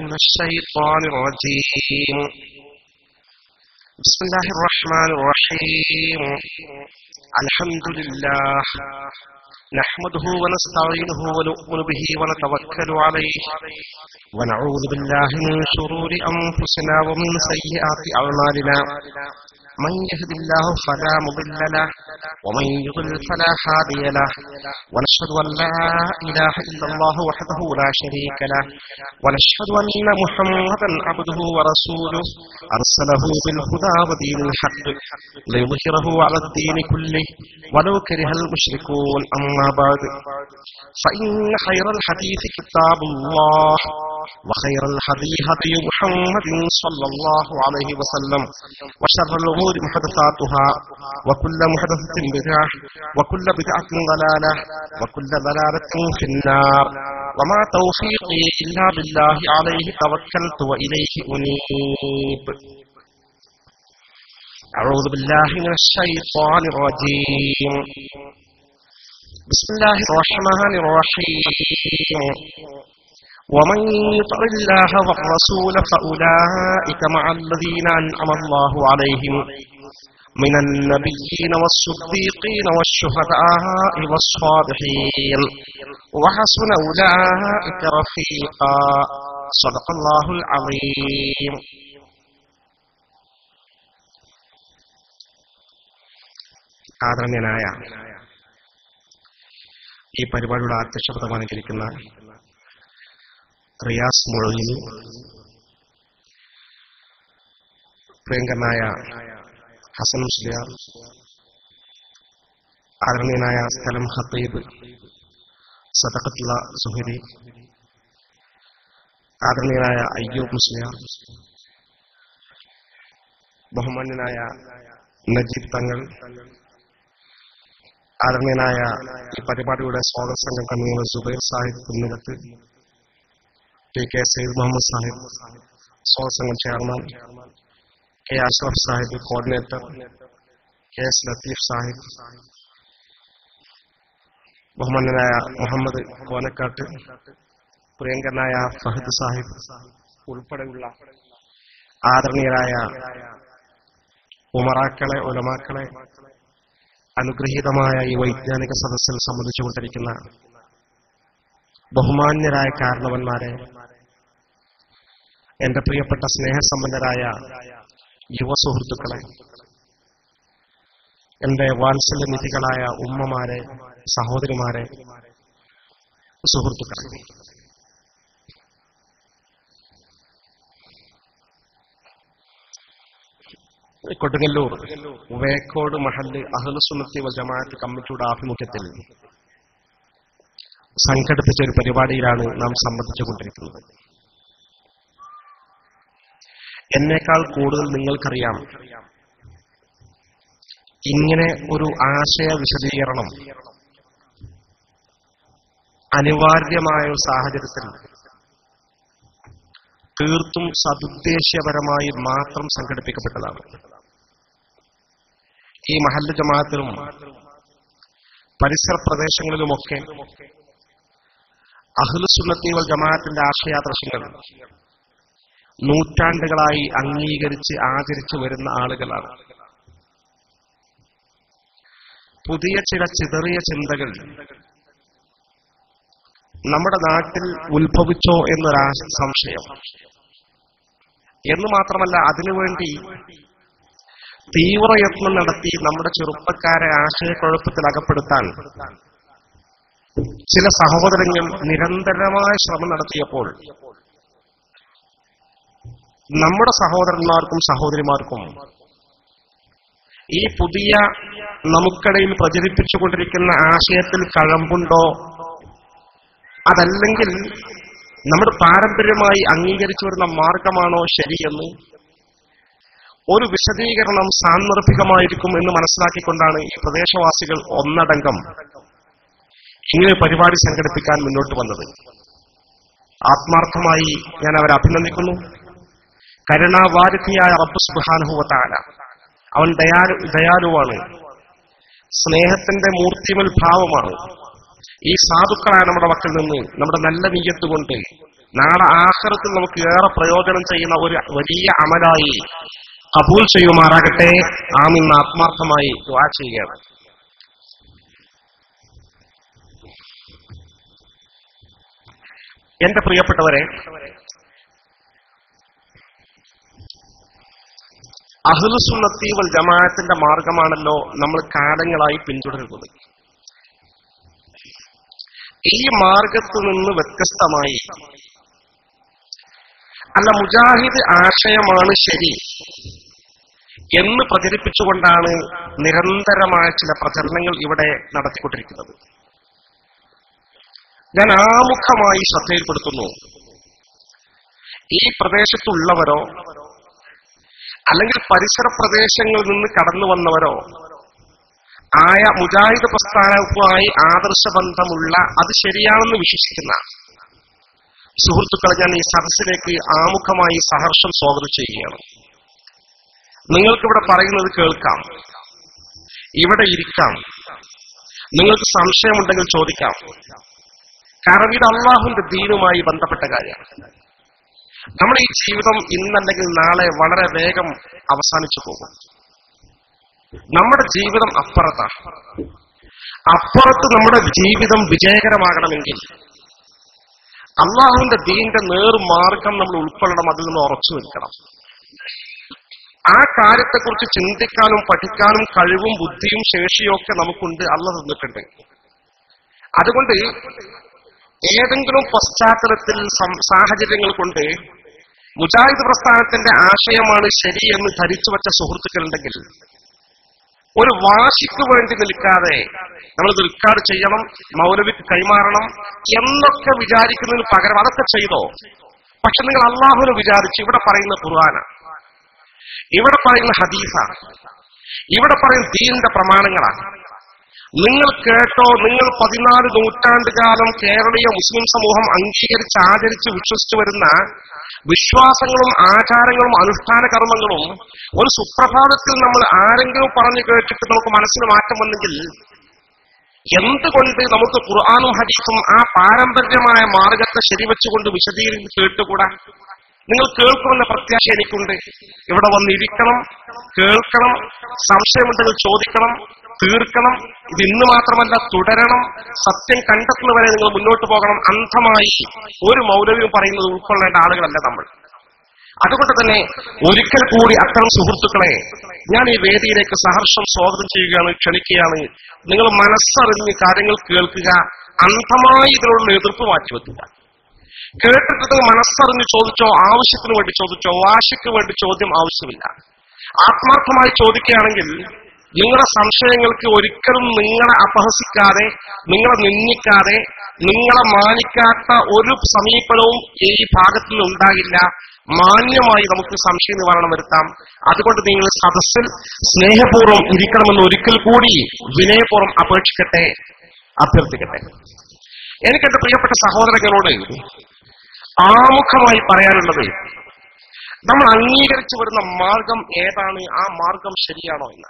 من الشيطان الرجيم بسم الله الرحمن الرحيم الحمد لله نحمده ونستعينه ونؤمن به ونتوكل عليه ونعوذ بالله من شرور أنفسنا ومن سيئات أعمالنا من يهد الله فلا مضل له ومن يضلل فلا هادي له ونشهد أن لا إله إلا الله وحده لا شريك له ونشهد أن محمدا عبده ورسوله أرسله بالهدى ودين الحق ليظهره على الدين كله ولو كره المشركون أما بعد فإن خير الحديث كتاب الله وخير الهدي هدي محمد صلى الله عليه وسلم وشر الأمور محدثاتها وكل محدثة بدعة وكل بدعة ضلالة وكل ضلالة في النار وما توفيقي إلا بالله عليه توكلت وإليه أنيب أعوذ بالله من الشيطان الرجيم بسم الله الرحمن الرحيم ومن يطع الله والرسول فأولئك مع الذين أنعم الله عليهم من النبيين والصديقين والشهداء والصالحين وحسن أولئك رفيقا صدق الله العظيم. ആദരണീയനായ ഈ പരിപാടിയുടെ അധ്യക്ഷപദം അലങ്കരിക്കുന്ന റിയാസ് മുഴങ്ങിൽ, പ്രിയങ്കരനായ ഹസൻ മുസ്ലിയാർ, ആദരണീയനായ സ്ഥലം ഖത്തീബ് സദഖത്തുള്ള സുഹരി, ആദരണീയനായ അയ്യൂബ് മുസ്ലിയാർ, ബഹുമാന്യനായ നജീബ് തങ്ങൾ, ആദരണീയനായ ഈ പരിപാടിയുടെ സ്വാഗത സംഘം convener Zubair Sahib Kunnidath, T K Sayyid Muhammad Sahib സ്വാഗത സംഘം chairman, K Ashraf Sahib coordinator, K S Latheef Sahib, ബഹുമാന്യനായ മുഹമ്മദ് കോനക്കാട്ട്, പ്രിയങ്കരനായ ഫഹദ് സാഹിബ് ഉൾപ്പെടെയുള്ള ആദരണീയരായ ഉമറാക്കളെ, ഉലമാക്കളെ, അനുഗ്രഹീതമായ ഈ വൈജ്ഞാനിക സദസ്സിൽ സംബന്ധിച്ചുകൊണ്ടിരിക്കുന്ന ബഹുമാന്യരായ കാരണവന്മാരെ, എന്റെ പ്രിയപ്പെട്ട സ്നേഹസമ്പന്നരായ യുവ സുഹൃത്തുക്കളെ, എന്റെ വാത്സല്യനിധികളായ ഉമ്മമാരെ, സഹോദരിമാരെ, സുഹൃത്തുക്കളെ, കൊടുങ്ങല്ലൂർ വേക്കോട് മഹല്ല് അഹ്ലുസുന്നത്തി വൽ ജമാഅത്ത് കമ്മിറ്റിയുടെ ആഭിമുഖ്യത്തിൽ സംഘടിപ്പിച്ച ഒരു പരിപാടിയിലാണ് നാം സംബന്ധിച്ചുകൊണ്ടിരിക്കുന്നത്. എന്നേക്കാൾ കൂടുതൽ നിങ്ങൾക്കറിയാം, ഇങ്ങനെ ഒരു ആശയ വിശദീകരണം അനിവാര്യമായ ഒരു സാഹചര്യത്തിൽ തീർത്തും സദുദ്ദേശ്യപരമായി മാത്രം സംഘടിപ്പിക്കപ്പെട്ടതാണ്. ഈ മഹല്ല് ജമാഅത്തിലും പരിസര പ്രദേശങ്ങളിലുമൊക്കെ അഹ്ലുസുന്നത്തി വൽ ജമാഅത്തിന്റെ ആശയാദർശങ്ങൾ നൂറ്റാണ്ടുകളായി അംഗീകരിച്ച് ആചരിച്ചു വരുന്ന ആളുകളാണ്. പുതിയ ചില ചിതറിയ ചിന്തകൾ നമ്മുടെ നാട്ടിൽ ഉത്ഭവിച്ചോ എന്നൊരു സംശയം. എന്ന് മാത്രമല്ല, അതിനുവേണ്ടി തീവ്രയത്നം നടത്തി നമ്മുടെ ചെറുപ്പക്കാരെ ആശയക്കുഴപ്പത്തിൽ അകപ്പെടുത്താൻ ചില സഹോദരങ്ങൾ നിരന്തരമായ ശ്രമം നടത്തിയപ്പോൾ നമ്മുടെ സഹോദരന്മാർക്കും സഹോദരിമാർക്കും ഈ പുതിയ നമുക്കിടയിൽ പ്രചരിപ്പിച്ചുകൊണ്ടിരിക്കുന്ന ആശയത്തിൽ കഴമ്പുണ്ടോ, അതല്ലെങ്കിൽ നമ്മുടെ പാരമ്പര്യമായി അംഗീകരിച്ചു വരുന്ന മാർഗമാണോ ശരിയെന്ന് ഒരു വിശദീകരണം സാന്ദർഭികമായിരിക്കും എന്ന് മനസ്സിലാക്കിക്കൊണ്ടാണ് ഈ പ്രദേശവാസികൾ ഒന്നടങ്കം ഇങ്ങനെ പരിപാടി സംഘടിപ്പിക്കാൻ മുന്നോട്ട് വന്നത്. ആത്മാർത്ഥമായി ഞാൻ അവരെ അഭിനന്ദിക്കുന്നു. കരുണാവാരിധിയായ റബ്ബ് സുബ്ഹാനഹു വ തആല അവൻ ദയാലുവാണ്, സ്നേഹത്തിന്റെ മൂർത്തിമൽ ഭാവമാണ്. ഈ സാധുക്കളായ നമ്മുടെ മക്കളിൽ നിന്ന് നമ്മുടെ നല്ല നിയ്യത്ത് കൊണ്ട് നാളെ ആഖിറത്തിൽ നമുക്ക് ഏറെ പ്രയോജനം ചെയ്യുന്ന ഒരു വലിയ അമലായി കബൂൽ ചെയ്യുമാറാകട്ടെ. ആമീൻ. ആത്മാർത്ഥമായി ദുആ ചെയ്യുകയാണ്. എന്റെ പ്രിയപ്പെട്ടവരെ, അഹ്ലുസുന്നത്തി വൽ ജമാഅത്തിന്റെ മാർഗമാണല്ലോ നമ്മൾ കാലങ്ങളായി പിന്തുടരുന്നത്. ഈ മാർഗത്തു നിന്ന് വ്യത്യസ്തമായി അല്ല, മുജാഹിദ് ആശയമാണ് ശരി എന്ന് പ്രചരിപ്പിച്ചുകൊണ്ടാണ് നിരന്തരമായ ചില പ്രചരണങ്ങൾ ഇവിടെ നടത്തിക്കൊണ്ടിരിക്കുന്നത്. ഞാൻ ആമുഖമായി ശ്രദ്ധയിൽപ്പെടുത്തുന്നു, ഈ പ്രദേശത്തുള്ളവരോ അല്ലെങ്കിൽ പരിസര പ്രദേശങ്ങളിൽ നിന്ന് കടന്നു വന്നവരോ ആയ മുജാഹിദ് പ്രസ്ഥാനവുമായി ആദർശബന്ധമുള്ള അത് ശരിയാണെന്ന് വിശ്വസിക്കുന്ന സുഹൃത്തുക്കളെ ഞാൻ ഈ സദസ്സിലേക്ക് ആമുഖമായി സഹർഷം സ്വാഗതം ചെയ്യുകയാണ്. നിങ്ങൾക്കിവിടെ പറയുന്നത് കേൾക്കാം, ഇവിടെ ഇരിക്കാം, നിങ്ങൾക്ക് സംശയമുണ്ടെങ്കിൽ ചോദിക്കാം. കാരണം ഇത് അള്ളാഹുവിന്റെ ദീനുമായി ബന്ധപ്പെട്ട കാര്യമാണ്. നമ്മുടെ ഈ ജീവിതം ഇന്നല്ലെങ്കിൽ നാളെ വളരെ വേഗം അവസാനിച്ചു പോകും. നമ്മുടെ ജീവിതം അപ്പുറത്ത് നമ്മുടെ ജീവിതം വിജയകരമാകണമെങ്കിൽ അള്ളാഹുവിന്റെ ദീന്റെ നേർമാർഗം നമ്മൾ ഉൾക്കൊള്ളണം, അതിൽ നിന്ന് ഉറച്ചു നിൽക്കണം. ആ കാര്യത്തെക്കുറിച്ച് ചിന്തിക്കാനും പഠിക്കാനും കഴിവും ബുദ്ധിയും ശേഷിയും ഒക്കെ നമുക്കുണ്ട്, അള്ളാഹ് തന്നിട്ടുണ്ട്. അതുകൊണ്ട് ഏതെങ്കിലും പശ്ചാത്തലത്തിൽ സാഹചര്യങ്ങൾ കൊണ്ട് മുജാഹിദ് പ്രസ്ഥാനത്തിന്റെ ആശയമാണ് ശരിയെന്ന് ധരിച്ചു വച്ച സുഹൃത്തുക്കളുണ്ടെങ്കിൽ ഒരു വാശിക്ക് വേണ്ടി നിൽക്കാതെ നമ്മളിത് റെക്കോർഡ് ചെയ്യണം, മൗലവിക്ക് കൈമാറണം എന്നൊക്കെ വിചാരിക്കുന്നതിന് പകരം അതൊക്കെ ചെയ്തോ. പക്ഷെ നിങ്ങൾ അള്ളാഹുവിനെ വിചാരിച്ച് ഇവിടെ പറയുന്ന ഖുർആനാണ്, ഇവിടെ പറയുന്ന ഹദീസാണ്, ഇവിടെ പറയുന്ന ദീനിന്റെ പ്രമാണങ്ങളാണ്. നിങ്ങൾ കേട്ടോ, നിങ്ങൾ 14 നൂറ്റാണ്ടുകാലം കേരളീയ മുസ്ലിം സമൂഹം അംഗീകരിച്ച് ആചരിച്ച് വിശ്വസിച്ചു വരുന്ന വിശ്വാസങ്ങളും ആചാരങ്ങളും അനുഷ്ഠാന കർമ്മങ്ങളും ഒരു സുപ്രഭാതത്തിൽ നമ്മൾ ആരെങ്കിലും പറഞ്ഞു കേട്ടിട്ട് നമുക്ക് മനസ്സിന് മാറ്റം വന്നെങ്കിൽ എന്തുകൊണ്ട് നമുക്ക് ഖുർആനും ഹദീസും ആ പാരമ്പര്യമായ മാർഗത്തെ ശരിവെച്ചുകൊണ്ട് വിശദീകരിച്ച് കേട്ടുകൂടാ? നിങ്ങൾ കേൾക്കുമെന്ന പ്രത്യാശ എനിക്കുണ്ട്. ഇവിടെ വന്നിരിക്കണം, കേൾക്കണം, സംശയമുണ്ടെങ്കിൽ ചോദിക്കണം, തീർക്കണം. ഇത് ഇന്ന് മാത്രമല്ല, തുടരണം. സത്യം കണ്ടെത്തുന്നവരെ നിങ്ങൾ മുന്നോട്ട് പോകണം. അന്ധമായി ഒരു മൗലവിയും പറയുന്നത് ഉൾക്കൊള്ളേണ്ട ആളുകളല്ല നമ്മൾ. അതുകൊണ്ട് തന്നെ ഒരിക്കൽ കൂടി അത്തരം സുഹൃത്തുക്കളെ ഞാൻ ഈ വേദിയിലേക്ക് സഹർഷം സ്വാഗതം ചെയ്യുകയാണ്, ക്ഷണിക്കുകയാണ്. നിങ്ങൾ മനസ്സറിഞ്ഞ് കാര്യങ്ങൾ കേൾക്കുക, അന്ധമായി ഇതിനുള്ള എതിർപ്പ് മാറ്റിവെക്കുക. കേട്ടിട്ട് മനസ്സറിഞ്ഞ് ചോദിച്ചോ, ആവശ്യത്തിന് വേണ്ടി ചോദിച്ചോ, വാശിക്ക് വേണ്ടി ചോദ്യം ആവശ്യമില്ല. ആത്മാർത്ഥമായി ചോദിക്കുകയാണെങ്കിൽ നിങ്ങളുടെ സംശയങ്ങൾക്ക് ഒരിക്കലും നിങ്ങളെ അപഹസിക്കാതെ, നിങ്ങളെ നിന്ദിക്കാതെ, നിങ്ങളെ മാനിക്കാത്ത ഒരു സമീപനവും ഈ ഭാഗത്തിൽ ഉണ്ടാകില്ല. മാന്യമായി നമുക്ക് സംശയ നിവാരണം വരുത്താം. അതുകൊണ്ട് നിങ്ങൾ സദസ്സിൽ സ്നേഹപൂർവ്വം ഇരിക്കണമെന്ന് ഒരിക്കൽ കൂടി വിനയപൂർവ്വം അപേക്ഷിക്കട്ടെ, അഭ്യർത്ഥിക്കട്ടെ. എനിക്കെന്റെ പ്രിയപ്പെട്ട സഹോദരങ്ങളോട് ആമുഖമായി പറയാനുള്ളത്, നമ്മൾ അംഗീകരിച്ചു വരുന്ന മാർഗം ഏതാണ്, ആ മാർഗം ശരിയാണോ എന്ന്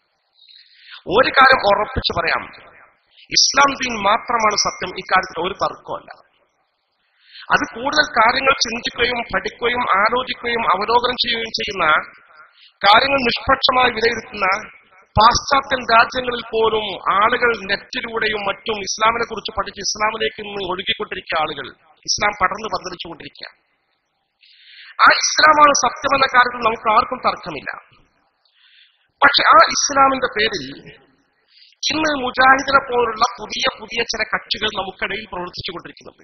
ഒരു കാര്യം ഉറപ്പിച്ചു പറയാം. ഇസ്ലാം ദീൻ മാത്രമാണ് സത്യം. ഇക്കാര്യത്തിൽ ഒരു തർക്കമല്ല. അത് കൂടുതൽ കാര്യങ്ങൾ ചിന്തിക്കുകയും പഠിക്കുകയും ആലോചിക്കുകയും അവലോകനം ചെയ്യുകയും ചെയ്യുന്ന, കാര്യങ്ങൾ നിഷ്പക്ഷമായി വിലയിരുത്തുന്ന പാശ്ചാത്യൻ രാജ്യങ്ങളിൽ പോലും ആളുകൾ നെറ്റിലൂടെയും മറ്റും ഇസ്ലാമിനെ കുറിച്ച് പഠിച്ച് ഇസ്ലാമിലേക്ക് നിന്ന് ഒഴുകിക്കൊണ്ടിരിക്കുക. ആളുകൾ ഇസ്ലാം പടർന്ന് പന്തലിച്ചുകൊണ്ടിരിക്കുക. ആ ഇസ്ലാമാണ് സത്യമെന്ന കാര്യത്തിൽ നമുക്ക് ആർക്കും തർക്കമില്ല. പക്ഷെ ആ ഇസ്ലാമിന്റെ പേരിൽ ഇന്ന് മുജാഹിദിനെ പോലുള്ള പുതിയ പുതിയ ചില കക്ഷികൾ നമുക്കിടയിൽ പ്രവർത്തിച്ചുകൊണ്ടിരിക്കുന്നുണ്ട്.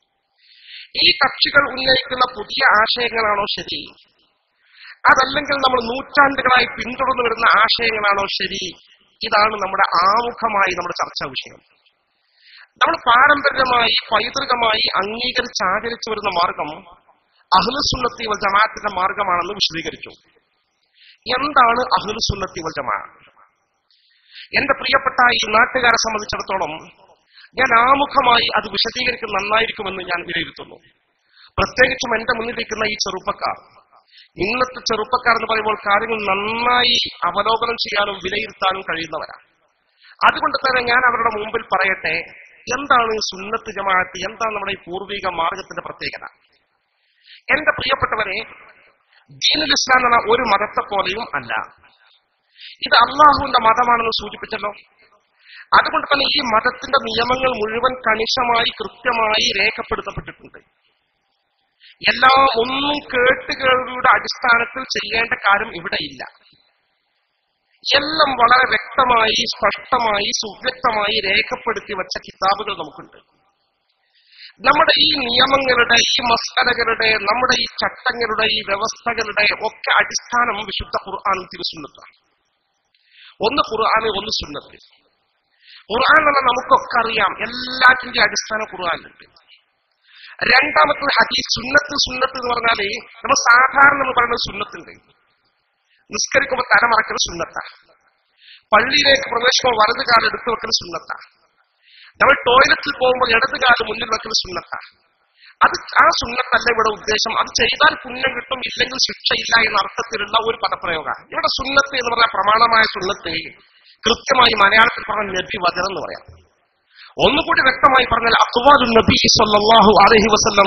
ഈ കക്ഷികൾ ഉന്നയിക്കുന്ന പുതിയ ആശയങ്ങളാണോ ശരി, അതല്ലെങ്കിൽ നമ്മൾ നൂറ്റാണ്ടുകളായി പിന്തുടർന്നു വരുന്ന ആശയങ്ങളാണോ ശരി? ഇതാണ് നമ്മുടെ ആമുഖമായി നമ്മുടെ ചർച്ചാ വിഷയം. നമ്മൾ പാരമ്പര്യമായി പൈതൃകമായി അംഗീകരിച്ച് ആചരിച്ചു വരുന്ന മാർഗം അഹ്ലുസുന്നത്തി വൽ ജമാഅത്തിന്റെ മാർഗമാണെന്ന് വിശദീകരിച്ചു. എന്താണ് അഹ്ലുസുന്നത്തി വൽ ജമാഅത്ത്? എന്റെ പ്രിയപ്പെട്ട ഈ നാട്ടുകാരെ സംബന്ധിച്ചിടത്തോളം ഞാൻ ആമുഖമായി അത് വിശദീകരിക്കുന്നത് നന്നായിരിക്കുമെന്ന് ഞാൻ വിലയിരുത്തുന്നു. പ്രത്യേകിച്ചും എന്റെ മുന്നിലിരിക്കുന്ന ഈ ചെറുപ്പക്കാർ, ഇന്നത്തെ ചെറുപ്പക്കാർ എന്ന് പറയുമ്പോൾ കാര്യങ്ങൾ നന്നായി അവലോകനം ചെയ്യാനും വിലയിരുത്താനും കഴിയുന്നവരാണ്. അതുകൊണ്ട് തന്നെ ഞാൻ അവരുടെ മുമ്പിൽ പറയട്ടെ, എന്താണ് സുന്നത്ത് ജമാഅത്ത്, എന്താണ് നമ്മുടെ ഈ പൂർവിക മാർഗത്തിന്റെ പ്രത്യേകത? എന്റെ പ്രിയപ്പെട്ടവരെ, ദീനുൽ ഇസ്ലാം എന്ന ഒരു മതത്തെ പോലെയും അല്ല. ഇത് അള്ളാഹുവിന്റെ മതമാണെന്ന് സൂചിപ്പിച്ചല്ലോ. അതുകൊണ്ട് തന്നെ ഈ മതത്തിന്റെ നിയമങ്ങൾ മുഴുവൻ കണിശമായി കൃത്യമായി രേഖപ്പെടുത്തപ്പെട്ടിട്ടുണ്ട്. എല്ലാം ഒന്നും കേട്ടുകേൾവിയുടെ അടിസ്ഥാനത്തിൽ ചെയ്യേണ്ട കാര്യം ഇവിടെ ഇല്ല. എല്ലാം വളരെ വ്യക്തമായി, സ്പഷ്ടമായി, സുവ്യക്തമായി രേഖപ്പെടുത്തി വെച്ച കിതാബുകൾ നമുക്കുണ്ട്. നമ്മുടെ ഈ നിയമങ്ങളുടെ, ഈ മസ്അലകളുടെ, നമ്മുടെ ഈ ചട്ടങ്ങളുടെ, ഈ വ്യവസ്ഥകളുടെ ഒക്കെ അടിസ്ഥാനം വിശുദ്ധ ഖുർആനും തിരുസുന്നത്താണ്. ഒന്ന് ഖുർആൻ, ഒന്ന് സുന്നത്ത്. ഖുർആൻ എന്നാൽ നമുക്കൊക്കെ അറിയാം, എല്ലാറ്റിന്റെ അടിസ്ഥാനം ഖുർആനിലുണ്ട്. രണ്ടാമത്തത് ഹദീസ്. സുന്നത്ത് എന്ന് പറഞ്ഞാല് നമ്മൾ സാധാരണ നമ്മൾ പറയുന്നത് സുന്നത്തുണ്ട്. നിസ്കരിക്കുമ്പോൾ തലമറക്കൽ സുന്നത്താ. പള്ളിയിലേക്ക് പ്രവേശിക്കുമ്പോൾ വലത് കാലം എടുത്തു വെക്കൽ സുന്നത്താ. നമ്മൾ ടോയ്ലറ്റിൽ പോകുമ്പോൾ ഇടത് കാലം മുന്നിൽ വെക്കൽ സുന്നത്താ. അത് ആ സുന്നത്തല്ല ഇവിടെ ഉദ്ദേശം. അത് ചെയ്താൽ പുണ്യം കിട്ടും, ഇല്ലെങ്കിൽ ശിക്ഷയില്ല എന്ന അർത്ഥത്തിലുള്ള ഒരു പദപ്രയോഗ. ഇവിടെ സുന്നത്ത് എന്ന് പറഞ്ഞാൽ പ്രമാണമായ സുന്നത്ത് കൃത്യമായി മലയാളത്തിൽ പറഞ്ഞ നബി വചനം എന്ന് പറയാം. ഒന്നുകൂടി വ്യക്തമായി പറഞ്ഞാൽ അഖ്വാലു നബി സ്വല്ലല്ലാഹു അലൈഹി വസല്ലം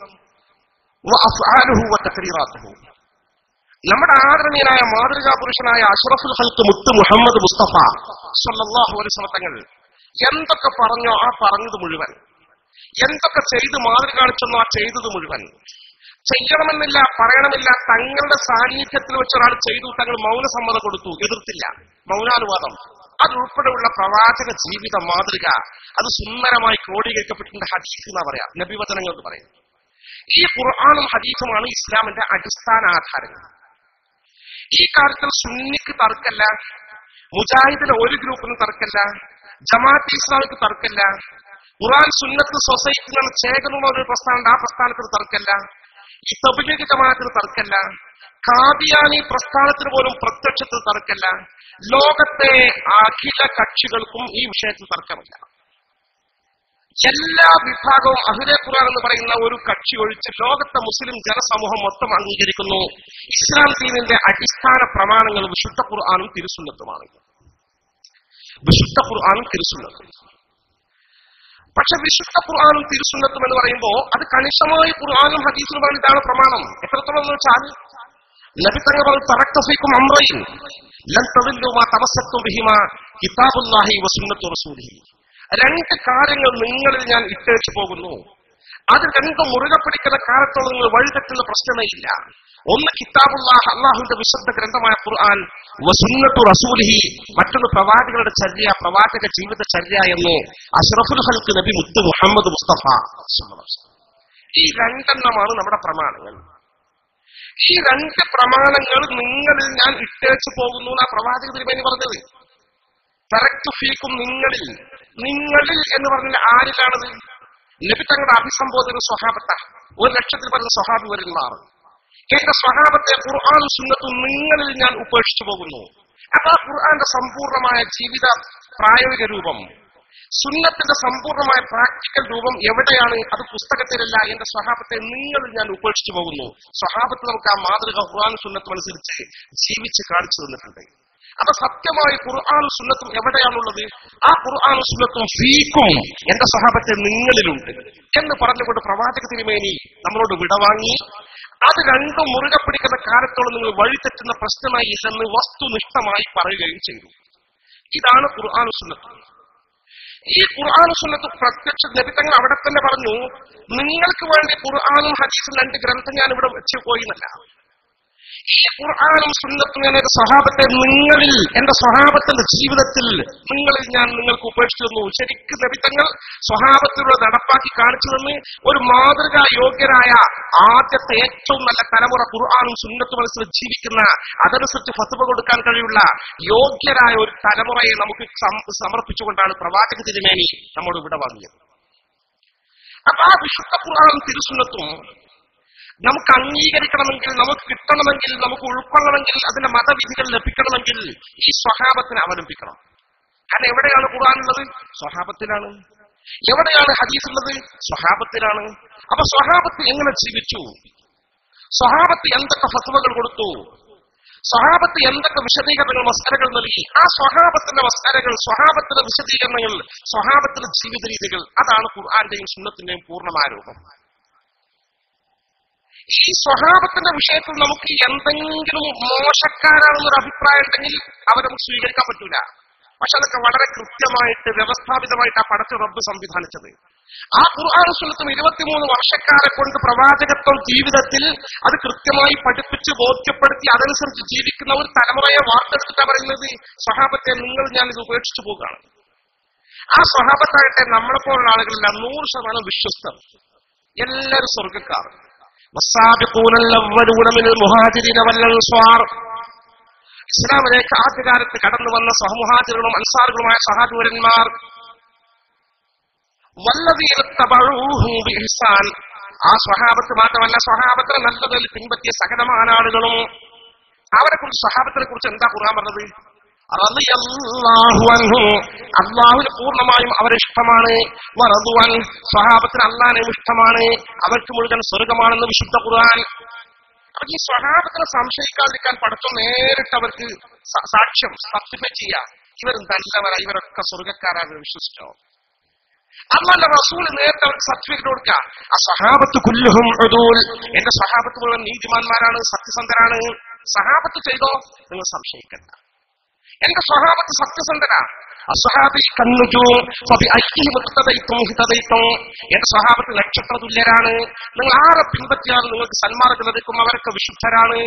വഅഫ്ആലുഹു വതഖരീറാത്തുഹു. നമ്മുടെ ആദരണീയനായ മാതൃകാ പുരുഷനായ അഷ്റഫുൽ ഖൽഖ് മുത്ത് മുഹമ്മദ് മുസ്തഫ സ്വല്ലല്ലാഹു അലൈഹി വസല്ലം തങ്ങൾ എന്തൊക്കെ പറഞ്ഞോ ആ പറഞ്ഞത് മുഴുവൻ, എന്തൊക്കെ ചെയ്ത് മാതൃക കാണിച്ചെന്നോ ആ ചെയ്തത് മുഴുവൻ, ചെയ്യണമെന്നില്ല, പറയണമില്ല, തങ്ങളുടെ സാന്നിധ്യത്തിൽ വെച്ചൊരാൾ ചെയ്തു, തങ്ങൾ മൗനസമ്മതം കൊടുത്തു, എതിർത്തില്ല, മൗനാനുവാദം, അതുൾപ്പെടെയുള്ള പ്രവാചക ജീവിത മാതൃക അത് സുന്ദരമായി ക്രോഡീകരിക്കപ്പെട്ടിട്ടുണ്ട്. ഹദീസ് എന്നാ പറയാ, നബിവചനങ്ങൾ എന്ന് പറയും. ഈ ഖുർആനും ഹദീസുമാണ് ഇസ്ലാമിന്റെ അടിസ്ഥാന ആധാരങ്ങൾ. ഈ കാര്യത്തിൽ സുന്നിക്ക് തർക്കല്ല, മുജാഹിദിലെ ഒരു ഗ്രൂപ്പിന് തർക്കല്ല, ജമാഅത്ത് ഇസ്ലാമിക്ക് തർക്കല്ല, ഖുർആൻ സുന്നത്ത് സൊസൈറ്റി എന്ന ചേകനുള്ള ഒരു പ്രസ്ഥാനം, ആ പ്രസ്ഥാനത്തിന് തർക്കല്ല, ഈ തബ്ലീഗ് ജമാഅത്തിന് തർക്കല്ല, ഖാദിയാനി പ്രസ്ഥാനത്തിന് പോലും പ്രത്യക്ഷത്തിൽ തർക്കല്ല. ലോകത്തെ അഖില കക്ഷികൾക്കും ഈ വിഷയത്തിൽ തർക്കമില്ല. എല്ലാ വിഭാഗവും അഹ്ലെ ഖുർആൻ എന്ന് പറയുന്ന ഒരു കക്ഷി ഒഴിച്ച് ലോകത്തെ മുസ്ലിം ജനസമൂഹം മൊത്തം അംഗീകരിക്കുന്നു ഇസ്ലാം ദീനിന്റെ അടിസ്ഥാന പ്രമാണങ്ങൾ വിശുദ്ധ ഖുർആനും തിരുസുന്നത്തുമാണ്. വിശുദ്ധ ഖുർആനും തിരുസുന്നത്തും. പക്ഷെ വിശുദ്ധ ഖുർആനും തിരുസുന്നത്തും എന്ന് പറയുമ്പോൾ അത് കണിശമായി ഖുർആനും ഹദീസിനുമാണ് ഇതാണ് പ്രമാണം. എത്രത്തോളം എന്ന് വെച്ചാൽ നബി തങ്ങൾ പറഞ്ഞു തറക്തു ഫീകും അംറൈൻ ലൻ തദില്ലു മാ തമസ്സക്തും ബിഹിമാ കിതാബുല്ലാഹി വസുന്നത്തു റസൂലിഹി. രണ്ട് കാര്യങ്ങൾ നിങ്ങളിൽ ഞാൻ ഇട്ടേച്ചു പോകുന്നു, അത് രണ്ടും മുറുകെ പിടിക്കുന്ന കാലത്തോളം നിങ്ങൾ വഴിതെറ്റുന്ന പ്രശ്നമേ ഇല്ല. ഒന്ന് കിതാബുല്ലാഹ്, അല്ലാഹുവിന്റെ വിശുദ്ധ ഗ്രന്ഥമായ ഖുർആൻ, വസുന്നത്തു റസൂലിഹി, മറ്റൊന്ന് പ്രവാചകരുടെ ചര്യ, പ്രവാചക ജീവിത ചര്യ എന്ന് അഷ്റഫുൽ ഖൽഖ് നബി മുത്ത് മുഹമ്മദ് മുസ്തഫ. ഈ രണ്ടെണ്ണമാണ് നമ്മുടെ പ്രമാണങ്ങൾ. ഈ രണ്ട് പ്രമാണങ്ങൾ നിങ്ങളിൽ ഞാൻ ഇട്ടേച്ചു പോകുന്നു എന്നാ പ്രവാചക തിരുമേനി പറഞ്ഞത്. തറക്തു ഫീക്കും, നിങ്ങളിൽ. നിങ്ങളിൽ എന്ന് പറഞ്ഞാൽ ആരിലാണത്? നബി തങ്ങളുടെ അഭിസംബോധന സ്വഹാബത്താണ്. 1,00,000 പറഞ്ഞ സ്വഹാബി വരുന്നവർ. എന്റെ സ്വഹാബത്തെ ഖുർആനും സുന്നത്തും നിങ്ങളിൽ ഞാൻ ഉപേക്ഷിച്ചു പോകുന്നു. അപ്പൊ ആ ഖുർആന്റെ സമ്പൂർണമായ ജീവിത പ്രായോഗിക രൂപം, സുന്നത്തിന്റെ സമ്പൂർണമായ പ്രാക്ടിക്കൽ രൂപം എവിടെയാണ്? അത് പുസ്തകത്തിലല്ല. എന്റെ സ്വഹാബത്തെ നിങ്ങളിൽ ഞാൻ ഉപേക്ഷിച്ചു പോകുന്നു. സ്വഹാബത്ത് നമുക്ക് ആ മാതൃക ഖുർആനും സുന്നത്തും അനുസരിച്ച് ജീവിച്ച് കാണിച്ചു തന്നിട്ടുണ്ട്. അപ്പൊ സത്യമായി ഖുർആനും സുന്നത്തും എവിടെയാണുള്ളത്? ആ ഖുർആനും സുന്നത്തും ഫീക്കും, എന്റെ സ്വഹാബത്തെ നിങ്ങളിലുണ്ട് എന്ന് പറഞ്ഞുകൊണ്ട് പ്രവാചക തിരുമേനി നമ്മളോട് വിടവാങ്ങി. അത് രണ്ടും മുറുകെ പിടിക്കുന്ന കാലത്തോളം നിങ്ങൾ വഴിതെറ്റുന്ന പ്രശ്നമായി ഇല്ലെന്ന് വസ്തുനിഷ്ഠമായി പറയുകയും ചെയ്തു. ഇതാണ് ഖുർആനും സുന്നത്തും. ഈ ഖുർആനും സുന്നത്തും പ്രത്യക്ഷ നബി തങ്ങൾ അവിടെ തന്നെ പറഞ്ഞു, നിങ്ങൾക്ക് വേണ്ടി ഖുർആനും ഹദീസും രണ്ട് ഗ്രന്ഥം ഞാൻ ഇവിടെ വെച്ച് പോയിന്നല്ല. ഈ ഖുർആനും സുന്നത്തും ഞാൻ എന്റെ സ്വഹാബത്തെ നിങ്ങളിൽ, എന്റെ സ്വഹാബത്തിന്റെ ജീവിതത്തിൽ നിങ്ങളിൽ ഞാൻ നിങ്ങൾക്ക് ഉപേക്ഷിച്ചു തന്നു. ശരിക്കും നബി തങ്ങൾ സ്വഹാബത്തിലൂടെ നടപ്പാക്കി കാണിച്ചു തന്ന് ഒരു മാതൃകാ യോഗ്യരായ ആദ്യത്തെ ഏറ്റവും നല്ല തലമുറ ഖുർആനും സുന്നത്തും അനുസരിച്ച് ജീവിക്കുന്ന, അതനുസരിച്ച് ഫത്വ കൊടുക്കാൻ കഴിയുള്ള യോഗ്യരായ ഒരു തലമുറയെ നമുക്ക് സമർപ്പിച്ചുകൊണ്ടാണ് പ്രവാചക തിരുമേനി നമ്മോട് ഇവിടെ വാങ്ങിയത്. അപ്പൊ ആ വിശുദ്ധ ഖുർആനും തിരുസുന്നത്തും നമുക്ക് അംഗീകരിക്കണമെങ്കിൽ, നമുക്ക് കിട്ടണമെങ്കിൽ, നമുക്ക് ഉൾക്കൊള്ളണമെങ്കിൽ, അതിന്റെ മതവിധികൾ ലഭിക്കണമെങ്കിൽ ഈ സ്വഹാബത്തിനെ അവലംബിക്കണം. കാരണം എവിടെയാണ് ഖുർആനുള്ളത്? സ്വഹാബത്തിലാണ്. എവിടെയാണ് ഹദീസ് ഉള്ളത്? സ്വഹാബത്തിലാണ്. അപ്പൊ സ്വഹാബത്ത് എങ്ങനെ ജീവിച്ചു? സ്വഹാബത്ത് എന്തൊക്കെ ഫത്വകൾ കൊടുത്തു? സ്വഹാബത്ത് എന്തൊക്കെ വിശദീകരണങ്ങൾ മസ്അലകൾ നൽകി, ആ സ്വഹാബത്തിന്റെ മസ്അലകൾ, സ്വഹാബത്തിന്റെ വിശദീകരണങ്ങൾ, സ്വഹാബത്തിന്റെ ജീവിത രീതികൾ, അതാണ് ഖുർആന്റെയും സുന്നത്തിന്റെയും പൂർണ്ണമായ രൂപം. ഈ സ്വഹാബത്തിന്റെ വിഷയത്തിൽ നമുക്ക് എന്തെങ്കിലും മോശക്കാരാണെന്നൊരു അഭിപ്രായം ഉണ്ടെങ്കിൽ അവരെ നമുക്ക് സ്വീകരിക്കാൻ പറ്റൂല. പക്ഷെ അതൊക്കെ വളരെ കൃത്യമായിട്ട് വ്യവസ്ഥാപിതമായിട്ട് ആ പടച്ച റബ്ബ് സംവിധാനിച്ചത്. ആ ഖുർആൻ സുന്നത്തും 23 വർഷക്കാരെ കൊണ്ട് പ്രവാചകത്വം ജീവിതത്തിൽ അത് കൃത്യമായി പഠിപ്പിച്ച് ബോധ്യപ്പെടുത്തി അതനുസരിച്ച് ജീവിക്കുന്ന ഒരു തലമുറയെ വാർത്തെടുത്തിട്ടാണ് പറയുന്നത്, സ്വഹാബത്തെ ഞാൻ ഇത് ഉപേക്ഷിച്ചു പോകുകയാണ്. ആ സ്വഹാബത്താകട്ടെ നമ്മളെപ്പോലുള്ള ആളുകളില്ല, 100% വിശ്വസ്തർ, എല്ലാവരും സ്വർഗ്ഗക്കാർ. ഇസ്ലാമിലേക്ക് ആദ്യകാലത്ത് കടന്നു വന്ന സഹമുഹാജിറുകളും അൻസാറുകളുമായ സഹാദൂരന്മാർ, ആ സ്വഹാബത്ത് മാത്രമല്ല, സ്വഹാബത്തിനെ നല്ലതിൽ പിൻപറ്റിയ സകലമായ ആളുകളും. അവരെ കുറിച്ച്, സ്വഹാബത്തിനെ കുറിച്ച് എന്താ ഖുർആൻ പറഞ്ഞത്? അള്ളാഹുവിന് പൂർണ്ണമായും അവരെ ഇഷ്ടമാണ്. വറദുഅൻ, സ്വഹാബത്തിന് അള്ളാഹിനെയും ഇഷ്ടമാണ്, അവർക്ക് മുഴുവൻ സ്വർഗമാണെന്ന് വിശുദ്ധ ഖുർആൻ. അപ്പൊ ഈ സ്വഹാബത്തിനെ സംശയിക്കാതിരിക്കാൻ പടച്ചോ നേരിട്ട് അവർക്ക് സാക്ഷ്യം സർട്ടിഫൈറ്റ് ചെയ്യാം, ഇവർ നല്ലവരാ, ഇവരൊക്കെ സ്വർഗക്കാരാണ് വിശ്വസിച്ചോ. അല്ലാഹുവിന്റെ റസൂൽ നേരത്തെ അവർക്ക് സർട്ടിഫിക്കറ്റ് കൊടുക്കുക, ആ സ്വഹാബത്ത് കുല്ലുഹും ഉദൂൽ, എന്റെ സ്വഹാബത്ത് മുഴുവൻ നീതിമാന്മാരാണ്, സത്യസന്ധരാണ്. സ്വഹാബത്ത് ചെയ്തോ നിങ്ങൾ സംശയിക്കണ്ട, എന്റെ സ്വഹാബത്ത് സത്യസന്ധനാ. അസ്വഹാബി കന്നുജൂം ഫബിഅയ്യിഹിം ഇഖ്തദൈതും ഹിതദൈതും, എന്റെ സ്വഹാബത്ത് നക്ഷത്ര തുല്യരാണ്, നിങ്ങൾ ആരെ പിൻപറ്റിയാലും നിങ്ങൾക്ക് സന്മാർഗ്ഗം ലഭിക്കും, അവരൊക്കെ വിശുദ്ധരാണ്.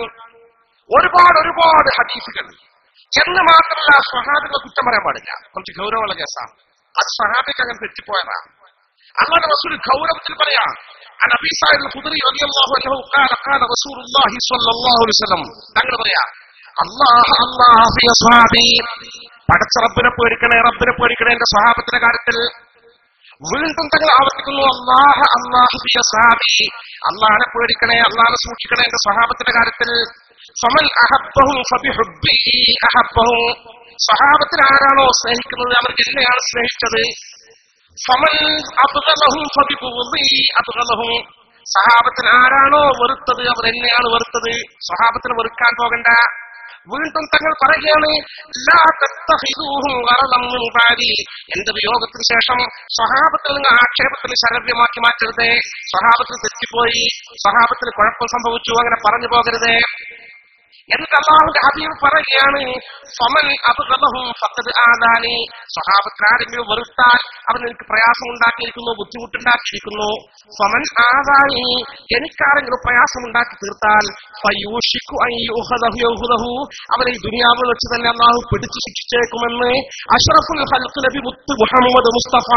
ഒരുപാട് ഹദീസുകൾ. എന്ന് മാത്രമല്ല, സ്വഹാബികളെ കുറ്റം പറയാൻ പാടില്ല, കുറച്ച് ഗൗരവമുള്ള കേസാണ്. അത് സ്വഹാബിക്ക് അങ്ങനെ തെറ്റിപ്പോയതാ. അല്ലാഹുവിന്റെ റസൂൽ ഗൗരവത്തിൽ പറയാ, അൻ അബീ സഈദ് അൽ-ഖുദരി റളിയല്ലാഹു അൻഹു ഖാല ഖാല റസൂലുള്ളാഹി സ്വല്ലല്ലാഹു അലൈഹി വസല്ലം, തങ്ങൾ പറയാ, അല്ലാഹു ഫി അസ്ഹാബി, പടച്ച റബ്ബിനെ പേടിക്കണേ, റബ്ബിനെ പേടിക്കണേ എന്റെ സ്വഹാബത്തിന്റെ കാര്യത്തിൽ. വീണ്ടും തങ്ങൾ ആവർത്തിക്കുന്നു, അല്ലാഹു ഫി അസ്ഹാബി, അല്ലാഹനെ പേടിക്കണേ, അല്ലാഹനെ സൂക്ഷിക്കണേ എന്റെ സ്വഹാബത്തിന്റെ കാര്യത്തിൽ. ഫമൻ അഹബ്ബഹും ഫബിഹുബ്ബിഹി അഹബ്ബഹും, സ്വഹാബത്തിന് ആരാണോ സ്നേഹിക്കുന്നത് അവർക്ക് എന്നെയാണ് സ്നേഹിച്ചത്. ഫമൻ അബ്ഗദഹും ഫബിബുഗ്ദിഹി അബ്ഗദഹും, സ്വഹാബത്തിന് ആരാണോ വെറുത്തത് അവർ എന്നെയാണ് വെറുത്തത്. സ്വഹാബത്തിന് വെറുക്കാൻ പോകണ്ട. വീണ്ടും തങ്ങൾ പറയുകയാണ്, ലാ തത്തഖിദൂഹും ഗറദൻ മിൻ ബഅദി, എന്റെ വിയോഗത്തിന് ശേഷം സ്വഹാബത്തിൽ നിങ്ങൾ ആക്ഷേപത്തിന് ശരവ്യമാക്കി മാറ്റരുതേ. സ്വഹാബത്തിന് തെറ്റിപ്പോയി, സ്വഹാബത്തിന് കുഴപ്പം സംഭവിച്ചു, അങ്ങനെ പറഞ്ഞു പോകരുതേ. എന്നിട്ട് അല്ലാഹുവിന്റെ ഹബീബ് പറയുകയാണ്, ഫമൻ അബ്ഗദഹും ഫഖദ് ആദാനി, സ്വഹാബത്തിൽ ആരെങ്കിലും വെറുത്താൽ അവൻ എനിക്ക് പ്രയാസം ഉണ്ടാക്കിയിരിക്കുന്നു, ബുദ്ധിമുട്ടുണ്ടാക്കിയിരിക്കുന്നു. ഫമൻ ആദാനി, എനിക്കാരെങ്കിലും പ്രയാസം ഉണ്ടാക്കി തീർത്താൽ ഫയൂഷികു അൻ യുഖദഹു, അവനെ ഈ ദുനിയാവിൽ വെച്ച് തന്നെ അല്ലാഹു പിടിച്ചു ശിക്ഷിച്ചേക്കുമെന്ന് അഷ്റഫുൽ ഖൽഖ് നബി മുത്ത് മുഹമ്മദ് മുസ്തഫ.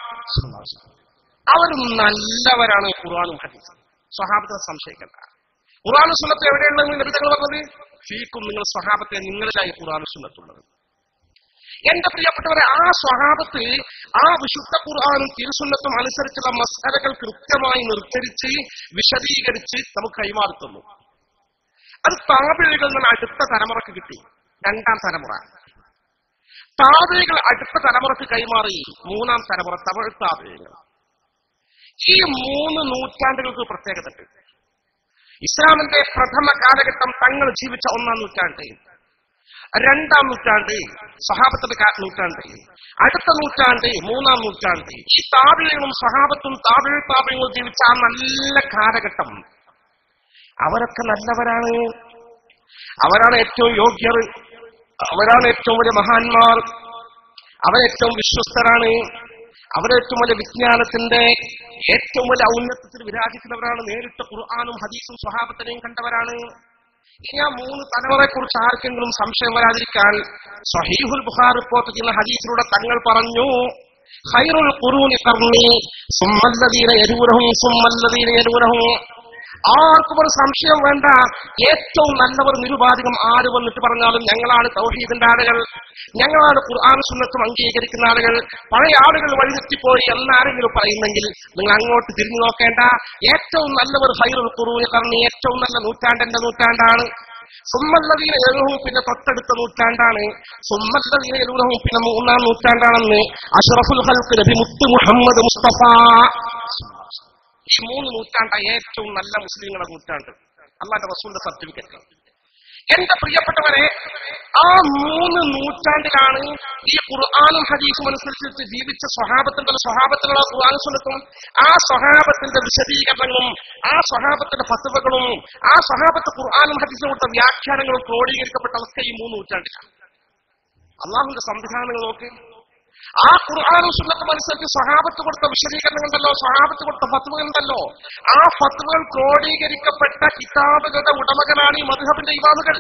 അവരും നല്ലവരാണ്. ഖുർആനും ഹദീസും സ്വഹാബത്തെ സംശയിക്കണ്ട. ഖുർആനും സുന്നത്തും എവിടെയുണ്ടെന്ന് നബി തങ്ങൾ പറഞ്ഞത്, ഫീക്കും, നിങ്ങൾ സ്വഹാബത്തെ നിങ്ങളിലായി ഖുർആനും സുന്നത്തുള്ളത്. എന്റെ പ്രിയപ്പെട്ടവരെ, ആ സ്വഹാബത്ത് ആ വിശുദ്ധ ഖുർആനും തിരുസുന്നത്തും അനുസരിച്ചുള്ള മസ്അലകൾ കൃത്യമായി നിർദ്ധരിച്ച് വിശദീകരിച്ച് നമുക്ക് കൈമാറുന്നു. അത് താബിഈകൾ നിന്ന് അടുത്ത തലമുറക്ക് കിട്ടി, രണ്ടാം തലമുറ. താബിഈകൾ അടുത്ത തലമുറക്ക് കൈമാറി, മൂന്നാം തലമുറ തബഉ താബിഈകൾ. ഈ 3 നൂറ്റാണ്ടുകൾക്ക് പ്രത്യേകതയുണ്ട്. ഇസ്ലാമിന്റെ പ്രഥമ കാലഘട്ടം തങ്ങൾ ജീവിച്ച 1-ാം നൂറ്റാണ്ട്, 2-ാം നൂറ്റാണ്ട് സഹാബത്തിന്റെ നൂറ്റാണ്ട്, അടുത്ത നൂറ്റാണ്ട് 3-ാം നൂറ്റാണ്ട്. ഈ താബിഈകളും സഹാബത്തും താബിഈകളും ജീവിച്ച ആ നല്ല കാലഘട്ടം, അവരൊക്കെ നല്ലവരാണ്. അവരാണ് ഏറ്റവും യോഗ്യർ, അവരാണ് ഏറ്റവും വലിയ മഹാന്മാർ, അവരേറ്റവും വിശ്വസ്തരാണ്, അവരേറ്റവും വലിയ വിജ്ഞാനത്തിന്റെ ഏറ്റവും വലിയ ഔന്നത്യത്തിൽ വിരാജിക്കുന്നവരാണ്. നേരിട്ട് ഖുർആനും ഹദീസും സ്വഹാബത്തിനെയും കണ്ടവരാണ്. ഇനി ആ 3 തലമുറയെ കുറിച്ച് ആർക്കെങ്കിലും സംശയം വരാതിരിക്കാൻ സ്വഹീഹുൽ ബുഖാരി റിപ്പോർട്ട് ചെയ്യുന്ന ഹദീസിലൂടെ തങ്ങൾ പറഞ്ഞു, ഖൈറുൽ ഖുറൂനി ഖർനി സുമ്മല്ലദീന യലൂനഹും സുമ്മല്ലദീന യലൂനഹും. ആർക്കും ഒരു സംശയം വേണ്ട, ഏറ്റവും നല്ലവർ നിരുപാധികം ആര് വന്നിട്ട് പറഞ്ഞാലും ഞങ്ങളാണ് തൗഹീദിന്റെ ആളുകൾ, ഞങ്ങളാണ് ഖുർആൻ സുന്നത്തും അംഗീകരിക്കുന്ന ആളുകൾ. പഴയ ആളുകൾ വഴിതെറ്റിപ്പോയി എന്നാരെങ്കിലും പറയുന്നെങ്കിൽ നിങ്ങൾ അങ്ങോട്ട് തിരിഞ്ഞു നോക്കേണ്ട. ഏറ്റവും നല്ലവർ ഖൈറുൽ ഖുറൂനി ഖർനി, ഏറ്റവും നല്ല നൂറ്റാണ്ടെന്റെ നൂറ്റാണ്ടാണ്. സുമ്മല്ലദീന യലൂനഹും, പിന്നെ തൊട്ടടുത്ത നൂറ്റാണ്ടാണ്. സുമ്മല്ലദീന യലൂനഹും, പിന്നെ 3-ാം നൂറ്റാണ്ടാണെന്ന് അഷ്റഫുൽ ഖൽഖ് നബി മുത്ത് മുഹമ്മദ് മുസ്തഫ. ഈ 3 നൂറ്റാണ്ടാണ് ഏറ്റവും നല്ല മുസ്ലിങ്ങളുടെ നൂറ്റാണ്ട്. അല്ലാഹുവിന്റെ റസൂലിന്റെ സർട്ടിഫിക്കറ്റ്. എന്റെ പ്രിയപ്പെട്ടവരെ, ആ 3 നൂറ്റാണ്ടിലാണ് ഈ ഖുർആനും ഹദീസും അനുസരിച്ച് ജീവിച്ച സ്വഹാബത്തിലുള്ള ഖുർആനും സുന്നത്തും ആ സ്വഹാബത്തിന്റെ വിശദീകരണങ്ങളും ആ സ്വഹാബത്തിന്റെ ഫത്വകളും ആ സ്വഹാബത്ത് ഖുർആനും ഹദീസും കൊടുത്ത വ്യാഖ്യാനങ്ങളും ക്രോഡീകരിക്കപ്പെട്ട അവസ്ഥ ഈ 3 നൂറ്റാണ്ടിലാണ്. അള്ളാഹുവിന്റെ സംവിധാനങ്ങൾ നോക്ക്. ആ ഖുർആനും സുന്നത്തും അനുസരിച്ച് സ്വഹാബത്ത് കൊടുത്ത വിശദീകരണങ്ങളുണ്ടല്ലോ, സ്വഹാബത്ത് കൊടുത്ത ഫത്വകളുണ്ടല്ലോ, ആ ഫത്വകൾ ക്രോഡീകരിക്കപ്പെട്ട കിതാബുകളുടെ ഉടമകളാണ് ഈ മദ്ഹബിന്റെ ഇമാമുകൾ.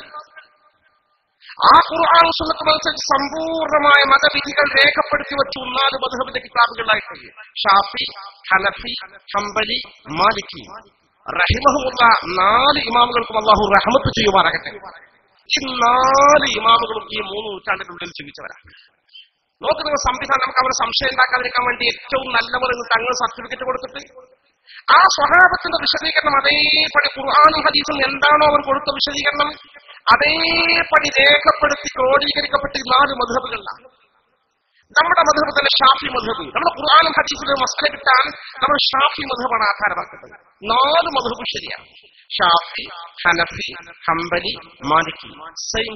ആ ഖുർആനും സുന്നത്തും അനുസരിച്ച് സമ്പൂർണമായ മതവിധികൾ രേഖപ്പെടുത്തി വെച്ചു 4 മദ്ഹബിന്റെ കിതാബുകളായിട്ട് ഷാഫി, ഹനഫി, ഹംബലി, മാലിക്കി റഹിമഹുമുള്ള 4 ഇമാമുകൾക്കും അല്ലാഹു റഹ്മത്ത് ചെയ്യുമാറാകട്ടെ. ഈ 4 ഇമാമുകളും ഈ 3 നൂറ്റാണ്ടിനുള്ളിൽ ജീവിച്ചവരാണ്. നോക്കുന്ന സംവിധാനം നമുക്ക് അവരെ സംശയം ഉണ്ടാക്കാതിരിക്കാൻ വേണ്ടി ഏറ്റവും നല്ലവർ എന്ന് തങ്ങൾ സർട്ടിഫിക്കറ്റ് കൊടുത്തിട്ട് ആ സ്വഹാബത്തിന്റെ വിശദീകരണം അതേപടി ഖുർആനും ഹദീസും എന്താണോ അവർ കൊടുത്ത വിശദീകരണം അതേപടി രേഖപ്പെടുത്തി ക്രോഡീകരിക്കപ്പെട്ട് 4 മദ്ഹബുകളിലാണ്. നമ്മുടെ മദ്ഹബ് തന്നെ ഷാഫി മദ്ഹബ്. നമ്മുടെ ഖുർആനും ഹദീസിലെ മസല കിട്ടാൻ നമ്മൾ ഷാഫി മദ്ഹബാണ് ആധാരമാക്കുന്നത്. 4 മദ്ഹബും ശരിയാണ്. ഷാഫി, ഹനഫി, ഹംബലി, മാലിക്കി സെയിം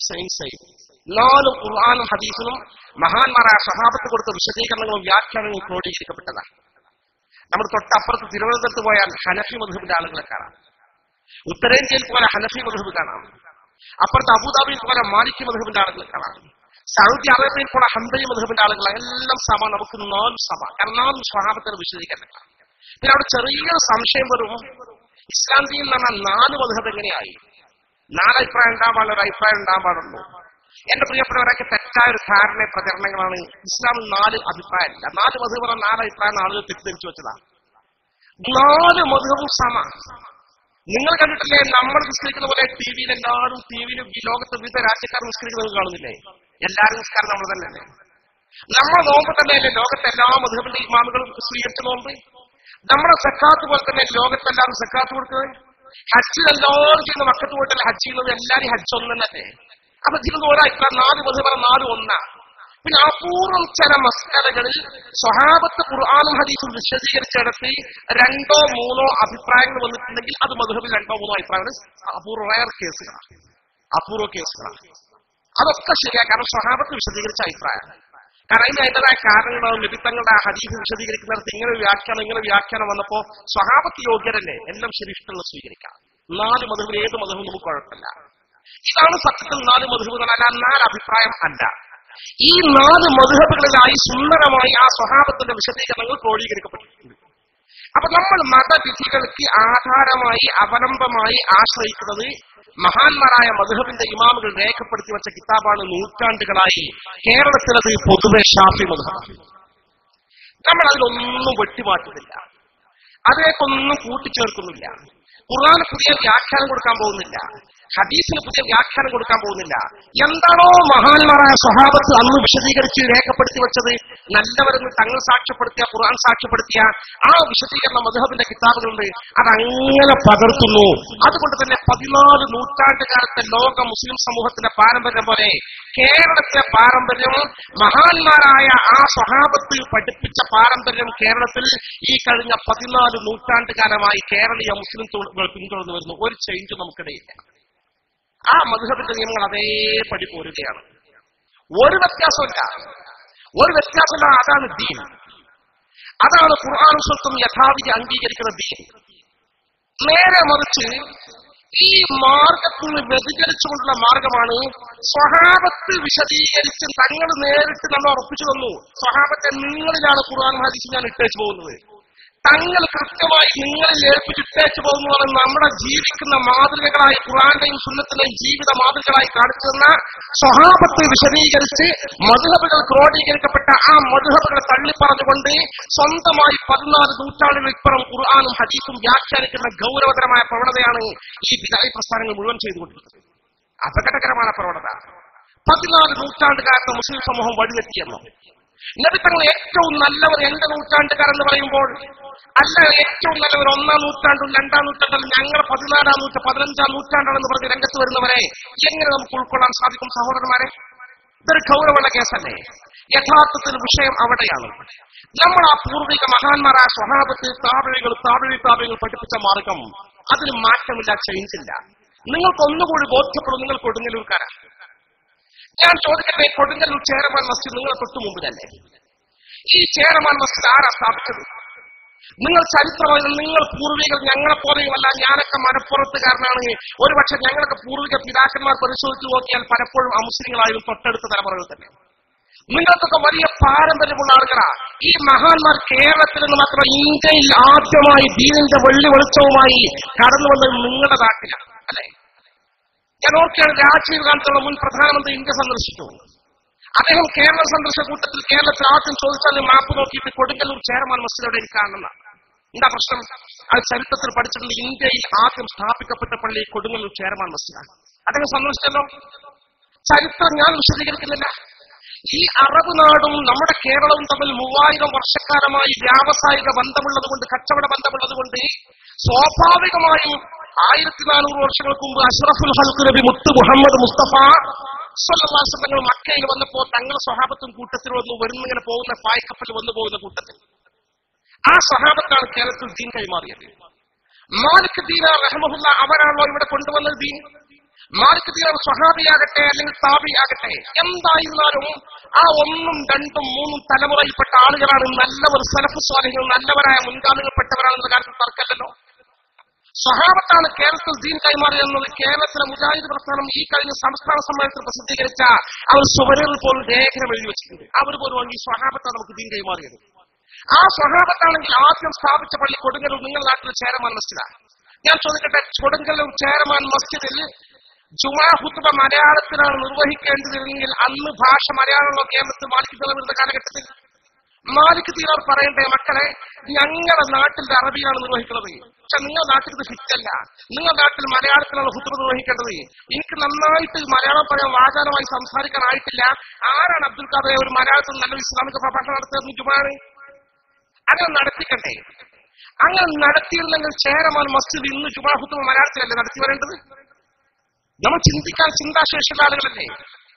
4 ഖുർആനും ഹദീസിനും മഹാന്മാരായ സ്വഹാബത്ത് കൊടുത്ത വിശദീകരണങ്ങളും വ്യാഖ്യാനങ്ങളും ക്രോഡീകരിക്കപ്പെട്ടതാണ്. നമ്മൾ തൊട്ടപ്പുറത്ത് തിരുവനന്തപുരത്ത് പോയാൽ ഹനഫി മദ്ഹബിന്റെ ആളുകളെ കാണാം. ഉത്തരേന്ത്യയിൽ പോലെ ഹനഫി മദ്ഹബ് കാണാം. അപ്പുറത്ത് അബുദാബിയിൽ പോലെ മാലിക്കി മദ്ഹബിന്റെ ആളുകളെ കാണാം. സൗദി അറേബ്യയിൽ പോലെ ഹംബലി മദ്ഹബിന്റെ ആളുകൾ എല്ലാം സമ. നമുക്ക് 4 സമ. കാരണം 4 സ്വഹാബത്തിന്റെ വിശദീകരണങ്ങളാണ്. പിന്നെ അവിടെ ചെറിയൊരു സംശയം വരും. ഇസ്ലാം ദീൻ എന്ന് പറഞ്ഞാൽ 4 മദ്ഹബ് എങ്ങനെയായി? 4 അഭിപ്രായം ഉണ്ടാകാൻ പാടുള്ള ഒരു അഭിപ്രായം ഉണ്ടാകാൻ പാടുള്ളൂ. എന്റെ പ്രിയപ്പെട്ടവരൊക്കെ തെറ്റായ ഒരു ധാരണ പ്രചരണങ്ങളാണ്. ഇസ്ലാമിൽ 4 അഭിപ്രായമില്ല. 4 മദ്ഹബ് പറഞ്ഞ 4 അഭിപ്രായം ആളുകൾ തെറ്റിദ്ധരിച്ചു വെച്ചതാണ്. 4 മദ്ഹബും സമ. നിങ്ങൾ കണ്ടിട്ടില്ലേ നമ്മൾ നിസ്കരിക്കുന്ന പോലെ ടിവിയിലെല്ലാവരും ഈ ലോകത്ത് വിവിധ രാജ്യക്കാർ നിസ്കരിക്കുന്നത് കാണുന്നില്ലേ? എല്ലാവരും നിസ്കാരം നമ്മൾ തന്നെയല്ലേ? നമ്മൾ നോമ്പ് തന്നെയല്ലേ ലോകത്തെ എല്ലാ മദ്ഹബിന്റെ ഇമാമുകളും സ്വീകരിച്ച നോമ്പ്? നമ്മുടെ സക്കാത്ത് പോലെ തന്നെ ലോകത്തെല്ലാവരും സക്കാത്ത് കൊടുക്കുന്നത്. ഹജ്ജ് എല്ലാവരും ചെയ്യുന്ന മക്കത്ത് പോയിട്ടല്ല ഹജ്ജ് ചെയ്യുന്നത്. എല്ലാവരും ഹജ്ജ് ഒന്നല്ലേ? അപ്പൊ ഇതിലൊന്നും ഒരഭിപ്രായം 4 മദ്ഹബ് 4 ഒന്നാണ്. പിന്നെ അപൂർവം ചില മസ്അലകളിൽ സ്വഹാബത്ത് ഖുർആനും ഹദീസും വിശദീകരിച്ചിടത്ത് 2 or 3 അഭിപ്രായങ്ങൾ വന്നിട്ടുണ്ടെങ്കിൽ അത് മദ്ഹബിൽ 2 or 3 അഭിപ്രായങ്ങൾ അപൂർവ കേസുകളാണ്. അതൊക്കെ ശരിയാണ്. കാരണം സ്വഹാബത്ത് വിശദീകരിച്ച അഭിപ്രായം. കാരണം അതിൻ്റെതായ കാരണങ്ങളാവും. ലഭിത്തങ്ങളുടെ ആ ഹദീസ് വിശദീകരിക്കുന്നിടത്ത് ഇങ്ങനെ വ്യാഖ്യാനം വന്നപ്പോ സ്വഹാബത്ത് യോഗ്യരല്ലേ? എല്ലാം ശരി ഇഷ്ടമുള്ള സ്വീകരിക്കാം. 4 മദ്ഹബിൽ ഏത് മദ്ഹബും നമുക്ക് കുഴപ്പമില്ല. ഇതാണ് സത്യത്തിൽ 4 മദ്ഹബ് അല്ല, 4 അഭിപ്രായം അല്ല. ഈ 4 മദ്ഹബുകളിലായി സുന്ദരമായി ആ സ്വഹാബത്തിന്റെ വിശദീകരണങ്ങൾ ക്രോഡീകരിക്കപ്പെട്ടിട്ടുണ്ട്. അപ്പൊ നമ്മൾ മതവിധികൾക്ക് ആധാരമായി അവലംബമായി ആശ്രയിക്കുന്നത് മഹാന്മാരായ മദ്ഹബിന്റെ ഇമാമുകൾ രേഖപ്പെടുത്തി വെച്ച കിതാബാണ്. നൂറ്റാണ്ടുകളായി കേരളത്തിലത് പൊതുവെ ഷാഫി മദ്ഹബ്. നമ്മൾ അതിലൊന്നും വെട്ടിമാറ്റുന്നില്ല, അതിലേക്കൊന്നും കൂട്ടിച്ചേർക്കുന്നില്ല. ഖുർആന് പുതിയ വ്യാഖ്യാനം കൊടുക്കാൻ പോകുന്നില്ല, ഹദീസിന് പുതിയ വ്യാഖ്യാനം കൊടുക്കാൻ പോകുന്നില്ല. എന്താണോ മഹാന്മാരായ സ്വഹാബത്ത് അന്ന് വിശദീകരിച്ച് രേഖപ്പെടുത്തി വെച്ചത്, നല്ലവരെന്ന് തങ്ങൾ സാക്ഷ്യപ്പെടുത്തിയ ഖുർആൻ സാക്ഷ്യപ്പെടുത്തിയ ആ വിശദീകരണ മദ്ഹബിന്റെ കിതാബുകളുണ്ട്, അതങ്ങനെ പകർത്തുന്നു. അതുകൊണ്ട് തന്നെ 14 നൂറ്റാണ്ടുകാലത്തെ ലോക മുസ്ലിം സമൂഹത്തിന്റെ പാരമ്പര്യം പോലെ കേരളത്തിലെ പാരമ്പര്യം, മഹാന്മാരായ ആ സ്വഹാബത്ത് പഠിപ്പിച്ച പാരമ്പര്യം കേരളത്തിൽ ഈ കഴിഞ്ഞ 14 നൂറ്റാണ്ടുകാലമായി കേരളീയ മുസ്ലിം പിന്തുടർന്നു വരുന്നു. ഒരു ചേഞ്ച് നമുക്കിടയില്ല. ആ മദ്ഹബിന്റെ നിയമങ്ങൾ അതേപടി പോരുകയാണ്. ഒരു വ്യത്യാസമില്ല. അതാണ് ദീൻ. അതാണ് ഖുർആനും സുന്നത്തും യഥാവിധി അംഗീകരിക്കുന്ന ദീൻ. നേരെ മറിച്ച് ഈ മാർഗത്തിൽ നിന്ന് വ്യതിചലിച്ചുകൊണ്ടുള്ള മാർഗമാണ് സ്വഹാബത്ത് വിശദീകരിച്ച് തങ്ങൾ നേരിട്ട് നമ്മൾ ഉറപ്പിച്ചു തന്നു. സ്വഹാബത്തെ നിങ്ങളിലാണ് ഖുർആനും ഹദീസും ഞാൻ ഇട്ടേച്ചു പോകുന്നത്, തങ്ങൾ കൃത്യമായി നിങ്ങളിൽ ഏൽപ്പിച്ചിട്ടേച്ചു പോകുന്നതാണ് നമ്മുടെ ജീവിക്കുന്ന മാതൃകകളായി ഖുർആന്റെയും സുന്നത്തിന്റെയും ജീവിത മാതൃകകളായി കാണിച്ചു തന്ന സ്വഹാബത്ത് വിശദീകരിച്ച് മദ്ഹബുകൾ ക്രോഡീകരിക്കപ്പെട്ട ആ മദ്ഹബുകളെ തള്ളിപ്പറഞ്ഞുകൊണ്ട് സ്വന്തമായി 14 നൂറ്റാണ്ടുകൾ ഇപ്പുറം ഖുർആനും ഹദീസും വ്യാഖ്യാനിക്കുന്ന ഗൗരവതരമായ പ്രവണതയാണ് ഈ ബിദഅ പ്രസ്ഥാനങ്ങൾ മുഴുവൻ ചെയ്തുകൊണ്ടിരിക്കുന്നത്. അപകടകരമായ പ്രവണത. 14 നൂറ്റാണ്ടുകാലത്തെ മുസ്ലിം സമൂഹം വഴിതെറ്റിയെന്നോ? നബി തങ്ങൾ ഏറ്റവും നല്ലവർ എന്റെ നൂറ്റാണ്ടുകാരെന്ന് പറയുമ്പോൾ അല്ല, ഏറ്റവും നല്ലവർ 1-ാം നൂറ്റാണ്ടും 2-ാം നൂറ്റാണ്ടും ഞങ്ങൾ 14-ാം 15-ാം നൂറ്റാണ്ടാണെന്ന് പറഞ്ഞ് രംഗത്ത് വരുന്നവരെ എങ്ങനെ നമുക്ക് ഉൾക്കൊള്ളാൻ സാധിക്കും സഹോദരന്മാരെ? ഇതൊരു ഗൗരവമുള്ള കേസല്ലേ? യഥാർത്ഥത്തിൽ വിഷയം അവിടെയാണ്. നമ്മൾ ആ പൂർവിക മഹാന്മാരായ സ്വഹാബത്ത് താബിഈകൾ പഠിപ്പിച്ച മാർഗം, അതിന് മാറ്റമില്ല, ചേഞ്ചില്ല. നിങ്ങൾക്ക് ഒന്നുകൂടി ബോധ്യപ്പെടും, നിങ്ങൾ കൊടുങ്ങല്ലൂർക്കാരാണ്. ഞാൻ ചോദിക്കട്ടെ, കൊടുങ്ങല്ലൂർ ചേരമാൻ മസ്ജിദ് നിങ്ങളെ തൊട്ടു മുമ്പിലല്ലേ? ഈ ചേരമാൻ മസ്ജിദ് ആരാ സ്ഥാപിച്ചത്? നിങ്ങൾ ചരിത്രമായി നിങ്ങൾ പൂർവികർ ഞങ്ങളെപ്പോലെയുമല്ല. ഞാനൊക്കെ മലപ്പുറത്തുകാരനാണ്. ഒരുപക്ഷെ ഞങ്ങളൊക്കെ പൂർവിക പിതാക്കന്മാർ പരിശോധിച്ചു നോക്കിയാൽ പലപ്പോഴും അമുസ്ലിങ്ങളായും തൊട്ടടുത്ത തലമുറകൾ തന്നെ. നിങ്ങൾക്കൊക്കെ വലിയ പാരമ്പര്യമുള്ള ആളുകളാ. ഈ മഹാന്മാർ കേരളത്തിൽ നിന്ന് മാത്രം ഇന്ത്യയിൽ ആദ്യമായി ദീനിന്റെ വെള്ളി വെളിച്ചവുമായി കടന്നു വന്നത് നിങ്ങളുടെ നാട്ടിലാണ്, അല്ലെ? ഞാൻ ഓർക്കുകയാണ്, രാജീവ് ഗാന്ധിയുള്ള മുൻ പ്രധാനമന്ത്രി ഇന്ത്യ സന്ദർശിച്ചു. അദ്ദേഹം കേരളം സന്ദർശിച്ച കൂട്ടത്തിൽ കേരളത്തിൽ ആദ്യം ചോദിച്ചാൽ മാപ്പ് നോക്കിയിട്ട് കൊടുങ്ങല്ലൂർ ചേരമാൻ മസ്ജിദ് എവിടെ കാണുന്ന എന്താ പ്രശ്നം? അത് ചരിത്രത്തിൽ പഠിച്ചിട്ടുണ്ട്. ഇന്ത്യയിൽ ആദ്യം സ്ഥാപിക്കപ്പെട്ട പള്ളി കൊടുങ്ങല്ലൂർ ചേരമാൻ മസ്ജിദാണ്. അദ്ദേഹം സന്ദർശിച്ചല്ലോ. ചരിത്രം ഞാൻ വിശദീകരിക്കുന്നില്ല. ഈ അറബ് നാടും നമ്മുടെ കേരളവും തമ്മിൽ 3000 വർഷക്കാലമായി വ്യാവസായിക ബന്ധമുള്ളത് കൊണ്ട്, കച്ചവട ബന്ധമുള്ളത് കൊണ്ട് സ്വാഭാവികമായും 1400 വർഷങ്ങൾക്ക് മുമ്പ് അഷ്റഫുൽ ഖൽഖ് നബി മുത്ത് മുഹമ്മദ് മുസ്തഫ സ്വല്ലല്ലാഹു അലൈഹി വസല്ലം മക്കയിൽ വന്നപ്പോൾ തങ്ങളുടെ സ്വഹാബത്തും കൂട്ടത്തിൽ വരുന്നിങ്ങനെ പോകുന്ന പായ്ക്കപ്പൽ വന്നു പോകുന്ന കൂട്ടത്തിൽ ആ സ്വഹാബത്താണ് കേരളത്തിൽ ദീൻ കൈമാറിയത്. മാലിക് ദീനാർ റഹ്മഹുല്ലാ അവരാണല്ലോ ഇവിടെ കൊണ്ടുവന്നത് ദീൻ. മാലിക് ദീനാർ സ്വഹാബിയാകട്ടെ അല്ലെങ്കിൽ താബിയാകട്ടെ, എന്തായിരുന്നാലും ആ 1ഉം 2ഉം 3ഉം തലമുറയിൽപ്പെട്ട ആളുകളാണ് നല്ലവർ. സലഫ് സ്വാലിഹ്കൾ നല്ലവരായ മുൻഗാമികൾപ്പെട്ടവരാണെന്ന കാര്യത്തിൽ തർക്കമല്ലല്ലോ. സ്വഹാബത്താണ് കേരളത്തിൽ ദീൻ കൈമാറിയെന്നത് കേരളത്തിലെ മുജാഹിദ് പ്രസ്ഥാനം ഈ കഴിഞ്ഞ സംസ്ഥാന സമ്മേളനത്തിൽ പ്രസിദ്ധീകരിച്ച അവർ സുവരറിൽ പോലും ലേഖനം എഴുതി വെച്ചിട്ടുണ്ട്. അവർ പോലും ഈ സ്വഹാബത്താണ് നമുക്ക് ദീൻ കൈമാറിയത്. ആ സ്വഹാബത്താണെങ്കിൽ ആദ്യം സ്ഥാപിച്ച പള്ളി കൊടുങ്ങല്ലൂർ നിങ്ങളുടെ നാട്ടിൽ ചേരമാൻ മസ്ജിദാണ്. ഞാൻ ചോദിക്കട്ടെ, കൊടുങ്ങല്ലൂർ ചേരമാൻ മസ്ജിദിൽ ജുമാ ഖുത്ബ മലയാളത്തിലാണ് നിർവഹിക്കേണ്ടതെങ്കിൽ അന്ന് ഭാഷ മലയാളമുള്ള കേരളത്തിൽ മാലിക് ദീനാർ വരുന്ന കാലഘട്ടത്തിൽ മാലിക് ദീനാർ പറയണ്ടേ, മക്കളെ ഞങ്ങളുടെ നാട്ടിൽ അറബിയാണ് നിർവഹിക്കുന്നത്, പക്ഷെ നിങ്ങളുടെ നാട്ടിൽ ഇത് ഫിറ്റല്ല, നിങ്ങളുടെ നാട്ടിൽ മലയാളത്തിലാണ് ഖുത്ബ നിർവഹിക്കേണ്ടത്. എനിക്ക് നന്നായിട്ട് മലയാളം പറയാൻ വാചാലമായി സംസാരിക്കാനായിട്ടില്ല. ആരാണ് അബ്ദുൽ ഖാദറെ ഒരു മലയാളത്തിൽ നല്ല ഇസ്ലാമിക പ്രഭാഷണം നടത്തിയത്? ജുമാണ് അങ്ങനെ നടത്തിക്കണ്ടേ? അങ്ങനെ നടത്തിയിരുന്നെങ്കിൽ ചേരമാൻ മസ്ജിദ് ഇന്ന് ജുമാ ഖുത്ബ മലയാളത്തിലല്ലേ നടത്തി വരേണ്ടത്? നമ്മൾ ചിന്തിക്കാൻ ചിന്താശേഷിയുള്ള ആളുകളല്ലേ?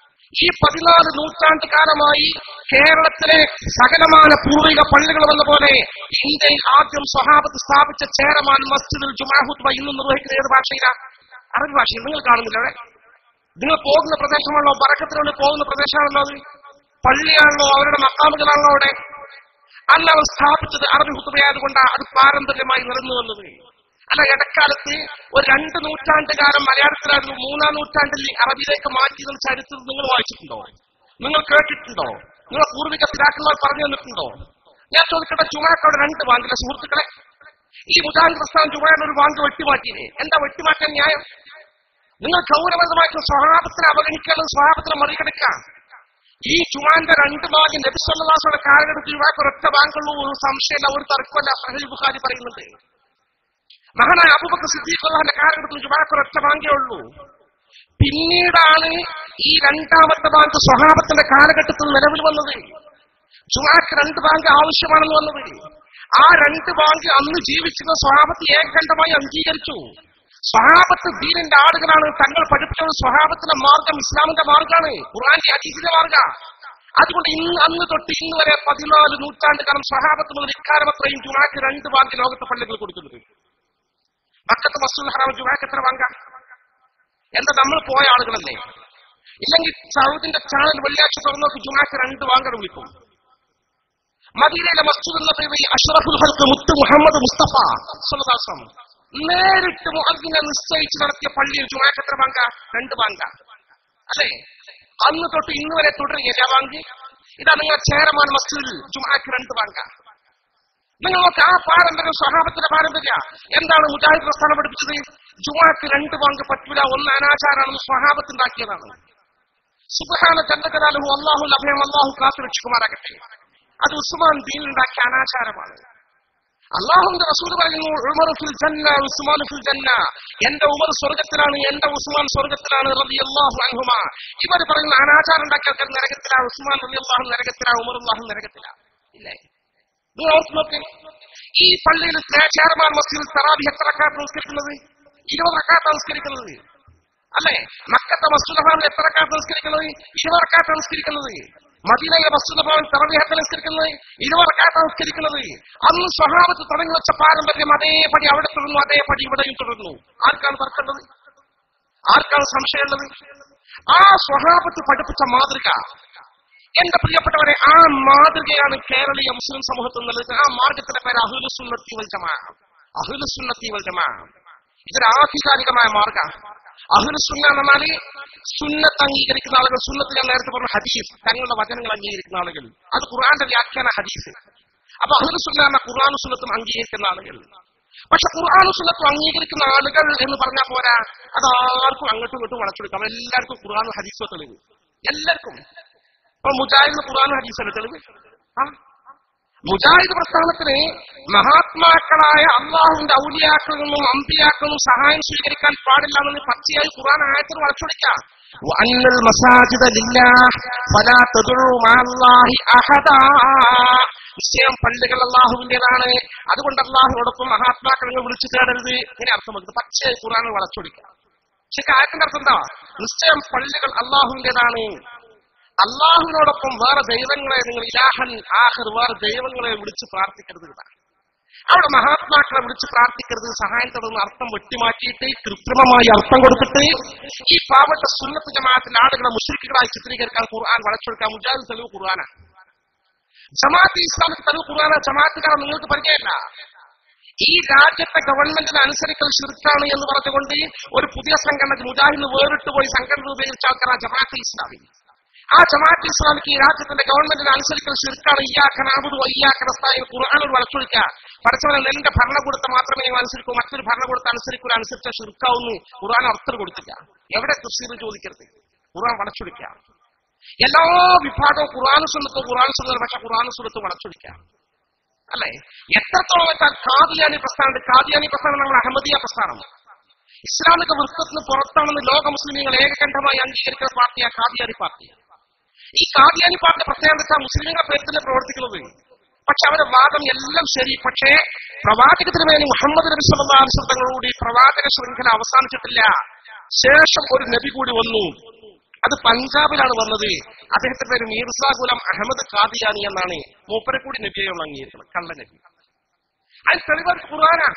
ഈ 14 നൂറ്റാണ്ട് കാലമായി കേരളത്തിലെ സകലമായ പൂർവിക പള്ളികൾ വന്ന പോലെ ഇന്ത്യയിൽ ആദ്യം സ്വഹാബത്ത് സ്ഥാപിച്ച ചേരമാൻ മസ്ജിദിൽ ജുമാ ഖുത്ബ ഇന്നും നിർവഹിക്കുന്ന ഏത് ഭാഷയിലാണ്? അറബി ഭാഷയിൽ. നിങ്ങൾ കാണുന്നില്ല അവിടെ? നിങ്ങൾ പോകുന്ന പ്രദേശമാണല്ലോ, ബറക്കത്തിനുള്ളിൽ പോകുന്ന പ്രദേശമാണല്ലോ, അത് പള്ളിയാണല്ലോ, അവരുടെ മക്കാമുകളാണല്ലോ അവിടെ. അല്ല, അവർ സ്ഥാപിച്ചത് അറബി ഖുത്ബയായതുകൊണ്ടാണ് അത് പാരമ്പര്യമായി നിലനിന്നു വന്നത്. അല്ല, ഇടക്കാലത്ത് ഒരു 2 നൂറ്റാണ്ട് കാലം മലയാളത്തിലായിരുന്നു, 3-ാം നൂറ്റാണ്ടിൽ അറബിയിലേക്ക് മാറ്റിയതെന്ന് ചരിത്രത്തിൽ നിങ്ങൾ വായിച്ചിട്ടുണ്ടോ? നിങ്ങൾ കേട്ടിട്ടുണ്ടോ? നിങ്ങൾ പൂർവിക പിതാക്കന്മാർ പറഞ്ഞു തന്നിട്ടുണ്ടോ? ഞാൻ ചോദിക്കട്ടെ, ജുമാക്കവിടെ 2 ബാങ്കിലെ സുഹൃത്തുക്കളെ, ഈ മുജാഹിദ് പ്രസ്ഥാനം ജുമായുടെ ഒരു ബാങ്ക് വെട്ടിമാറ്റിയില്ലേ? എന്താ വെട്ടിമാറ്റാൻ ന്യായം? നിങ്ങൾ ഗൗരവമായിട്ട് സ്വഹാബത്തിനെ അവഗണിക്കാനും സ്വഹാബത്തിനെ മറികടക്കുക. ഈ ജുമാന്റെ 2 ബാങ്ക് നബി സല്ലല്ലാഹു അലൈഹി വസല്ലം കാലഘട്ടത്തിൽ ജുമാക്ക് ഒരൊറ്റ ബാങ്കുള്ളൂ, ഒരു സംശയമില്ല, ഒരു തർക്കമല്ല. സഹീഹ് ബുഖാരി പറയുന്നുണ്ട്. മഹാനായ അബൂബക്കർ സിദ്ദീഖ് റളിയല്ലാഹു അൻഹു കാലഘട്ടത്തിൽ ജുമാക്ക് ഒരൊറ്റ ബാങ്കേ ഉള്ളൂ. പിന്നീടാണ് ഈ 2ാമത്തെ ബാങ്ക് സ്വഹാബത്തിന്റെ കാലഘട്ടത്തിൽ നിലവിൽ വന്നത്. ജുമാക്ക് 2 ബാങ്ക് ആവശ്യമാണെന്ന് വന്നത്. ആ 2 ബാങ്ക് അന്ന് ജീവിച്ചിരുന്ന സ്വഹാബത്ത് ഏകകണ്ഠമായി അംഗീകരിച്ചു. സ്വഹാബത്ത് ദീനിന്റെ ആളുകളാണ്. തങ്ങൾ പഠിപ്പിച്ചത് സ്വഹാബത്തിന്റെ മാർഗം ഇസ്ലാമിന്റെ മാർഗമാണ്, ഖുർആന്റെ ഹദീസിന്റെ മാർഗം. അതുകൊണ്ട് അന്ന് തൊട്ട് ഇന്ന് വരെ 14 നൂറ്റാണ്ട് കാലം സ്വഹാബത്ത് മുതൽ ഇക്കാലം അത്രയും ജുമാക്ക് 2 ബാങ്ക് ലോകത്തെ പള്ളികൾ കൊടുക്കുന്നത്. മക്കത്ത് മസ്ജിദുൽ ഹറാം ജുമാക്ക് എത്ര ബാങ്ക? എന്താ നമ്മൾ പോയ ആളുകളല്ലേ? ഇല്ലെങ്കിൽ സൗദിന്റെ ചാനൽ വെള്ളിയാഴ്ച തുറന്നു നോക്കി, ജുമാക്ക് 2 ബാങ്ക് വിളിക്കും. മദീനയിലെ മസ്ജിദുൽ നബവി അഷ്റഫുൽ ഖൽഖ് മുത്ത് മുഹമ്മദ് മുസ്തഫ സ്വല്ലല്ലാഹു അലൈഹി വസല്ലം നേരിട്ട് മുഅദ്ദിനെ നിശ്ചയിച്ച് നടത്തിയ പള്ളിയിൽ ജുമാക്ക് എത്ര ബാങ്ക? 2 ബാങ്ക അല്ലേ? അന്ന് തൊട്ട് ഇന്ന് വരെ തുടരുകയില്ല ബാങ്ക്. ഇതാ നിങ്ങൾ ചേരമാൻ മസ്ജിദിൽ ജുമാക്ക് 2 ബാങ്ക. നിങ്ങൾക്ക് ആ പാരമ്പര്യം സ്വഹാബത്തിന്റെ പാരമ്പര്യ. എന്താണ് മുജാഹിദ് പ്രസ്ഥാനം പഠിപ്പിച്ചത്? ജുമാക്ക് 2 ബാങ്ക് പറ്റൂല, ഒന്ന് അനാചാരാണെന്ന് സ്വഹാബത്തുണ്ടാക്കിയതാണ്. സുബ്ഹാന ജല്ല ജലാലുഹു, അല്ലാഹുൽ അഭയം, അല്ലാഹു കാത്തു രക്ഷിക്കുമാറാകട്ടെ. അത് ഉസ്മാൻ ദീനിലുണ്ടാക്കിയ അനാചാരമാണ്. അല്ലാഹുവിന്റെ റസൂൽ പറയുന്നു, ഉമർ ഫിൽ ജന്ന ഉസ്മാൻ ഫിൽ ജന്ന, എന്റെ ഉമർ സ്വർഗത്തിലാണ്, എന്റെ ഉസ്മാൻ സ്വർഗത്തിലാണ് റളിയല്ലാഹു അൻഹുമാ. ഇവർ പറയുന്ന അനാചാരം ഉണ്ടാക്കിയ ആൾക്കാർ നരകത്തിലാണ്, ഉസ്മാൻ റളിയല്ലാഹു നരകത്തിലാണ്, ഉമർ അല്ലാഹു നരകത്തിലാണ്. ഇല്ലേ? നിങ്ങൾ ഓർത്ത് നോക്ക്, ഈ പള്ളിയിൽ ചേരമാൻ മസ്ജിദിൽ തറാവീഹ് എത്ര റക്അത്ത് നിസ്കരിക്കുന്നത്? 20 റക്അത്ത് നിസ്കരിക്കുന്നത് അല്ലേ? മക്കത്തെ മസ്ജിദുൽ ഹറാമിൽ എത്ര റക്അത്ത് നിസ്കരിക്കുന്നത്? 20 റക്അത്ത് നിസ്കരിക്കുന്നത്. മദീനയിലെ മസ്ജിദുൽ ഹറാമിൽ തറാവീഹ് നിസ്കരിക്കുന്നത് 20 റക്അത്ത് നിസ്കരിക്കുന്നത്. അന്ന് സ്വഹാബത്ത് തുടങ്ങി വെച്ച പാരമ്പര്യം അതേപടി അവിടെ തുടർന്നു, അതേപടി ഇവിടെയും തുടർന്നു. ആർക്കാണ് തർക്കേണ്ടത്? ആർക്കാണ് സംശയമുള്ളത്? ആ സ്വഹാബത്ത് പഠിപ്പിച്ച മാതൃക, എന്റെ പ്രിയപ്പെട്ടവരെ, ആ മാതൃകയാണ് കേരളീയ മുസ്ലിം സമൂഹത്തിൽ നിലനിൽക്കുന്നത്. ആ മാർഗത്തിന്റെ പേര് അഹ്ലുസുന്നത്തി വൽ ജമാഅ. അഹ്ലുസുന്നത്തി വൽ ജമാഅ ഇതൊരു ആധികാരികമായ മാർഗമാണ്. അഹ്ലുസുന്ന എന്ന് പറഞ്ഞാൽ സുന്നത്ത് അംഗീകരിക്കുന്ന ആളുകൾ. സുന്നത്ത് ഞാൻ നേരത്തെ പറഞ്ഞ ഹദീസ്, തങ്ങളുടെ വചനങ്ങൾ അംഗീകരിക്കുന്ന ആളുകൾ. അത് ഖുർആന്റെ വ്യാഖ്യാന ഹദീസ്. അപ്പൊ അഹ്ലുസുന്ന എന്ന ഖുർആനും സുന്നത്തും അംഗീകരിക്കുന്ന ആളുകൾ. പക്ഷെ ഖുർആനും സുന്നത്തും അംഗീകരിക്കുന്ന ആളുകൾ എന്ന് പറഞ്ഞാൽ പോരാ, അതാർക്കും അങ്ങോട്ടും ഇങ്ങോട്ടും വളച്ചെടുക്കാം. എല്ലാവർക്കും ഖുർആനും ഹദീസോ തെളിവ്, എല്ലാവർക്കും. അപ്പൊ മുജാഹിദിന് ഖുർആനും ഹദീസല്ലേ തെളിവ്? മുജാഹിദ് പ്രസ്ഥാനത്തിന് മഹാത്മാക്കളായ അള്ളാഹുവിന്റെ ഔലിയാക്കളിൽ നിന്നും അമ്പിയാക്കളിൽ നിന്നും സഹായം സ്വീകരിക്കാൻ പാടില്ല എന്ന് പച്ചയായി ഖുർആൻ ആയത്തിൽ വളച്ചൊടിക്കാം. നിശ്ചയം പള്ളികൾ അള്ളാഹുവിന്റേതാണ്, അതുകൊണ്ട് അള്ളാഹുവോടൊപ്പം മഹാത്മാക്കളെ വിളിച്ചു തേടരുത്, ഇങ്ങനെ അർത്ഥം വെക്കുന്നത് പച്ചയായി ഖുർആനിൽ വളച്ചൊടിക്കാം. പക്ഷെ ആയത്തിന്റെ അർത്ഥം എന്താ? നിശ്ചയം പള്ളികൾ അള്ളാഹുവിന്റേതാണ്, അള്ളാഹുവിനോടൊപ്പം വേറെ ദൈവങ്ങളെ നിങ്ങൾ ഇലാഹൻ ആഖിർ വേറെ ദൈവങ്ങളെ വിളിച്ച് പ്രാർത്ഥിക്കരുത്. അവിടെ മഹാത്മാക്കളെ വിളിച്ച് പ്രാർത്ഥിക്കരുത്, സഹായം തുടർന്ന് അർത്ഥം വെട്ടിമാറ്റിയിട്ട് കൃത്രിമമായി അർത്ഥം കൊടുത്തിട്ട് ഈ പാവപ്പെട്ട സുന്നത്ത് ജമാഅത്തിന്റെ ആളുകളെ മുശ്രിക്കുകളായി ചിത്രീകരിക്കാൻ ഖുർആൻ വളച്ചൊടുക്കാൻ മുജാഹിദ് തെളിവ് ഖുർആനാണ്. ജമാഅത്ത് ഇസ്ലാമിക്ക് തെളിവ് ഖുർആനാണ്. ജമാഅത്തുകാരെ നിങ്ങൾക്ക് പരിചയമില്ല. ഈ രാജ്യത്തെ ഗവൺമെന്റിനെ അനുസരിക്കൽ ശിർക്കാണ് എന്ന് പറഞ്ഞുകൊണ്ട് ഒരു പുതിയ സംഘടന മുജാഹിദിന് വേറിട്ട് പോയി സംഘടന രൂപീകരിച്ച ആൾക്കാരാണ് ജമാഅത്ത് ഇസ്ലാമി. ആ ജമാഅത്ത് ഇസ്ലാമിക്ക് ഈ രാജ്യത്തിന്റെ ഗവൺമെന്റിനെ അനുസരിക്കൽ ശിർക്കാണ്. ഇയ്യാക നഅ്ബുദു വഇയ്യാക നസ്തഈൻ ഖുർആനിൽ വളച്ചൊടിക്കുക. പടച്ചവനെ നിന്റെ ഭരണകൂടത്തെ മാത്രമേ നിങ്ങൾ അനുസരിക്കൂ, മറ്റൊരു ഭരണകൂടത്തെ അനുസരിക്കൂല, അനുസരിച്ച ശിർക്കാവുന്നു. ഖുർആൻ അർത്ഥം കൊടുത്തില്ല. എവിടെ തഫ്സീർ ചോദിക്കരുത്, ഖുർആൻ വളച്ചൊടിക്കുക. എല്ലാ വിഭാഗവും ഖുർആനും സുന്നത്തും ഖുർആൻ സുന്നത്തും, പക്ഷെ ഖുർആനും സുന്നത്തും വളച്ചൊടിക്കുക അല്ലേ? എത്രത്തോളം വെച്ചാൽ ഖാദിയാനി പ്രസ്ഥാനം, ഖാദിയാനി പ്രസ്ഥാനം നമ്മുടെ അഹമ്മദിയ പ്രസ്ഥാനം ഇസ്ലാമിക വൃത്തത്തിന് പുറത്താണെന്ന് ലോക മുസ്ലിമീങ്ങൾ ഏകകണ്ഠമായി അംഗീകരിക്കുന്ന പാർട്ടിയാണ് ഖാദിയാനി പാർട്ടി. ഈ ഖാദിയാനി പാർട്ടി പ്രത്യേകം വെച്ചാൽ മുസ്ലിങ്ങളുടെ പേരിൽ പ്രവർത്തിക്കുന്നത്. പക്ഷെ അവരുടെ വാദം എല്ലാം ശരി. പക്ഷേ പ്രവാചകത്തിന് വേണ്ടി മുഹമ്മദ് നബി സല്ലല്ലാഹു അലൈഹി വസല്ലം തങ്ങളോട് പ്രവാചക ശൃംഖല അവസാനിച്ചിട്ടില്ല. ശേഷം ഒരു നബി കൂടി വന്നു. അത് പഞ്ചാബിലാണ് വന്നത്. അദ്ദേഹത്തിന്റെ പേര് മീർസാ ഗുലാം അഹമ്മദ് ഖാദിയാനി എന്നാണ്. മൂപ്പരെ കൂടി നബിയെ അംഗീകരിക്കണം, കള്ള നബി. അതിന് തെളിവ് ഖുർആനാണ്.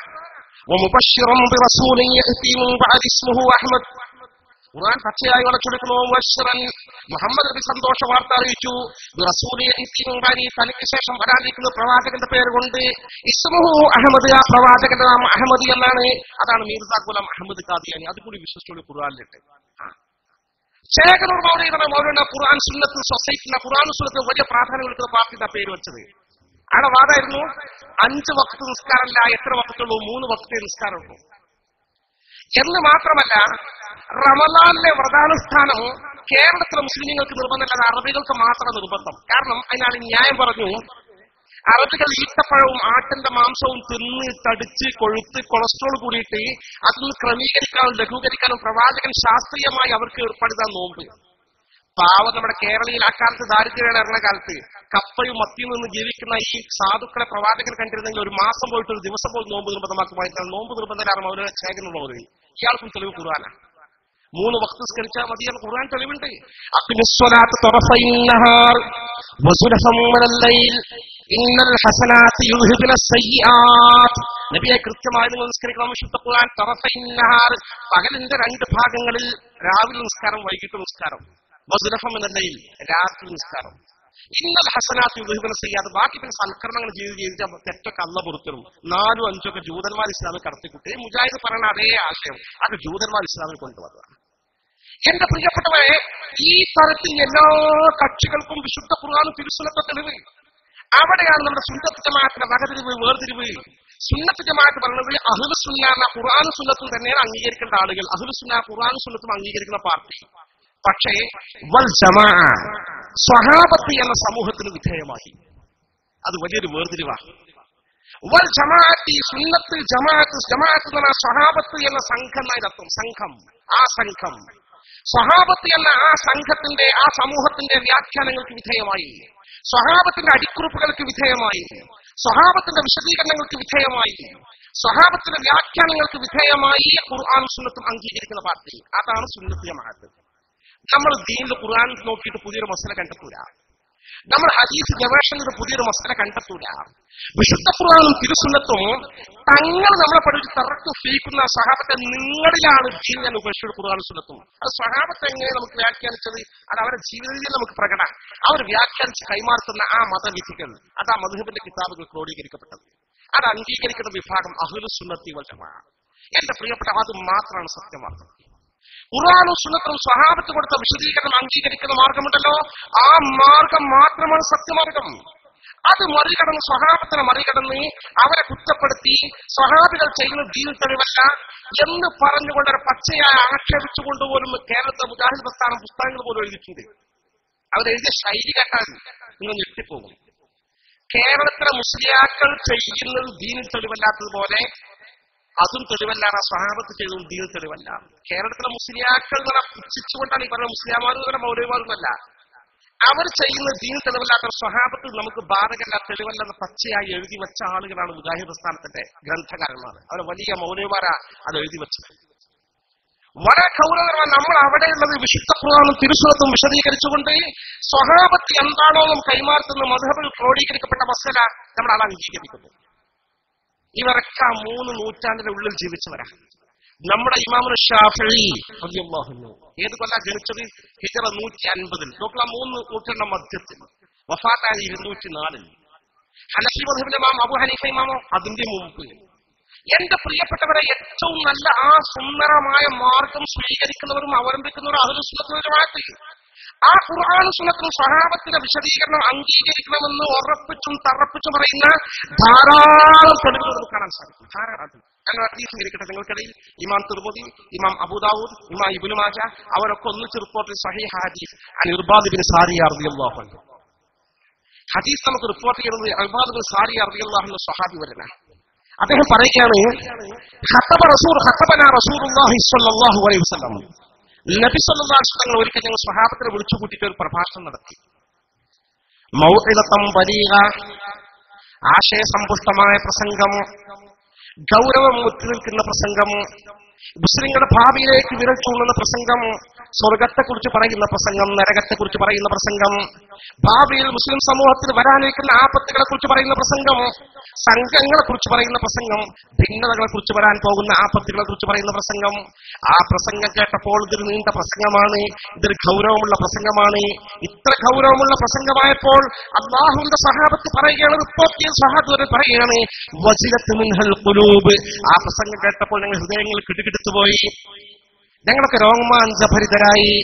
ഖുർആൻ പച്ചയായി വളച്ചൊടുക്കുന്നു. മുഹമ്മദ് നബി സന്തോഷ വാർത്ത അറിയിച്ചു. തനിക്ക് ശേഷം വരാനിരിക്കുന്ന പ്രവാചകന്റെ പേര് കൊണ്ട് ഇസ്മുഹു അഹമ്മദ്, ആ പ്രവാചകന്റെ നാമം അഹമ്മദ് എന്നാണ്. അതാണ് മീർസാ ഗുലാം അഹമ്മദ് ഖാദിയാനി. അതുകൂടി വിശ്വസിച്ചുള്ള ഖുർആനിലുണ്ട്. ശേഖനൂർ മൗലവിയുടെ മൗലവിയുടെ ഖുർആൻ സുന്നത്ത് സൊസൈറ്റിയുടെ ഖുർആൻ സുന്നത്ത് വലിയ പ്രാധാന്യം കൊടുക്കുന്ന പാർട്ടിയുടെ പേര് വെച്ചത്. അവിടെ വാദമായിരുന്നു 5 വഖ്ത് നിസ്കാരമല്ല, എത്ര വഖ്തുള്ളൂ? 3 വഖ്തേ നിസ്കാരമുള്ളൂ എന്ന് മാത്രമല്ല, റമളാനിലെ വ്രതാനുഷ്ഠാനം കേരളത്തിലെ മുസ്ലിങ്ങൾക്ക് നിർബന്ധമല്ല, അത് അറബികൾക്ക് മാത്രം നിർബന്ധം. കാരണം അതിനാണ് ന്യായം പറഞ്ഞു. അറബികൾ ഈത്തപ്പഴവും ആട്ടിന്റെ മാംസവും തിന്ന് തടിച്ച് കൊഴുത്ത് കൊളസ്ട്രോൾ കൂടിയിട്ട് അതൊന്ന് ക്രമീകരിക്കാനും ലഘൂകരിക്കാനും പ്രവാചകൻ ശാസ്ത്രീയമായി അവർക്ക് ഏർപ്പെടുത്താൻ നോമ്പ്. പാവം നമ്മുടെ കേരളയിൽ അക്കാലത്ത് ദാരിദ്ര്യം ഇറങ്ങുന്ന കാലത്ത് കപ്പയും മത്തിയിൽ നിന്ന് ജീവിക്കുന്ന ഈ സാധുക്കളെ പ്രവാചകൻ കണ്ടിരുന്നെങ്കിൽ ഒരു മാസം പോയിട്ട് ഒരു ദിവസം പോയി നോമ്പ് നിർബന്ധമാക്കുമായിട്ടാണ്. നോമ്പ് നിർബന്ധം അവരെ ചേകനുള്ളവർ. ഇയാൾക്കും തെളിവ് ഖുർആനാണ്. 3 വഖ്ത് നിസ്കരിച്ചാൽ മതിയെന്ന് ഖുർആൻ തെളിവുണ്ട്. അഖിമിസ്സലാത്ത തറഫൈൻ നഹാർ വസുലഫൻ മിനൽ ലൈൽ ഇന്നൽ ഹസനാത്തി യുദ്ഹിബുന സയ്യിആത്ത്. നബിയെ കൃത്യമായി നിങ്ങൾ നിസ്കരിക്കണം. വിശുദ്ധ ഖുർആൻ തറഫൈൻ നഹാർ, പകലിന്റെ 2 ഭാഗങ്ങളിൽ, രാവിലെ നിസ്കാരം വൈകിട്ട് നിസ്കാരം. വസുലഫൻ മിനൽ ലൈൽ, രാത്രി നിസ്കാരം. ഇന്നൽ ഹസനാത്തി യുദ്ഹിബുന സയ്യിആത്ത്, ബാക്കി പിന്നെ സൽക്കർമ്മങ്ങൾ ജീവിച്ചാൽ തെറ്റൊക്കെ അള്ള പുറത്തിടും. 4, 5 ജൂതന്മാർ ഇസ്ലാമിൽ കടത്തിക്കുട്ടി. മുജാഹിദ് പറയുന്ന അതേ ആശയം അത് ജൂതന്മാർ ഇസ്ലാമിൽ കൊണ്ടുവന്നതാണ്. എന്റെ പ്രിയപ്പെട്ടവരെ, ഈ തരത്തിൽ എല്ലാ കക്ഷികൾക്കും വിശുദ്ധ ഖുർആനും തിരുസുന്നത്തും തെളിവ്. അവിടെയാണ് നമ്മുടെ സുന്നത്ത് ജമാഅത്തിന്റെ വകതിരിവ്, വേർതിരിവ്. സുന്നത്ത് ജമാഅത്ത് പറയുന്നത് അഹ്ലുസുന്ന എന്ന ഖുർആനും സുന്നത്തും തന്നെയാണ് അംഗീകരിക്കേണ്ട ആളുകൾ. അഹ്ലുസുന്ന ഖുർആനും സുന്നത്തും അംഗീകരിക്കുന്ന പാർട്ടി. പക്ഷേ വൽ ജമാഅ, സ്വഹാബത്ത് എന്ന സമൂഹത്തിന് വിധേയമായി. അത് വലിയൊരു വേർതിരിവാണ്. വൽ ജമാഅത്തി, സുന്നത്ത് ജമാഅത്ത്, ജമാഅത്ത് എന്ന് പറഞ്ഞാൽ സ്വഹാബത്ത് എന്ന സംഘം എന്നർത്ഥം. സംഘം, ആ സംഘം, സ്വഹാബത്ത് എന്ന ആ സംഘത്തിന്റെ, ആ സമൂഹത്തിന്റെ വ്യാഖ്യാനങ്ങൾക്ക് വിധേയമായി, സ്വഹാബത്തിന്റെ അടിക്കുറിപ്പുകൾക്ക് വിധേയമായി, സ്വഹാബത്തിന്റെ വിശദീകരണങ്ങൾക്ക് വിധേയമായി, സ്വഹാബത്തിന്റെ വ്യാഖ്യാനങ്ങൾക്ക് വിധേയമായി ഖുർആനും സുന്നത്തും അംഗീകരിക്കുന്ന പാർട്ടി. അതാണ് സുന്നത്ത് ജമാഅത്ത്. നമ്മൾ ദീനിൽ ഖുർആൻ നോക്കിയിട്ട് പുതിയൊരു മസല കണ്ടെത്തൂല. നമ്മൾ ഹദീസ് ഗവേഷണത്തിന്റെ പുതിയൊരു മസല കണ്ടെത്തൂല. വിശുദ്ധ ഖുർആനും തിരുസുന്നത്തും തങ്ങൾ നമ്മളെ പഠിച്ച് തറക്ക് ഫീക്കുന്ന സഹാബത്തെ നിങ്ങളിലാണ് ദീൻ ഞാൻ ഉപേക്ഷിച്ചത്. ഖുർആനും സുന്നത്തും അത് സഹാബത്തെ എങ്ങനെ നമുക്ക് വ്യാഖ്യാനിച്ചത്, അത് അവരുടെ ജീവിതത്തിൽ നമുക്ക് പ്രകടമാണ്. അവർ വ്യാഖ്യാനിച്ച് കൈമാറുന്ന ആ മതവിധികൾ, അത് ആ മദ്ഹബിന്റെ കിതാബുകൾ ക്രോഡീകരിക്കപ്പെട്ടത്. അത് അംഗീകരിക്കുന്ന വിഭാഗം അഹ്ലുസ് സുന്നത്തി വൽ ജമാഅ. എന്റെ പ്രിയപ്പെട്ട, അത് മാത്രമാണ് സത്യമാർഗം. ഖുർആനും സുന്നത്തും സ്വഹാബത്ത് കൊടുത്ത വിശദീകരണം അംഗീകരിക്കുന്ന മാർഗമുണ്ടല്ലോ, ആ മാർഗം മാത്രമാണ് സത്യമാർഗം. അത് മറികടന്ന് സ്വഹാബത്തിനെ മറികടന്ന് അവരെ കുറ്റപ്പെടുത്തി സ്വഹാബികൾ ചെയ്യുന്ന ദീൻ തെളിവല്ല എന്ന് പറഞ്ഞുകൊണ്ട് പച്ചയായി ആക്ഷേപിച്ചുകൊണ്ടുപോലും കേരളത്തിലെ മുജാഹിദ് പ്രസ്ഥാനം പുസ്തകങ്ങൾ പോലും എഴുതിയിട്ടുണ്ട്. അവരെഴുതിയ ശൈലി കേട്ടാൽ നിങ്ങൾ ഞെട്ടിപ്പോകും. കേരളത്തിലെ മുസ്ലിയാക്കൾ ചെയ്യുന്നത് ദീനിൽ തെളിവല്ലാത്തതുപോലെ അതും തെളിവല്ലാണ് ആ സ്വഹാബത്ത് ചെയ്തതും ദീനിൽ തെളിവല്ല. കേരളത്തിലെ മുസ്ലിയാക്കൾ എന്ന് പറഞ്ഞാൽ പുച്ഛിച്ചുകൊണ്ടാണ് ഈ പറഞ്ഞ മുസ്ലിമാരും തന്നെ മൗലവിമാരുമല്ല. അവർ ചെയ്യുന്ന ദീൻ തെളിവല്ലാത്ത സ്വഹാബത്ത് നമുക്ക് ബാധകല്ല, തെളിവല്ലെന്ന് പച്ചയായി എഴുതി വെച്ച ആളുകളാണ് മുജാഹിദ് പ്രസ്ഥാനത്തിന്റെ ഗ്രന്ഥകാരന്മാർ. അവർ വലിയ മൗലവിമാരാ അത് എഴുതി വെച്ചത്. വളരെ ഗൗരവകരമാണ്. നമ്മൾ അവിടെയുള്ളത് വിശുദ്ധ ഖുർആനും തിരുസുന്നത്തും വിശദീകരിച്ചുകൊണ്ട് സ്വഹാബത്ത് എന്താണോ നാം കൈമാറുന്ന മദ്ഹബിൽ ക്രോഡീകരിക്കപ്പെട്ട മസല നമ്മൾ അത് അംഗീകരിക്കുന്നു. ഇവരൊക്കെ 3 നൂറ്റാണ്ടിന്റെ ഉള്ളിൽ ജീവിച്ചവരാ. നമ്മുടെ ഇമാമുൽ ശാഫിഈ റളിയല്ലാഹു അൻഹു ഏത് കൊല്ലാ ജനിച്ചത്? ഹിജ്റ 150. നോക്കുക, 3 നൂറ്റാണ്ടിന്റെ മധ്യത്തിൽ. വഫാത്തായ 204. ഹനഫി മദ്ഹബിലെ ഇമാം അബൂ ഹനീഫ ഇമാമോ അതിന്റെ മുമ്പ്. എന്റെ പ്രിയപ്പെട്ടവരെ, ഏറ്റവും നല്ല ആ സുന്ദരമായ മാർഗം സ്വീകരിക്കുന്നവരും അവലംബിക്കുന്നവരും അഹ്ലുസ് സുന്നത്ത് വൽ ജമാഅത്ത്. ആ ഖുർആനും സുന്നത്തും സ്വഹാബത്തിന്റെ വിശദീകരണം അംഗീകരിക്കണമെന്ന് ഉറപ്പിച്ചും തറപ്പിച്ചും പറയുന്ന ധാരാളം തെളിവുകൾ നമുക്ക് കാണാൻ സാധിക്കും. ധാരാളം. ഞാൻ ഹദീസിരിക്കട്ടെ നിങ്ങൾക്കിടയിൽ. ഇമാം തിർമിദി, ഇമാം അബൂ ദാവൂദ്, ഇമാം ഇബ്നു മാജ അവരൊക്കെ ഒന്നിച്ച് റിപ്പോർട്ട് സഹീഹ് ഹദീസ് അൻ ഇർബാദ് ബിൻ സാരിയ റളിയല്ലാഹു അൻഹു. ഹദീസ് നമുക്ക് റിപ്പോർട്ട് ചെയ്യുന്നത് ഇർബാദ് ബിൻ സാരിയ റളിയല്ലാഹു അൻഹു സ്വഹാബി വരനാണ്. അദ്ദേഹം പറയുകയാണ്, ഖതബനാ റസൂലുള്ളാഹി സ്വല്ലല്ലാഹു അലൈഹി വസല്ലം. നബി സല്ലല്ലാഹു അലൈഹി വസല്ലം ഒരിക്കൽ ഞങ്ങൾ സ്വഹാബത്തിനെ വിളിച്ചു കൂട്ടിയിട്ട് ഒരു പ്രഭാഷണം നടത്തി. മൗഇദതൻ ബലീഗ, ആശയസമ്പുഷ്ടമായ പ്രസംഗം, ഗൗരവം മുറ്റി നിൽക്കുന്ന പ്രസംഗം, മുസ്ലിങ്ങളുടെ ഭാവിയിലേക്ക് വിരൽ ചൂണ്ടുന്ന പ്രസംഗം, സ്വർഗത്തെക്കുറിച്ച് പറയുന്ന പ്രസംഗം, നരകത്തെക്കുറിച്ച് പറയുന്ന പ്രസംഗം, ഭാവിയിൽ മുസ്ലിം സമൂഹത്തിന് വരാനിരിക്കുന്ന ആപത്തുകളെ കുറിച്ച് പറയുന്ന പ്രസംഗം, സംഘങ്ങളെ കുറിച്ച് പറയുന്ന പ്രസംഗം, ഭിന്നതകളെ കുറിച്ച് വരാൻ പോകുന്ന ആപത്തുകളെ കുറിച്ച് പറയുന്ന പ്രസംഗം. ആ പ്രസംഗം കേട്ടപ്പോൾ ഇതൊരു നീണ്ട പ്രസംഗമാണ്, ഇതൊരു ഗൗരവമുള്ള പ്രസംഗമാണ്. ഇത്ര ഗൗരവമുള്ള പ്രസംഗമായപ്പോൾ അല്ലാഹുവിന്റെ സഹാബത്ത് പറയുകയാണ്, റിപ്പോർട്ട് ചെയ്ത സഹാബത്ത് പറയുകയാണ്, വജിലത്ത് മിൻഹൽ ഖുലൂബ്. ആ പ്രസംഗം കേട്ടപ്പോൾ ഞങ്ങൾ ഹൃദയങ്ങൾ കിടുകിടുത്തുപോയി, ഞങ്ങളൊക്കെ രോമാഞ്ചഭരിതരായി.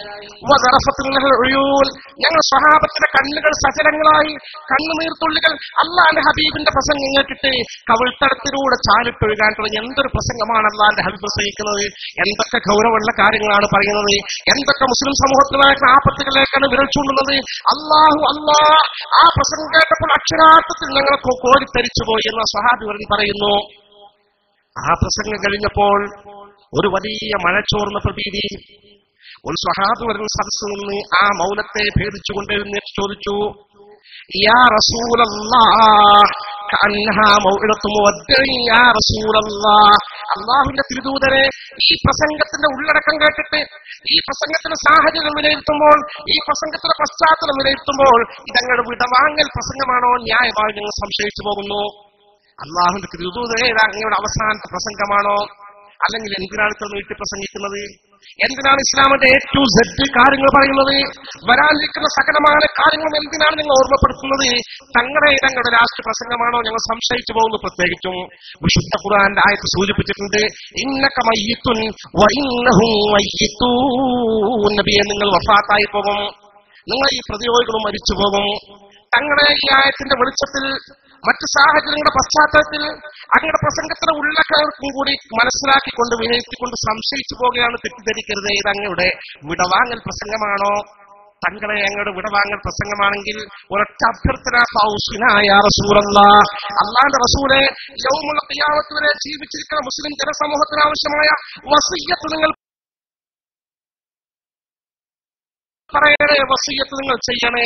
ഞങ്ങൾ സ്വഹാബത്തിന്റെ കണ്ണുകൾ സജലങ്ങളായി, കണ്ണുനീർത്തുള്ളികൾ അല്ലാഹുവിന്റെ ഹബീബിന്റെ പ്രസംഗം കേട്ടിട്ട് കവിൾത്തടത്തിലൂടെ ചാലിട്ടൊഴുകാൻ തുടങ്ങി. എന്തൊരു പ്രസംഗമാണ് അല്ലാഹുവിന്റെ ഹബീബ് പ്രസംഗിക്കുന്നത്, എന്തൊക്കെ ഗൗരവമുള്ള കാര്യങ്ങളാണ് പറയുന്നത്, എന്തൊക്കെ മുസ്ലിം സമൂഹത്തിനായ ആപത്തുകളിലേക്കാണ് വിരൽ ചൂണ്ടുന്നത്. അല്ലാഹു ആ പ്രസംഗം കേട്ടപ്പോൾ അക്ഷരാർത്ഥത്തിൽ ഞങ്ങൾക്ക് കോരിത്തരിച്ചുപോയി എന്ന് സ്വഹാബി പറയുന്നു. ആ പ്രസംഗം കഴിഞ്ഞപ്പോൾ ഒരു വലിയ മഴച്ചോർന്ന പ്രതീതി. ഒരു സ്വഹാബി വരുന്ന സദസ്സിൽ നിന്ന് ആ മൗനത്തെ ഭേദിച്ചുകൊണ്ട് എഴുന്നേറ്റ് ചോദിച്ചു, യാ റസൂലല്ലാഹ്, കഅന്നഹാ മൗഇദത്തു മുവദ്ദിഇൻ യാ റസൂലല്ലാഹ്. അല്ലാഹുവിന്റെ തിരുദൂതരെ, ഈ പ്രസംഗത്തിന്റെ ഉള്ളടക്കം കേട്ടിട്ട്, ഈ പ്രസംഗത്തിന്റെ സാഹചര്യം വിലയിരുത്തുമ്പോൾ, ഈ പ്രസംഗത്തിന്റെ പശ്ചാത്തലം വിലയിരുത്തുമ്പോൾ ഇതങ്ങളുടെ വിടവാങ്ങൽ പ്രസംഗമാണോ ന്യായമായി ഞങ്ങൾ സംശയിച്ചു പോകുന്നു. അല്ലാഹുവിന്റെ തിരുദൂതരെ, അങ്ങയുടെ അവസാനത്തെ പ്രസംഗമാണോ, അല്ലെങ്കിൽ എന്തിനാണ് ഇത്ര നീട്ടി പ്രസംഗിക്കുന്നത്? എന്തിനാണ് ഇസ്ലാമിന്റെ A to Z കാര്യങ്ങൾ പറയുന്നത്? വരാനിരിക്കുന്ന സകലമായ കാര്യങ്ങളും എന്തിനാണ് നിങ്ങൾ ഓർമ്മപ്പെടുത്തുന്നത്? തങ്ങളുടെ ലാസ്റ്റ് പ്രസംഗമാണോ ഞങ്ങൾ സംശയിച്ചു പോകുന്നു. പ്രത്യേകിച്ചും വിശുദ്ധ ഖുർആന്റെ ആയത്ത് സൂചിപ്പിച്ചിട്ടുണ്ട്, ഇന്നക മയ്യിത്തുൻ വ ഇന്നഹും മയ്യിത്തൂൻ. നബിയെ, നിങ്ങൾ വഫാത്തായി പോകും, നിങ്ങൾ ഈ പ്രതിയോഗികളും മരിച്ചു പോകും. തങ്ങളുടെ ഈ ആയത്തിന്റെ വെളിച്ചത്തിൽ, മറ്റു സാഹചര്യങ്ങളുടെ പശ്ചാത്തലത്തിൽ അങ്ങയുടെ പ്രസംഗത്തിന്റെ ഉള്ളടക്കം കൂടി മനസ്സിലാക്കിക്കൊണ്ട് വിലയിരുത്തിക്കൊണ്ട് സംശയിച്ചു പോകുകയാണ്. തെറ്റിദ്ധരിക്കരുത്, ഇത് അങ്ങയുടെ വിടവാങ്ങൽ പ്രസംഗമാണോ? തങ്ങളെ അങ്ങയുടെ വിടവാങ്ങൽ പ്രസംഗമാണെങ്കിൽ ഒരൊറ്റ അഭ്യർത്ഥന, അല്ലാഹുവിന്റെ റസൂലെ, യൗമുൽ ഖിയാമത്ത് വരെ ജീവിച്ചിരിക്കുന്ന മുസ്ലിം ജനസമൂഹത്തിന് ആവശ്യമായ വസിയ്യത്ത് നിങ്ങൾ പറയണേ, വസിയ്യത്ത് നിങ്ങൾ ചെയ്യണേ.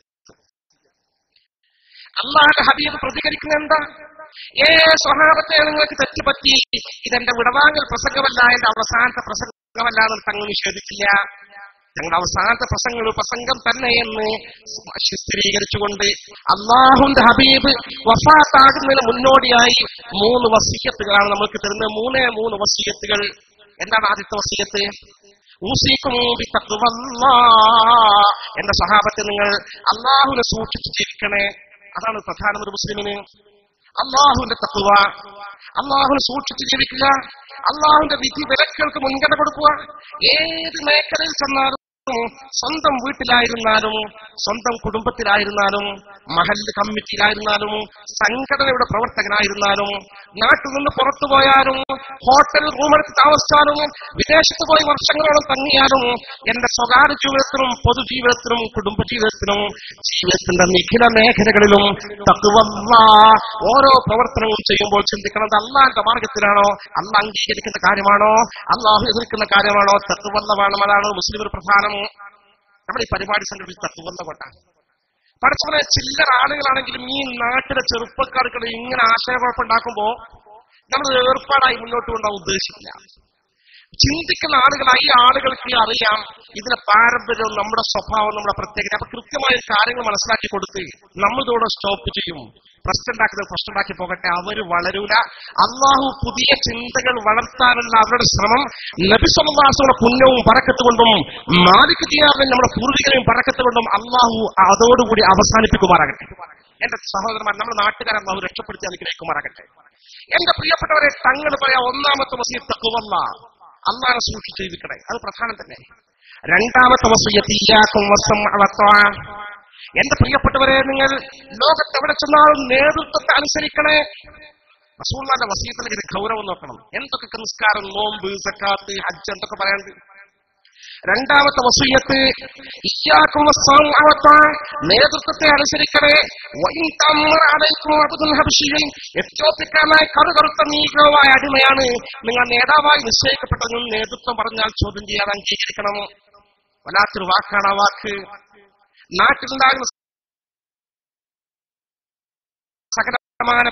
അല്ലാഹുവിന്റെ ഹബീബ് പ്രതികരിക്കുന്ന എന്താ? സ്വഹാബത്തെ, നിങ്ങൾക്ക് തെറ്റുപറ്റി, ഇതെന്റെ വിടവാങ്ങൽ പ്രസംഗമല്ല, എന്റെ അവസാനത്തെ പ്രസംഗമല്ല എന്ന് തങ്ങൾ നിഷേധിച്ചില്ല. ഞങ്ങളുടെ അവസാനത്തെ പ്രസംഗം തന്നെ എന്ന് സ്ഥിരീകരിച്ചുകൊണ്ട് അല്ലാഹുവിന്റെ ഹബീബ് വഫാത്താകുന്നതിന് മുന്നോടിയായി 3 വസിയ്യത്തുകളാണ് നമുക്ക് തരുന്നത്. 3 വസിയ്യത്തുകൾ. എന്താണ് ആദ്യത്തെ വസിയ്യത്ത്? ഊസിക്കും ബിത്തഖ്വല്ലാഹ്. എന്റെ സഹാബത്തെ, നിങ്ങൾ അല്ലാഹുവിനെ സൂക്ഷിച്ച് ജീവിക്കണേ. അതാണ് പ്രധാനം ഒരു മുസ്ലിമിന്. അല്ലാഹുവിന്റെ തഖ്വ, അല്ലാഹുവിനെ സൂക്ഷിച്ച് ജീവിക്കുക, അല്ലാഹുവിന്റെ വിധി വിലക്കുകൾക്ക് മുൻഗണന കൊടുക്കുക. ഏത് മേഖലയിൽ ചെന്നാലും, സ്വന്തം വീട്ടിലായിരുന്നാലും, സ്വന്തം കുടുംബത്തിലായിരുന്നാലും, മഹല്ല് കമ്മിറ്റിയിലായിരുന്നാലും, സംഘടനയുടെ പ്രവർത്തകനായിരുന്നാലും, നാട്ടിൽ നിന്ന് പുറത്തു പോയാലും, ഹോട്ടൽ റൂമെടുത്ത് താമസിച്ചാലും, വിദേശത്ത് പോയി വർഷങ്ങളോളം തങ്ങിയാലും, എന്റെ സ്വകാര്യ ജീവിതത്തിനും പൊതുജീവിതത്തിനും കുടുംബജീവിതത്തിനും ജീവിതത്തിന്റെ നിഖില മേഖലകളിലും തഖ്വല്ലാഹ് ഓരോ പ്രവർത്തനവും ചെയ്യുമ്പോൾ ചിന്തിക്കുന്നത് അല്ലാഹുവിന്റെ മാർഗത്തിലാണോ, അല്ലാഹ് അംഗീകരിക്കുന്ന കാര്യമാണോ, അല്ലാഹു എതിർക്കുന്ന കാര്യമാണോ, തഖ്വല്ലാഹ് വേണം. അതാണ് മുസ്ലിം ഒരു പ്രധാനം. നമ്മൾ ഈ പരിപാടി സംഘടിപ്പിച്ച് തഖ്വല്ലാഹ് കൊണ്ടാണ്. പഠിച്ചവരെ, ചില്ലറ ആളുകളാണെങ്കിലും ഈ നാട്ടിലെ ചെറുപ്പക്കാർക്ക് ഇങ്ങനെ ആശയക്കുഴപ്പമുണ്ടാക്കുമ്പോ നമ്മൾ ഏർപ്പാടായി മുന്നോട്ട് കൊണ്ടുപോകാൻ ഉദ്ദേശിക്കില്ല. ചിന്തിക്കുന്ന ആളുകളായി ഈ ആളുകൾക്ക് അറിയാം ഇതിന്റെ പാരമ്പര്യവും നമ്മുടെ സ്വഭാവം, നമ്മുടെ പ്രത്യേകത. അപ്പൊ കൃത്യമായ കാര്യങ്ങൾ മനസ്സിലാക്കി കൊടുത്ത് നമ്മളിതോടെ സ്റ്റോപ്പ് ചെയ്യും. പ്രശ്നമുണ്ടാക്കി പോകട്ടെ, അവര് വളരൂല. അള്ളാഹു പുതിയ ചിന്തകൾ വളർത്താനുള്ള അവരുടെ ശ്രമം നബി സല്ലല്ലാഹു അലൈഹി വസല്ലം പുണ്യവും ബറക്കത്ത് കൊണ്ടും മാലിക് ദിയാറിനെ നമ്മുടെ പൂർവികരെയും ബറക്കത്ത് കൊണ്ടും അള്ളാഹു അതോടുകൂടി അവസാനിപ്പിക്കുമാറാകട്ടെ. എന്റെ സഹോദരന്മാർ, നമ്മുടെ നാട്ടുകാരെ അള്ളാഹു രക്ഷപ്പെടുത്തി അനുഗ്രഹിക്കുമാറാകട്ടെ. എന്റെ പ്രിയപ്പെട്ടവരെ, തങ്ങൾ പറയാം ഒന്നാമത്തെ വസിയ്യത്ത് തഖ്വല്ലാഹ്, അള്ളാഹനെ സൂക്ഷിച്ച് ജീവിക്കണേ. അത് പ്രധാനം തന്നെ. രണ്ടാമത്തെ വസിയ്യത്ത് ഇയ്യാകും വസ്സംഅ വത്വാഅ. എന്റെ പ്രിയപ്പെട്ടവരെ, നിങ്ങൾ ലോകത്തെവിടെ ചെന്നാലും നേതൃത്വത്തെ അനുസരിക്കണേ. റസൂലുള്ളാഹിന്റെ വസിയ്യത്തിന്റെ ഗൗരവം നോക്കണം. എന്തൊക്കെ നിസ്കാരം, നോമ്പ്, സക്കാത്ത്, ഹജ്ജ് എന്തൊക്കെ പറയാനുണ്ട്. രണ്ടാമത്തെ വസിയ്യത്ത് ഇയ്യാകും വസ്സംഅ വത്വാഅ, നേതൃത്വത്തെ അനുസരിക്കണേ. വഇൻ തഅമ്മറ അലൈക്കും അബ്ദുൽ ഹബശിയ്യൻ, എത്യോപ്യക്കാരനായ കറുകറുത്ത നീഗ്രോവായ അടിമയാണ് നിങ്ങൾ നേതാവായി നിശ്ചയിക്കപ്പെട്ടതെന്നും നേതൃത്വം പറഞ്ഞാൽ ചോദ്യം ചെയ്യാൻ അംഗീകരിക്കണം. വല്ലാത്തൊരു വാക്കാണ് ആ വാക്ക്. നാട്ടിലുണ്ടാകുന്ന സകലമാന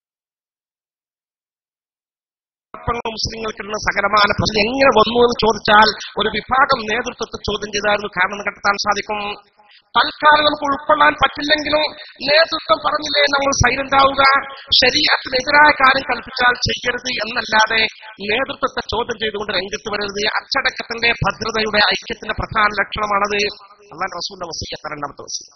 മുസ്ലിങ്ങൾക്കുള്ള സകലമാന പ്രശ്നം എങ്ങനെ വന്നു എന്ന് ചോദിച്ചാൽ ഒരു വിഭാഗം നേതൃത്വത്തെ ചോദ്യം ചെയ്തായിരുന്നു കാരണം കണ്ടെത്താൻ സാധിക്കും. തൽക്കാലം നമുക്ക് ഉൾക്കൊള്ളാൻ പറ്റില്ലെങ്കിലും നേതൃത്വം പറഞ്ഞില്ലേ നമ്മൾ സൈലന്റ് ആവുക, ശരീഅത്തിനെതിരായ കാര്യം കൽപ്പിച്ചാൽ ചെയ്യരുത് എന്നല്ലാതെ നേതൃത്വത്തെ ചോദ്യം ചെയ്തുകൊണ്ട് രംഗത്ത് വരരുത്. അച്ചടക്കത്തിന്റെ, ഭദ്രതയുടെ, ഐക്യത്തിന്റെ പ്രധാന ലക്ഷണമാണത്. അല്ലാഹുവിന്റെ റസൂലിന്റെ വസിയ്യത്ത് രണ്ടാമത്തെ വസിയ്യത്ത്.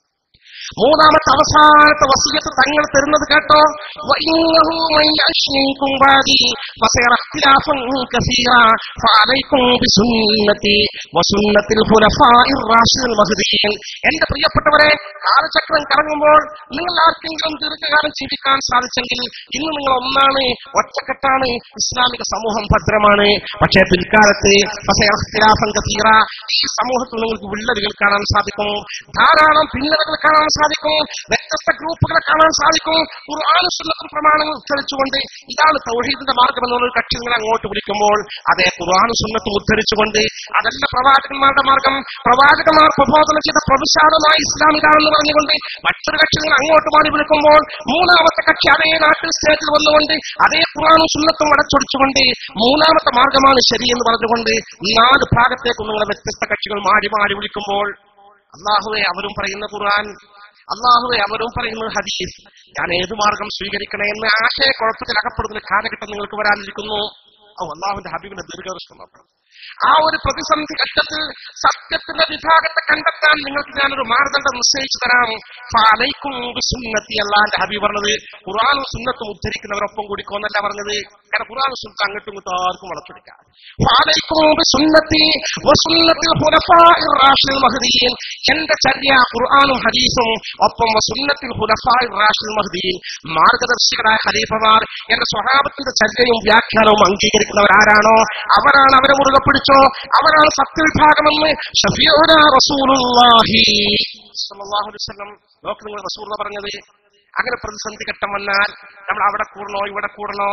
മൂന്നാമത്തെ അവസാനത്തെ വസിയ്യത്ത് തങ്ങൾ തരുന്നത് കേട്ടോ. വഇന്നഹു മൻ യഅ്ശ് മിൻകും ബഅദി ഫസയറ ഇഖ്തിലാഫൻ കസീറാ ഫഅലൈക്കും ബിസുന്നതി വസുന്നത്തിൽ ഖുലഫാഇർ റാഷിദീൽ മഹ്ദിയീൻ. എന്റെ പ്രിയപ്പെട്ടവരെ, കാലചക്രം കറങ്ങുമ്പോൾ നിങ്ങൾ ആർക്കെങ്കിലും ദീർഘകാലം ജീവിക്കാൻ സാധിച്ചെങ്കിൽ ഇന്ന് നിങ്ങൾ ഒന്നാണ്, ഒറ്റക്കെട്ടാണ്, ഇസ്ലാമിക സമൂഹം ഭദ്രമാണ്. പക്ഷേ പിൽക്കാലത്ത് ഫസയറ ഇഖ്തിലാഫൻ കസീറാ, ഈ സമൂഹത്തിൽ നിങ്ങൾക്ക് വിള്ളലുകൾ കാണാൻ സാധിക്കും, ധാരാളം ഭിന്നതകൾ കാണാൻ സാധിക്കും, വ്യത്യസ്ത ഗ്രൂപ്പുകളെ കാണാൻ സാധിക്കും. ഖുർആനും സുന്നത്തും പ്രമാണങ്ങൾ ഉദ്ധരിച്ചുകൊണ്ട് ഇതാണ് തൗഹീദിന്റെ മാർഗം എന്നുള്ള ഒരു കക്ഷി നിങ്ങൾ അങ്ങോട്ട് വിളിക്കുമ്പോൾ അതേ ഖുർആനും സുന്നത്തും ഉദ്ധരിച്ചുകൊണ്ട് അതല്ല പ്രവാചകന്മാരുടെ മാർഗം, പ്രവാചകന്മാർ പ്രബോധനം ചെയ്ത പ്രവിശാലമായ ഇസ്ലാം ഇതാണെന്ന് പറഞ്ഞുകൊണ്ട് മറ്റൊരു കക്ഷി നിങ്ങൾ അങ്ങോട്ട് മാറി വിളിക്കുമ്പോൾ മൂന്നാമത്തെ കക്ഷി അതേ നാട്ടിൽ സ്റ്റേറ്റിൽ വന്നുകൊണ്ട് അതേ ഖുർആനും സുന്നത്തും അടച്ചൊടിച്ചുകൊണ്ട് മൂന്നാമത്തെ മാർഗമാണ് ശരി എന്ന് പറഞ്ഞുകൊണ്ട് 4 ഭാഗത്തേക്ക് നിങ്ങളെ വ്യത്യസ്ത കക്ഷികൾ മാറി മാറി വിളിക്കുമ്പോൾ അല്ലാഹുവേ അവരും പറയുന്ന ഖുർആൻ, അല്ലാഹുവേ അവരും പറയുന്ന ഹദീസ്, ഞാൻ ഏത് മാർഗം സ്വീകരിക്കണേ എന്ന ആശയക്കുഴപ്പത്തിൽ അകപ്പെടുന്ന കാലഘട്ടം നിങ്ങൾക്ക് വരാനിരിക്കുന്നു. അല്ലാഹുവിന്റെ ഹബീബിന്റെ ദീർഘദർശനം നോക്കണം. ആ ഒരു പ്രതിസന്ധി ഘട്ടത്തിൽ സത്യത്തിന്റെ വിഭാഗത്തെ കണ്ടെത്താൻ നിങ്ങൾക്ക് ഞാനൊരു മാർഗദണ്ഡം നിശ്ചയിച്ചു തരാം. ഫഅലൈക്കും ബിസുന്നതി, അല്ലാഹുവിന്റെ ഹബീബ് പറഞ്ഞത് ഖുർആനും സുന്നത്തും ഉദ്ധരിക്കുന്നവരൊപ്പം കൂടിക്കോന്നല്ല പറഞ്ഞത്. കാരണം ഖുർആനും സുന്നത്തും അങ്ങോട്ടും ഇങ്ങോട്ടും ആർക്കും വളച്ചൊടിക്കാം. ഫഅലൈക്കും ബിസുന്നതി വസുന്നത്തിൽ ഖുലഫാഇർ റാഷിദീൽ മഹ്ദിയീൻ, എന്റെ ചര്യ ഖുർആനും ഹദീസും ഒപ്പം വസുന്നത്തിൽ ഖുലഫാഇർ റാഷിദീൽ മഹ്ദിയീൻ, മാർഗദർശികളായ ഖലീഫമാർ എന്റെ സ്വഹാബത്തിന്റെ ചര്യയും വ്യാഖ്യാനവും അംഗീകരിക്കുന്നവരാരാണോ അവരാണ്, അവരെ മുറുകെ പിടിച്ചോ, അവരാണ് സത്യവിഭാഗമെന്ന് ശഫീഉനാ റസൂലുള്ളാഹി സ്വല്ലല്ലാഹു അലൈഹി വസല്ലം. നോക്ക് നിങ്ങൾ റസൂൽ പറഞ്ഞത്. അങ്ങനെ പ്രതിസന്ധി ഘട്ടം വന്നാൽ നമ്മൾ അവിടെ കൂടണോ ഇവിടെ കൂടണോ,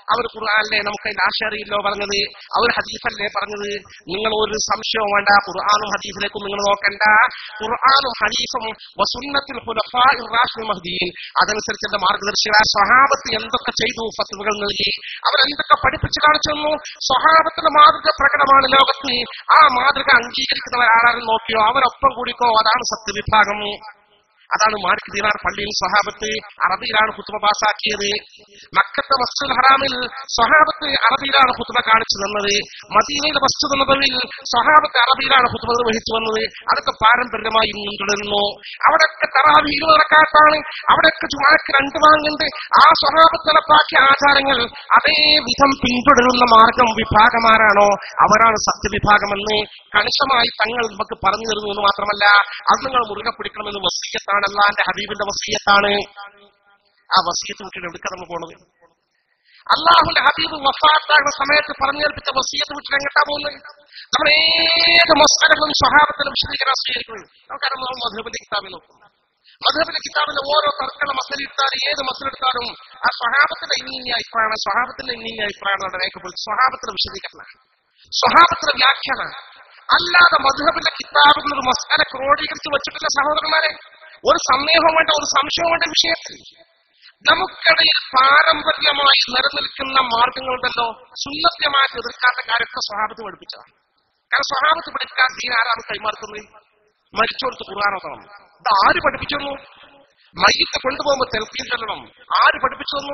അവർ ഖുർആനിലെ നമുക്ക് അതിന്റെ ആശയറിയില്ലോ പറഞ്ഞത്, അവർ ഹദീസല്ലേ പറഞ്ഞത്. നിങ്ങൾ ഒരു സംശയവും വേണ്ട, ഖുർആനും ഹദീസിലേക്കും നിങ്ങൾ നോക്കണ്ട. ഖുർആനും ഹദീസും വസുന്നത്തുൽ ഖുലഫാഇർ റാഷിദീൻ മഹ്ദിയീൻ, അതനുസരിച്ച് എന്റെ മാർഗദർശികളായ സ്വഹാബത്ത് എന്തൊക്കെ ചെയ്തു, ഫത്വകൾ നൽകി, അവരെന്തൊക്കെ പഠിപ്പിച്ചു കാണിച്ചു തന്നു. സ്വഹാബത്തിന്റെ മാതൃക പ്രകടമാണ് ലോകത്ത്. ആ മാതൃക അംഗീകരിക്കുന്നവർ ആരാരും നോക്കിയോ അവരൊപ്പം കൂടിക്കോ, അതാണ് സത്യവിഭാഗം. അതാണ് മാലിക് ദീനാർ പള്ളിയിൽ സ്വഹാബത്ത് അറബിയിലാണ് ഖുത്ബ പാസാക്കിയത്. മക്കത്തെ മസ്ജിദുൽ ഹറാമിൽ സ്വഹാബത്ത് അറബിയിലാണ് ഖുത്ബ കാണിച്ചു തന്നത്. മദീനയിലെ മസ്ജിദുൽ നബവിയിൽ സ്വഹാബത്ത് അറബിയിലാണ് ഖുത്ബ നിർവഹിച്ചു വന്നത്. അതൊക്കെ പാരമ്പര്യമായി തുടരുന്നു. അവിടെയൊക്കെ തറാവീഹ് 20 റക്അത്താണ്, അവിടെയൊക്കെ ജുമുഅക്ക് 2 ബാങ്കുണ്ട്. ആ സ്വഹാബത്ത് നടപ്പാക്കിയ ആചാരങ്ങൾ അതേ വിധം പിന്തുടരുന്ന മാർഗം വിഭാഗമാരാണോ അവരാണ് സത്യവിഭാഗമെന്ന് കണിശമായി തങ്ങൾ നമുക്ക് പറഞ്ഞു തരുന്നു എന്ന് മാത്രമല്ല, അത് നിങ്ങൾ മുറുകെ പിടിക്കണമെന്ന് വസിയ്യത്താണ്, അല്ലാഹുവിന്റെ ഹബീബിന്റെ വസിയ്യത്താണ്. ആ വസിയ്യത്ത് വിട്ടിട്ട് എവിടേക്കാണ് നമ്മൾ പോണത്? അല്ലാഹുവിന്റെ ഹബീബ് വഫാത്താകുന്ന സമയത്ത് പറഞ്ഞേൽപ്പിച്ച വസിയ്യത്ത് വിട്ടിട്ട് എങ്ങോട്ടാ പോകുന്നത്? നമ്മൾ ഏത് മസ്അലകളും സ്വഹാബത്തിലും വിശദീകരണം സ്വീകരിക്കുന്നത്. നമുക്കറിയാം, മദ്ഹബിന്റെ കിതാബിൽ നോക്കും. മദ്ഹബിന്റെ കിതാബിലെ ഓരോ തർക്കമുള്ള മസല എടുത്താലും ഏത് മസല എടുത്താലും ആ സ്വഹാബത്തിന്റെ ഇന്ന അഭിപ്രായമാണ്, സ്വഹാബത്തിന്റെ ഇന്ന അഭിപ്രായമാണ് രേഖപ്പെടുത്തി. സ്വഹാബത്തിന്റെ വിശദീകരണം, സ്വഹാബത്തിന്റെ വ്യാഖ്യാനം, അല്ലാതെ മദ്ഹബിന്റെ കിതാബുകൾ ഒരു മസ്അല ക്രോഡീകരിച്ച് വെച്ചിട്ടില്ല സഹോദരന്മാരെ. ഒരു സന്ദേഹവും വേണ്ട, ഒരു സംശയവും വേണ്ട വിഷയത്തിൽ നമുക്കിടയിൽ പാരമ്പര്യമായി നിലനിൽക്കുന്ന മാർഗങ്ങളുണ്ടല്ലോ, സുന്നത്യമായിട്ട് എതിർക്കാത്ത കാര്യത്തെ സ്വഹാബത്ത് പഠിപ്പിച്ചതാണ്. കാരണം സ്വഹാബത്ത് പഠിക്കാൻ ദീൻ ആരാണ് കൈമാറുന്നത്? മരിച്ചോടുത്ത് ഖുർആൻ ഓതണം. ഇത് ആര് പഠിപ്പിച്ചു തന്നു? മയ്യിത്ത് കൊണ്ടുപോകുമ്പോൾ തെൽഖീൻ ചൊല്ലണം, ആര് പഠിപ്പിച്ചു തന്നു?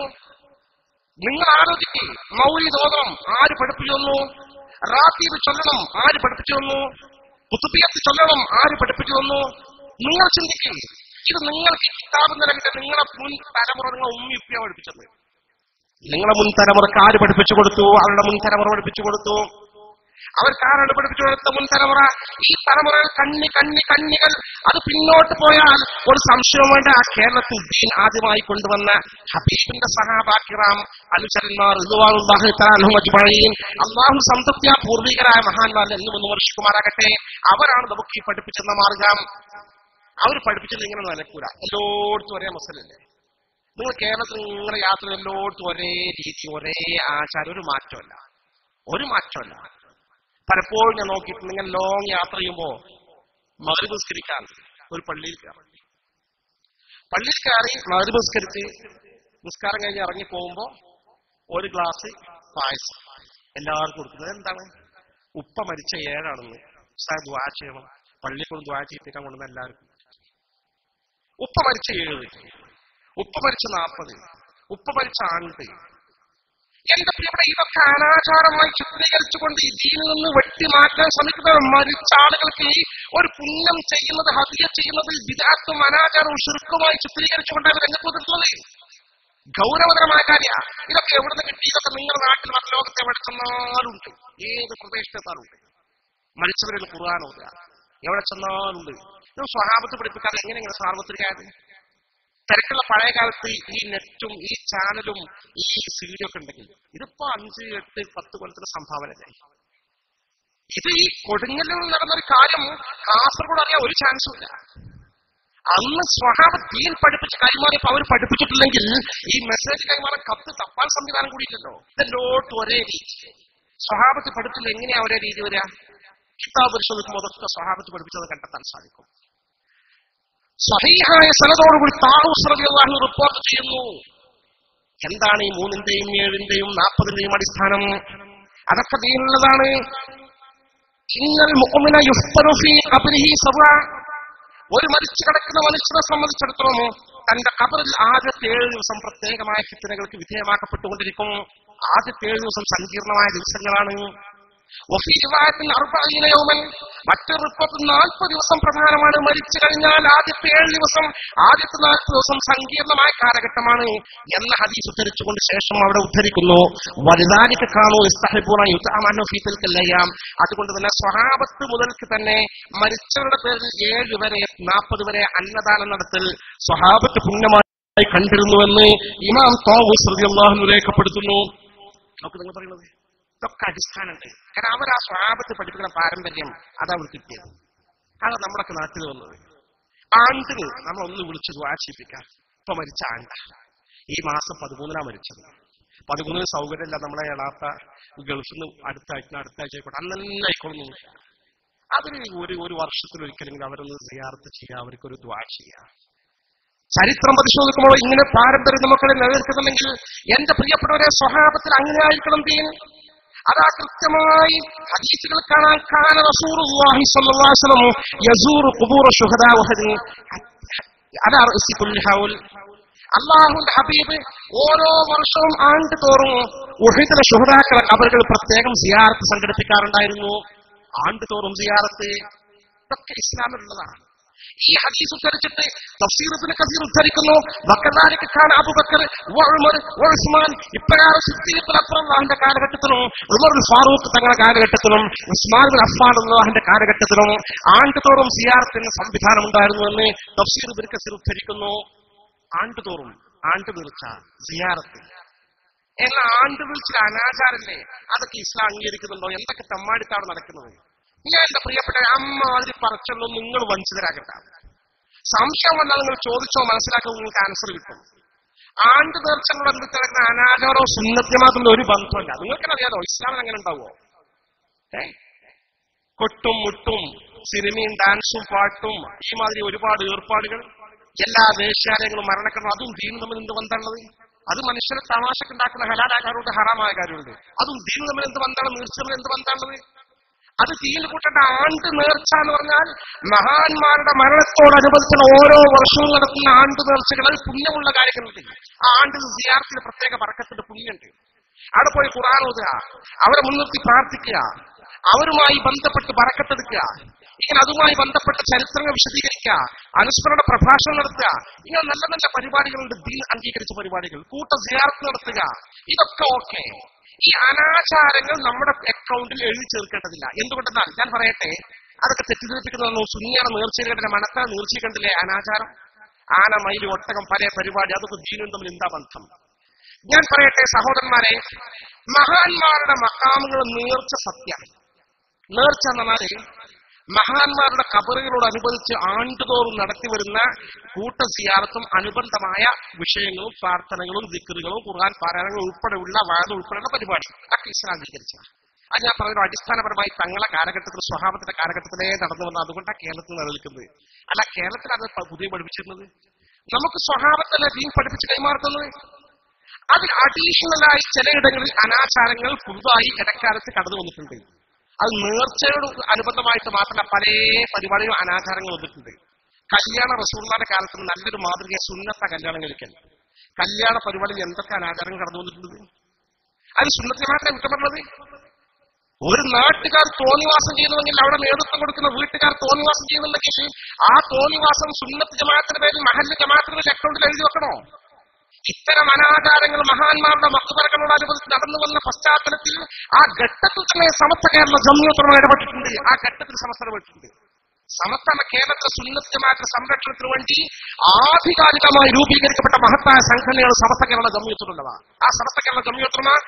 നിങ്ങൾ ആലോചിക്ക്. മൗലിദ് ഓതണം, ആര് പഠിപ്പിച്ചു തന്നു? റാത്തീബ് ചൊല്ലണം, ആര് പഠിപ്പിച്ചു തന്നു? ഖുതുബിയ്യത്ത് ചൊല്ലണം, ആര് പഠിപ്പിച്ചു തന്നു? നിങ്ങൾ ചിന്തിക്കും. ഇത് നിങ്ങൾക്ക് കിതാബ് നിലവിന്റെ നിങ്ങളെ മുൻ തലമുറ, നിങ്ങൾ ഉമ്മി ഉപ്പിയാ പഠിപ്പിച്ചത്. നിങ്ങളെ മുൻ തലമുറക്ക് ആര് പഠിപ്പിച്ചു കൊടുത്തു? അവരുടെ മുൻ തലമുറ പഠിപ്പിച്ചു കൊടുത്തു. അവർക്ക് ആരാണ് പഠിപ്പിച്ചു കൊടുത്ത മുൻ തലമുറ? ഈ തലമുറകൾ കണ്ണികൾ അത് പിന്നോട്ട് പോയാൽ ഒരു സംശയം വേണ്ട, കേരളത്തിൽ ദീൻ ആദ്യമായി കൊണ്ടുവന്ന ഹബീബിന്റെ സഹാബാക്കിറാം അനുചരന്മാർ റിദ്വാനുല്ലാഹി തആല അൻഹും അജ്മഈൻ, അല്ലാഹു സംതൃപ്തിയ പൂർവികരായ മഹാന്മാർ എന്നും വർഷിക്കുമാറാകട്ടെ, അവരാണ് നമുക്ക് ഈ പഠിപ്പിച്ചെന്ന മാർഗം. അവർ പഠിപ്പിച്ചത് ഇങ്ങനെ നടക്കൂല. എല്ലായിടത്തും ഒരേ മസലല്ലേ? നിങ്ങൾ കേരളത്തിൽ നിങ്ങളുടെ യാത്ര എല്ലായിടത്തും ഒരേ രീതി, ഒരേ ആചാരം, ഒരു മാറ്റമല്ല. പലപ്പോഴും ഞാൻ നോക്കിയിട്ട് നിങ്ങൾ ലോങ് യാത്ര ചെയ്യുമ്പോ മഗ്‌രിബ് നിസ്കരിക്കാൻ ഒരു പള്ളിയിൽ കയറി മഗ്‌രിബ് നിസ്കരിച്ച് നിസ്കാരം കഴിഞ്ഞ് ഇറങ്ങി പോകുമ്പോ ഒരു ഗ്ലാസ് പായസം എല്ലാവർക്കും കൊടുക്കുന്നത്. എന്താണ്? ഉപ്പ മരിച്ച 7 ആണെന്ന് ദുആ ചെയ്യണം, പള്ളിയിൽ കൊണ്ട് ദുആ ചെയ്യിപ്പിക്കാൻ കൊണ്ടുവന്ന എല്ലാവർക്കും. ഉപ്പ മരിച്ച 7, ഉപ്പ മരിച്ച 40, ഉപ്പ മരിച്ച 50. എന്റെ പ്രിയപ്പെട്ട, ഇതൊക്കെ അനാചാരമായി ചിത്രീകരിച്ചുകൊണ്ട് ഈ ദീനിൽ നിന്ന് വെട്ടിമാറ്റാൻ ശ്രമിക്കുന്ന മരിച്ച ആളുകൾക്ക് ഒരു പുണ്യം ചെയ്യുന്നത്, ഹദിയ ചെയ്യുന്നത് ബിദ്അത്തും അനാചാരവും ശിർക്കുമായി ചിത്രീകരിച്ചുകൊണ്ടാണ് രംഗത്ത് വന്നിട്ടുള്ളത്. ഗൗരവതരമായ കാര്യ. ഇതൊക്കെ എവിടുന്ന് കിട്ടി? ഇതൊക്കെ നിങ്ങളുടെ നാട്ടിൽ മറ്റു ലോകത്തെ എവിടെ ചെന്നാലുണ്ട്, ഏത് പ്രദേശത്തെത്താറുണ്ട്. മരിച്ചവരിൽ ഖുർആൻ ഓതുക എവിടെ ചെന്നാലുണ്ട്. ഇത് സ്വഹാബത്ത് പഠിപ്പിക്കാതെ എങ്ങനെയാണ് സാർവത്രികമായത്? തിരക്കുള്ള പഴയ കാലത്ത് ഈ നെറ്റും ഈ ചാനലും ഈ സീഡിയൊക്കെ ഉണ്ടെങ്കിൽ ഇതിപ്പോ 5, 8, 10 കൊല്ലത്തിന്റെ സംഭാവനല്ലേ. ഇത് ഈ കൊടുങ്ങല്ലൂർ നടന്നൊരു കാര്യം കാസർഗോഡ് അറിയാൻ ഒരു ചാൻസും ഇല്ല. അന്ന് സ്വഹാബത്ത് ദീൻ പഠിപ്പിച്ച് കൈമാറിയപ്പോ അവർ പഠിപ്പിച്ചിട്ടില്ലെങ്കിൽ ഈ മെസ്സേജ് കൈമാറാൻ കത്ത് തപ്പാൻ സംവിധാനം കൂടിയില്ലല്ലോ. ഇതെല്ലോട്ട് ഒരേ രീതി. സ്വഹാബത്ത് പഠിപ്പിച്ചില്ല, എങ്ങനെയാ ഒരേ രീതി വരിക? കിതാബ് പരിശോധിക്കുമ്പോൾ അതൊക്കെ സ്വഹാബത്ത് പഠിപ്പിച്ചത് കണ്ടെത്താൻ സാധിക്കും. സഹീഹായ സനദോടുകൂടി താഊസ് റളിയല്ലാഹു അൻഹു റിപ്പോർട്ട് ചെയ്യുന്നു. എന്താണ് ഈ 3-ന്റെയും 7-ന്റെയും 40-ന്റെയും അടിസ്ഥാനം? അതൊക്കെ ദീനുള്ളതാണ്. ഇന്നൽ മുഅ്മിന യുഫ്തറു ഫീ ഖബ്രിഹി സബ്അ. ഒരു മരിച്ചു കിടക്കുന്ന മനുഷ്യനെ സംബന്ധിച്ചിടത്തോളം തന്റെ ഖബറിൽ ആദ്യത്തെ 7 ദിവസം പ്രത്യേകമായ ഫിത്നകൾക്ക് വിധേയമാക്കപ്പെട്ടുകൊണ്ടിരിക്കും. ആദ്യത്തെ 7 ദിവസം സങ്കീർണമായ ദിവസങ്ങളാണ്. മറ്റൊരു റിപ്പോർട്ട് 40 ദിവസം പ്രധാനമാണ്. മരിച്ചു കഴിഞ്ഞാൽ ആദ്യത്തെ 7 ദിവസം, ആദ്യത്തെ 40 ദിവസം സങ്കീർണമായ കാലഘട്ടമാണ് എന്ന ഹദീസ് ഉദ്ധരിച്ചുകൊണ്ട് ശേഷം അവിടെ ഉദ്ധരിക്കുന്നു, വലുതാനിക്ക് കാണൂ ഇസ്തഹിബൂന യുതഅമനു ഫീ തിൽക്കൽ അയ്യാം. അതുകൊണ്ട് തന്നെ സ്വഹാബത്ത് മുതൽക്ക് തന്നെ മരിച്ചവരുടെ പേരിൽ 7 വരെ 40 വരെ അന്നദാനം നടത്തൽ സ്വഹാബത്ത് പുണ്യമായി കണ്ടിരുന്നുവെന്ന് ഇമാം താഊസ് റളിയല്ലാഹു അൻഹു രേഖപ്പെടുത്തുന്നു. നമുക്ക് നിങ്ങൾ പറയുന്നത് ഇതൊക്കെ അടിസ്ഥാനമുണ്ട്. കാരണം അവർ ആ സ്വഹാബത്ത് പഠിപ്പിക്കുന്ന പാരമ്പര്യം അതവർ കിട്ടിയത്. അതാണ് നമ്മളൊക്കെ നാട്ടിൽ വന്നത്. ആണ്ടിന് നമ്മളൊന്ന് വിളിച്ച് ദുആ ചെയ്യിപ്പിക്കാം. ഇപ്പൊ മരിച്ച ആണ്ട ഈ മാസം 13 മരിച്ചത്, 13 സൗകര്യമില്ല, നമ്മളെ എളാത്ത ഗൾഫിൽ നിന്ന് അടുത്ത ആഴ്ച ആയിക്കോട്ടെ, അന്ന് തന്നെ ആയിക്കോളുന്നു. അതിന് ഒരു വർഷത്തിലൊരിക്കലെങ്കിലും അവരൊന്ന് സിയാറത്ത് ചെയ്യുക, അവർക്കൊരു ദുആ ചെയ്യുക. ചരിത്രം പരിശോധിക്കുമ്പോൾ ഇങ്ങനെ പാരമ്പര്യം നമുക്കത് നിലനിൽക്കുന്നുണ്ടെങ്കിൽ എന്റെ പ്രിയപ്പെട്ടവരെ, സ്വഹാബത്തിൽ അങ്ങനെ ആയിരിക്കണം ദീൻ. അതാ കൃത്യമായി ഹദീസുകൾ കാണാൻ. കാന റസൂലുള്ളാഹി സ്വല്ലല്ലാഹു അലൈഹി വസല്ലം യസൂറു ഖുബൂറ ശുഹദാ വഹദി അലാ റഅസി കുല്ലി ഹൗൽ. അല്ലാഹുവിന്റെ ഹബീബ് ഓരോ വർഷവും ആണ്ടുതോറും ഉഹദിലെ ശുഹദാക്കളുടെ ഖബറുകൾ പ്രത്യേകം സിയാറത്ത് സംഘടിപ്പിക്കാറുണ്ടായിരുന്നു. ആണ്ടുതോറും സിയാറത്ത് ഇതൊക്കെ ഇസ്ലാമിലുള്ളതാണ്. ഈ ഹദീസ് ഉദ്ധരിച്ചിട്ട് തഫ്സീർ ഇബ്നു കസീർ ഉദ്ധരിക്കുന്നു, വകദാലിക കാന അബൂബക്കർ വഉമർ വഉസ്മാൻ, ഇപ്രകാരം സിദ്ദീഖ് റളിയല്ലാഹുവിന്റെ കാലഘട്ടത്തിലും ഉമർ ഫാറൂഖ് തങ്ങളുടെ കാലഘട്ടത്തിലും ഉസ്മാൻ ഇബ്നു അഫ്ഫാൻ റളിയല്ലാഹുവിന്റെ കാലഘട്ടത്തിലും ആണ്ടുതോറും സിയാറത്തിന് സംവിധാനം ഉണ്ടായിരുന്നു എന്ന് തഫ്സീർ ഇബ്നു കസീർ ഉദ്ധരിക്കുന്നു. ആണ്ടുതോറും ആണ്ടുവീഴ്ച സിയാറത്ത് എന്ന ആണ്ടുവീഴ്ച അനാചാരല്ലേ? അതൊക്കെ ഇസ്ലാം അംഗീകരിക്കുന്നുണ്ടോ? എന്തൊക്കെ തെമ്മാടിത്താണ് നടക്കുന്നത്? ഞാൻ എന്റെ പ്രിയപ്പെട്ട അമ്മാതിരി പറച്ചൊന്നും നിങ്ങൾ വഞ്ചിതരാകണ്ട. സംശയം വന്നാൽ നിങ്ങൾ ചോദിച്ചോ, മനസ്സിലാക്കാൻ നിങ്ങൾക്ക് ആൻസർ കിട്ടും. ആണ്ട് നേർച്ചകളോട് എന്ത് കിടക്കുന്ന അനാചാരോ സുന്നത്യമാകുന്ന ഒരു ബന്ധമല്ല. നിങ്ങൾക്കറിയാലോ ഇസ്ലാമിൽ അങ്ങനെ ഉണ്ടാവോ? കൊട്ടും മുട്ടും സിനിമയും ഡാൻസും പാട്ടും ഈ മാതിരി ഒരുപാട് ഏർപ്പാടുകൾ, എല്ലാ വേശ്യാലയങ്ങളും മരണക്കണം, അതും ദീനും തമ്മിൽ എന്ത് ബന്ധമുള്ളത്? അത് മനുഷ്യരെ തമാശക്കുണ്ടാക്കുന്ന ഹലാലാകാരുണ്ട്, ഹറാമായ കാര്യമുണ്ട്. അതും ദീനും തമ്മിൽ എന്ത് ബന്ധമാണ്? നേർച്ച തമ്മിൽ എന്ത് ബന്ധമുള്ളത്? അത് തീയിൽ കൂട്ടേണ്ട ആണ്ട് നേർച്ച എന്ന് പറഞ്ഞാൽ മഹാന്മാരുടെ മരണത്തോടനുബന്ധിച്ചുള്ള ഓരോ വർഷവും നടത്തുന്ന ആണ്ട് നേർച്ചകൾ, അത് പുണ്യമുള്ള കാര്യങ്ങളുണ്ട്. ആ ആണ്ട് സിയാറത്തിന് പ്രത്യേക ബർക്കത്തിന്റെ പുണ്യമുണ്ട്. അവിടെ പോയി ഖുർആൻ ഓതുക, അവരെ മുൻനിർത്തി പ്രാർത്ഥിക്കുക, അവരുമായി ബന്ധപ്പെട്ട് ബറക്കത്തെടുക്കുക, ഇങ്ങനെ അതുമായി ബന്ധപ്പെട്ട ചരിത്രങ്ങൾ വിശദീകരിക്കുക, അനുസ്മരണ പ്രഭാഷണം നടത്തുക, ഇങ്ങനെ നല്ല നല്ല പരിപാടികളുണ്ട്, ദീൻ അംഗീകരിച്ച പരിപാടികൾ, കൂട്ട സിയാറത്ത് നടത്തുക. ഇതൊക്കെ ഓക്കെ. ഈ അനാചാരങ്ങൾ നമ്മുടെ അക്കൗണ്ടിൽ എഴുതി ചേർക്കേണ്ടതില്ല. എന്തുകൊണ്ടെന്നാൽ ഞാൻ പറയട്ടെ, അതൊക്കെ തെറ്റിദ്ധരിപ്പിക്കുന്നതൊന്നും സുന്നിയാണ്. നേർച്ചയിലെ മണത്ത നേർച്ച കണ്ടില്ലേ അനാചാരം? ആന, മയിൽ, ഒട്ടകം, പല പരിപാടി, അതൊക്കെ ദീനും തമ്മിൽ എന്താ ബന്ധം? ഞാൻ പറയട്ടെ സഹോദരന്മാരെ, മഹാന്മാരുടെ മഖാമുകൾ നേർച്ച സത്യം. നേർച്ച എന്ന് പറഞ്ഞാല് മഹാന്മാരുടെ ഖബറുകളോടനുബന്ധിച്ച് ആണ്ടുതോറും നടത്തിവരുന്ന കൂട്ട സിയാറത്തും അനുബന്ധമായ വിഷയങ്ങളും പ്രാർത്ഥനകളും ദിക്റുകളും ഖുർആൻ പാരായണങ്ങളും ഉൾപ്പെടെയുള്ള വാദം ഉൾപ്പെടെയുള്ള പരിപാടി ഒക്കെ ഇസ്ലാം അംഗീകരിച്ചതാണ്. അത് ഞാൻ പറഞ്ഞു, അടിസ്ഥാനപരമായി തങ്ങളെ കാലഘട്ടത്തിൽ സ്വഹാബത്തിന്റെ കാലഘട്ടത്തിലേ നടന്നു വന്നത്. അതുകൊണ്ടാണ് കേരളത്തിൽ നിലനിൽക്കുന്നത്. അല്ല, കേരളത്തിൽ അത് പുതിയ പഠിപ്പിച്ചിരുന്നത്. നമുക്ക് സ്വഹാബത്തല്ല ദീൻ പഠിപ്പിച്ച് കൈമാറുന്നത്. അതിൽ അഡീഷണലായി ചിലയിടങ്ങളിൽ അനാചാരങ്ങൾ പുതുതായി ഇടക്കാലത്ത് കടന്നു വന്നിട്ടുണ്ട്. അത് നേർച്ചയോട് അനുബന്ധമായിട്ട് മാത്രമല്ല, പല പരിപാടികളും അനാചാരങ്ങൾ വന്നിട്ടുണ്ട്. കല്യാണ റസൂലുള്ളാഹിന്റെ കാലത്ത് നല്ലൊരു മാതൃകയെ സുന്നത്ത കല്യാണം കഴിക്കൽ. കല്യാണ പരിപാടിയിൽ എന്തൊക്കെ അനാചാരങ്ങൾ കടന്നു വന്നിട്ടുണ്ട്? അത് സുന്നത്തിന് മാത്രമേ കുറ്റപ്പെടുന്നത്. ഒരു നാട്ടുകാർ തോന്നിവാസം ചെയ്യുന്നുവെങ്കിൽ അവിടെ നേതൃത്വം കൊടുക്കുന്ന വീട്ടുകാർ തോന്നിവാസം ചെയ്യുന്നുണ്ടെങ്കിൽ ആ തോന്നിവാസം സുന്നത്ത് ജമാഅത്തിന്റെ പേരിൽ മഹല്ല് ജമാഅത്തിന്റെ പേരിൽ അക്കൗണ്ടിൽ എഴുതി വെക്കണോ? ഇത്തരം അനാചാരങ്ങൾ മഹാന്മാരുടെ മക്ബറകളോടനുബന്ധിച്ച് നടന്നു വന്ന പശ്ചാത്തലത്തിൽ ആ ഘട്ടത്തിൽ തന്നെ സമസ്ത കേരള ജംഇയ്യത്തുൽ ഉലമ ഇടപെട്ടിട്ടുണ്ട്. ആ ഘട്ടത്തിൽ സമസ്ത ഇടപെട്ടിട്ടുണ്ട്. സമസ്ത കേരളത്തിലെ സുന്നത്ത് ജമാഅത്തിന്റെ സംരക്ഷണത്തിന് വേണ്ടി ആധികാരികമായി രൂപീകരിക്കപ്പെട്ട മഹത്തായ സംഘടനയാണ് സമസ്ത കേരള ജംഇയ്യത്തുൽ ഉലമ. ആ സമസ്ത കേരള ജംഇയ്യത്തുൽ ഉലമ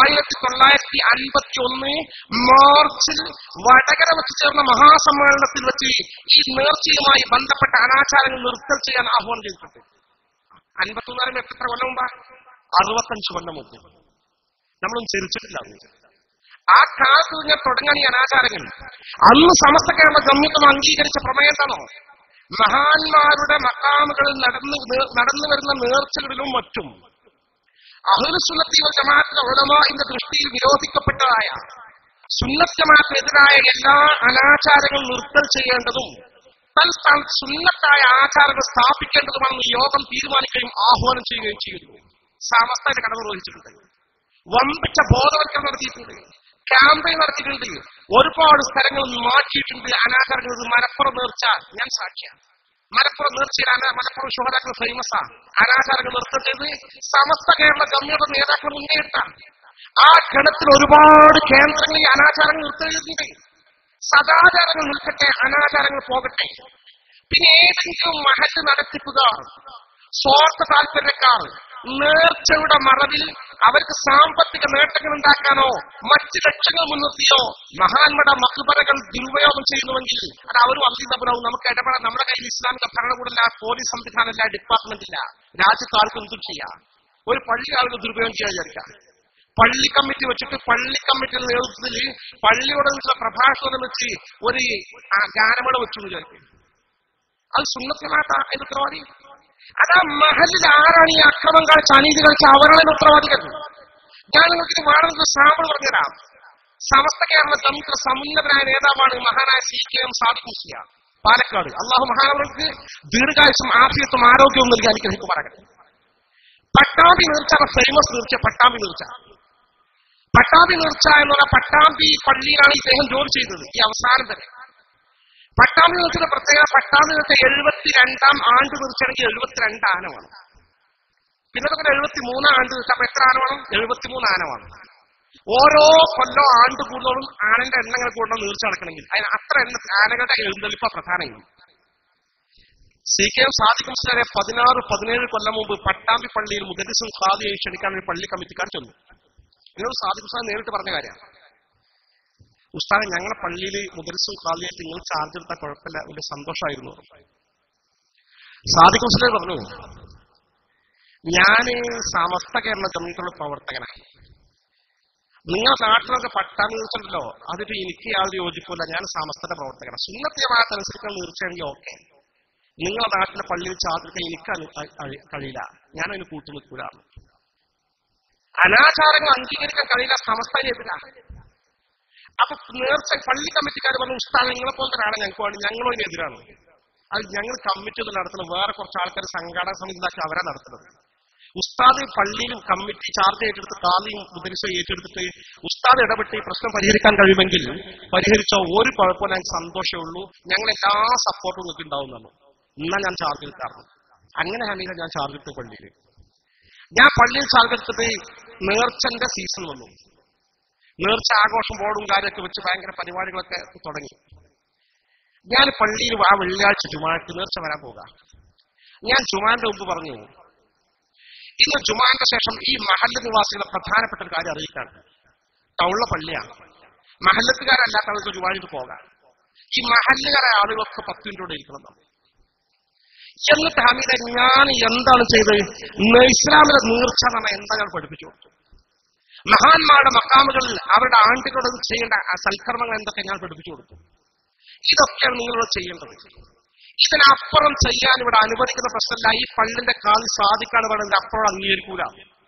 1951 മാർച്ചിൽ വടകര വെച്ച് ചേർന്ന മഹാസമ്മേളനത്തിൽ വെച്ച് ഈ നേർച്ചയുമായി ബന്ധപ്പെട്ട അനാചാരങ്ങൾ നിർത്തൽ ചെയ്യാൻ ആഹ്വാനം ചെയ്തിട്ടുണ്ട്. 51 എത്ര കൊല്ലം മുമ്പാ? 65 കൊല്ലം മുമ്പ്. നമ്മളൊന്നും ചിരിച്ചിട്ടില്ല. ആ കാലത്ത് ഞാൻ തുടങ്ങാൻ ഈ അനാചാരങ്ങൾ. അന്ന് സമസ്ത കേരള ജംഇയ്യത്തുൽ ഉലമ അംഗീകരിച്ച പ്രമേയം എന്താണോ? മഹാന്മാരുടെ മഖാമുകളിൽ നടന്നു വരുന്ന നേർച്ചകളിലും മറ്റും അഹ്ലുസ് സുന്നത്തി വൽ ജമാഅത്തിന്റെ ഉലമാഇന്റെ ദൃഷ്ടിയിൽ വിരോധിക്കപ്പെട്ടതായ സുന്നത്ത് ജമാഅത്തിനെതിരായ എല്ലാ അനാചാരങ്ങളും നിർത്തൽ ചെയ്യേണ്ടതും തൽസ്ഥാനത്ത് സുന്നത്തായ ആചാരങ്ങൾ സ്ഥാപിക്കേണ്ടതുമാണെന്ന് യോഗം തീരുമാനിക്കുകയും ആഹ്വാനം ചെയ്യുകയും ചെയ്യുന്നു. സമസ്തയുടെ കടമ നിർവഹിച്ചിട്ടുണ്ട്. വമ്പിച്ച ബോധവൽക്കരണം നടത്തിയിട്ടുണ്ട്. ക്യാമ്പയിൻ നടത്തിയിട്ടുണ്ട്. ഒരുപാട് സ്ഥലങ്ങൾ മാറ്റിയിട്ടുണ്ട്. അനാചാരങ്ങൾ. മലപ്പുറം നേർച്ച ഞാൻ സാക്ഷിയാണ്. മലപ്പുറം നേർച്ചയിൽ മലപ്പുറം ശുഹദാക്കൾ ഫേമസാ. അനാചാരങ്ങൾ നിർത്തം ചെയ്ത് സമസ്ത കേരള ജംഇയ്യത്ത് നേതാക്കൾ മുന്നേറ്റാം. ആ ഗണത്തിൽ ഒരുപാട് കേന്ദ്രങ്ങളിൽ അനാചാരങ്ങൾ നിർത്തിയിട്ടുണ്ട്. സദാചാരങ്ങൾ നിൽക്കട്ടെ, അനാചാരങ്ങൾ പോകട്ടെ. പിന്നെ ഏതെങ്കിലും മഹല്ല് നടത്തിപ്പുകാർ, സ്വാർത്ഥ താല്പര്യക്കാർ നേർച്ചയുടെ മറവിൽ അവർക്ക് സാമ്പത്തിക നേട്ടങ്ങൾ ഉണ്ടാക്കാനോ മറ്റ് ലക്ഷ്യങ്ങൾ മുൻനിർത്തിയോ മഹാന്മാരുടെ മഖ്ബറകൾ ദുരുപയോഗം ചെയ്യുന്നുവെങ്കിൽ അത് അവരും അംഗീകരണവും നമുക്ക് ഇടപെടാൻ. നമ്മുടെ കയ്യിൽ ഇസ്ലാമിക ഭരണകൂടമില്ല, പോലീസ് സംവിധാനമില്ല, ഡിപ്പാർട്ട്മെന്റ് ഇല്ല. രാജ്യത്ത് ആർക്കും എന്തും ചെയ്യാം. ഒരു പള്ളി ആളുകൾ ദുരുപയോഗം ചെയ്യാൻ വിചാരിക്കാം. പള്ളി കമ്മിറ്റി വെച്ചിട്ട് പള്ളി കമ്മിറ്റിയുടെ നേതൃത്വത്തിൽ പള്ളിയോട് പ്രഭാഷണം വെച്ച് ഒരു ഗാനമേള വെച്ചു വിചാരിക്കും. അത് സുന്നത്തിനാത്ത അതിന്റെ ഉത്തരവാദി. അതാ മഹലിൽ ആരാണ് ഈ അക്രമം കാണിച്ച് അനീതി കളിച്ച അവരാണ് ഉത്തരവാദികൾ. ഞാൻ നിങ്ങൾക്ക് വേണമെങ്കിൽ സാമ്പിൾ പറഞ്ഞുതരാം. സമസ്ത കേരള ജംഇയ്യത്ത് സമുന്നതനായ നേതാവാണ് മഹാനായ CKM സാദിഖ് മുസ്ലിയ, പാലക്കാട്. അള്ളാഹു മഹാനവർക്ക് ദീർഘായുസും ആഫിയത്തും ആരോഗ്യവും നൽകി അനുഗ്രഹിക്കുമാറാകട്ടെ. പട്ടാമ്പി നേർച്ച, ഫേമസ് നേർച്ച പട്ടാമ്പി നേർച്ച. പട്ടാമ്പി നേർച്ച എന്ന് പറഞ്ഞാൽ പട്ടാമ്പി പള്ളിയിലാണ് ഇദ്ദേഹം ജോലി ചെയ്തത് ഈ അവസാനം വരെ. പട്ടാമ്പി നേർച്ചയുടെ പ്രത്യേകത, പട്ടാമ്പി നേർച്ച 72ാം ആണ്ട് നേർച്ചയാണെങ്കിൽ 72 ആന വേണം. പിന്നെ 73 ആണ്ട് നേർച്ച. അപ്പൊ എത്ര ആന വേണം? 73 ആന വേണം. ഓരോ കൊല്ലോ ആണ്ട് കൂടുന്നതും ആനന്റെ എണ്ണങ്ങൾ കൂടണം നേർച്ച നടക്കണമെങ്കിൽ. അതിന് അത്ര ആനകളുടെ എഴുന്നള്ളിപ്പ പ്രധാനമാണ്. CKM സാദിഖ് മുസ്ലിയാരെ 16-17 കൊല്ലം മുമ്പ് പട്ടാമ്പി പള്ളിയിൽ മുദരിസും ഖാദിയായി ക്ഷണിക്കാൻ ഒരു പള്ളി കമ്മിറ്റിക്കാർ ചെന്നു. എന്നോട് സാദിഖ് ഉസ്താദ് നേരിട്ട് പറഞ്ഞ കാര്യമാണ്. ഉസ്താദ്, ഞങ്ങളുടെ പള്ളിയിൽ മുദരിസും ഖാദിയായിട്ട് നിങ്ങൾ ചാർജ് എടുത്താൽ കുഴപ്പമില്ല, വലിയ സന്തോഷമായിരുന്നു. സാദിഖ് മുസ്ലിയാർ പറഞ്ഞു, ഞാന് സമസ്ത കേരള ജംഇയ്യത്തുള്ള പ്രവർത്തകനാണ്. നിങ്ങളുടെ നാട്ടിലൊക്കെ പട്ടാമ്പി നേർച്ചയുണ്ടല്ലോ, അതിപ്പോ എനിക്ക് യാതൊരു യോജിപ്പില്ല. ഞാൻ സമസ്തയുടെ പ്രവർത്തകനാണ്. സുന്നത്ത് ജമാഅത്ത് അനുസരിക്കാൻ നേർച്ചയാണെങ്കിൽ ഓക്കെ. നിങ്ങളുടെ നാട്ടിലെ പള്ളിയിൽ ചാർജെടുക്കാൻ എനിക്ക് കഴിയില്ല, ഞാനതിന് കൂട്ടുനിൽക്കൂല. അനാചാരങ്ങൾ അംഗീകരിക്കാൻ കഴിയില്ല, സമസ്തയിലെത്തില്ല. അപ്പൊ നേർച്ച പള്ളി കമ്മിറ്റിക്കാർ പറഞ്ഞു, ഉസ്താദ് നിങ്ങളെ പോലത്തെ ഒരാളെ ഞങ്ങൾക്ക് വേണ്ടി, ഞങ്ങളും അതിനെതിരാണ്. അത് ഞങ്ങൾ കമ്മിറ്റി ഒന്നും നടത്തുന്നത്, വേറെ കുറച്ച് ആൾക്കാർ സംഘാടക സമിതി ഉണ്ടാക്കി അവരാ നടത്തുന്നത്. ഉസ്താദ് പള്ളിയിലും കമ്മിറ്റി ചാർജ് ഏറ്റെടുത്ത് കാലിയും മുദരിസും ഏറ്റെടുത്തിട്ട് ഉസ്താദ് ഇടപെട്ട് ഈ പ്രശ്നം പരിഹരിക്കാൻ കഴിയുമെങ്കിൽ പരിഹരിച്ചോ, ഒരു കുഴപ്പമില്ല, ഞങ്ങൾക്ക് സന്തോഷമേ ഉള്ളൂ, ഞങ്ങൾ എല്ലാ സപ്പോർട്ടും നിങ്ങൾക്ക് ഉണ്ടാവുന്നതാണ്. എന്നാൽ ഞാൻ ചാർജ് എടുക്കാറുണ്ട്. അങ്ങനെ ഹമീദ ഞാൻ ചാർജ് എടുത്ത പള്ളിയിൽ. ഞാൻ പള്ളിയിൽ ചാർജ് എടുത്തിട്ട് നേർച്ചന്റെ സീസൺ വന്നു. നേർച്ച ആഘോഷം ബോർഡും കാര്യമൊക്കെ വെച്ച് ഭയങ്കര പരിപാടികളൊക്കെ തുടങ്ങി. ഞാൻ പള്ളിയിൽ ആ വെള്ളിയാഴ്ച ജുമാക്ക് നേർച്ച വരാൻ പോകാം. ഞാൻ ജുമാന്റെ മുമ്പ് പറഞ്ഞു, ഇന്ന് ജുമാന്റെ ശേഷം ഈ മഹല്ല് നിവാസികളെ പ്രധാനപ്പെട്ട ഒരു കാര്യം അറിയിക്കാണ്. ടൗണിലെ പള്ളിയാണ്, മഹല്ലത്തുകാരല്ലാത്തവർക്ക് ജുമാനിട്ട് പോകാം. ഈ മഹല്ലുകാരെ ആളുകളൊക്കെ 10 മിനിറ്റോടെ ഇരിക്കണം. എന്നിട്ട് ഹമീദ ഞാൻ എന്താണ് ചെയ്തത്? ഇസ്ലാമിലെ നേർച്ച എന്ന് പറഞ്ഞാൽ എന്താ ഞാൻ പഠിപ്പിച്ചു കൊടുത്തു. മഹാന്മാരുടെ മക്കാമുകളിൽ അവരുടെ ആണ്ടുകളോട് ചെയ്യേണ്ട സൽക്കർമ്മങ്ങൾ എന്തൊക്കെ ഞാൻ പഠിപ്പിച്ചു കൊടുത്തു. ഇതൊക്കെയാണ് നിങ്ങളോട് ചെയ്യേണ്ടത്. ഇതിനപ്പുറം ചെയ്യാൻ ഇവിടെ അനുവദിക്കുന്ന പ്രശ്നമല്ല. ഈ പള്ളിന്റെ കാലി സാധിക്കാണ് പറയുന്നത്, അപ്പോഴും അംഗീകരിക്കൂല.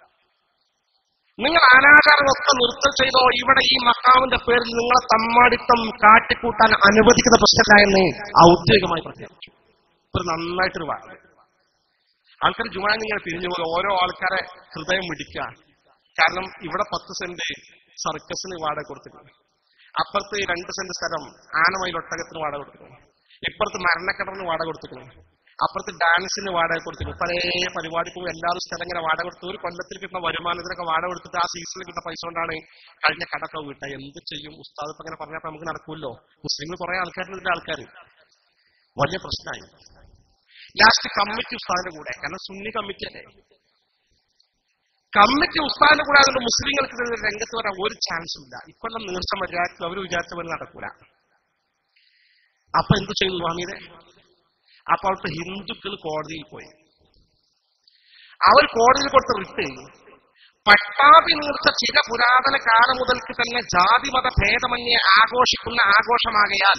നിങ്ങൾ അനാചാരമൊക്കെ നൃത്തം ചെയ്തോ, ഇവിടെ ഈ മക്കാമിന്റെ പേരിൽ നിങ്ങളെ തമ്മാടിത്തം കാട്ടിക്കൂട്ടാൻ അനുവദിക്കുന്ന പ്രശ്നമല്ല എന്ന് ഔദ്യോഗികമായി പ്രഖ്യാപിച്ചു. ഒരു നന്നായിട്ടൊരു വാർത്ത. ആൾക്കാർ ജുമാൻ ഇങ്ങനെ പിരിഞ്ഞു പോകുക, ഓരോ ആൾക്കാരെ ഹൃദയം മിടിക്കുക. കാരണം ഇവിടെ 10 സെന്റ് സർക്കസിന് വാടക കൊടുത്തിട്ടുണ്ട്, അപ്പുറത്ത് 2 സെന്റ് സ്ഥലം ആനമയിൽ ഒട്ടകത്തിന് വാടക കൊടുത്തിട്ടുണ്ട്, ഇപ്പുറത്ത് മരണക്കടറിന് വാടക കൊടുത്തിട്ടുണ്ട്, അപ്പുറത്ത് ഡാൻസിന് വാടക കൊടുത്തിട്ടുണ്ട്. പല പരിപാടിക്കും എല്ലാവരും സ്ഥലം ഇങ്ങനെ വാടക കൊടുത്തു. ഒരു കൊല്ലത്തിൽ കിട്ടുന്ന വരുമാനത്തിനൊക്കെ വാടക കൊടുത്തിട്ട് ആ സീസണിൽ കിട്ടുന്ന പൈസ കൊണ്ടാണ് കഴിഞ്ഞ കടക്ക വീട്ടുക. എന്ത് ചെയ്യും? ഉസ്താദ് ഇപ്പൊ അങ്ങനെ പറഞ്ഞപ്പോ നമുക്ക് നടക്കൂല്ലോ. മുസ്ലിങ്ങൾ കുറെ ആൾക്കാരുടെ ആൾക്കാർ വലിയ പ്രശ്നമായി. ലാസ്റ്റ് കമ്മിറ്റി ഉസ്താദിന്റെ കൂടെ, കാരണം സുന്നി കമ്മിറ്റി അല്ലേ, കമ്മിറ്റി ഉസ്താദിന്റെ കൂടെ അതുകൊണ്ട് മുസ്ലിങ്ങൾക്ക് രംഗത്ത് വരാൻ ഒരു ചാൻസും ഇല്ല. ഇക്കൊല്ലം നേർച്ച മര്യാദ അവർ വിചാരിച്ച പോലെ നടക്കൂല. അപ്പൊ എന്ത് ചെയ്തു സ്വാമിയെ? അപ്പൊ അവിടുത്തെ ഹിന്ദുക്കൾ കോടതിയിൽ പോയി. അവർ കോടതിയിൽ കൊടുത്ത റിട്ട്, പട്ടാമ്പി നേർച്ച ചില പുരാതന കാലം മുതൽക്ക് തന്നെ ജാതിമത ഭേദമന്യേ ആഘോഷിക്കുന്ന ആഘോഷമാകയാൽ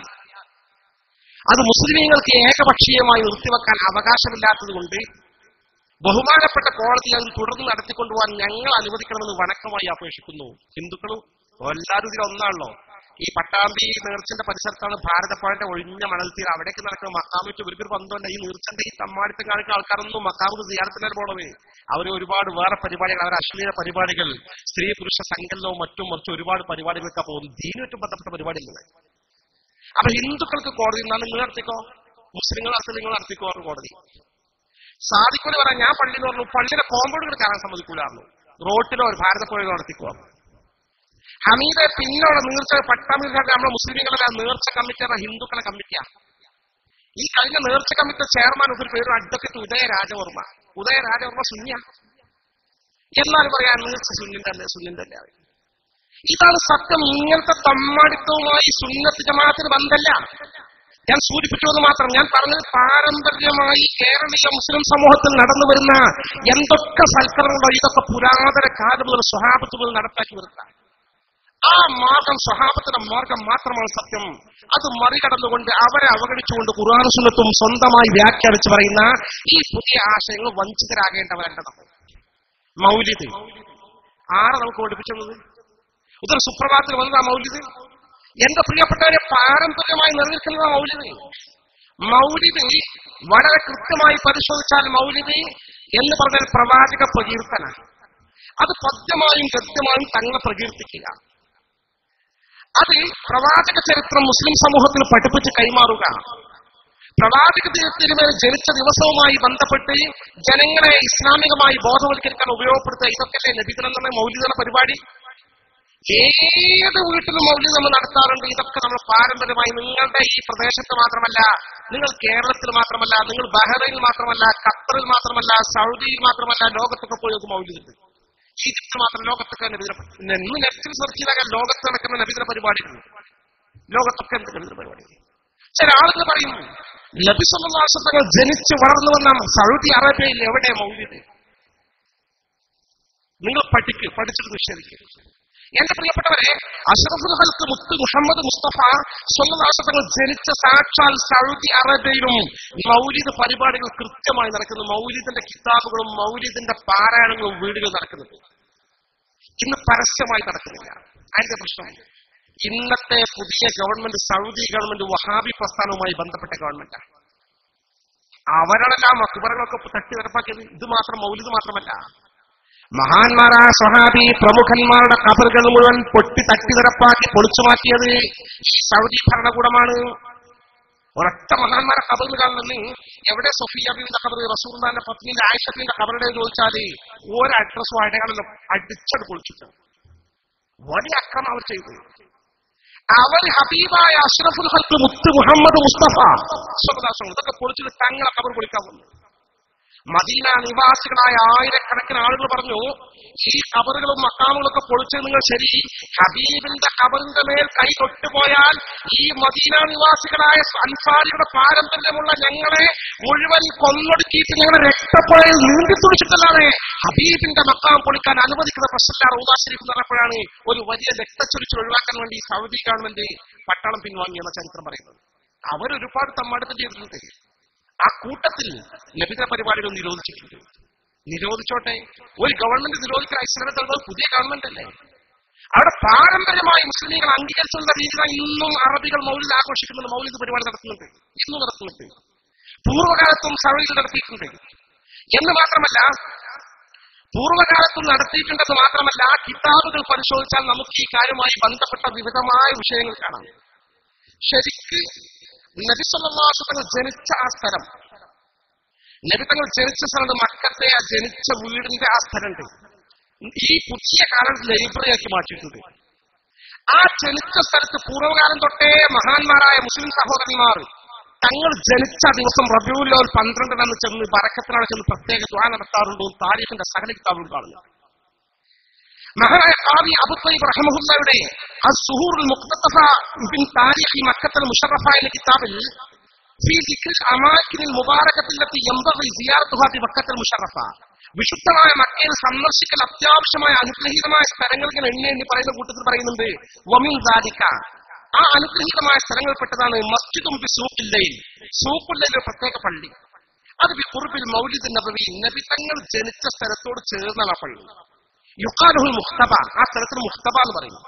അത് മുസ്ലിമീങ്ങൾക്ക് ഏകപക്ഷീയമായി നിർത്തിവെക്കാൻ അവകാശമില്ലാത്തത് കൊണ്ട് ബഹുമാനപ്പെട്ട കോടതി അത് തുടർന്ന് നടത്തിക്കൊണ്ടുപോകാൻ ഞങ്ങൾ അനുവദിക്കണമെന്ന് വണക്കമായി അപേക്ഷിക്കുന്നു. ഹിന്ദുക്കളും എല്ലാവരും ഇതിൽ ഒന്നാണല്ലോ. ഈ പട്ടാമ്പി നേർച്ചന്റെ പരിസരത്താണ് ഭാരതപ്പുഴന്റെ ഒഴിഞ്ഞ മണൽത്തീര. അവിടേക്ക് നടക്കുന്ന മക്കാമിറ്റ് ഇവർക്കൊരു ബന്ധമല്ല. ഈ നേർച്ചന്റെ ഈ തമ്മാടിത്തം കാണിക്കുന്ന ആൾക്കാരൊന്നും മക്കാമിക്ക് സിയാറത്തിലാണ് പോണത്. അവർ ഒരുപാട് വേറെ പരിപാടികൾ, അവർ അശ്ലീല പരിപാടികൾ, സ്ത്രീ പുരുഷ സങ്കലനവും മറ്റും മറിച്ച് ഒരുപാട് പരിപാടികളൊക്കെ പോകുന്നു. ദീനുമായിട്ടും ബന്ധപ്പെട്ട പരിപാടികൾ. അപ്പൊ ഹിന്ദുക്കൾക്ക് കോടതി എന്നാൽ നിങ്ങൾ നടത്തിക്കോ, മുസ്ലിങ്ങൾ നടത്തി നിങ്ങൾ നടത്തിക്കോ പറഞ്ഞു കോടതി. സാധിക്കൂല പറയാൻ ഞാൻ പള്ളി എന്ന് പറഞ്ഞു, പള്ളിയുടെ കോമ്പൗണ്ടുകൾ കയറാൻ സമ്മതിക്കൂലായിരുന്നു. റോട്ടിലോ ഒരു ഭാരതപ്പുഴയിലോ നടത്തിക്കോ. ഹമീദെ പിന്നോടെ നേർച്ച പട്ടാമ്പി നമ്മുടെ മുസ്ലിങ്ങളുടെ നേർച്ച കമ്മിറ്റിയാണ് ഹിന്ദുക്കളെ കമ്മിറ്റിയാ. ഈ കഴിഞ്ഞ നേർച്ച കമ്മിറ്റി ചെയർമാൻ ഒരു പേരും അഡ്വക്കേറ്റ് ഉദയ രാജവർമ്മ. ഉദയ രാജവർമ്മ സുന്നിയ. എന്നാലും പറയാൻ നേർച്ച സുന്നിന്റെ അല്ലേ. ഇതാണ് സത്യം. ഇങ്ങനത്തെ തമ്മാടിത്തവുമായി സുന്നത്ത് ജമാഅത്തിന് ബന്ധമല്ല. ഞാൻ സൂചിപ്പിച്ചുവെന്ന് മാത്രം. ഞാൻ പറഞ്ഞത് പാരമ്പര്യമായി കേരളീയ മുസ്ലിം സമൂഹത്തിൽ നടന്നു വരുന്ന എന്തൊക്കെ സൽക്കരണങ്ങളോ ഇതൊക്കെ പുരാതന കാലം മുതൽ സ്വഹാബത്ത് മുതൽ നടപ്പാക്കി വരുന്ന ആ മാർഗം സ്വഹാബത്തിന്റെ മാർഗം മാത്രമാണ് സത്യം. അത് മറികടന്നുകൊണ്ട് അവരെ അവഗണിച്ചുകൊണ്ട് ഖുർആൻ സുന്നത്തും സ്വന്തമായി വ്യാഖ്യാനിച്ച് പറയുന്ന ഈ പുതിയ ആശയങ്ങൾ വഞ്ചിതരാകേണ്ടവരല്ല നമ്മൾ. മൗലിദ് ആരെ നമുക്ക് പഠിപ്പിച്ചത്? ഇതൊരു സുപ്രഭാതത്തിൽ വന്നതാ മൗലിദ്. എന്റെ പ്രിയപ്പെട്ടവരെ, പാരമ്പര്യമായി നിലനിൽക്കുന്ന മൗലിദ്. മൗലിദ് വളരെ കൃത്യമായി പരിശോധിച്ചാൽ മൗലിദ് എന്ന് പറഞ്ഞാൽ പ്രവാചക പ്രകീർത്തന. അത് പദ്യമായും ഗദ്യമായും തങ്ങളെ പ്രകീർത്തിക്കുക. അത് പ്രവാചക ചരിത്രം മുസ്ലിം സമൂഹത്തിന് പഠിപ്പിച്ച് കൈമാറുക. പ്രവാചക തിരുമേൽ ജനിച്ച ദിവസവുമായി ബന്ധപ്പെട്ട് ജനങ്ങളെ ഇസ്ലാമികമായി ബോധവൽക്കരിക്കാൻ ഉപയോഗപ്പെടുത്തുക. ഇതൊക്കെയല്ലേ നബിദിനം മൗലിദ് പരിപാടി. ഏത് വീട്ടിലും മൗലിദ് നമ്മൾ നടത്താറുണ്ട്. ഇതൊക്കെ നമ്മൾ പാരമ്പര്യമായി നിങ്ങളുടെ ഈ പ്രദേശത്ത് മാത്രമല്ല, നിങ്ങൾ കേരളത്തിൽ മാത്രമല്ല, നിങ്ങൾ ബഹ്റൈനിൽ മാത്രമല്ല, ഖത്തറിൽ മാത്രമല്ല, സൗദിയിൽ മാത്രമല്ല, ലോകത്തൊക്കെ പോയി നോക്കും മൗലിദ്. ഈജിപ്തിൽ മാത്രം ലോകത്തൊക്കെ നബിദിന. ഇന്ന് നെറ്റിൽ സെർച്ച് ചെയ്താൽ ലോകത്ത് നടക്കുന്ന നബിദിന പരിപാടികൾ ലോകത്തൊക്കെ എന്ത് നബിദിന പരിപാടി. ചില ആളുകൾ പറയുന്നു നബി സല്ലല്ലാഹു അലൈഹി വസല്ലം ജനിച്ച് വളർന്നു വന്ന സൗദി അറേബ്യയിൽ എവിടെ മൗലിദ്? നിങ്ങൾ പഠിച്ചിട്ട് നിഷേധിക്കുക. എന്റെ പ്രിയപ്പെട്ടവരെ, അഷ്റഫുൽ ഖൽഖ് മുത്ത് മുഹമ്മദ് മുസ്തഫ സ്വല്ലല്ലാഹു അലൈഹി വസല്ലം ജനിച്ച സാക്ഷാൽ സൗദി അറേബ്യയിലും മൗലിദ് പരിപാടികൾ കൃത്യമായി നടക്കുന്നു. മൗലിദിന്റെ കിതാബുകളും മൗലിദിന്റെ പാരായണങ്ങളും വീടുകൾ നടക്കുന്നുണ്ട്. ഇന്ന് പരസ്യമായി നടക്കുന്നില്ല. അതിന്റെ പ്രശ്നം ഇന്നത്തെ പുതിയ ഗവൺമെന്റ്, സൗദി ഗവൺമെന്റ് വഹാബി പ്രസ്ഥാനവുമായി ബന്ധപ്പെട്ട ഗവൺമെന്റാണ്. അവരാണെല്ലാം മക്ബറകളൊക്കെ തട്ടി നിരപ്പാക്കിയത്. ഇത് മാത്രം മൗലിദ് മാത്രമല്ല, മഹാന്മാരായ സ്വഹാബി പ്രമുഖന്മാരുടെ ഖബറുകൾ മുഴുവൻ പൊട്ടി തട്ടി നിരപ്പാക്കി പൊളിച്ചു മാറ്റിയത് ഈ സൗദി ഭരണകൂടമാണ്. ഒരൊറ്റ മഹാന്മാരെ ഖബറിൽ കാണുന്നത് എവിടെ? സൊഫിയ ബീവിന്റെ ഖബർ, റസൂലുള്ളാഹിന്റെ പത്നിയുടെ ആയിഷത്തിന്റെ ഖബറുടെ ചോദിച്ചാൽ ഒരു അഡ്രസ്സും അടയാളം അടിച്ചത് പൊളിച്ചിട്ട് വലിയ അക്രമം അവർ ചെയ്തു. അവർ ഹബീബായ അഷ്റഫുൽ ഖൽഖ് മുത്ത് മുഹമ്മദ് മുസ്തഫ ഇതൊക്കെ പൊളിച്ചിട്ട് തങ്ങളെ ഖബർ പൊളിക്കാൻ വന്നു. മദീന നിവാസികളായ ആയിരക്കണക്കിന് ആളുകൾ പറഞ്ഞു, ഈ ഖബറുകളും മക്കാമുകളൊക്കെ പൊളിച്ചത് നിങ്ങൾ ശരി, ഹബീബിന്റെ ഖബറിന്റെ മേൽ കൈ തൊട്ടുപോയാൽ ഈ മദീന നിവാസികളായ അൻസാരിയുടെ പാരമ്പര്യമുള്ള ഞങ്ങളെ മുഴുവൻ കൊന്നൊടുക്കിയിട്ട് ഞങ്ങളുടെ രക്തപ്പുഴയിൽ നീന്തി തുടിച്ചിട്ടല്ലാതെ ഹബീബിന്റെ മക്കാം പൊളിക്കാൻ അനുവദിക്കുന്ന പ്രശ്നമില്ല. റൗദ ശരീഫ് എന്ന് പറഞ്ഞപ്പോഴാണ് ഒരു വലിയ രക്തച്ചൊരിച്ചിൽ ഒഴിവാക്കാൻ വേണ്ടി സൗദി ഗവൺമെന്റ് പട്ടാളം പിൻവാങ്ങിയെന്ന ചരിത്രം പറയുന്നത്. അവരൊരുപാട് തമ്മാടത്തം ചെയ്തിട്ടുണ്ട്. ആ കൂട്ടത്തിൽ നബിദിന പരിപാടികൾ നിരോധിച്ചിട്ടുണ്ട്. നിരോധിച്ചോട്ടെ, ഒരു ഗവൺമെന്റ് നിരോധിക്കാൻ ഇസ്ലാമിക പുതിയ ഗവൺമെന്റ് അല്ലേ? അവിടെ പാരമ്പര്യമായി മുസ്ലിങ്ങൾ അംഗീകരിച്ചുള്ള രീതിയിലാണ് ഇന്നും അറബികൾ മൗലിദ് ആഘോഷിക്കുന്നത്. മൗലിദ് പരിപാടി നടത്തുന്നുണ്ട്, ഇന്നും നടത്തുന്നുണ്ട്. പൂർവ്വകാലത്തും സൗദിയിൽ നടത്തിയിട്ടുണ്ട് എന്ന് മാത്രമല്ല, പൂർവ്വകാലത്തും നടത്തിയിട്ടുണ്ടെന്ന് മാത്രമല്ല, കിതാബുകൾ പരിശോധിച്ചാൽ നമുക്ക് ഈ കാര്യവുമായി ബന്ധപ്പെട്ട വിവിധമായ വിഷയങ്ങൾ കാണാം. ശരിക്ക് നബി സല്ലല്ലാഹു അലൈഹി വസല്ലം ജനിച്ച ആ സ്ഥലം, നബി തങ്ങൾ ജനിച്ച സ്ഥലത്ത് മക്കത്തെ ആ ജനിച്ച വീടിന്റെ ആ സ്ഥലമുണ്ട്. ഈ പുതിയ കാലത്ത് ലൈബ്രറിയാക്കി മാറ്റിയിട്ടുണ്ട്. ആ ജനിച്ച സ്ഥലത്ത് പൂർവ്വകാലം തൊട്ടേ മഹാന്മാരായ മുസ്ലിം സഹോദരന്മാർ തങ്ങൾ ജനിച്ച ദിവസം റബീഉൽ അവ്വൽ 12 ചെന്ന് ബറക്കത്തിനാണ് ചെന്ന് പ്രത്യേക ദുആ നടത്താറുണ്ടോ താരീഖിന്റെ സകല കിതാബുകൾ കാണുന്നു. മഹാനായ ഖാദി അബൂ ത്വയ്യിബ് റഹിമഹുല്ലാഹയുടെ അസ്സുഹൂറുൽ മുഖ്തസഫ മിൻ താരീഖി മക്കത്തുൽ മുശറഫ എന്ന കിതാബിൽ ഫീ ദിക്ർ അമാകിനിൽ മുബാറകത്തില്ലത്തി യംബഗി സിയാറത്തുഹാ ഫി മക്കത്തുൽ മുശറഫ, വിശുദ്ധമായ മക്കയിൽ സന്ദർശിക്കൽ അത്യാവശ്യമായ അനുഗ്രഹീതമായ സ്ഥലങ്ങൾക്ക് എണ്ണി പറയുന്ന കൂട്ടത്തിൽ പറയുന്നുണ്ട് വമിൻ ദാലിക, ആ അനുഗ്രഹീതമായ സ്ഥലങ്ങളിൽപ്പെട്ടതാണ് മസ്ജിദും ബി സൂഖില്ലൈൽ, സൂഖുല്ലൈൽ ഒരു പ്രത്യേക പള്ളി. അത് ബി ഖുർബിൽ മൗലിദ് നബവി, നബി തങ്ങൾ ജനിച്ച സ്ഥലത്തോട് ചേർന്നാണ് ആ പള്ളി. യുഖാലുൽ മുഖ്തബ, ആ സ്ഥലത്തിന് മുഖ്തബ എന്ന് പറയും.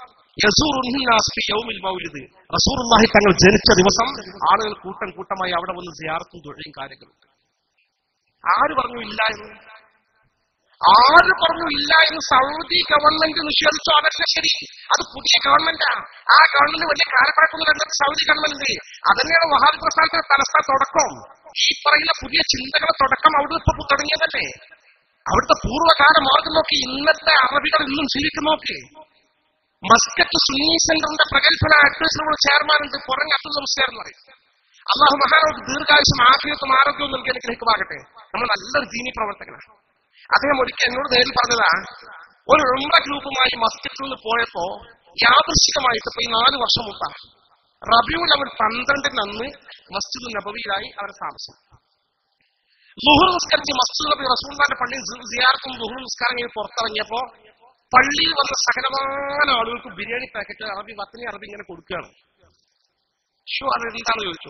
റസൂലുള്ളാഹി തങ്ങൾ ജനിച്ച ദിവസം ആളുകൾ കൂട്ടം കൂട്ടമായി അവിടെ വന്ന് സിയാറത്തും ദുആയും കാര്യങ്ങളും. ആര് പറഞ്ഞു ഇല്ല എന്ന്? ആര് പറഞ്ഞു ഇല്ല എന്ന്? സൗദി ഗവൺമെന്റ് നിഷേധിച്ചു. അതല്ല ശരി, അത് പുതിയ ഗവൺമെന്റാ. ആ ഗവൺമെന്റ് വലിയ കാലപ്പഴക്കൊന്നും രംഗത്ത് സൗദി ഗവൺമെന്റ്. അതന്നെയാണ് വഹാബി പ്രസ്ഥാനത്തിന്റെ തലസ്ഥാന തുടക്കം. ഈ പറയുന്ന പുതിയ ചിന്തകളുടെ തുടക്കം അവിടെ ഇപ്പൊ തുടങ്ങിയതല്ലേ? അവിടുത്തെ പൂർവ്വകാല മാർഗം നോക്കി ഇന്നത്തെ അറബികൾ ഇന്നും ജീവിക്കും നോക്കി. മസ്കറ്റ് സുന്നി സെന്ററിന്റെ പ്രഗത്ഭനായ അഡ്വൈസറുടെ ചെയർമാനുണ്ട്, പുറങ്ങ അബ്ദുൽ മുസ്ലിയാർ എന്ന് പറയും. അള്ളാഹു മഹാനോട് ദീർഘായുസും ആഫിയത്തും ആരോഗ്യവും നൽകി അനുഗ്രഹിക്കുമാകട്ടെ. നമ്മൾ നല്ലൊരു ദീനി പ്രവർത്തകനാണ്. അദ്ദേഹം ഒരിക്കൽ എന്നോട് നേരിൽ പറഞ്ഞതാ, ഒരു ഉംറ ഗ്രൂപ്പുമായി മസ്കറ്റിൽ നിന്ന് പോയപ്പോ യാദൃശ്ചികമായിട്ട് ഇപ്പൊ ഈ 4 വർഷം മുമ്പാണ് റബീഉൽ അവ്വൽ 12 അന്ന് മസ്ജിദുൻ നബവിയിലായി അവരുടെ താമസം. ളുഹർ നിസ്കരിച്ച് മസ്ജിദ് നബി റസൂലുള്ളാഹിന്റെ പള്ളിയിൽ സിയാറത്തും ളുഹർ നിസ്കാരം കഴിഞ്ഞ് പുറത്തിറങ്ങിയപ്പോ പള്ളിയിൽ വന്ന സകലമാന ആളുകൾക്ക് ബിരിയാണി പാക്കറ്റ് അറബി വത്തനി അറബി ഇങ്ങനെ കൊടുക്കുകയാണ്. അതെന്താണെന്ന് ചോദിച്ചു.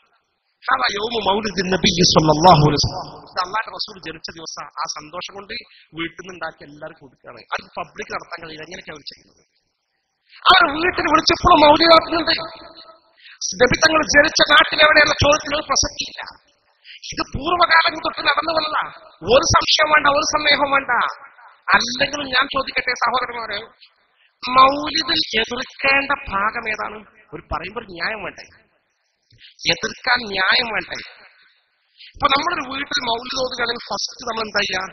അല്ലാഹുവിന്റെ റസൂൽ ജനിച്ച ദിവസം ആ സന്തോഷം കൊണ്ട് വീട്ടിൽ നിന്ന് ഉണ്ടാക്കി എല്ലാവർക്കും കൊടുക്കുകയാണ്. അത് പബ്ലിക് നടത്താൻ കഴിയില്ല. എങ്ങനെയൊക്കെ അവർ ചെയ്യുന്നത്? അവർ വീട്ടിൽ വിളിച്ചപ്പോഴും മൗലിദ് നടത്തുന്നുണ്ട്. നബി തങ്ങൾ ജനിച്ച നാട്ടിലെവിടെയുള്ള ചോദ്യത്തിന് പ്രസക്തിയില്ല. ഇത് പൂർവ്വകാലം തൊട്ട് നടന്നു വന്നത. ഒരു സംശയം വേണ്ട, ഒരു സന്ദേഹം വേണ്ട. അല്ലെങ്കിലും ഞാൻ ചോദിക്കട്ടെ സഹോദരന്മാരെ, മൗലിദിൽ എതിർക്കേണ്ട ഭാഗം ഏതാണ്? ഒരു പറയുമ്പോൾ ന്യായം വേണ്ടേ? എതിർക്കാൻ ന്യായം വേണ്ടേ? ഇപ്പൊ നമ്മളൊരു വീട്ടിൽ മൗലിദ് ഓതുകയാണെങ്കിൽ ഫസ്റ്റ് നമ്മൾ എന്താ ചെയ്യാ?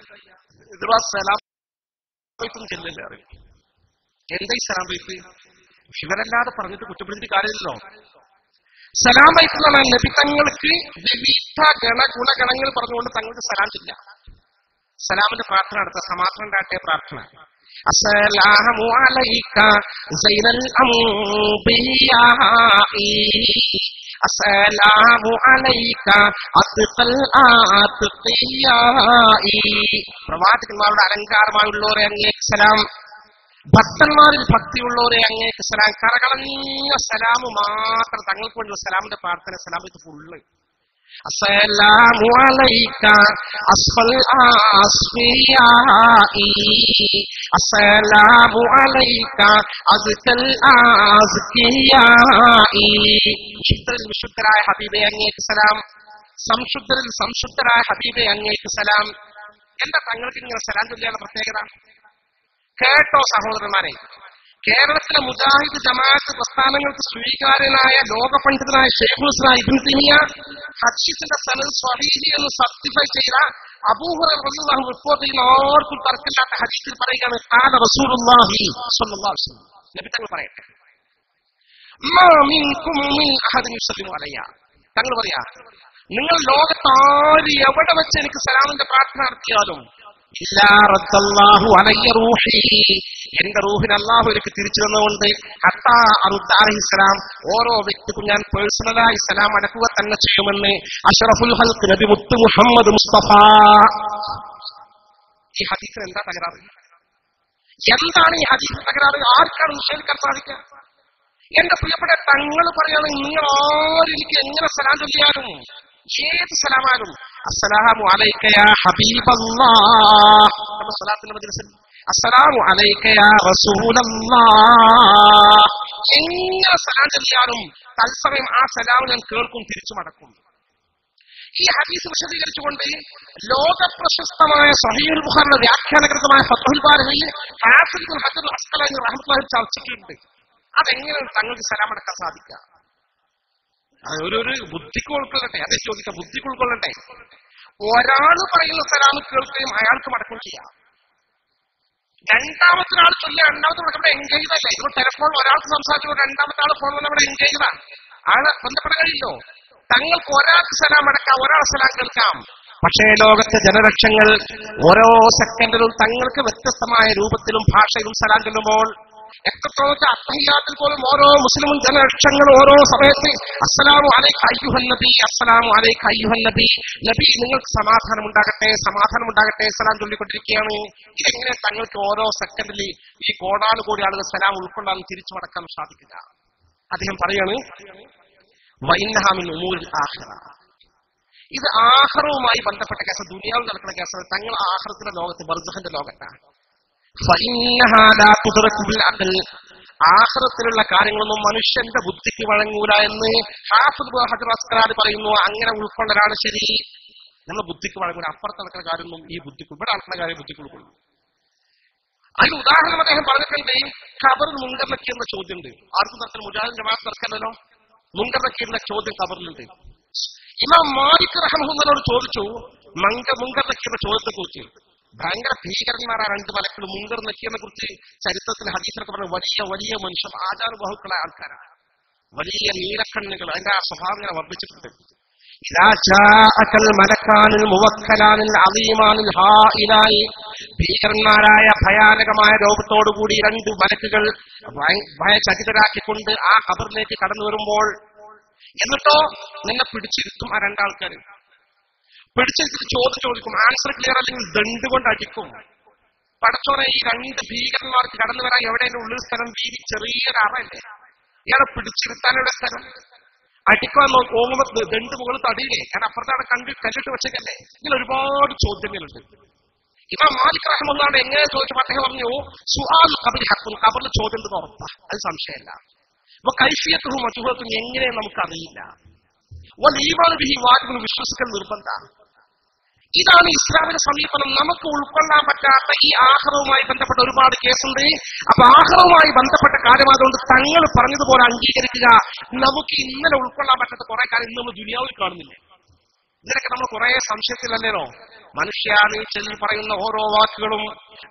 സലാം ചെല്ലല്ലേ അറിയും. എന്താ ഈ സലാം ബൈത്ത്? ഇവരല്ലാതെ പറഞ്ഞിട്ട് കുറ്റപ്പെടുത്തിട്ട് കാര്യമില്ലല്ലോ. സലാം ബൈത്ത് എന്ന് പറഞ്ഞാൽ നബി തങ്ങൾക്ക് വിവിധ ഗുണഗണങ്ങൾ പറഞ്ഞുകൊണ്ട് തങ്ങൾക്ക് സലാം ചെല്ല. സലാമിന്റെ പ്രാർത്ഥന നടത്തുക, സമാധാനം ഉണ്ടാകട്ടെ പ്രാർത്ഥന. അസ്സലാമു അലൈക സൈനൽ അംബിയാഇ അസ്സലാമു അലൈക അത്ഖൽ ആത്ഖിയാഇ. പ്രവാചകന്മാരുടെ അലങ്കാരമായുള്ളവരെ അങ്ങേക്ക് സലാം, ഭക്തന്മാരിൽ ഭക്തിയുള്ളവരെ അങ്ങേക്ക് സലാം. കറകളഞ്ഞ സലാമ് മാത്രം തങ്ങൾക്ക് വേണ്ടിയുള്ള സലാമിന്റെ പ്രാർത്ഥന. സലാം ഇത് ഫുള്ള്. അസ്സലാമു അലൈക അസ്ഫൽ ആസ്ഫിയാഇ അസ്സലാമു അലൈക അസ്കൽ ആസ്കിയാഇ. വിശുദ്ധരിൽ വിശുദ്ധരായ ഹബീബെ അങ്ങേക്ക് സലാം, സംശുദ്ധരിൽ സംശുദ്ധരായ ഹബീബെ അങ്ങേക്ക് സലാം. എന്താ തങ്ങൾക്ക് ഇങ്ങനെ സലാം ചൊല്ലിയുള്ള പ്രത്യേകത? കേട്ടോ സഹോദരന്മാരെ, കേരളത്തിലെ മുജാഹിദ് ജമാഅത്ത് പ്രസ്ഥാനങ്ങൾക്ക് സ്വീകാര്യനായ ലോക പണ്ഡിതനായ ശൈഖുൽ ഇസ്ലാം ഇബ്നു തൈമിയ്യ ഹദീസിന്റെ സനദ് സ്വഹീഹ് എന്ന് സർട്ടിഫൈ ചെയ്ത അബൂ ഹുറൈറ റളിയല്ലാഹു അൻഹു റിപ്പോർട്ട് ചെയ്യുന്ന ആർക്കും തർക്കമില്ലാത്ത ഹദീസിൽ പറയുകയാണ്, ഖാല റസൂലുള്ളാഹി സ്വല്ലല്ലാഹു അലൈഹി വസല്ലം, നബി തങ്ങൾ പറയട്ടെ, മാ മിൻകും മിൻ അഹദിൻ യുസല്ലിമു അലയ്യ, തങ്ങൾ പറയാ, നിങ്ങൾ ലോകത്താര് എവിടെ വെച്ച് എനിക്ക് സലാമിന്റെ പ്രാർത്ഥന നടത്തിയാലും എന്റെ റൂഹിന് അല്ലാഹു എനിക്ക് തിരിച്ചു തന്നുകൊണ്ട് അലൈഹിസ്സലാം ഓരോ വ്യക്തിക്കും ഞാൻ പേഴ്സണലായി സലാം അടക്കുക തന്നെ ചെയ്യുമെന്ന് അഷ്റഫുൽ ഖൽഖ് നബി മുത്ത് മുഹമ്മദ് മുസ്തഫ. ഈ ഹദീസിന് എന്താ തകരാറ്? എന്താണ് ഈ ഹദീസിന് തകരാറ്? ആർക്കാണ് നിഷേധിക്കാൻ സാധിക്കുക? എന്റെ പ്രിയപ്പെട്ട തങ്ങൾ പറയുകയാണെങ്കിൽ നിങ്ങൾ ആരും എനിക്ക് എങ്ങനെ സലാം ചൊല്ലിയാലും ഏത് സലാമാലും അസ്സലാമു അലൈക യാ ഹബീബല്ലാഹ്, നമ്മുടെ സ്വലാത്തിന്റെ മജ്ലിസിൽ അസ്സലാമു അലൈക യാ റസൂലല്ലാഹ്, എങ്ങനെ സലാം ചൊല്ലിയാലും തത്സമയം ആ സലാം ഞാൻ കേൾക്കും, തിരിച്ചു മടക്കും. ഈ ഹദീസ് വിശദീകരിച്ചുകൊണ്ട് ലോക പ്രശസ്തമായ സഹീഹുൽ ബുഖാരിയുടെ വ്യാഖ്യാന ഗ്രന്ഥമായ ഫത്ഹുൽ ബാരിയിൽ ഹാഫിദ് ഇബ്നു ഹജർ അസ്ഖലാനി റഹ്മത്തുള്ളാഹി ചർച്ചയ്ക്കുണ്ട്. അതെങ്ങനെയാണ് തങ്ങൾക്ക് സലാം അടക്കാൻ സാധിക്കുക? ഒരു ബുദ്ധിക്ക് ഉൾക്കൊള്ളട്ടെ, അതേ ചോദിക്കാം, ബുദ്ധിക്ക് ഉൾക്കൊള്ളട്ടെ. ഒരാൾ പറയുന്ന സലാം കേൾക്കുകയും അയാൾക്ക് മടക്കം ചെയ്യാം. രണ്ടാമത്തെ ആൾ ചൊല്ലിയ രണ്ടാമത്തെ നമ്മുടെ എൻഗേജ് അല്ലേ? ഇപ്പൊ ടെലിഫോൺ ഒരാൾക്ക് സംസാരിച്ചുകൊണ്ട് രണ്ടാമത്തെ ആൾ ഫോൺ നമ്മുടെ എൻഗേജ് ആണ്, ബന്ധപ്പെടാൻ കഴിയില്ലോ. തങ്ങൾക്ക് ഒരാൾക്ക് സലാം അടക്കാം, ഒരാൾ സലാം കേൾക്കാം. പക്ഷേ ലോകത്തെ ജനലക്ഷങ്ങൾ ഓരോ സെക്കൻഡിലും തങ്ങൾക്ക് വ്യത്യസ്തമായ രൂപത്തിലും ഭാഷയിലും സലാം ചൊല്ലുമ്പോൾ എത്രത്തോളം അത്തഹിയ്യാത്തിൽ പോലും ഓരോ മുസ്ലിം ജനലക്ഷങ്ങൾ ഓരോ സമയത്ത് അസ്സലാമു അലൈക അയ്യുഹൻ നബി, അസ്സലാമു അലൈക അയ്യുഹൻ നബി, നബി നിങ്ങൾക്ക് സമാധാനം ഉണ്ടാകട്ടെ, സമാധാനം ഉണ്ടാകട്ടെ സലാം ചൊല്ലിക്കൊണ്ടിരിക്കുകയാണ്. ഇതെങ്ങനെ തങ്ങൾക്ക് ഓരോ സെക്കൻഡിൽ ഈ കോടാനുകോടി ആളുകൾ സലാം ഉൾക്കൊള്ളാൻ തിരിച്ചു മടക്കാൻ സാധിക്കില്ല? അദ്ദേഹം പറയാണ്, വഇന്നഹാ മിൻ ഉമൂരിൽ ആഖിറ, ഇത് ആഖിറവുമായി ബന്ധപ്പെട്ട കേസ്, ദുനിയാവിൽ നടക്കുന്ന കേസാണ്. തങ്ങൾ ആഖിറത്തിന്റെ ലോകത്ത്, ബർസഖിന്റെ ലോകത്താണ്. ആഖിറത്തിലുള്ള കാര്യങ്ങളൊന്നും മനുഷ്യന്റെ ബുദ്ധിക്ക് വഴങ്ങൂല എന്ന് ഹാഫിദ് ഇബ്നു ഹജർ അസ്ഖലാനി പറയുന്നു. അങ്ങനെ ഉൾക്കൊള്ളലാണ് ശരി. നമ്മുടെ ബുദ്ധിക്ക് വഴങ്ങൂല. അപ്പുറത്ത് നടക്കുന്ന കാര്യമൊന്നും ഈ ബുദ്ധിക്ക്, ഇവിടെ നടക്കുന്ന കാര്യം ബുദ്ധിക്ക് ഉൾക്കൊള്ളും. അതിന് ഉദാഹരണം അദ്ദേഹം പറഞ്ഞിട്ടുണ്ട്. ഖബറിൽ മുങ്കർ നക്കീർ എന്ന ചോദ്യമുണ്ട്. ആർക്കും നടത്തുന്ന മുജാഹിദ് ജമാഅത്ത് നടക്കണ്ടല്ലോ. മുങ്കർ നക്കീറിന്റെ ചോദ്യം ഖബറിലുണ്ട്. ഇമാം മാലിക് റഹ്മത്തുള്ളാഹിയോട് ചോദിച്ചു മുങ്കർ നക്കീറിന്റെ ചോദ്യത്തെ കുറിച്ച്. ഭയങ്കര ഭീകരന്മാരാ രണ്ട് മലക്കൾ. മുങ്കർ നക്കീറിനെ കുറിച്ച് ചരിത്രത്തിൽ ഹദീസിലൊക്കെ പറഞ്ഞ വലിയ വലിയ മനുഷ്യർ, ആചാരബാഹുക്കളായ ആൾക്കാരാണ്, വലിയ നീലക്കണ്ണുകൾ. അതിന്റെ ആ സ്വഭാവം ഇങ്ങനെ വർദ്ധിച്ചിട്ടുണ്ട്. ഇദാ ജാഅകൽ മലക്കാനിൽ മുവക്കലാനിൽ അളീമാനിൽ ഹായിലായി, ഭീകരന്മാരായ ഭയാനകമായ രൂപത്തോടുകൂടി 2 മലക്കുകൾ ഭയചകിതരാക്കിക്കൊണ്ട് ആ ഖബറിലേക്ക് കടന്നു വരുമ്പോൾ, എന്നിട്ടോ നിന്നെ പിടിച്ചിരുത്തും. ആ 2 ആൾക്കാർ പിടിച്ചിരുത്തിട്ട് ചോദ്യം ചോദിക്കും. ആൻസർ ക്ലിയർ അല്ലെങ്കിൽ ദണ്ട് കൊണ്ട് അടിക്കും. പടച്ചോനെ, ഈ 2 ഭീകരന്മാർക്ക് കടന്നു വരാൻ എവിടെയെങ്കിലും ഉള്ളിൽ സ്ഥലം, വീതി ചെറിയൊരു അറയല്ലേ, ഇയാളെ പിടിച്ചിരുത്താനുള്ള സ്ഥലം. അടിക്കാൻ പോകുമ്പോൾ ദണ്ട് മുകളിൽ തടിയില്ലേ, കാരണം അപ്പുറത്താണ് കല്ലിട്ട് വെച്ചേക്കല്ലേ. ഇങ്ങനെ ഒരുപാട് ചോദ്യങ്ങളുണ്ട്. ഇമാം മാലിക് റഹ്മത്തുള്ളാഹി എങ്ങനെ ചോദിച്ചപ്പോൾ അദ്ദേഹം പറഞ്ഞു, സുആൽ ഖബറി ഹഖ്ഖുൻ, ഖബറിൽ ചോദ്യം ഉണ്ടെന്ന് ഉറപ്പാ, അത് സംശയമല്ല. അപ്പൊ കൈഫിയത്തുഹു മജ്ഹൂലത്തുൻ, എങ്ങനെ നമുക്കറിയില്ല. വൽ ഈമാനു ബിഹി വാജിബുൻ, വിശ്വസിക്കൽ നിർബന്ധമാണ്. ഇതാണ് ഇസ്ലാമിന്റെ സമീപനം. നമുക്ക് ഉൾക്കൊള്ളാൻ പറ്റാത്ത ഈ ആഖിറവുമായി ബന്ധപ്പെട്ട ഒരുപാട് കേസുണ്ട്. അപ്പൊ ആഖിറവുമായി ബന്ധപ്പെട്ട കാര്യമായതുകൊണ്ട് തങ്ങൾ പറഞ്ഞതുപോലെ അംഗീകരിക്കുക. നമുക്ക് ഇന്നലെ ഉൾക്കൊള്ളാൻ പറ്റാത്ത കുറെ കാര്യം ഇന്ന് നമ്മൾ ദുനിയാവിൽ കാണുന്നില്ലേ. ഇതിനൊക്കെ നമ്മൾ കുറെ സംശയത്തിലല്ലേനോ. മനുഷ്യ, നീ ചൊല്ലി പറയുന്ന ഓരോ വാക്കുകളും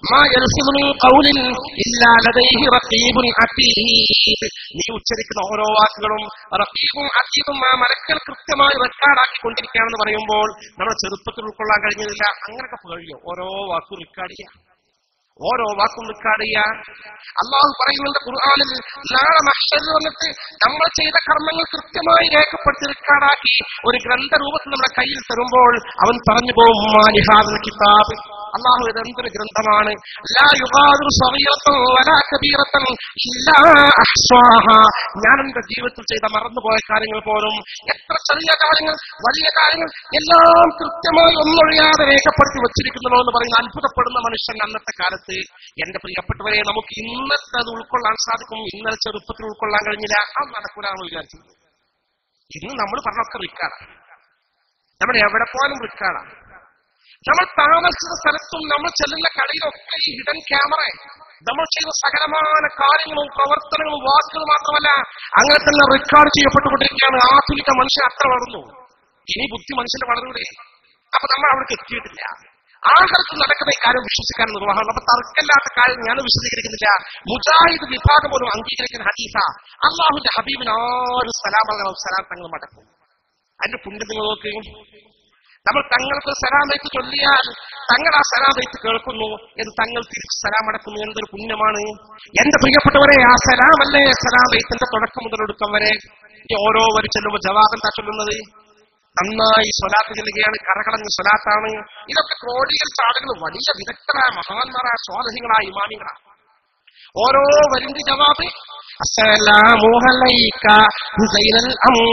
നീ ഉച്ചരിക്കുന്ന ഓരോ വാക്കുകളും റഖീബും അതീബും ആ മലക്കൾ കൃത്യമായി റെക്കോർഡാക്കിക്കൊണ്ടിരിക്കുകയാണെന്ന് പറയുമ്പോൾ നമ്മുടെ ചെറുപ്പത്തിൽ ഉൾക്കൊള്ളാൻ കഴിഞ്ഞതില്ല. അങ്ങനെയൊക്കെ കഴിയോ? ഓരോ വാക്കും റെക്കോർഡ് ചെയ്യാം, ഓരോ വാക്കും റെക്കോർഡ് ചെയ്യാൻ. അള്ളാഹു പറയുന്നുണ്ട് ഖുർആനിൽ, നാളെ മഹ്ശറിൽ വന്നിട്ട് നമ്മൾ ചെയ്ത കർമ്മങ്ങൾ കൃത്യമായി രേഖപ്പെടുത്തി റെക്കോർഡാക്കി ഒരു ഗ്രന്ഥരൂപത്തിൽ നമ്മുടെ കയ്യിൽ തരുമ്പോൾ അവൻ പറഞ്ഞു പോകും, മാലിഹാദൽ കിതാബ്, അള്ളാഹു ഇതെന്തൊരു ഗ്രന്ഥമാണ്, ലാ യുഗാദിറു സഗീറതൻ വലാ കബീറതൻ ഇല്ലാ അഹ്സാഹാ, ഞാൻ എന്റെ ജീവിതത്തിൽ ചെയ്ത മറന്നുപോയ കാര്യങ്ങൾ പോലും, എത്ര ചെറിയ കാര്യങ്ങൾ വലിയ കാര്യങ്ങൾ എല്ലാം കൃത്യമായി ഒന്നൊഴിയാതെ രേഖപ്പെടുത്തി വച്ചിരിക്കുന്നല്ലോ എന്ന് പറയുന്ന അത്ഭുതപ്പെടുന്ന മനുഷ്യൻ അന്നത്തെ കാലത്ത്. എന്റെ പ്രിയപ്പെട്ടവരെ, നമുക്ക് ഇന്നത്തെ അത് ഉൾക്കൊള്ളാൻ സാധിക്കും, ഇന്നലെ ചെറുപ്പത്തിൽ ഉൾക്കൊള്ളാൻ കഴിഞ്ഞില്ല. അത് നടക്കൂലാന്ന് വിചാരിച്ചത്. ഇന്ന് നമ്മൾ പറഞ്ഞൊക്കെ റിക്കാർഡാണ്, നമ്മൾ എവിടെ പോയാലും റിക്കാർഡാണ്. നമ്മൾ താമസിച്ച സ്ഥലത്തും നമ്മൾ ചെല്ലുന്ന കളിയിലൊക്കെ ഈ ഹിഡൻ ക്യാമറ, നമ്മൾ ചെയ്ത സകലമായ കാര്യങ്ങളും പ്രവർത്തനങ്ങളും വാക്കുകൾ മാത്രമല്ല അങ്ങനെ തന്നെ റെക്കോർഡ് ചെയ്യപ്പെട്ടുകൊണ്ടിരിക്കുകയാണ്. ആധുനിക മനുഷ്യൻ അത്ര വളർന്നു, ഇനി ബുദ്ധി മനുഷ്യന്റെ വളരൂടെ. അപ്പൊ നമ്മൾ അവിടേക്ക് എത്തിയിട്ടില്ല. ആഹ്റത്തിൽ നടക്കുന്ന ഈ കാര്യം വിശ്വസിക്കാൻ നിർവഹണം. അപ്പൊ തർക്കമില്ലാത്ത കാര്യം ഞാൻ വിശദീകരിക്കുന്നില്ല. മുജാഹിദ് വിഭാഗം പോലും അംഗീകരിക്കുന്ന ഹദീസ, അള്ളാഹുന്റെ ഹബീബിന് ആരും സലാം തങ്ങൾ മടക്കും. അതിന്റെ പുണ്യം നിങ്ങൾ നോക്കി. നമ്മൾ തങ്ങൾക്ക് സലാമേറ്റ് ചൊല്ലിയാൽ തങ്ങൾ ആ സലാമേറ്റ് കേൾക്കുന്നു എന്ന് തങ്ങൾ തിരിച്ച് സലാമടക്കുന്നു. എന്തൊരു പുണ്യമാണ് എന്റെ പ്രിയപ്പെട്ടവരെ. ആ സലാമല്ലേ സലാമേറ്റിന്റെ തുടക്കം മുതൽ ഒടുക്കം വരെ. ഓരോ വരി ചെല്ലുമ്പോൾ ജവാബ് എന്താ ചൊല്ലുന്നത്? നന്നായി സ്വലാത്ത് ചെല്ലുകയാണ്, കറകളഞ്ഞ സ്വലാത്താണ്. ഇതൊക്കെ ക്രോഡീകരിച്ച ആളുകൾ വലിയ വിദഗ്ധരായ മഹാന്മാരായ സ്വാധീനങ്ങളായ ഇമാമികളാണ്. ഓരോ വരിന്റെ ജവാബ് അസ്സലാമു അലൈക സൈനൽ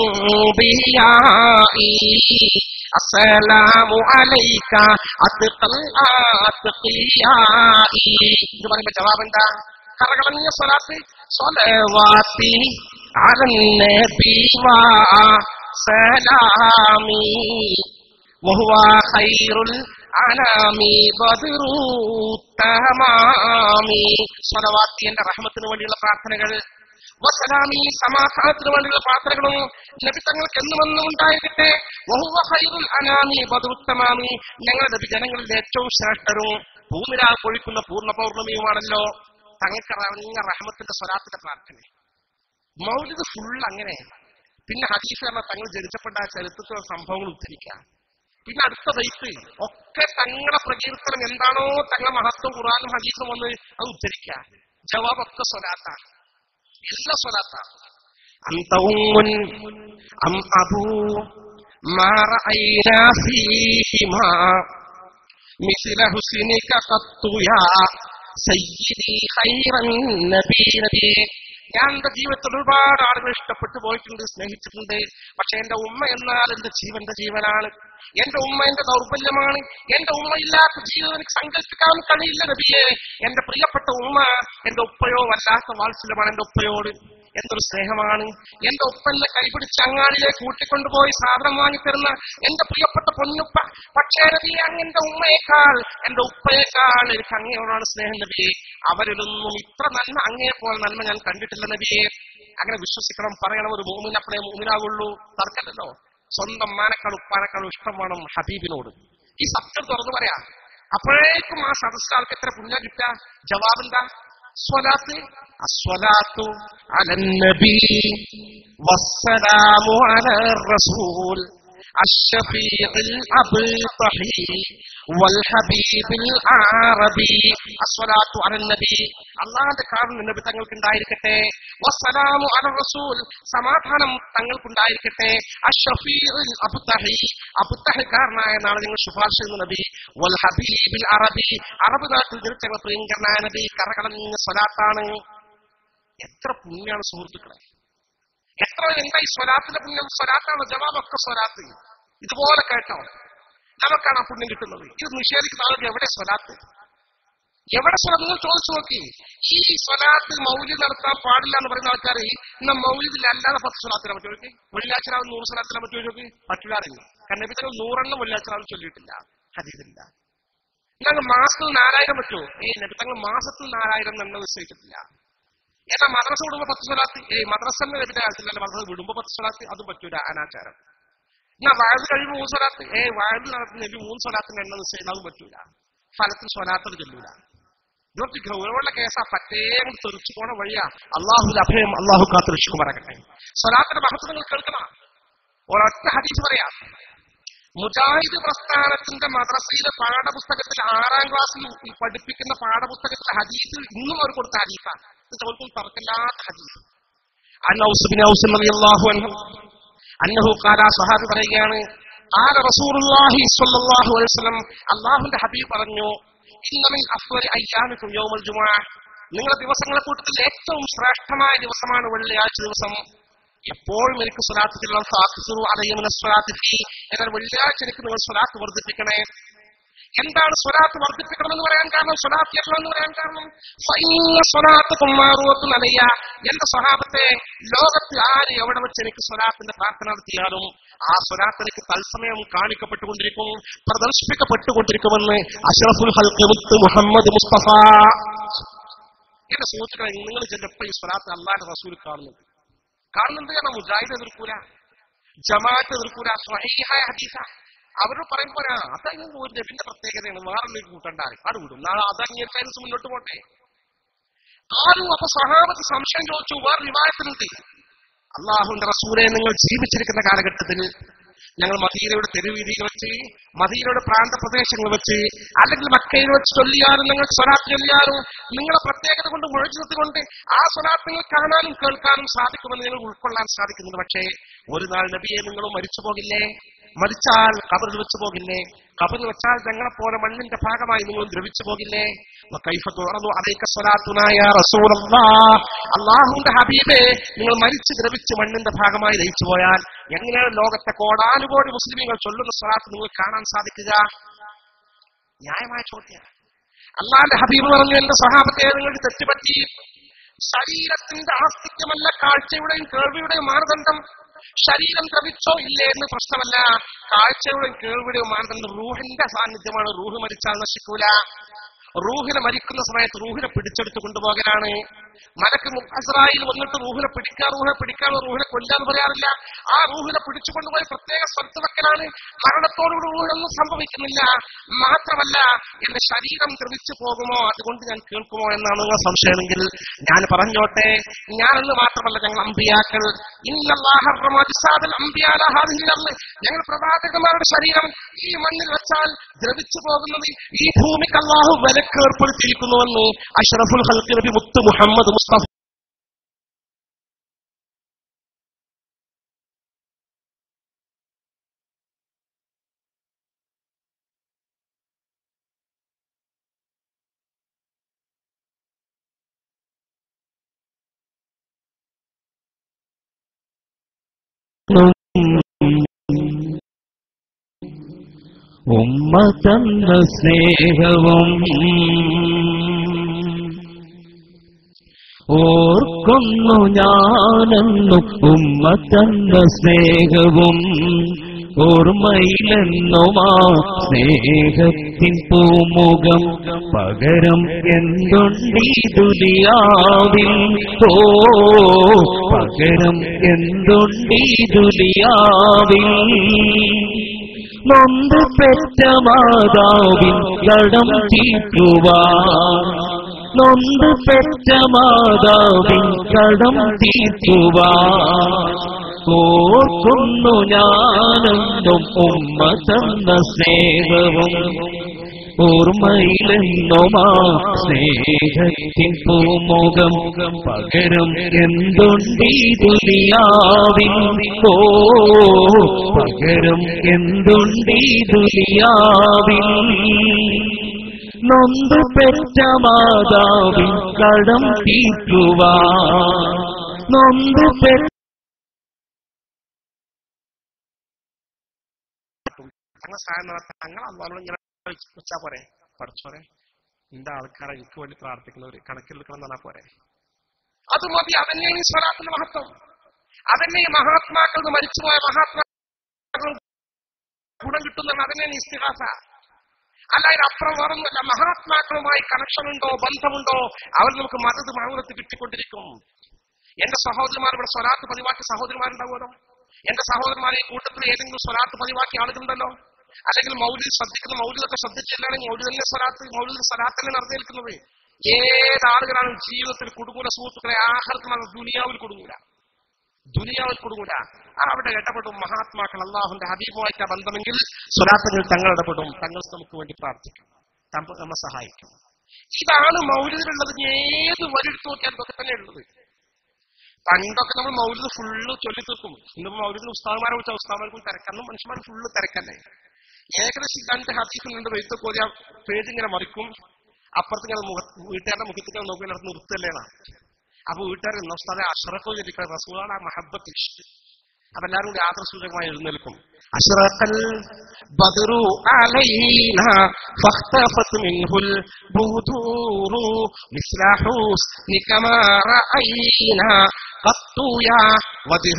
അംബിയാഇ, അസ്സലാമു അലൈക അത്ഖൽ അത്ഖിയാഇ. ഇത് പറയുമ്പോ ജവാബ് എന്താ? കറകളഞ്ഞ സ്വലാത്ത്, സ്വലവാത്തി അലൻ നബി വ സലാമി വഹുവ ഖൈറുൽ അനാമി ബദ്റു തമാമി. സ്വലവാത്തി, എന്റെ റഹ്മത്തിന് വേണ്ടിയുള്ള പ്രാർത്ഥനകൾ, വസലാമി, സമാധാനത്തിന് വേണ്ടിയുള്ള പ്രാർത്ഥനകളും നബി തങ്ങൾക്ക് എന്നുമെന്നും ഉണ്ടായിരിക്കട്ടെ. വഹുവ ഖൈറുൽ അനാമി ബദ്റു തമാമി, ഞങ്ങളുടെ നബി ജനങ്ങളിൽ ഏറ്റവും ശ്രേഷ്ഠരും ഭൂമിരാവ് പൊഴിക്കുന്ന പൂർണ്ണ പൗർണമിയുമാണല്ലോ. തങ്ങൾക്ക് അറിഞ്ഞ റഹ്മത്തിന്റെ സ്വലാത്തിന്റെ പ്രാർത്ഥന. മൗലിദ് ഫുൾ അങ്ങനെ. പിന്നെ ഹദീസ് പറഞ്ഞ തങ്ങൾ ജനിച്ചപ്പെട്ട ആ ചരിത്രത്തിലുള്ള സംഭവങ്ങൾ ഉദ്ധരിക്കാം. പിന്നെ അടുത്ത ബൈത്ത് ഒക്കെ തങ്ങളുടെ പ്രകീർത്തനം എന്താണോ തങ്ങളുടെ മഹത്വം ഖുർആനും ഹദീസും വന്ന് അത് ഉദ്ധരിക്കുക. ജവാബൊക്കെ സ്വലാത്താണ്, എല്ലാ സ്വലാത്താണ്. അൻത ഉമ്മുൻ അം അബൂ മാ റഅയ്നാ ഫീഹിമാ മിസ്ല ഹുസ്നിക ഖത്തു യാ സയ്യിദി ഖൈറൻ നബി. ഞാൻ എന്റെ ജീവിതത്തിൽ ഒരുപാട് ആളുകൾ ഇഷ്ടപ്പെട്ടു പോയിട്ടുണ്ട്, സ്നേഹിച്ചിട്ടുണ്ട്. പക്ഷെ എന്റെ ഉമ്മ എന്നാൽ എന്റെ ജീവന്റെ ജീവനാണ്. എന്റെ ഉമ്മ എന്റെ ദൗർബല്യമാണ്. എന്റെ ഉമ്മ ഇല്ലാത്ത ജീവിതം എനിക്ക് സങ്കല്പിക്കാൻ കഴിയില്ല നബിയെ. എന്റെ പ്രിയപ്പെട്ട ഉമ്മ, എന്റെ ഉപ്പയോ വല്ലാത്ത വാത്സല്യമാണ് എന്റെ ഉപ്പയോട്. എന്തൊരു സ്നേഹമാണ്. എന്റെ ഉപ്പന്റെ കൈപിടിച്ച് അങ്ങാടിയിലേക്ക് കൂട്ടിക്കൊണ്ടുപോയി സാധനം വാങ്ങിത്തരുന്ന എന്റെ പ്രിയപ്പെട്ട പൊന്നുപ്പ. പക്ഷേ നബിയെ, അങ്ങന്റെ ഉമ്മയേക്കാൾ എന്റെ ഉപ്പയേക്കാൾ എനിക്ക് അങ്ങയോടാണ് സ്നേഹം നബിയെ. അവരിലൊന്നും ഇത്ര നന്മ, അങ്ങയെപ്പോലെ നന്മ ഞാൻ കണ്ടിട്ടില്ല നബിയെ. അങ്ങനെ വിശ്വസിക്കണം, പറയണം. ഒരു മൂമിൻ അപ്പളേ മൂമിനാകുള്ളൂ. തർക്കമല്ലോ. സ്വന്തം മാനക്കാളും ഉപ്പാനേക്കാളും ഇഷ്ടം വേണം ഹബീബിനോട്. ഈ സത്യം തുറന്നു പറയാം. അപ്പോഴേക്കും ആ സദസ്സാൾക്ക് എത്ര പുണ്യം കിട്ടുക? ജവാബ് എന്താ? സ്വലാത്ത്. അസ്വലാത്തു അലൻ നബി വസ്സലാമു അലർ റസൂൽ. അശ്ശഫീഉൽ അബ്തഹി വൽ ഹബീബുൽ അറബി അസ്സലാത്തു അലൻ നബി അല്ലാഹുവിന്റെ കാരുണ്യം നബി തങ്ങൾക്ക് ഉണ്ടായിരിക്കട്ടെ. വസ്സലാമു അലർ റസൂൽ സമാധാനം തങ്ങൾക്കുണ്ടായിരിക്കട്ടെ. അശ്ശഫീഉൽ അബ്തഹി അബ്തഹിക്കാരനായ നാളെ നിങ്ങൾ ശുപാർശ ചെയ്യുന്ന നബി. വൽ ഹബീബുൽ അറബി അറബ് നാട്ടിൽ ജനിച്ച പ്രിയങ്കരനായ നബി. കറകളഞ്ഞ സ്വലാത്താണ്. എത്ര പുണ്യാണ് സുഹൃത്തുക്കളെ, എത്ര എന്താ ഈ സ്വലാത്തിന്റെ പുണ്യം. സ്വലാത്താണ് ജവാബൊക്കെ സ്വലാത്ത്. ഇതുപോലെ കേട്ടോ നമുക്കാണ് ആ പുണ്യം കിട്ടുന്നത്. ഇത് നിഷേധിക്കുന്ന ആളുകൾ എവിടെ സ്വലാത്ത്, എവിടെ സ്വലാത്ത് നിങ്ങൾ ചോദിച്ചു നോക്കി. ഈ സ്വലാത്ത് മൗലിദ് നടത്താൻ പാടില്ല എന്ന് പറയുന്ന ആൾക്കാർ ഇന്ന് മൗലിദിൽ അല്ലാതെ 10 സ്വലാത്തിനെ പറ്റി നോക്കി. വെള്ളിയാഴ്ച 100 സ്വലാത്തിനെ പറ്റി നോക്കി. പറ്റില്ലാറില്ല. കാരണം നബിതങ്ങൾ 100 വെള്ളിയാഴ്ച ചൊല്ലിയിട്ടില്ല, ഹദീസില്ല. ഞങ്ങൾ മാസത്തിൽ 4000 പറ്റുമോ? നബിതങ്ങൾ മാസത്തിൽ 4000 എണ്ണം നിശ്ചയിച്ചിട്ടില്ല. ഏതാ മദ്രസ വിടുമ്പോ 10 സ്വലാത്ത്? മദ്രസന്റെ നബിന്റെ കാര്യത്തിലല്ല, മദ്രസ വിടുമ്പോ 10 സ്വലാത്ത് അതും പറ്റൂല, അനാചാരം. എന്നാ വയത് കഴിയുമ്പോൾ 3 സ്വലാത്ത്, വയതിൽ നടത്തുന്ന നബി 3 സ്വലാത്തിന്റെ എണ്ണം നിശ്ചയിക്കാൻ അതും പറ്റൂല. ഫലത്തിൽ സ്വലാത്തിന് ചൊല്ലൂല. ഇതൊക്കെ ഗൗരവമുള്ള കേസാ. പറ്റേം തെറിച്ചു പോണ വഴിയാ. അള്ളാഹുൽ അഭയം, അള്ളാഹു കാത്ത് രക്ഷിക്കുമാറാകട്ടെ. സ്വലാത്തിന്റെ മഹത്വം നിങ്ങൾ കേൾക്കണം. ഒരൊറ്റ ഹദീസ് പറയാം. മുജാഹിദ് പ്രസ്ഥാനത്തിന്റെ മദ്രസയിലെ പാഠപുസ്തകത്തിൽ 6ാം ക്ലാസ്സിൽ പഠിപ്പിക്കുന്ന പാഠപുസ്തകത്തിലെ ഹദീസിൽ ഇന്നും അവർ കൊടുത്ത ഹദീസാണ്. അവർക്കും തർക്കമില്ലാത്ത ഹദീസ്. അന്നഹു ഖാല സ്വഹാബി പറയുകയാണ്, ഖാല റസൂലുള്ളാഹി സ്വല്ലല്ലാഹു അലൈഹി വസല്ലം അല്ലാഹുവിന്റെ ഹബീബ് പറഞ്ഞു, ഇന്ന മിൻ അഫ്ളി അയ്യാമികും യൗമുൽ ജുമുഅ, നിങ്ങളുടെ ദിവസങ്ങളെ കൂട്ടത്തിൽ ഏറ്റവും ശ്രേഷ്ഠമായ ദിവസമാണ് വെള്ളിയാഴ്ച ദിവസം. എപ്പോഴും എനിക്ക് സ്വലാത്ത് ചെല്ലണം. ഫാഖ്സുറു അലയ്യ മിനസ് സ്വലാത്തി ഫീ, എന്നാൽ വെള്ളിയാഴ്ച എനിക്ക് നിങ്ങൾ സ്വലാത്ത് വർദ്ധിപ്പിക്കണേ. എന്താണ് സ്വലാത്ത് വർദ്ധിപ്പിക്കണമെന്ന് പറയാൻ കാരണം, സ്വലാത്ത് ചെല്ലണമെന്ന് പറയാൻ കാരണം, ഫഇന്ന സ്വലാത്തകും മഅറൂഫത്തുൻ അലയ്യ, എന്റെ സ്വഹാബത്തെ ലോകത്ത് ആര് എവിടെ വെച്ച് എനിക്ക് സ്വലാത്തിന്റെ പ്രാർത്ഥന നടത്തിയാലും ആ സ്വലാത്ത് എനിക്ക് തത്സമയം കാണിക്കപ്പെട്ടുകൊണ്ടിരിക്കും, പ്രദർശിപ്പിക്കപ്പെട്ടുകൊണ്ടിരിക്കുമെന്ന് അഷ്റഫുൽ ഖൽഖ് മുത്ത് മുഹമ്മദ് മുസ്തഫ. എന്റെ സുഹൃത്തുക്കളെ, നിങ്ങൾ ചെല്ലപ്പോൾ ഈ സ്വലാത്ത് അല്ലാഹുവിന്റെ റസൂൽ കാണുന്നുണ്ട്. കാരണം മുജാഹിദ് എതിർക്കൂല, ജമാഅത്ത് എതിർക്കൂല, സ്വഹീഹായ ഹദീസ. അവരോട് പറയുമ്പോ അതങ്ങനെ ഒരു നബിന്റെ പ്രത്യേകതയാണ്, വേറെ കൂട്ടണ്ട, അത് വിടും, നാളെ അതങ്ങേറ്റം മുന്നോട്ട് പോട്ടെ. ആരും അപ്പൊ സഹാബത്ത് സംശയം ചോദിച്ചു. വേറെ റിവായത്തുണ്ട്, അള്ളാഹുവിന്റെ റസൂലെ നിങ്ങൾ ജീവിച്ചിരിക്കുന്ന കാലഘട്ടത്തിൽ ഞങ്ങൾ മദീനയുടെ തെരുവീതികൾ വെച്ച്, മദീനയുടെ പ്രാന്തപ്രദേശങ്ങൾ വെച്ച്, അല്ലെങ്കിൽ മക്കയിൽ വെച്ച് ചൊല്ലിയാലും നിങ്ങൾ സ്വലാത്ത് ചൊല്ലിയാലും നിങ്ങളെ പ്രത്യേകത കൊണ്ട് മുഴച്ചത് കൊണ്ട് ആ സ്വലാത്ത് നിങ്ങൾ കാണാനും കേൾക്കാനും സാധിക്കുമെന്ന് നിങ്ങൾ ഉൾക്കൊള്ളാൻ സാധിക്കുന്നുണ്ട്. പക്ഷേ ഒരു നാൾ നബിയെ നിങ്ങൾ മരിച്ചു പോകില്ലേ? മരിച്ചാൽ ഖബറിൽ വെച്ചു പോകില്ലേ? ഖബറിൽ വെച്ചാൽ ഞങ്ങളെ പോലെ മണ്ണിന്റെ ഭാഗമായി നിങ്ങൾ ദ്രവിച്ചു പോകില്ലേ? അല്ലാഹുവിന്റെ ഹബീബേ, നിങ്ങൾ മരിച്ചു ദ്രവിച്ച് മണ്ണിന്റെ ഭാഗമായി ലയിച്ചു പോയാൽ എങ്ങനെയാണ് ലോകത്തെ കോടാനുകോടി മുസ്ലിമീങ്ങൾ ചൊല്ലുന്ന സ്വലാത്ത് നിങ്ങൾ കാണാൻ സാധിക്കുക? ന്യായമായ ചോദ്യം. അല്ലാഹുവിന്റെ ഹബീബ് പറഞ്ഞു, എന്റെ സ്വഹാബത്തെ നിങ്ങൾക്ക് തെറ്റുപറ്റി. ശരീരത്തിന്റെ ആസ്തിക്യമല്ല കാഴ്ചയുടെയും കേൾവിയുടെയും മാനദണ്ഡം. ശരീരം ദ്രവിച്ചോ ഇല്ലേ എന്ന് പ്രശ്നമല്ല. കാഴ്ചയുടെയും കേൾവിയുടെയും മാനദണ്ഡം റൂഹിന്റെ സാന്നിധ്യമാണ്. റൂഹ് മരിച്ചാൽ നശിക്കൂല. റൂഹിനെ മരിക്കുന്ന സമയത്ത് റൂഹിനെ പിടിച്ചെടുത്ത് കൊണ്ടുപോകലാണ്. മലക്ക് അസ്രായിൽ വന്നിട്ട് റൂഹിനെ പിടിക്കാനോ റൂഹിനെ കൊല്ലാന്ന് പറയാറില്ല. ആ റൂഹിനെ പിടിച്ചുകൊണ്ടുപോയി പ്രത്യേക സ്ഥലത്ത് വെക്കലാണ്. മരണത്തോടുകൂടി റൂഹിനൊന്നും സംഭവിക്കുന്നില്ല. മാത്രമല്ല, എന്റെ ശരീരം ദ്രവിച്ചു പോകുമോ, അതുകൊണ്ട് ഞാൻ കേൾക്കുമോ എന്നാണ് നിങ്ങൾ സംശയമെങ്കിൽ ഞാൻ പറഞ്ഞോട്ടെ. ഞാനെന്ന് മാത്രമല്ല, ഞങ്ങൾ അമ്പിയാക്കൾ, ഞങ്ങൾ പ്രവാചകന്മാരുടെ ശരീരം ഈ മണ്ണിൽ വെച്ചാൽ ദ്രവിച്ചു പോകുന്നത് ഈ ഭൂമിക്ക് അല്ലാഹു വിലക്ക് ഏർപ്പെടുത്തിയിരിക്കുന്നുവെന്ന് അഷ്റഫുൽ ഖൽഖ് നബി മുത്ത് മുഹമ്മദ് മുസ്തഫ. ഉമ്മ തന്ന സ്നേഹവും ഓർക്കുന്നു ഞാനെന്നും, ഉമ്മ തന്ന സ്നേഹവും ഓർമ്മയിലെന്നുമാ സ്നേഹത്തിൻ പൂമുഖം പകരം എന്തുണ്ടീ ദുനിയാവിൽ. പകരം എന്തുണ്ടീ ദുനിയാവിൽ. നൊന്ത് പെറ്റ മാതാവിൻ കടം തീർക്കുവാൻ, നൊന്ത് പെറ്റ മാതാവിൻ കടം തീർക്കുവാൻ ഓർക്കുന്നു ഞാനെന്നും ഉമ്മ തന്ന സ്നേഹവും ഓർമ്മയിലെന്നുമാ സ്നേഹത്തിൻ പൂമുഖം പകരം എന്തുണ്ടീ ദുനിയാവിൽ പകരം എന്തുണ്ടീ ദുനിയാവിൽ നൊന്തു പെറ്റ മാതാവിൻ കടം തീർക്കുവാൻ നൊന്തു പെറ്റ തങ്ങൾ അള്ളാഹുവിനോട് ഇങ്ങനെ വെച്ചാ പോരെ, പഠിച്ചോരെ എന്റെ ആൾക്കാരെ എനിക്ക് വേണ്ടി പ്രാർത്ഥിക്കുന്നവര് കണക്കിലെടുക്കണം എന്നാ പോരെ, അത് മതി. അതന്നെ ഈ സ്വലാത്തിന്റെ മഹത്വം, അതന്നെ ഈ മഹാത്മാക്കൾ മരിച്ചുപോയ മഹാത്മാക്കൾ ഗുണം കിട്ടുന്ന അതന്നെ ഇസ്തിഗാസ. അല്ല ഇതിനപ്പുറം വേറൊന്നുമല്ല. മഹാത്മാക്കളുമായി കണക്ഷൻ ഉണ്ടോ, ബന്ധമുണ്ടോ, അവർ നമുക്ക് മദത് മഹൂറത്ത് കിട്ടിക്കൊണ്ടിരിക്കും. എന്റെ സഹോദരന്മാർ ഇവിടെ സ്വലാത്ത് പതിവാക്കിയ സഹോദരന്മാരുണ്ടാവുമല്ലോ. എന്റെ സഹോദരന്മാരെ കൂട്ടത്തിൽ ഏതെങ്കിലും സ്വലാത്ത് പതിവാക്കിയ ആളുകളുണ്ടല്ലോ. അല്ലെങ്കിൽ മൗലിദ് ശ്രദ്ധിക്കുന്ന മൗലിദൊക്കെ ശ്രദ്ധിച്ചില്ലാണെങ്കിൽ മൗലിദ് സ്വലാത്തല്ലേ നടന്നേൽക്കുന്നത്. ഏതാളുകളാണ് ജീവിതത്തിൽ കുടുങ്ങൂല സുഹൃത്തുക്കളെ, ആഖിറത്തിൽ ദുനിയാവിൽ കുടുങ്ങൂല. അവിടെ ഇടപെടും മഹാത്മാക്കൾ. അള്ളാഹുന്റെ ഹബീബുമായിട്ട് ബന്ധമെങ്കിൽ സ്വലാത്തിൽ തങ്ങൾ ഇടപെടും, തങ്ങൾ നമുക്ക് വേണ്ടി പ്രാർത്ഥിക്കും, നമ്മെ സഹായിക്കും. ഇതാണ് മൗലിദിലുള്ളത്. ഏത് വരെടുത്ത് നോക്കിയാൽ ഇതൊക്കെ തന്നെ ഉള്ളത്. പണ്ടൊക്കെ നമ്മൾ മൗലിദ് ഫുള്ള് ചൊല്ലിത്തീർക്കും. ഇന്നിപ്പോ മൗലിദിന് ഉസ്താദന്മാരെ വിളിച്ചാൽ ഉസ്താദന്മാർക്കും തിരക്കണം, മനുഷ്യന്മാർ ഫുള്ള് തിരക്കല്ലേ. ഏകദേശം 2 ഹദീസുകളുണ്ട്. വെയ്ത്ത് കോരിയ പേജ് ഇങ്ങനെ മറിക്കും, അപ്പുറത്ത് ഇങ്ങനെ വീട്ടുകാരുടെ മുഖത്തേക്ക് നോക്കി നിർത്തല്ലേന്നാ. അപ്പൊ വീട്ടുകാർ ഉസ്താദെ അഷ്റഖ് ലഭിക്കുന്ന റസൂലാണ് മഹബ്ബത്ത് ഇഷ്ട്. അപ്പൊ എല്ലാവരും കൂടി ആദർശസൂചകമായി എഴുന്നേൽക്കും. അഷ്റഖൽ ബദ്റു അലൈനാ ഫഖ്തഫത് മിൻഹുൽ ബുദൂറു മിസ്ല ഹുസ്നിക മാ റഅയ്നാ ഖത്തു യാ വജ്ഹ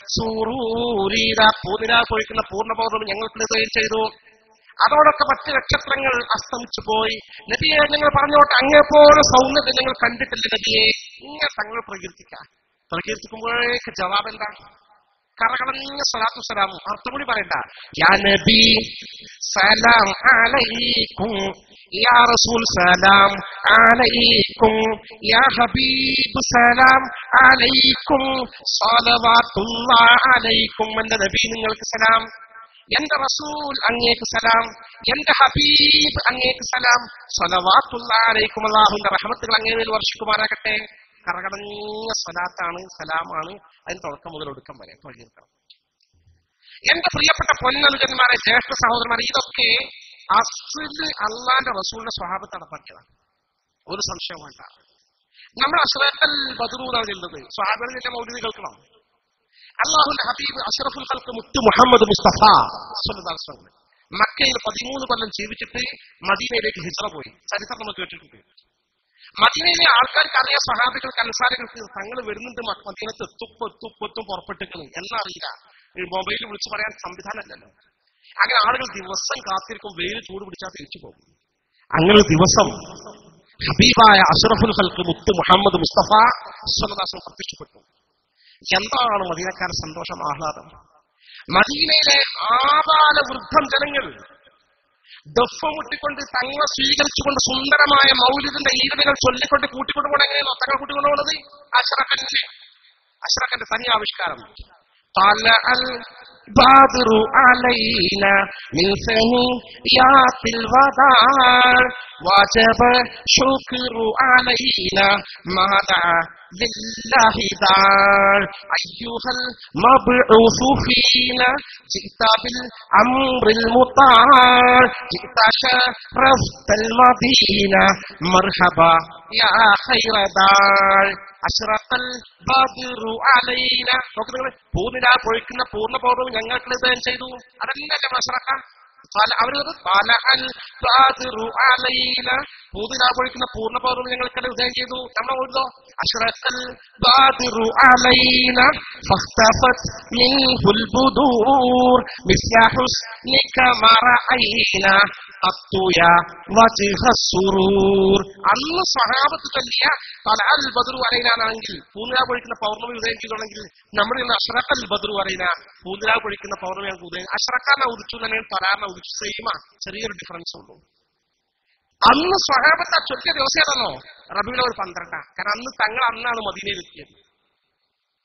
സുറൂരി. പൂർണ്ണ പൊഴിക്കുന്ന പൂർണ്ണബോധം ഞങ്ങൾക്ക് നിർദ്ദേശം ചെയ്തു. അതോടൊക്കെ മറ്റ് നക്ഷത്രങ്ങൾ അസ്തമിച്ചു പോയി. നബിയെ ഞങ്ങൾ പറഞ്ഞോട്ടെ, അങ്ങേപ്പോലെ സൗന്ദര്യം ഞങ്ങൾ കണ്ടിട്ടില്ല നബിയെ. ഇങ്ങനെ തങ്ങൾ പ്രകീർത്തിക്കുമ്പോഴേക്ക് ജവാബ് എന്താ? കറകളഞ്ഞ സ്വലാത്തു സലാമും. അർത്ഥം കൂടി പറയണ്ട. യാ നബി സലാം അലൈക്കും, യാ റസൂൽ സലാം അലൈക്കും, യാ ഹബീബ് സലാം അലൈക്കും, സ്വലവാത്തുല്ലാഹി അലൈക്കും. എന്റെ നബി നിങ്ങൾക്ക് സലാം, എന്റെ റസൂൽ അങ്ങേക്ക് സലാം, എന്റെ ഹബീബ് അങ്ങേക്ക് സലാം, സ്വലവാത്തുല്ലാഹി അലൈക്കും. അല്ലാഹുവിന്റെ റഹ്മത്തുകൾ അങ്ങേ മേൽ വർഷിക്കുമാറാകട്ടെ. കറകടഞ്ഞ സ്വലാത്താണ്, സലാമാണ്. അതിന് തുടക്കം മുതൽ ഒടുക്കം വരെ പ്രകീർത്തനം. എന്റെ പ്രിയപ്പെട്ട പൊന്നനുജന്മാരെ, ജ്യേഷ്ഠ സഹോദരന്മാരെ, ഇതൊക്കെ അസ്ല് അള്ളാന്റെ റസൂലിന്റെ സ്വഹാബത്ത് നടപ്പാക്കിയതാണ്. ഒരു സംശയം വേണ്ട. നമ്മൾ അഷ്റഖൽ ബദ്റു എന്നാണ് ചെല്ലുന്നത്. സ്വഹാബികളിലെ മൗലിദ് കേൾക്കണം. അള്ളാഹുന്റെ ഹബീബ് അഷ്റഫുൽ ഖൽഖ് മുത്ത് മുഹമ്മദ് മുസ്തഫ സ്വല്ലല്ലാഹു അലൈഹി വസല്ലം മക്കയിൽ 13 കൊല്ലം ജീവിച്ചിട്ട് മദീനയിലേക്ക് ഹിജ്റ പോയി. ചരിത്രം നമ്മൾ കേട്ടിട്ടുണ്ട്. മദീനയിലെ ആൾക്കാർക്ക് അറിയാം, സ്വഹാബികൾക്ക് അൻസാരികൾക്ക് തങ്ങൾ വരുന്നുണ്ട്, മദീനത്ത് എത്തും പുറപ്പെട്ടിരിക്കുന്നു എന്നറിയില്ല. മൊബൈലിൽ വിളിച്ചു പറയാൻ സംവിധാനമല്ലല്ലോ. അങ്ങനെ ആളുകൾ ദിവസം കാത്തിരിക്കും, വെയിൽ ചൂട് പിടിച്ചാൽ തിരിച്ചു പോകും. അങ്ങനെ ദിവസം ഹബീബായ അഷ്റഫുൽ ഖൽഖ് മുത്ത് മുഹമ്മദ് മുസ്തഫ സ്വല്ലല്ലാഹു അലൈഹി വസല്ലം പ്രത്യക്ഷപ്പെട്ടു. എന്താണ് മദീനക്കാരുടെ സന്തോഷം, ആഹ്ലാദം! മദീനയിലെ ആബാല വൃദ്ധം ജനങ്ങൾ ദഫ് മുട്ടിക്കൊണ്ട് തങ്ങളെ സ്വീകരിച്ചുകൊണ്ട് സുന്ദരമായ മൗലിദിന്റെ ഈരനുകൾ ചൊല്ലിക്കൊണ്ട് കൂട്ടിക്കൊണ്ടു പോകണം. എങ്ങനെയാണോ തങ്ങൾ കൂട്ടിക്കൊണ്ടുപോകുന്നത്? അഷ്റഖന്റെ തനി ആവിഷ്കാരം. البدر علينا من ثنيات الوداع وجب شكر علينا ما دعا لله دار أيها المبعوث فينا جئت بالأمر المطاع جئت شرفت المدينة مرحبا يا خير دار أشرق البدر علينا. പൂർണ്ണ പൊഴിക്കുന്ന പൂർണ്ണ പൗർണമി ഞങ്ങൾക്ക് നിവേദനം ചെയ്തു. അതല്ലേ അഷ്റഖ. പൂർണ്ണ പൊഴിക്കുന്ന പൂർണ്ണ പൗർണമി ഞങ്ങൾക്ക് നിവേദനം ചെയ്തു. നമ്മുടെ ഓർമ്മ അഷ്റഖൽ ബദ്റു അലൈന ഫഖ്തഫത് മിൻഹുൽ ബുദൂർ മിസ്ല ഹുസ്നിക മാ റഅയ്ന ഖത്തു യാ വജ്ഹ സുറൂർ. അന്ന് സ്വഹാബത്ത് ചൊല്ലിയ തലഅൽ ബദ്റു അലൈന ആണെങ്കിൽ പൂർണ്ണ പൊഴിക്കുന്ന പൗർണമി ഉദയം ചെയ്തുണ്ടെങ്കിൽ നമ്മുടെ ഇന്ന് അഷ്റഖൽ ബദ്റു അലൈന പൂർണ്ണ പൊഴിക്കുന്ന പൗർണമി ഞങ്ങൾക്ക് ഉദയം. അഷ്റഖാന ഉദിച്ചു തന്നെ തലാന ഉദിച്ചു, സെയിമാ, ചെറിയൊരു ഡിഫറൻസ് ഉള്ളൂ. അന്ന് സ്വഹാബത്ത് ചൊല്ലിയ ദിവസം ഏതാണോ? റബീഉൽ അവ്വൽ 12. കാരണം അന്ന് തങ്ങൾ അന്നാണ് മദീനയിൽ എത്തിയത്.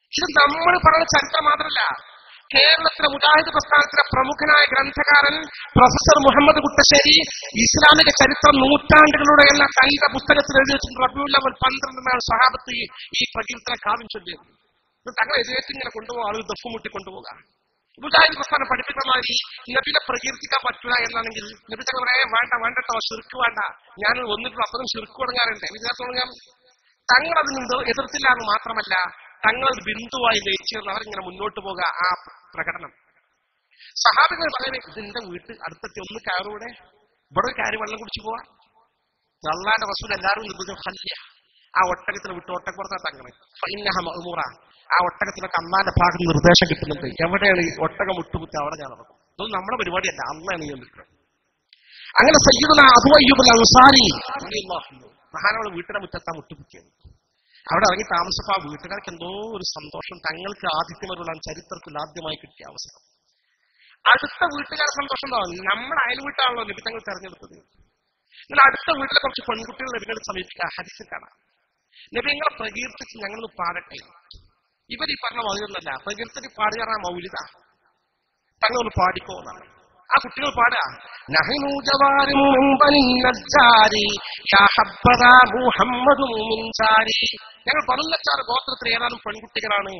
ഇത് നമ്മൾ പറഞ്ഞ ചരിത്രം മാത്രമല്ല. കേരളത്തിലെ മുജാഹിദ് പ്രസ്ഥാനത്തിലെ പ്രമുഖനായ ഗ്രന്ഥകാരൻ പ്രൊഫസർ മുഹമ്മദ് കുട്ടശ്ശേരി ഇസ്ലാമിക ചരിത്രം നൂറ്റാണ്ടുകളുടെയല്ല തന്റെ പുസ്തകത്തിൽ എഴുതി വെച്ചിട്ടുണ്ട്. റബീഉൽ അവ്വൽ 12 സ്വഹാബത്ത് ഈ പ്രകീർത്തന കാവ്യം ചൊല്ലിയത്. തങ്ങളെ എതിരേറ്റ് ഇങ്ങനെ കൊണ്ടുപോകുക, ആളുകൾ ദഫ്മുട്ടി കൊണ്ടുപോകുക. മുജാഹിദ് പ്രസ്ഥാനം പഠിപ്പിക്കുന്ന മാതിരി നബിനെ പ്രകീർത്തിക്കാൻ പറ്റില്ല എന്നാണെങ്കിൽ നബി തങ്ങൾ വേണ്ട വേണ്ടട്ടോ, ശിർക്ക് വേണ്ട, ഞാൻ വന്നിട്ടുള്ള അപ്പുറം ശിർക്ക് തുടങ്ങാറുണ്ട്, വിദ്യാർത്ഥി തുടങ്ങാൻ. തങ്ങൾ അതിന് എതിർത്തില്ല എന്ന് മാത്രമല്ല, തങ്ങൾ ബിന്ദുവായി ലയിച്ചിരുന്ന അവരിങ്ങനെ മുന്നോട്ട് പോകുക. ആ പ്രകടനം സഹാബികൾ പറയുന്നത്, ഇതിന്റെ വീട്ടിൽ അടുത്തെത്തി ഒന്ന് കയറൂടെ, ഇവിടെ ഒരു കാര്യം വെള്ളം കുടിച്ചു പോവാ. അല്ലാന്റെ റസൂൽ എല്ലാവരും നിർദ്ദേശം ഹല്യ, ആ ഒട്ടകത്തിന് വിട്ട് ഒട്ടക്കുറത്താ തങ്ങള് ഫൈനഹ മഅ്മൂറ, ആ ഒട്ടകത്തിനൊക്കെ അള്ളാന്റെ ഭാഗത്ത് നിർദ്ദേശം കിട്ടുന്നുണ്ട്. എവിടെയാണ് ഈ ഒട്ടകം വിട്ടുകുത്തി അവിടെ ഞാൻ നടക്കും. ഇതൊന്നും നമ്മുടെ പരിപാടിയല്ല, അള്ളാണ് നിയന്ത്രിക്കുന്നത്. അങ്ങനെ സയ്യിദുനാ അബൂ അയ്യൂബ് അൻസാരി മഹാനവള് വീട്ടിന്റെ മുറ്റത്താ മുട്ടുകുത്തിയത്. അവിടെ ഇറങ്ങി താമസപ്പോ ആ വീട്ടുകാർക്ക് എന്തോ ഒരു സന്തോഷം, തങ്ങൾക്ക് ആതിഥ്യമരുള്ള ചരിത്രത്തിൽ ആദ്യമായി കിട്ടിയ അവസരം. അടുത്ത വീട്ടുകാരുടെ സന്തോഷം ഉണ്ടാവും. നമ്മുടെ അയൽ വീട്ടാണല്ലോ നബി തങ്ങൾ തെരഞ്ഞെടുത്തത്. എന്നാൽ അടുത്ത വീട്ടിലെ കുറച്ച് പെൺകുട്ടികൾ നബികളെ സമീപിക്കുക, ഹദീസിൽ കാണാം. നബി നിങ്ങളെ പ്രകീർത്തിച്ച് ഞങ്ങളൊന്ന് പാടട്ടെ. ഇവർ ഈ പറഞ്ഞ മൗലിദൊന്നല്ല, പ്രകീർത്തി പാടുക മൗലിദ, തങ്ങളൊന്ന് പാടിക്കോ എന്നാണ്. ആ കുട്ടികൾ പാടുക, ഞങ്ങൾ പതിനച്ചാറ് ഗോത്രത്തിൽ ഏതാനും പെൺകുട്ടികളാണ്.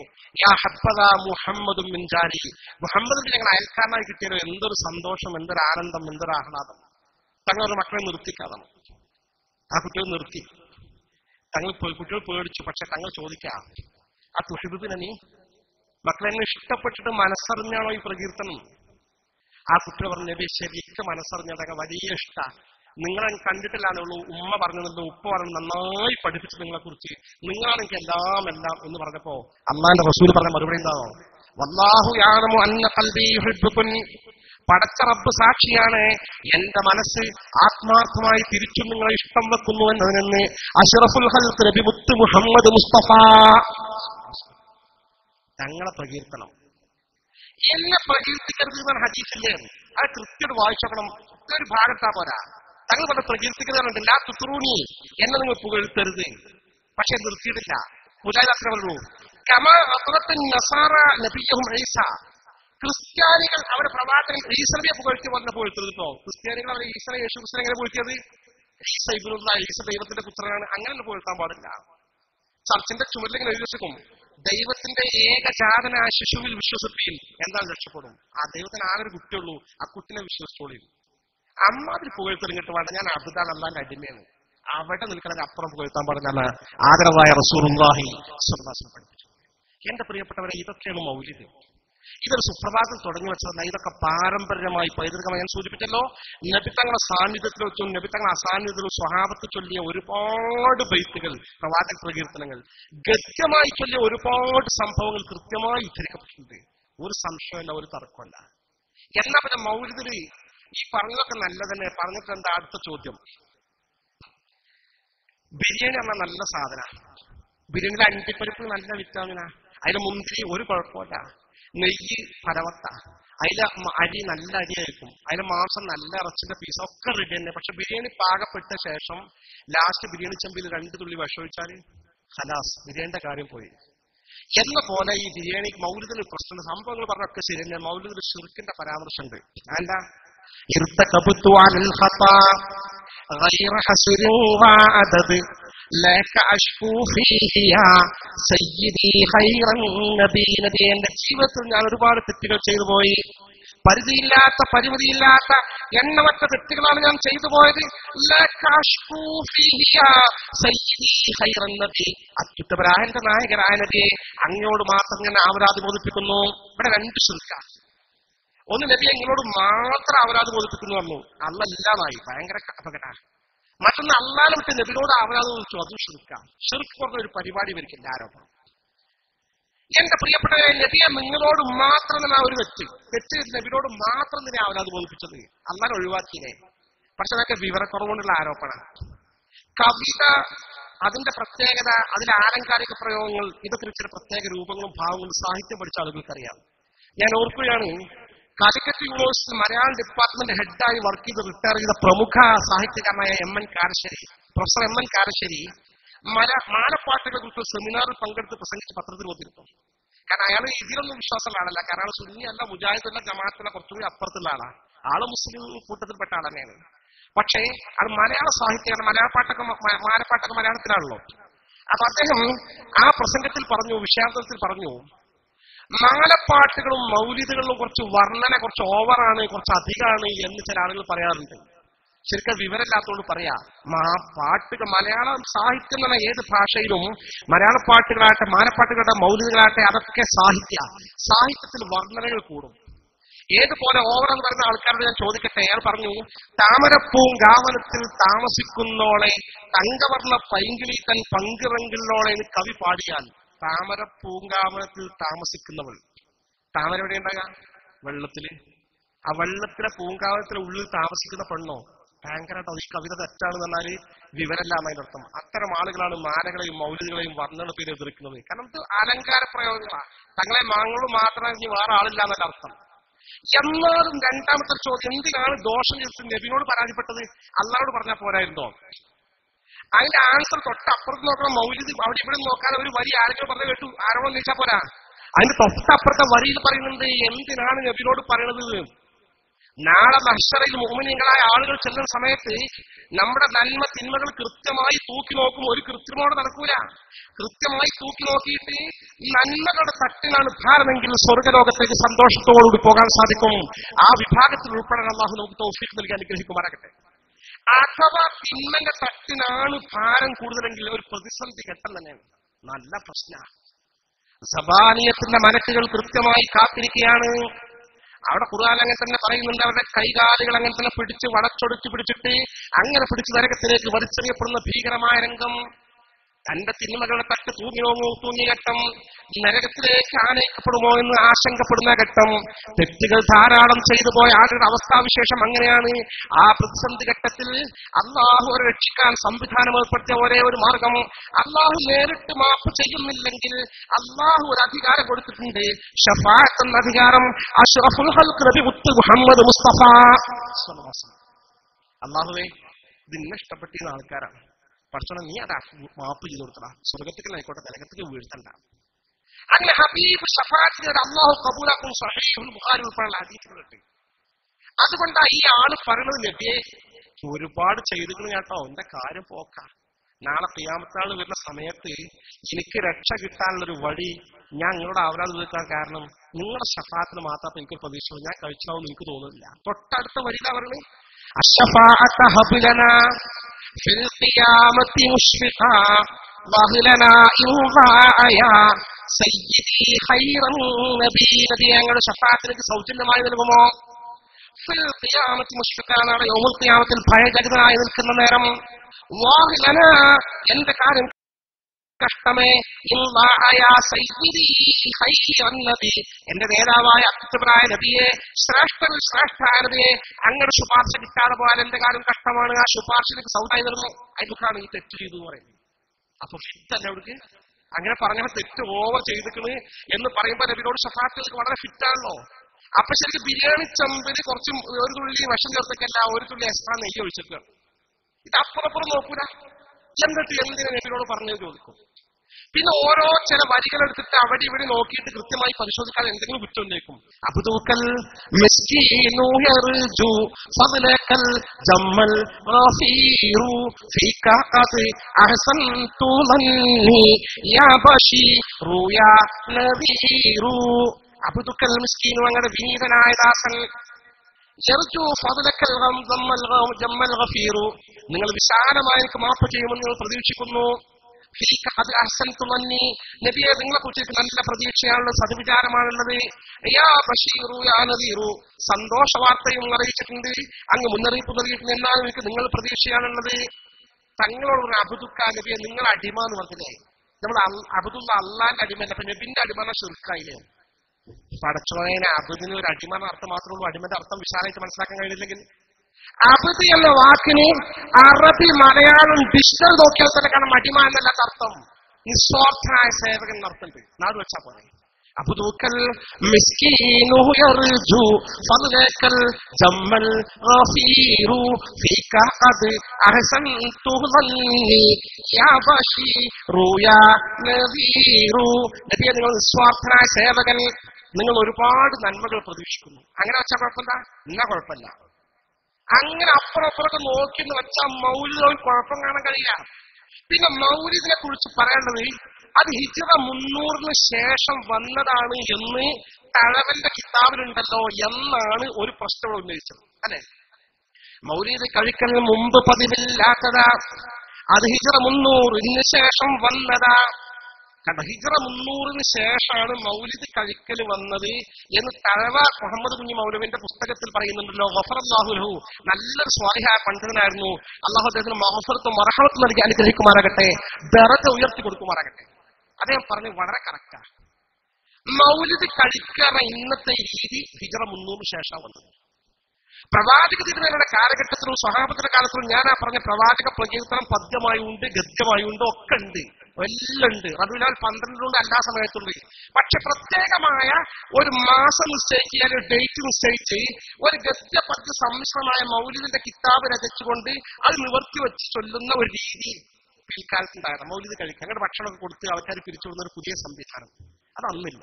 മുഹമ്മദിന്റെ ഞങ്ങൾ അയൽക്കാരനായി കിട്ടിയാലോ, എന്തൊരു സന്തോഷം, എന്തൊരു ആനന്ദം, എന്തൊരു ആഹ്ലാദം. തങ്ങളൊരു മക്കളെ നിർത്തിക്കാതെ ആ കുട്ടികൾ നിർത്തി. കുട്ടികൾ പേടിച്ചു. പക്ഷെ തങ്ങൾ ചോദിക്കാം, ആ തുഹിബിനെ നീ മക്കളെന്നെ ഇഷ്ടപ്പെട്ടിട്ട് മനസ്സറിഞ്ഞാണോ ഈ പ്രകീർത്തനം? ആ കുട്ടി പറഞ്ഞു, നബി ശരിക്കും മനസ്സറിഞ്ഞതൊക്കെ വലിയ ഇഷ്ട. നിങ്ങളെ കണ്ടിട്ടില്ലാന്നുള്ളൂ, ഉമ്മ പറഞ്ഞതല്ലോ, ഉപ്പ പറഞ്ഞു നന്നായി പഠിപ്പിച്ചു നിങ്ങളെ കുറിച്ച്, നിങ്ങളാണെങ്കിൽ എല്ലാം എന്ന് പറഞ്ഞപ്പോ അള്ളാന്റെ റസൂൽ പറഞ്ഞ മറുപടി എന്താണോ, വല്ലാഹു യഅലമു അന്ന ഖൽബി യുഹിബ്ബുകുൻ, പടച്ച റബ്ബ് സാക്ഷിയാണ്, എന്റെ മനസ്സ് ആത്മാർത്ഥമായി തിരിച്ചും നിങ്ങളെ ഇഷ്ടം വെക്കുന്നു എന്നതിന് അഷ്റഫുൽ ഖൽഖ് നബി മുത്ത് മുഹമ്മദ് മുസ്തഫ തങ്ങളെ പ്രകീർത്തനം. എന്നെ പ്രകീർത്തിക്കരുത് എന്നാണ് ഹദീസില്ലേ, അത് കൃത്യമായിട്ട് വായിച്ചോക്കണം. ഒരു ഭാഗത്താ പോരാ. തങ്ങൾ പറഞ്ഞ പ്രകീർത്തിക്കുന്നവരുണ്ട്, ലാ തുത്റൂനി, എന്നെ നിങ്ങൾ പുകഴ്ത്തരുത്. പക്ഷെ നിർത്തിയിട്ടില്ല. മുജാഹിദ് അത്ര പറഞ്ഞു, കമാ അത്റത്തുൻ നസാറ നബിയഹും ഈസ, ക്രിസ്ത്യാനികൾ അവരുടെ പ്രവാചകൻ ഈസ നബിയെ പുകഴ്ത്തി പറഞ്ഞ പുകഴ്ത്തരുത് കേട്ടോ. ക്രിസ്ത്യാനികൾ അവരെ ഈസ യേശു ക്രിസ്ത്യൻ എങ്ങനെ പുകഴ്ത്തിയത്? ഈസ ഇബ്നുല്ലാ, ഈസ ദൈവത്തിന്റെ പുത്രനാണ്, അങ്ങനെ പുകഴ്ത്താൻ പാടില്ല. ചർച്ചിന്റെ ചുമരിലിങ്ങനെ എഴുതി വെച്ചേക്കും, ദൈവത്തിന്റെ ഏകജാതനായ ശിശുവിൽ വിശ്വസിപ്പിൻ, എന്താണ് രക്ഷപ്പെടും. ആ ദൈവത്തിന് ആകെ ഒരു കുട്ടിയുള്ളൂ, ആ കുട്ടിനെ വിശ്വസിച്ചോളിയും. അമ്മാതിരി പുകഴ്ത്തിറങ്ങിട്ട് വേണ്ട, ഞാൻ അബ്ദാൻ അല്ലാന്റെ അടിമയാണ്, അവിടെ നിൽക്കുന്നതിന് അപ്പുറം പുകഴ്ത്താൻ പാടില്ല ആദരവായ റസൂലുള്ളാഹി സ്വല്ലല്ലാഹു അലൈഹി വസല്ലം പഠിപ്പിച്ചു. എന്റെ പ്രിയപ്പെട്ടവരെ, ഇതൊക്കെയാണ് മൗലിദ്. ഇതൊരു സുപ്രഭാതത്തിൽ തുടങ്ങി വെച്ചതല്ല, ഇതൊക്കെ പാരമ്പര്യമായി പൈതൃകമായി. ഞാൻ സൂചിപ്പിച്ചല്ലോ, നബിത്തങ്ങളുടെ സാന്നിധ്യത്തിൽ വെച്ചും നബിത്തങ്ങളുടെ അസാന്നിധ്യത്തിലും സ്വഹാബത്ത് ചൊല്ലിയ ഒരുപാട് ബൈത്തുകൾ, പ്രവാചക പ്രകീർത്തനങ്ങൾ, ഗദ്യമായി ചൊല്ലിയ ഒരുപാട് സംഭവങ്ങൾ കൃത്യമായി ഉദ്ധരിക്കപ്പെട്ടിട്ടുണ്ട്. ഒരു സംശയമല്ല, ഒരു തർക്കമല്ല. എന്നാ പിന്നെ മൗലിദില് ഈ പറഞ്ഞതൊക്കെ നല്ലതന്നെ. പറഞ്ഞിട്ട് എന്താ അടുത്ത ചോദ്യം? ബിരിയാണി പറഞ്ഞ നല്ല സാധന, ബിരിയാണിയിലെ അണ്ടിപ്പരിപ്പ് നല്ല വിറ്റാമിനാ, അതിന് മുന്തിരി ഒരു കുഴപ്പമില്ല, നെയ്യ് പരവത്ത, അതിലെ അരി നല്ല അരിയായിരിക്കും, അതിലെ മാംസം നല്ല ഇറച്ചിന്റെ പീസ് ഒക്കെ റെഡി തന്നെ. പക്ഷെ ബിരിയാണി പാകപ്പെട്ട ശേഷം ലാസ്റ്റ് ബിരിയാണി ചെമ്പിൽ 2 തുള്ളി വിഷമൊഴിച്ചാൽ ഖലാസ്, ബിരിയാണിന്റെ കാര്യം പോയി. എന്ന പോലെ ഈ ബിരിയാണി മൗലിദിന് പ്രശ്നം, സംഭവങ്ങൾ പറഞ്ഞൊക്കെ ശരി തന്നെ. മൗലിദിന് ശിർക്കിന്റെ പരാമർശമുണ്ട്. എന്താ? ഇർതകബ്തു അലൽ ഖതാ ഗൈറ ഹസ്രിൻ വഅദദ് ലക അഷ്കൂ ഫീഹി യാ സയ്യിദി ഖൈറൻ നബി. നബി, എന്റെ ജീവിതത്തിൽ ഞാൻ ഒരുപാട് തെറ്റുകൾ ചെയ്തു പോയി. പരിധിയില്ലാത്ത പരിമിതിയില്ലാത്ത എണ്ണമറ്റ തെറ്റുകളാണ് ഞാൻ ചെയ്തു പോയത്. ലക അഷ്കൂ ഫീഹി യാ സയ്യിദി ഖൈറൻ നബി, അത്യുത്തമരായ എന്റെ നായകരായ നബിയെ അങ്ങയോട് മാത്രം ഞാൻ ആവരാധി ബോധിപ്പിക്കുന്നു. ഇവിടെ 2 ശിർക്ക. ഒന്ന്, നബി എങ്ങളോട് മാത്രം ആവരാധി ബോധിപ്പിക്കുന്നു പറഞ്ഞു, അല്ല ഇല്ലാതായി, ഭയങ്കര അപകട. മറ്റൊന്ന്, അല്ലാതെ വിട്ട് നബിയോട് ആവരാധി ബോധിച്ചു, അതും ശിർക്കാം. ശിർക്ക് പറഞ്ഞ ഒരു പരിപാടി വരിക്കില്ല ആരോപണം. എന്റെ പ്രിയപ്പെട്ട നബിയെ നിങ്ങളോട് മാത്രം തന്നെ ഒരു തെറ്റ് നബിയോട് മാത്രം തന്നെ ആവരാധി ബോധിപ്പിച്ചത്, അല്ലാതെ ഒഴിവാക്കിയേ. പക്ഷെ അതൊക്കെ വിവരക്കുറവുകൊണ്ടുള്ള ആരോപണം. കവിത, അതിന്റെ പ്രത്യേകത, അതിലെ ആലങ്കാരിക പ്രയോഗങ്ങൾ, ഇതൊക്കെ ചില പ്രത്യേക രൂപങ്ങളും ഭാവങ്ങളും സാഹിത്യം പഠിച്ച ആളുകൾക്കറിയാം. ഞാൻ ഓർക്കുകയാണ്, കാലിക്കറ്റ് യൂണിവേഴ്സിറ്റി മലയാളം ഡിപ്പാർട്ട്മെന്റ് ഹെഡായി വർക്ക് ചെയ്ത് റിട്ടയർ ചെയ്ത പ്രമുഖ സാഹിത്യകാരനായ പ്രൊഫസർ എം എൻ കാരശ്ശേരി മാലപ്പാട്ടുകളെ കുറിച്ച് സെമിനാറിൽ പങ്കെടുത്ത് പ്രസംഗിച്ച് പത്രത്തിൽ വന്നിരുന്നു. കാരണം അയാൾ ഇതിലൊന്നും വിശ്വാസമുള്ള ആളല്ല. കാരണം അയാൾ സുന്നിയല്ല, മുജാഹിദല്ല, ജമാഅത്തല്ല, കുറച്ചുകൂടി അപ്പുറത്തുള്ള ആളാണ്. ആള് മുസ്ലിം കൂട്ടത്തിൽപ്പെട്ട ആൾ തന്നെയാണ്. പക്ഷേ അത് മലയാള സാഹിത്യമാണ്. മാലപ്പാട്ടൊക്കെ മലയാളത്തിലാണല്ലോ. അപ്പൊ അദ്ദേഹം ആ പ്രസംഗത്തിൽ പറഞ്ഞു, വിഷയാന്തരത്തിൽ പറഞ്ഞു, മാലപ്പാട്ടുകളും മൗലിദുകളിലും കുറച്ച് വർണ്ണന കുറച്ച് ഓവറാണ്, കുറച്ച് അധികമാണ് എന്ന് ചില ആളുകൾ പറയാറുണ്ട്. ശരിക്കും വിവരമില്ലാത്തതുകൊണ്ട് പറയാ, പാട്ടുകൾ മലയാളം സാഹിത്യം എന്ന് പറഞ്ഞാൽ ഏത് ഭാഷയിലും മലയാള പാട്ടുകളാകട്ടെ, മാലപ്പാട്ടുകളാകട്ടെ, മൗലിദുകളാകട്ടെ, അതൊക്കെ സാഹിത്യത്തിൽ വർണ്ണനകൾ കൂടും. ഏതുപോലെ ഓവർ എന്ന് പറയുന്ന ആൾക്കാരോട് ഞാൻ ചോദിക്കട്ടെ. അയാൾ പറഞ്ഞു, താമരപ്പൂങ്കാവനത്തിൽ താമസിക്കുന്നോളെ തങ്കവർണ്ണ പൈങ്കിളി തൻ പങ്കിറങ്കിലോളെ എന്ന് കവി പാടിയാൽ, താമരപ്പൂങ്കാവനത്തിൽ താമസിക്കുന്നവൾ, താമര എവിടെ ഉണ്ടാകാം? വെള്ളത്തില്. ആ വെള്ളത്തിലെ പൂങ്കാവനത്തിലെ ഉള്ളിൽ താമസിക്കുന്ന പെണ്ണോ? ഭയങ്കരമായിട്ട് ഈ കവിത തെറ്റാണെന്ന് പറഞ്ഞാല് വിവരമില്ലാന്ന് അതിന്റെ അർത്ഥം. അത്തരം ആളുകളാണ് മാലകളെയും മൗലികളെയും വർണ്ണന പേര് എതിർക്കുന്നത്. കാരണം ഇത് അലങ്കാര പ്രയോഗങ്ങളാണ്. തങ്ങളെ മാങ്ങളും മാത്രമേ ഇനി വേറെ ആളില്ല എന്നല്ല അർത്ഥം. എന്നാലും രണ്ടാമത്തെ ചോദ്യം, എന്തിനാണ് ദോഷം ചെയ്തിട്ട് നബിനോട് പരാജയപ്പെട്ടത്? അള്ളാഹോട് പറഞ്ഞാൽ പോരായിരുന്നോ? അതിന്റെ ആൻസർ തൊട്ടപ്പുറത്ത് നോക്കണം. മൗലിദ് അവിടെ ഇവിടെ നോക്കാതെ ഒരു വരി ആരെങ്കിലും പറഞ്ഞു കേട്ടു, ആരോടോ നീച്ചാ പോരാ. അതിന്റെ തൊട്ടപ്പുറത്തെ വരിയിൽ പറയുന്നുണ്ട് എന്തിനാണ് നബിനോട് പറയണത്. നാളെ മഹ്ശറിൽ മുഅ്മിനീങ്ങളായ ആളുകൾ ചെല്ലുന്ന സമയത്ത് നമ്മുടെ നന്മ തിന്മകൾ കൃത്യമായി തൂക്കി നോക്കും. ഒരു കൃത്രിമോടെ നടക്കൂല. കൃത്യമായി തൂക്കി നോക്കിയിട്ട് നന്മകളുടെ തട്ടിനാണ് ഭാരമെങ്കിൽ സ്വർഗലോകത്തേക്ക് സന്തോഷത്തോടുകൂടി പോകാൻ സാധിക്കും. ആ വിഭാഗത്തിൽ ഉൾപ്പെടാൻ അല്ലാഹു നമുക്ക് തൗഫീഖ് നൽകി അനുഗ്രഹിക്കുമാറാകട്ടെ. അഥവാ തിന്മന്റെ തട്ടിനാണ് ഭാരം കൂടുതലെങ്കിൽ ഒരു പ്രതിസന്ധി ഘട്ടം തന്നെയാണ്. നല്ല പ്രശ്നമാണ്. സബാനിയത്തിന്റെ മലക്കുകൾ കൃത്യമായി കാത്തിരിക്കുകയാണ്. അവിടെ ഖുർആൻ അങ്ങനെ തന്നെ പറയുന്നുണ്ട്, അവരുടെ കൈകാലുകൾ അങ്ങനെ തന്നെ പിടിച്ച് വളച്ചൊടിച്ച് പിടിച്ചിട്ട് അങ്ങനെ പിടിച്ച് നരകത്തിലേക്ക് വലിച്ചെറിയപ്പെടുന്ന ഭീകരമായ രംഗം. തന്റെ തിന്മകളുടെ തട്ട് തൂങ്ങിയ ഘട്ടം, നരകത്തിലേക്ക് ആനയിക്കപ്പെടുമോ എന്ന് ആശങ്കപ്പെടുന്ന ഘട്ടം, തെറ്റുകൾ ധാരാളം ചെയ്തു പോയ ആളുടെ അവസ്ഥാവിശേഷം അങ്ങനെയാണ്. ആ പ്രതിസന്ധി ഘട്ടത്തിൽ അള്ളാഹുവരെ രക്ഷിക്കാൻ സംവിധാനം ഏർപ്പെടുത്തിയ ഒരേ ഒരു മാർഗം, അള്ളാഹു നേരിട്ട് മാപ്പ് ചെയ്യുന്നില്ലെങ്കിൽ അള്ളാഹു ഒരു അധികാരം കൊടുത്തിട്ടുണ്ട്, ഷഫാഅത്ത് എന്ന അധികാരം. അഷ്റഫുൽ ഖൽഖ് നബി മുഹമ്മദ് മുസ്തഫ അള്ളാഹുവേ ഇതിനെ ഇഷ്ടപ്പെട്ടിരുന്ന ആൾക്കാരാണ്, പക്ഷേ നീ അത് മാപ്പ് ചെയ്ത് കൊടുത്തടാ, സ്വർഗത്തിൽ ആയിക്കോട്ടെ, നരകത്തേക്ക് വീഴ്ത്തണ്ട. അങ്ങനെ ഹബീബ് ഷഫാഅത്തിനോട് അള്ളാഹു കബൂലാക്കും. സഹീഹുൽ ബുഖാരി ഉൾപ്പെടെയുള്ള ഹദീസുകളുണ്ട്. അതുകൊണ്ടാ ഈ ആള് പറയുന്നത്, നബിയെ ഒരുപാട് ചെയ്തിരിക്കുന്നു കേട്ടോ, എന്റെ കാര്യം പോക്ക. നാളെ ഖിയാമത്ത് നാൾ വരുന്ന സമയത്ത് എനിക്ക് രക്ഷ കിട്ടാനുള്ളൊരു വഴി ഞാൻ നിങ്ങളോട് ആവലാതെ തീർക്കാൻ കാരണം നിങ്ങളുടെ ഷഫാഅത്തിന് മാത്രം എനിക്കൊരു പ്രതീക്ഷയുള്ളൂ, ഞാൻ കഴിച്ചാവും എനിക്ക് തോന്നുന്നില്ല. തൊട്ടടുത്ത വഴിയിലാ പറയുന്നത്, അശ്ശഫാഅത ഹബ്ലനാ ഫിൽ ഖിയാമത്തി മുശ്ഫിഖാ വഹ്ലനാ ഇൻവാഅയാ സയ്യിദി ഖൈറൻ നബി. നബി ഞങ്ങളുടെ ഷഫാഅത്തിലേക്ക് സൗജന്യമായി നൽകുമോ? ഫിൽ ഖിയാമത്തി മുശ്ഫിഖാ, നാളെ യൗമുൽ ഖിയാമത്തിൽ ഭയജടിതനായി നിൽക്കുന്ന നേരം, വഹ്ലനാ എന്റെ കാര്യം കഷ്ടമേ, ഇൻവാഅയാ സയ്യിദി ഖൈറൻ നബി എന്റെ നേതാവായ അത്യുപരായ നബിയെ, ശ്രേഷ്ഠായ നബിയെ, അങ്ങയുടെ ശുപാർശ കിട്ടാതെ പോയാൽ എന്റെ കാര്യം കഷ്ടമാണ്. ആ ശുപാർശയിലേക്ക് സൗദായി നൽകുന്നു. അതിനൊക്കെയാണ് ഈ തെറ്റ് ചെയ്തു എന്ന് പറയുന്നത്. അപ്പൊ ഫിറ്റല്ല അവർക്ക് അങ്ങനെ പറഞ്ഞ തെറ്റ് ഓവർ ചെയ്തിക്കണ് എന്ന് പറയുമ്പോൾ നബിയോട് ഷഫാഅത്ത് വളരെ ഫിറ്റാണല്ലോ. അപ്പൊ ശരിക്കും ബിരിയാണി ചമ്പിന് കുറച്ച് ഒരു തുള്ളി വിഷം ചേർത്തേക്കല്ല, ഒരു തുള്ളി എക്സ്ട്രാ നെയ്യ് ഒഴിച്ചിട്ട് ഇത് അപ്പുറപ്പുറം നോക്കൂല. എന്നിട്ട് എന്തിനാ നബിയോട് പറഞ്ഞത് ചോദിക്കും. പിന്നെ ഓരോ ചില വരികളെടുത്തിട്ട് അവിടെ ഇവിടെ നോക്കിയിട്ട് കൃത്യമായി പരിശോധിക്കാതെ എന്തെങ്കിലും കുറ്റം ഉന്നയിക്കും. അബ്ദുക്കൽ മിസ്കീനു യർജു ഫദ്ലകൽ ജമ്മൽ ഗഫീറു ഫീക ഖദ് അഹ്സൻതു മന്നി യാ ബശീറു യാ നദീറു. അബ്ദുക്കൽ മിസ്കീനു അങ്ങയുടെ വിനീതനായ ദാസൻ, യർജു ഫദ്ലകൽ ജമ്മൽ ഗഫീറു നിങ്ങൾ വിശാലമായി എനിക്ക് മാപ്പ് ചെയ്യുമെന്ന് നിങ്ങൾ പ്രതീക്ഷിക്കുന്നു. അത് അഹ്സൻതു മന്നി നബിയെ നിങ്ങളെ കുറിച്ച് നല്ല പ്രതീക്ഷയാണുള്ളത്, സദ്വിചാരമാണുള്ളത്. യാ ബശീറു യാ നദീറു സന്തോഷ വാർത്തയും അറിയിച്ചിട്ടുണ്ട്, അങ്ങ് മുന്നറിയിപ്പ് നൽകിയിട്ടുണ്ട്. എന്നാലും എനിക്ക് നിങ്ങൾ പ്രതീക്ഷയാണുള്ളത്. തങ്ങളോട് ഒരു അബ്ദുക്ക നബിയെ നിങ്ങൾ അടിമ എന്ന് പറഞ്ഞില്ലേ, നമ്മൾ അബ്ദുള്ള അള്ളാന്റെ അടിമല്ല, അപ്പൊ നബിന്റെ അടിമ ശിർക്കായില്ലേ. പടച്ചോനെ അബ്ദിന് ഒരു അടിമ അർത്ഥം മാത്രമേ ഉള്ളൂ, അടിമന്റെ അർത്ഥം വിശാലമായിട്ട് മനസ്സിലാക്കാൻ കഴിയില്ലെങ്കിൽ. അബ്ദ് എന്ന വാക്കിന് അറബി മലയാളം ഡിജിറ്റൽ നോക്കിയാൽ തന്നെ കാരണം അടിമ എന്നല്ലാത്ത അർത്ഥം നിസ്വാർത്ഥനായ സേവകൻ എന്നർത്ഥമുണ്ട്. നാട് വെച്ചാൽ പോലെ അബ്ദുക്കൽ മിസ്കീനു യർജു ഫദ്ലകൽ ജമ്മൽ ഗഫീറു ഫീക ഖദ് അഹ്സൻതു ളന്നി യാ ബശീറു യാ നദീറു. നബിയെ, നിങ്ങൾ നിസ്വാർത്ഥനായ സേവകൻ, നിങ്ങൾ ഒരുപാട് നന്മകൾ പ്രതീക്ഷിക്കുന്നു. അങ്ങനെ വെച്ചാൽ കുഴപ്പമില്ല, എന്നാ കുഴപ്പമില്ല. അങ്ങനെ അപ്പുറപ്പുറത്ത് നോക്കിന്ന് വെച്ചാൽ മൗലിദ് കുഴപ്പം കാണാൻ കഴിയില്ല. പിന്നെ മൗലിദിനെ കുറിച്ച് പറയേണ്ടത് അത് ഹിജ്റ 300 ശേഷം വന്നതാണ് എന്ന് തഴവന്റെ കിതാബിലുണ്ടല്ലോ എന്നാണ് ഒരു പ്രശ്നം ഉന്നയിച്ചത്. അല്ലെ, മൗലിദ് കഴിക്കലിന് മുമ്പ് പതിവില്ലാത്തതാ, അത് ഹിജ്റ 300 ശേഷം വന്നതാ. കണ്ട, ഹിജ്റ 300 ശേഷമാണ് മൗലിദ് കഴിക്കൽ വന്നത് എന്ന് തഴവ മുഹമ്മദ് കുഞ്ഞി മൗലവിന്റെ പുസ്തകത്തിൽ പറയുന്നുണ്ടല്ലോ. ഗഫറല്ലാഹു ലഹു, നല്ലൊരു സ്വാലിഹായ പണ്ഡിതനായിരുന്നു. അല്ലാഹു അദ്ദേഹത്തിന് മഗ്ഫിറത്തും മർഹമത്തും നൽകി അനുഗ്രഹിക്കുമാറാകട്ടെ, ദറജ ഉയർത്തി കൊടുക്കുമാറാകട്ടെ. അദ്ദേഹം പറഞ്ഞു വളരെ കറക്റ്റാ. മൗലിദ് കഴിക്കാറ ഇന്നത്തെ രീതി ഹിജ്റ 300 ശേഷം വന്നത്. പ്രവാചക തിരുമേനിയുടെ കാലഘട്ടത്തിലും സ്വഹാബത്തിന്റെ കാലത്തിലും ഞാൻ ആ പറഞ്ഞ പ്രവാചക പ്രകീർത്തനം പദ്യമായുണ്ട്, ഗദ്യമായുണ്ട്, ഒക്കെ ഉണ്ട്, എല്ലാം ഉണ്ട്. റബീഉൽ അവ്വൽ 12 എല്ലാ സമയത്തുണ്ട്. പക്ഷെ പ്രത്യേകമായ ഒരു മാസം നിശ്ചയിക്കുക, ഡേറ്റ് നിശ്ചയിച്ച് ഒരു ഗദ്യ പദ്യ സമ്മിശ്രമായ മൗലിദിന്റെ കിതാബ് രചിച്ചുകൊണ്ട് അത് നിവർത്തി വെച്ച് ചൊല്ലുന്ന ഒരു രീതി പിൽക്കാലത്തുണ്ടായിരുന്നു. മൗലിദ് കഴിക്കുക, അങ്ങനെ ഭക്ഷണമൊക്കെ കൊടുത്ത് ആൾക്കാർ പിരിച്ചുവിടുന്ന ഒരു പുതിയ സംവിധാനം അതന്നില്ല.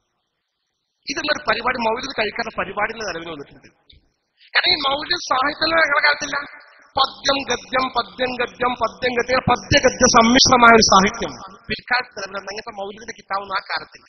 ഇതെന്നൊരു പരിപാടി, മൗലിദ് കഴിക്കാത്ത പരിപാടിയുടെ നിലവിൽ വന്നിട്ടുണ്ട്. കാരണം ഈ മൗലിദ് സാഹിത്യത്തിൽ ഞങ്ങളുടെ കാലത്തില്ല. പദ്യം ഗദ്യം, പദ്യം ഗദ്യം, പദ്യം ഗദ്യം, പദ്യഗദ്യ സമ്മിശ്രമായ ഒരു സാഹിത്യം പിൽക്കാലത്ത് നിലവിലുണ്ട്. അങ്ങനത്തെ മൗലിദിന്റെ കിതാബൊന്നും ആ കാലത്തില്ല.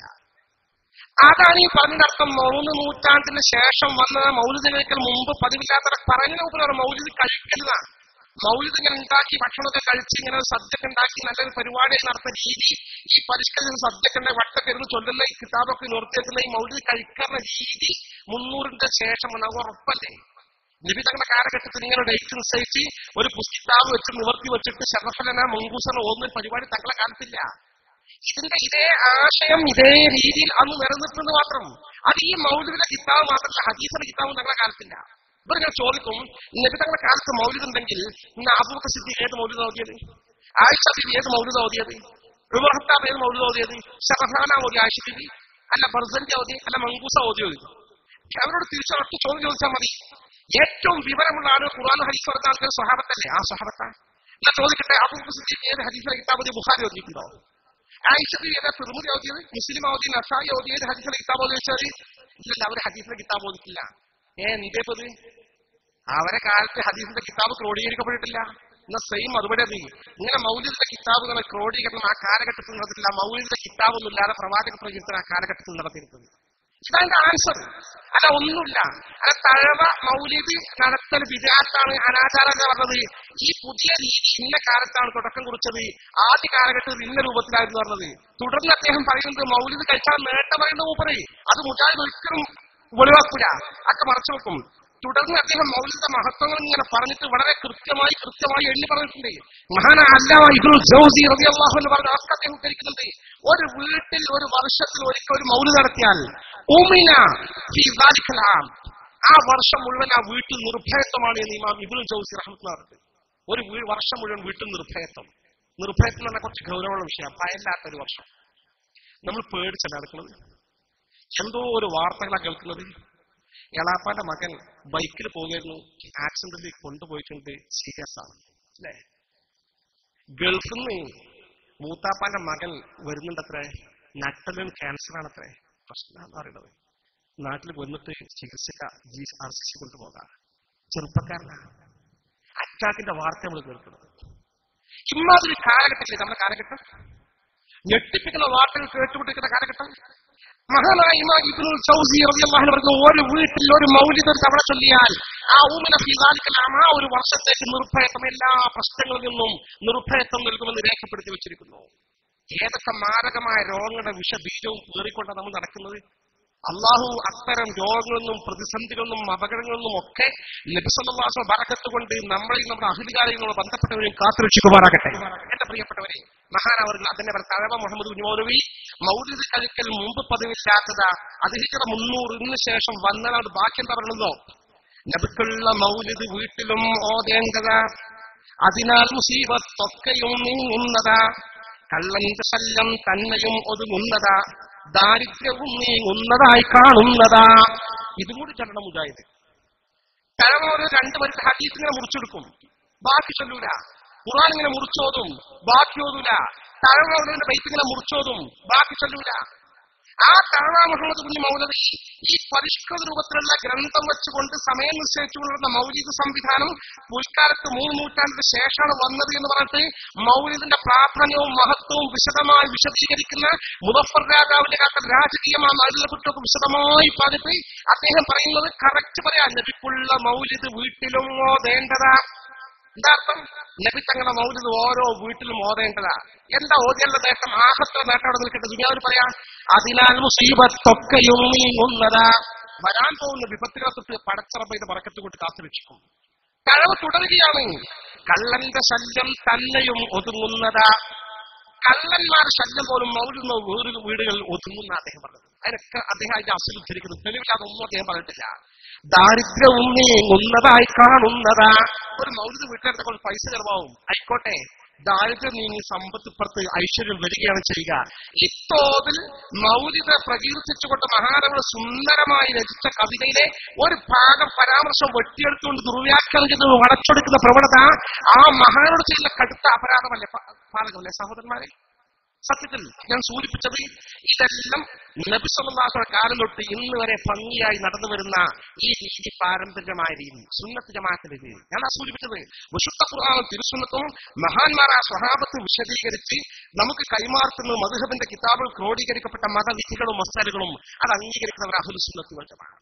അതാണ് ഈ പറഞ്ഞതിന്റെ അർത്ഥം. 3 നൂറ്റാണ്ടിന് ശേഷം വന്ന മൗലിദ് കഴിക്കൽ മുമ്പ് പതിവില്ലാത്ത പറഞ്ഞ ഉപരി മൗലിദ് കഴിക്കലാണ്. മൗലിദ് ഇങ്ങനെ ഉണ്ടാക്കി ഭക്ഷണമൊക്കെ കഴിച്ച് ഇങ്ങനെ സദ്യയൊക്കെ ഉണ്ടാക്കി നല്ലൊരു പരിപാടി നടത്തുന്ന രീതി, ഈ പരിഷ്കരിച്ച സദ്യക്കെ വട്ടൊക്കെ ഇരുന്ന് ചൊല്ലുന്ന ഈ കിതാബൊക്കെ നിർത്തിയെത്തുന്ന ഈ മൗലിദ് കഴിക്കുന്ന രീതി 300 ശേഷം വന്ന ഉറപ്പല്ലേ. നബി തങ്ങളുടെ കാലഘട്ടത്തിൽ ഇങ്ങനെ ഡേറ്റ് നിശ്ചയിച്ച് ഒരു പുസ്തകം വെച്ച് നിവർത്തി വെച്ചിട്ട് ഷറഫലന മങ്കൂസന ഓന്നൊരു പരിപാടി തങ്ങളുടെ കാലത്തില്ല. ഇതിന്റെ ഇതേ ആശയം ഇതേ രീതിയിൽ അന്ന് നിലനിർത്തുന്നത് മാത്രം. അത് ഈ മൗലിദിന്റെ കിതാബ് മാത്രമല്ല, ഹദീസിന്റെ കിതാബും തങ്ങളുടെ കാലത്തില്ല. ഇവർ ഞാൻ ചോദിക്കും, നബി തങ്ങളുടെ കാലത്ത് മൗലിദ് ഉണ്ടെങ്കിൽ ഇന്ന് അബൂബക്കർ സിദ്ദീഖ് ഏത് മൗലിദ് ഓതിയത്? ആയിഷ ബീവി ഏത് മൗലിദ് ഓതിയത്? ഉമർ ഖത്താബ് ഏത് മൗലിദ് ഓതിയത്? ഷറഫാന ഓതി ആയിഷ ബീവി, അല്ല ബർസൻജി ഓതി, അല്ല മങ്കൂസ ഓതിയത്? അവരോട് തിരിച്ചൊറ്റ ചോദ്യം ചോദിച്ചാൽ മതി. ഏറ്റവും വിവരമുള്ള ആള് ഖുർആൻ ഹദീസ് പറഞ്ഞ ആൾക്കാർ സ്വഹാബത്തല്ലേ? ആ സ്വഹാബത്ത. ഞാൻ ചോദിക്കട്ടെ, അബൂബക്കർ സിദ്ദീഖ് ഏത് ഹദീസിലെ കിതാബ് ഓതി? ബുഖാരി ഓതിയിട്ടുണ്ടോ? ആയിഷ ബീവി ഏതാ തിർമിദി ഓതിയത്? മുസ്ലിം ഓതി, നസായി ഓതി, ഏത് ഹദീസിലെ കിതാബ് ഓതി വെച്ചാൽ ഇല്ല, അവർ ഹദീസിലെ കിതാബ് ഓതിക്കില്ല. എന്തേപ്പത്? അവരെ കാലത്ത് ഹദീസിന്റെ കിതാബ് ക്രോഡീകരിക്കപ്പെട്ടിട്ടില്ല. എന്നാ സെയിം മറുപടി അത്. ഇങ്ങനെ മൗലിദിന്റെ കിതാബുകളെ ക്രോഡീകരണം ആ കാലഘട്ടത്തിൽ നടത്തില്ല. മൗലിദിന്റെ കിതാബൊന്നും ഇല്ലാതെ പ്രവാചക പ്രകീർത്തനം ആ കാലഘട്ടത്തിൽ നടത്തിയിരുന്നത്. ഇതതിന്റെ ആൻസർ. അല്ല, ഒന്നുമില്ല. അല്ല, തഴവ മൗലിദ് നടത്തൽ വിദാത്താണ്, അനാചാരമെന്ന് പറഞ്ഞത് ഈ പുതിയ രീതി ഇന്ന കാലത്താണ് തുടക്കം കുറിച്ചത്, ആദ്യ കാലഘട്ടത്തിൽ ഇന്ന രൂപത്തിലായിരുന്നു പറഞ്ഞത്. തുടർന്ന് അദ്ദേഹം പറയുന്നത് മൗലിദ് കഴിച്ചാൽ നേട്ടം പറയുന്ന മൂപ്പറേ, അത് മുജാഹിദ് ഒരിക്കലും ഒഴിവാക്കൂല, ഒക്കെ മറച്ചു വെക്കും. തുടർന്ന് അദ്ദേഹം മൗലിദിന്റെ മഹത്വങ്ങൾ ഇങ്ങനെ പറഞ്ഞിട്ട് വളരെ കൃത്യമായി എണ്ണി പറഞ്ഞിട്ടുണ്ട്. മഹാനായ അല്ലാമ ഇബ്നുൽ ജൗസി റളിയല്ലാഹു അൻഹു പറഞ്ഞ അവസ്ഥ അദ്ദേഹം ഉദ്ധരിക്കുന്നുണ്ട്. ഒരു വീട്ടിൽ ഒരു വർഷത്തിൽ ഒരിക്കൽ ഒരു മൗലിദ് നടത്തിയാൽ ഉമിന ഫീ ദാലികൽ ആം, ആ വർഷം മുഴുവൻ ആ വീട്ടിൽ നിർഭയത്വമാണ് എന്ന് ഇമാം ഇബ്നുൽ ജൗസി റഹ്മത്തുള്ളാഹി അലൈഹി. ഒരു വർഷം മുഴുവൻ വീട്ടിൽ നിർഭയത്വം എന്ന് പറഞ്ഞാൽ കുറച്ച് ഗൗരവമുള്ള വിഷയമാണ്. ഭയമില്ലാത്തൊരു വർഷം. നമ്മൾ പേടിച്ചല്ല നടക്കുന്നത്. എന്തോ ഒരു വാർത്തകളാണ് കേൾക്കുന്നത്. എളാപ്പാന്റെ മകൻ ബൈക്കിൽ പോകുമായിരുന്നു, ആക്സിഡന്റിൽ കൊണ്ടുപോയിട്ടുണ്ട്, സീരിയസ് ആണ് അല്ലേ. ഗൾഫിൽ നിന്ന് മൂത്താപ്പാന്റെ മകൻ വരുന്നുണ്ടത്രേ, നട്ടലിന് ക്യാൻസർ ആണത്രേ പ്രശ്നം പറയുന്നത്. നാട്ടിൽ വന്നിട്ട് ചികിത്സിക്ക RCC കൊണ്ടുപോകാം. ചെറുപ്പക്കാരനാണ്. അറ്റാക്കിന്റെ വാർത്ത നമ്മൾ കേൾക്കുന്നത്. ഇമ്മാതിരി കാലഘട്ടത്തിലേക്ക് നമ്മുടെ കാലഘട്ടം, ഞെട്ടിപ്പിക്കുന്ന വാർത്തകൾ കേട്ടുകൊണ്ടിരിക്കുന്ന കാലഘട്ടം. മഹാനായ ഇമാം ഇബ്നുൽ ജൗസി റളിയല്ലാഹു അൻഹു പറഞ്ഞു, ഒരു വീട്ടിൽ ഒരു മൗലിദ് ഒരു തവണ ചൊല്ലിയാൽ ആ ഉമിന ഫീ ദാലികൽ ആം, ആ ഒരു വർഷത്തേക്ക് നിർഭയത്വം, എല്ലാ പ്രശ്നങ്ങളിൽ നിന്നും നിർഭയത്വം നൽകുമെന്ന് രേഖപ്പെടുത്തി വെച്ചിരിക്കുന്നു. ഏതൊക്കെ മാരകമായ രോഗങ്ങളുടെ വിഷബീജവും കീറിക്കൊണ്ടാണ് നമ്മൾ നടക്കുന്നത്. അള്ളാഹു അത്തരം രോഗങ്ങളിൽ നിന്നും പ്രതിസന്ധികളിൽ നിന്നും അപകടങ്ങളിൽ നിന്നും ഒക്കെ നബി സല്ലല്ലാഹു അലൈഹി വസല്ലം ബറക്കത്ത് കൊണ്ട് നമ്മളെയും നമ്മുടെ അഹ്ലുകാരെയും നമ്മൾ ബന്ധപ്പെട്ടവരെയും കാത്തുരക്ഷിക്കുമാറാകട്ടെ. എന്റെ പ്രിയപ്പെട്ടവരെ, മഹാനവർകൾ അതിന്റെ തഴവ മുഹമ്മദ് കുഞ്ഞി മൗലവി മൗലിദ് കഴിക്കൽ മുമ്പ് പതിവില്ലാത്തതാ, അത് ഹിജ്റ 300 ശേഷം വന്നതാണ്. ബാക്കി എന്താ പറയുന്നതോ, നബിക്കുള്ള മൗലിദ് വീട്ടിലും ഓതേണ്ടതാ, അതിനാൽ മുസീബത്തൊക്കെയും നീങ്ങുന്നതാ. കള്ളന്റെ ശല്യം തന്നെയും ഒതുങ്ങുന്നതാ, ദാരിദ്ര്യവും നീങ്ങുന്നതായി കാണുന്നതാ. ഇതും കൂടി ചൊല്ലണം മുജാഹിദ്. കാരണം ഒരു 2 പേർക്ക് ഹദീസ് ഇങ്ങനെ മുറിച്ചെടുക്കും, ബാക്കി ചൊല്ലൂല. ഖുർആൻ ഇങ്ങനെ മുറിച്ചോതും, ബാക്കി ഓതൂല. തഴവന്റെ ബൈത്ത് ഇങ്ങനെ മുറിച്ചോതും, ബാക്കി ചൊല്ലൂല. ആ തഴവ മുഹമ്മദ് കുഞ്ഞി മൗലവി ഈ പരിഷ്കൃത രൂപത്തിലുള്ള ഗ്രന്ഥം വെച്ചുകൊണ്ട് സമയം നിശ്ചയിച്ചുകൊണ്ടിരുന്ന മൗലിദ് സംവിധാനം മുൻകാലത്ത് 3 നൂറ്റാണ്ടിന് ശേഷമാണ് വന്നത് എന്ന് പറഞ്ഞിട്ട് മൗലിദിന്റെ പ്രാധാന്യവും മഹത്വവും വിശദമായി വിശദീകരിക്കുന്ന മുദഫർ രാജാവിന്റെ കാലത്ത് രാജകീയമായ മൗലിദെക്കുറിച്ചൊക്കെ വിശദമായി പറഞ്ഞിട്ട് അദ്ദേഹം പറയുന്നത് കറക്റ്റ് പറയാം, നബിക്കുള്ള മൗലിദ് വീട്ടിലും ഓതേണ്ടതാ. എന്താ അർത്ഥം? നബി തങ്ങളുടെ മൗലിദ് ഓരോ വീട്ടിലും ഓതേണ്ടതാ. എന്താ ഓതിയുള്ള നേട്ടം? ആഹത്ര നേട്ടം അവിടെ നിൽക്കട്ടെ, ദുനിയാവിൽ പറയാം. അതിനാൽ മുസീബത്തൊക്കെയും നീങ്ങുന്നതാ. വരാൻ പോകുന്ന വിപത്തുകളെ തൊട്ട് പടച്ചറബയുടെ ബറക്കത്ത് കൊണ്ട് കാത്തുരക്ഷിക്കും. കഴിവ് തുടരുകയാണ്. കള്ളന്റെ ശല്യം തന്നെയും ഒതുങ്ങുന്നതാ. കള്ളന്മാരുടെ ശല്യം പോലും മൗലിദ് വീടുകളിൽ ഒതുങ്ങുന്ന അദ്ദേഹം പറഞ്ഞത്. അതിനൊക്കെ അദ്ദേഹം അതിന്റെ അസുഖം ഉദ്ധരിക്കുന്നത് തെളിവില്ലാതൊന്നും അദ്ദേഹം പറഞ്ഞിട്ടില്ല. ദാരിദ്ര്യവും നീങ്ങുന്നതായി കാണുന്നതാ. ഒരു മൗലിദ് വീട്ടിലെടുത്ത കൊണ്ട് പൈസ ചെലവാവും, ആയിക്കോട്ടെ. ദാരിദ്ര്യം നീങ്ങി സമ്പത്ത് പുറത്ത് ഐശ്വര്യം വരികയാണ് ചെയ്യുക. ഇത്തോതിൽ മൗലിദ് പ്രകീർത്തിച്ചുകൊണ്ട് മഹാനവർ സുന്ദരമായി രചിച്ച കവിതയിലെ ഒരു ഭാഗം പരാമർശം വെട്ടിയെടുത്തുകൊണ്ട് ദുർവ്യാഖ്യാനം ചെയ്ത് വളച്ചൊടുക്കുന്ന പ്രവണത ആ മഹാനോട് ചെയ്യുന്ന കടുത്ത അപരാധമല്ലേ പാലകമല്ലേ സഹോദരന്മാരെ? സത്യത്തിൽ ഞാൻ സൂചിപ്പിച്ചത് ഇതെല്ലാം നബി സല്ലല്ലാഹു അലൈഹി വസല്ലം കാലം തൊട്ട് ഇന്ന് വരെ ഭംഗിയായി നടന്നു വരുന്ന ഈ രീതി പാരമ്പര്യമായ രീതി, സുന്നത്ത് ജമാഅത്തിന്റെ രീതി. ഞാൻ സൂചിപ്പിച്ചത് വിശുദ്ധ ഖുർആനും തിരുസുന്നത്തും മഹാന്മാരായ സ്വഹാബത്ത് വിശദീകരിച്ച് നമുക്ക് കൈമാറുന്ന മദ്ഹബിന്റെ കിതാബിൽ ക്രോഡീകരിക്കപ്പെട്ട മതവിധികളും മസാലകളും അത് അംഗീകരിക്കുന്നവർ അഹ്ലുസ് സുന്നത്ത് വൽ ജമാഅ.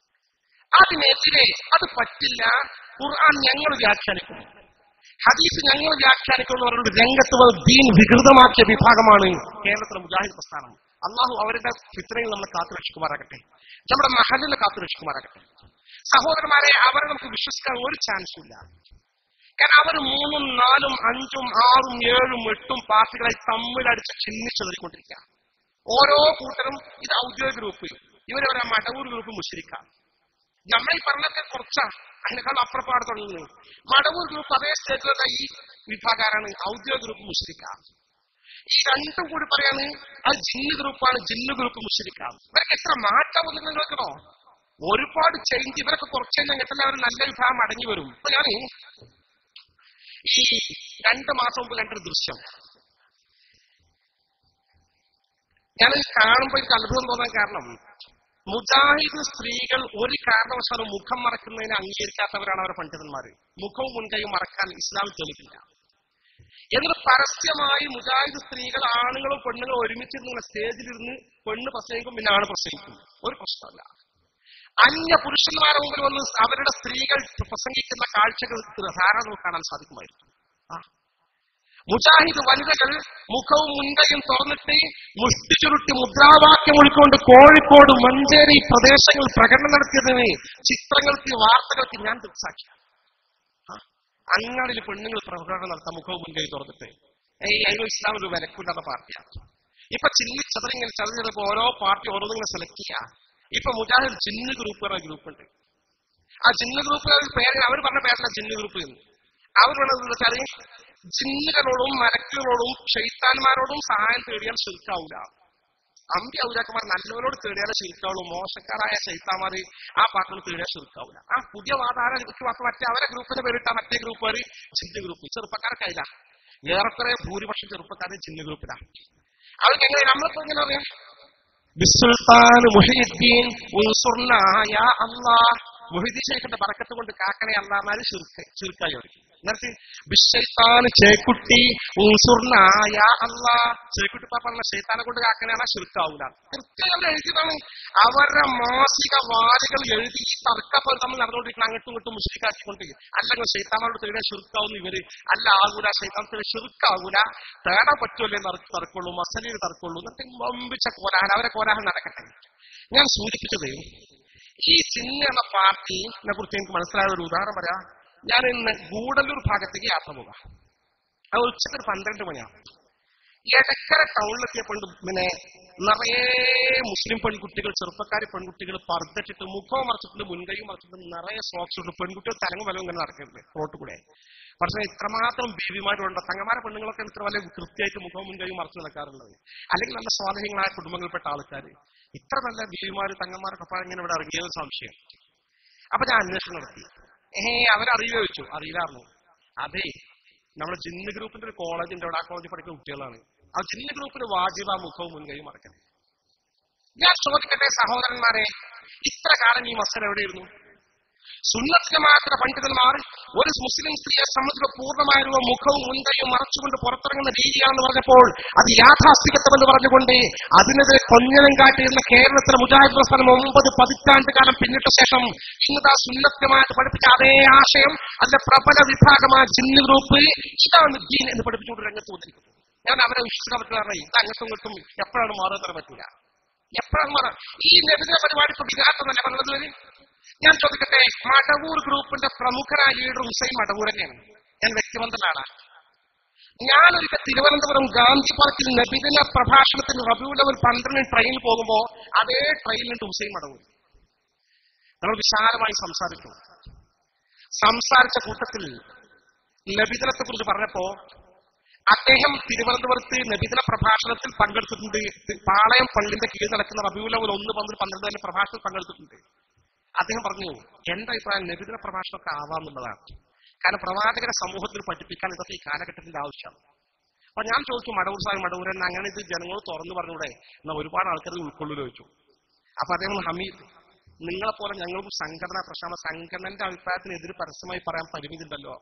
അതിനെതിരെ അത് പറ്റില്ല, ഖുർആൻ ഞങ്ങൾ വ്യാഖ്യാനിക്കും, ഹദീസ് ഞങ്ങൾ വ്യാഖ്യാനിക്കുമെന്ന് പറഞ്ഞുകൊണ്ട് രംഗത്ത് ദീൻ വികൃതമാക്കിയ വിഭാഗമാണ് കേരളത്തിലെ മുജാഹിദ് പ്രസ്ഥാനം. അള്ളാഹു അവരുടെ ഫിത്നയിൽ നമ്മളെ കാത്തുരക്ഷിക്കുമാറാകട്ടെ, നമ്മുടെ മഹലിനെ കാത്തുരക്ഷിക്കുമാറാകട്ടെ. സഹോദരന്മാരെ, അവരെ നമുക്ക് വിശ്വസിക്കാൻ ഒരു ചാൻസും ഇല്ല. കാരണം അവർ 3, 4, 5, 6, 7, 8 പാർട്ടികളായി തമ്മിലടിച്ച് ചിഹ്നിച്ചെതിരിക്കൊണ്ടിരിക്കുക. ഓരോ കൂട്ടരും ഇത് ഔദ്യോഗിക ഗ്രൂപ്പ്, ഇവരവരെ മടവൂർ ഗ്രൂപ്പ് മുശ്രിക്കാം. നമ്മൾ ഈ പറഞ്ഞൊക്കെ കുറച്ചാ, അതിനേക്കാൾ അപ്പുറപ്പാട് തുടങ്ങുന്നത്. മടവൂർ ഗ്രൂപ്പ് അതേ സ്റ്റേറ്റിലുള്ള ഈ വിഭാഗക്കാരാണ്, ഔദ്യോഗിക ഗ്രൂപ്പ് മുശ്രിക്കാം. ഈ രണ്ടും കൂടി പറയാണ് അത് ജിന്ന് ഗ്രൂപ്പാണ്, ജിന്ന് ഗ്രൂപ്പ് മുശ്രിക്കാം. ഇവരൊക്കെ എത്ര മാറ്റം വന്നിട്ട് നോക്കണോ? ഒരുപാട് ചേഞ്ച്. ഇവരൊക്കെ കുറച്ച് കഴിഞ്ഞിട്ടല്ല അവർ നല്ല വിഭാഗം അടങ്ങി വരും. അപ്പൊ ഞാൻ ഈ 2 മാസം മുമ്പ് കണ്ടൊരു ദൃശ്യം ഞാൻ കാണുമ്പോൾ എനിക്ക് അത്ഭുതം തോന്നാൻ കാരണം, മുജാഹിദ് സ്ത്രീകൾ ഒരു കാരണവശാലും മുഖം മറക്കുന്നതിനെ അംഗീകരിക്കാത്തവരാണ് അവരുടെ പണ്ഡിതന്മാര്. മുഖവും മുൻകൈയും മറക്കാൻ ഇസ്ലാമിൽ തെളിവില്ല. എന്നിട്ട് പരസ്യമായി മുജാഹിദ് സ്ത്രീകൾ ആണുങ്ങളും പെണ്ണുങ്ങളും ഒരുമിച്ചിരുന്ന സ്റ്റേജിലിരുന്ന് പെണ്ണ് പ്രസംഗിക്കും, പിന്നെ ആണ് പ്രസംഗിക്കും. ഒരു പ്രശ്നമല്ല. അന്യ പുരുഷന്മാരുടെ മുമ്പിൽ വന്ന് അവരുടെ സ്ത്രീകൾ പ്രസംഗിക്കുന്ന കാഴ്ചകൾ ധാരാളം കാണാൻ സാധിക്കുമായിരുന്നു. മുജാഹിദ് വനിതകൾ മുഖവും മുൻകൈയും തുറന്നിട്ട് മുഷ്ടി ചുരുട്ടി മുദ്രാവാക്യം ഒഴിക്കൊണ്ട് കോഴിക്കോട്, മഞ്ചേരി പ്രദേശങ്ങളിൽ പ്രകടനം നടത്തിയതിന് ചിത്രങ്ങൾക്ക്, വാർത്തകൾക്ക് ഞാൻ ദൃക്സാക്ഷിയാണ്. അങ്ങാടിയിൽ പെണ്ണുങ്ങൾ പ്രകടനം നടത്താൻ മുഖവും മുൻകൈ തുറന്നിട്ട് അതിന് ഇസ്ലാം ഒരു വിലക്കില്ലാത്ത പാർട്ടിയാണ്. ഇപ്പൊ ചില്ലി ചതറിങ്ങനെ ചതഞ്ഞപ്പോ ഓരോ പാർട്ടി ഓരോന്നിങ്ങനെ സെലക്ട് ചെയ്യാം. ഇപ്പൊ മുജാഹിദ് ജിന്ന് ഗ്രൂപ്പ് പറഞ്ഞ ഗ്രൂപ്പുണ്ട്. ആ ജിന്ന് ഗ്രൂപ്പുകാർ പേര് അവർ പറഞ്ഞ പേരല്ല ജിന്ന് ഗ്രൂപ്പ് എന്ന്. അവർ വേണമെന്ന് വെച്ചാൽ ജിന്നുകളോടും മലക്കുകളോടും ഷെയ്ത്താന്മാരോടും സഹായം തേടിയാൽ ശിർക്കാവൂല. അമ്പി ഔരാക്കന്മാർ നല്ലവരോട് തേടിയാലേ ശിർക്കാവുള്ളൂ. മോശക്കാരായ ഷെയ്ത്താന്മാർ ആ പാർട്ടിയോട് തേടിയാൽ ശിർക്കാവൂല. ആ പുതിയ വാദാര മറ്റേ അവരെ ഗ്രൂപ്പിന്റെ പേരിട്ടാ മറ്റേ ഗ്രൂപ്പ് വരെ ജിന്ന് ഗ്രൂപ്പ്. ചെറുപ്പക്കാർക്കല്ല, ഏറെക്കുറെ ഭൂരിപക്ഷം ചെറുപ്പക്കാരെ ജിന്ന് ഗ്രൂപ്പിലാണ്. അവർക്ക് എങ്ങനെ നമ്മളിപ്പോ എങ്ങനെ പറയാം? ബിസ്സുൽത്താൻ മുഹീദ്ദീൻ ഉൻസുർനാ യാ അല്ലാഹ്, മുഹീദ്ദീൻ ശൈഖിന്റെ ബറക്കത്ത് കൊണ്ട് കാക്കണേ അല്ലാഹ് ചുരുക്കായി അവർക്ക്. എന്നിട്ട് ബിശ്ശൈത്താൻ ചേക്കുട്ടി ഉൻസുർനാ യാ അല്ലാഹ്, ചേക്കുട്ടി പറഞ്ഞ ശൈത്താനെ കൊണ്ട് കാക്കണേന്നാ ചുരുക്കാവൂല. കൃത്യം അവർ എഴുതിയതാണ്. അവരുടെ മാസിക വാരികൾ എഴുതി ഈ തർക്കപ്പോൾ തമ്മിൽ നടന്നുകൊണ്ടിരിക്കണം, അങ്ങോട്ടും ഇങ്ങോട്ടും മുസ്ലിക്കാക്കിക്കൊണ്ട്. അല്ലെങ്കിൽ ശൈത്താന്മാരോട് തേടിയാൽ ചുരുക്കാവുന്ന ഇവര് അല്ല, ആകൂല, ശൈത്താൻ ചുരുക്കാവൂല, തേടാൻ പറ്റുമല്ലേ തർക്കുള്ളൂ, മസലയിൽ തർക്കുള്ളൂ. എന്നിട്ട് വമ്പിച്ച കോലാഹലം, അവരെ കോലാഹലം നടക്കട്ടെ. ഞാൻ സൂചിപ്പിച്ചത് ഈ ജിന്ന് എന്ന പാർട്ടിനെ കുറിച്ച് എനിക്ക് മനസ്സിലായ ഒരു ഉദാഹരണം പറയാം. ഞാൻ ഇന്ന് ഗൂഡല്ലൂർ ഭാഗത്തേക്ക് യാത്ര പോകാം. അത് ഉച്ചക്ക് 12 മണിയാണ്. എടക്കര ടൗണിലെത്തിയപ്പോൾ പിന്നെ നിറയെ മുസ്ലിം പെൺകുട്ടികൾ, ചെറുപ്പക്കാരി പെൺകുട്ടികൾ പർദ്ദച്ചിട്ട് മുഖവും മറച്ചിട്ടുണ്ട്, മുൻകൈയും മറച്ചിട്ടുണ്ട്, നിറയെ സോക്സ് ഉണ്ട്. പെൺകുട്ടികൾ തലങ്ങും വലവും ഇങ്ങനെ നടക്കുന്നുണ്ട് റോട്ട് കൂടെ. പക്ഷേ ഇത്രമാത്രം ബീവിമാരുണ്ട്. തങ്ങന്മാരെ പെണ്ണുങ്ങളൊക്കെ ഇത്ര വലിയ കൃത്യമായിട്ട് മുഖവും മുൻകൈയും മറച്ചു നടക്കാറുള്ളത്. അല്ലെങ്കിൽ നല്ല സ്വാധീനങ്ങളായ കുടുംബങ്ങളിൽപ്പെട്ട ആൾക്കാർ ഇത്ര നല്ല ബീവിമാര് തങ്ങന്മാരൊക്കെ ഇങ്ങനെ ഇവിടെ ഇറങ്ങിയത് സംശയം. അപ്പൊ ഞാൻ അന്വേഷണം നടത്തി. അവരറിയുക ചോദിച്ചു. അറിയില്ലായിരുന്നു. അതെ, നമ്മുടെ ജിന്ന് ഗ്രൂപ്പിന്റെ ഒരു കോളേജിന്റെ അവിടെ, ആ കോളേജിൽ പഠിക്കുന്ന കുട്ടികളാണ്. ആ ജിന്ന് ഗ്രൂപ്പിന് വാജിബ മുഖവും മുൻകൈയും മറക്കണം. ഞാൻ ചോദിക്കട്ടെ സഹോദരന്മാരെ, ഇത്ര കാലം ഈ മസല എവിടെയിരുന്നു? സുന്നത്തിന് മാത്രം പണ്ഡിതന്മാർ ഒരു മുസ്ലിം സ്ത്രീയെ സംബന്ധിച്ച് പൂർണ്ണമായ മുഖവും മുൻകൈയും മറച്ചുകൊണ്ട് പുറത്തിറങ്ങുന്ന രീതിയാണെന്ന് പറഞ്ഞപ്പോൾ അത് യാഥാസ്ഥികത്വമെന്ന് പറഞ്ഞുകൊണ്ട് അതിനെതിരെ കൊഞ്ഞനം കാട്ടിയിരുന്ന കേരളത്തിലെ മുജാഹിദ് പ്രസ്ഥാനം 9 പതിറ്റാണ്ട് കാലം പിന്നിട്ട ശേഷം ഇന്നത്തെ സുന്നത്യമായിട്ട് പഠിപ്പിച്ച അതേ ആശയം അതിന്റെ പ്രബല വിഭാഗമായ ജിന്ന് ഗ്രൂപ്പ് ഇതാണ് ദീൻ എന്ന് പഠിപ്പിച്ചുകൊണ്ട് രംഗത്ത് വന്നിരിക്കുന്നത്. ഞാൻ അവരെ വിശ്വസിക്കാൻ പറ്റില്ല. ഇത് അങ്ങോട്ടും ഇങ്ങോട്ടും എപ്പോഴാണ് മാറാൻ പറ്റില്ല. എപ്പോഴാണ് മാറാം? ഈ നബിദിന പരിപാടി ഇപ്പൊ വികാസമല്ലേ പറഞ്ഞത്? ഞാൻ ചോദിക്കട്ടെ, മടവൂർ ഗ്രൂപ്പിന്റെ പ്രമുഖരായ ലീഡർ ഹുസൈൻ മടവൂർ തന്നെയാണ്. ഞാൻ വ്യക്തിബന്ധമുള്ള ഞാനൊരിക്കൽ തിരുവനന്തപുരം ഗാന്ധി പാർക്കിൽ നബിദിന പ്രഭാഷണത്തിന് റബീഉൽ അവ്വൽ 12 ട്രെയിനിൽ പോകുമ്പോ അതേ ട്രെയിനിലുണ്ട് ഹുസൈൻ മടവൂർ. നമ്മൾ വിശാലമായി സംസാരിച്ച കൂട്ടത്തിൽ നബിദിനത്തെ കുറിച്ച് പറഞ്ഞപ്പോ അദ്ദേഹം തിരുവനന്തപുരത്ത് നബിദിന പ്രഭാഷണത്തിൽ പങ്കെടുത്തിട്ടുണ്ട്. പാളയം പള്ളിന്റെ കീഴിൽ നടക്കുന്ന റബീഉൽ അവ്വൽ 1, 12 തന്നെ പ്രഭാഷണത്തിൽ പങ്കെടുത്തിട്ടുണ്ട്. അദ്ദേഹം പറഞ്ഞു, എന്റെ അഭിപ്രായം നബിദിന പ്രഭാഷണമൊക്കെ ആവാന്നുള്ളതാണ്. കാരണം പ്രവാചകരെ സമൂഹത്തിൽ പഠിപ്പിക്കാൻ ഇതൊക്കെ ഈ കാലഘട്ടത്തിന്റെ ആവശ്യമാണ്. അപ്പൊ ഞാൻ ചോദിച്ചു, മടവൂരൻ അങ്ങനെ ഇത് ജനങ്ങൾ തുറന്നു പറഞ്ഞൂടെ, എന്നാൽ ഒരുപാട് ആൾക്കാർ ഉൾക്കൊള്ളു ചോദിച്ചു. അപ്പൊ അദ്ദേഹം, ഹമീദ്, നിങ്ങളെപ്പോലെ ഞങ്ങൾക്കും സംഘടനാ പ്രശ്നമാണ്. സംഘടനന്റെ അഭിപ്രായത്തിനെതിരെ പരസ്യമായി പറയാൻ പരിമിതി ഉണ്ടല്ലോ.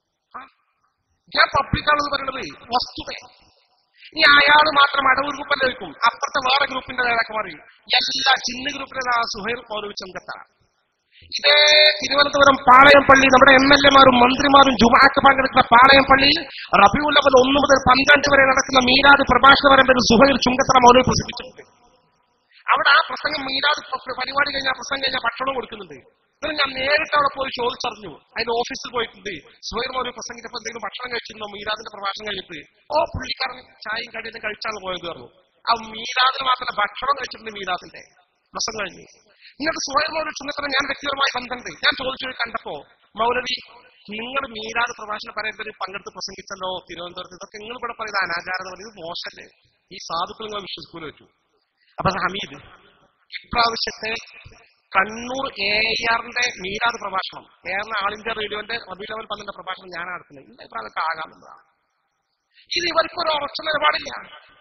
ഞാൻ പബ്ലിക്കാണെന്ന് പറയുന്നത് വസ്തുത. ഇനി അയാൾ മാത്രം മടവൂർ ഗ്രൂപ്പല്ലേ വയ്ക്കും, അപ്പുറത്തെ വേറെ ഗ്രൂപ്പിന്റെ നേതാക്കന്മാർ എല്ലാ ജിന്ന് ഗ്രൂപ്പിന്റെ സുഹൈർ മൗലവി ചെങ്കത്താണ്. ഇതേ തിരുവനന്തപുരം പാളയം പള്ളി നമ്മുടെ MLA-മാരും മന്ത്രിമാരും ജുമാക്ക് പങ്കെടുക്കുന്ന പാളയം പള്ളിയിൽ റബീഉൽ അവ്വൽ 1 മുതൽ 12 വരെ നടക്കുന്ന മീലാദ് പ്രഭാഷണ പരമ്പരയിൽ സുഹൈർ ചുങ്കത്തറ മൗലവി പ്രസംഗിച്ചിട്ടുണ്ട്. അവിടെ ആ പ്രസംഗം മീലാദ് പരിപാടി കഴിഞ്ഞാൽ പ്രസംഗം കഴിഞ്ഞാൽ ഭക്ഷണം കൊടുക്കുന്നുണ്ട്. എന്നിട്ട് ഞാൻ നേരിട്ട് അവിടെ പോയി ചോദിച്ചറിഞ്ഞു. അതിന്റെ ഓഫീസിൽ പോയിട്ടുണ്ട്. സുഹൈർ മൗലവി പ്രസംഗിച്ചപ്പോൾ എന്തെങ്കിലും ഭക്ഷണം കഴിച്ചിരുന്നോ മീലാദിന്റെ പ്രഭാഷണം കഴിഞ്ഞിട്ട്? പുള്ളിക്കാരൻ ചായയും കടിയും കഴിച്ചാണ് പോയത് പറഞ്ഞു. ആ മീലാദിന് മാത്രമല്ല ഭക്ഷണം കഴിച്ചിട്ടുണ്ട് മീലാദിന്റെ പ്രസംഗം കഴിഞ്ഞു. ഇങ്ങനത്തെ സുഹൈർ മൗലവി ചുങ്കത്തറ ഞാൻ വ്യക്തിപരമായി ബന്ധമുണ്ട്. ഞാൻ ചോദിച്ചു കണ്ടപ്പോ, മൗലവി നിങ്ങൾ മീലാദ് പ്രഭാഷണ പരമ്പരയിൽ പങ്കെടുത്ത് പ്രസംഗിച്ചല്ലോ തിരുവനന്തപുരത്ത്, ഇതൊക്കെ നിങ്ങൾ ഇവിടെ പറയുന്നത് അനാചാരം എന്ന് പറയുന്നത് മോശമല്ലേ, ഈ സാധുക്കൾ നിങ്ങൾ വിശ്വസിക്കൂല വെച്ചു. അപ്പൊ ഹമീദ്, ഇപ്രാവശ്യത്തെ കണ്ണൂർ AIR-ന്റെ മീലാദ് പ്രഭാഷണം, കേരള ആൾ ഇന്ത്യ റേഡിയോന്റെ റബീഉൽ അവ്വൽ 12 പ്രഭാഷണം ഞാനാണ് നടത്തുന്നത്. ഇന്ന ഇപ്രാവശ്യമൊക്കെ ആകാമെന്നതാണ്. ഇത് ഇവർക്കൊരു ഉറച്ച നിലപാടില്ല.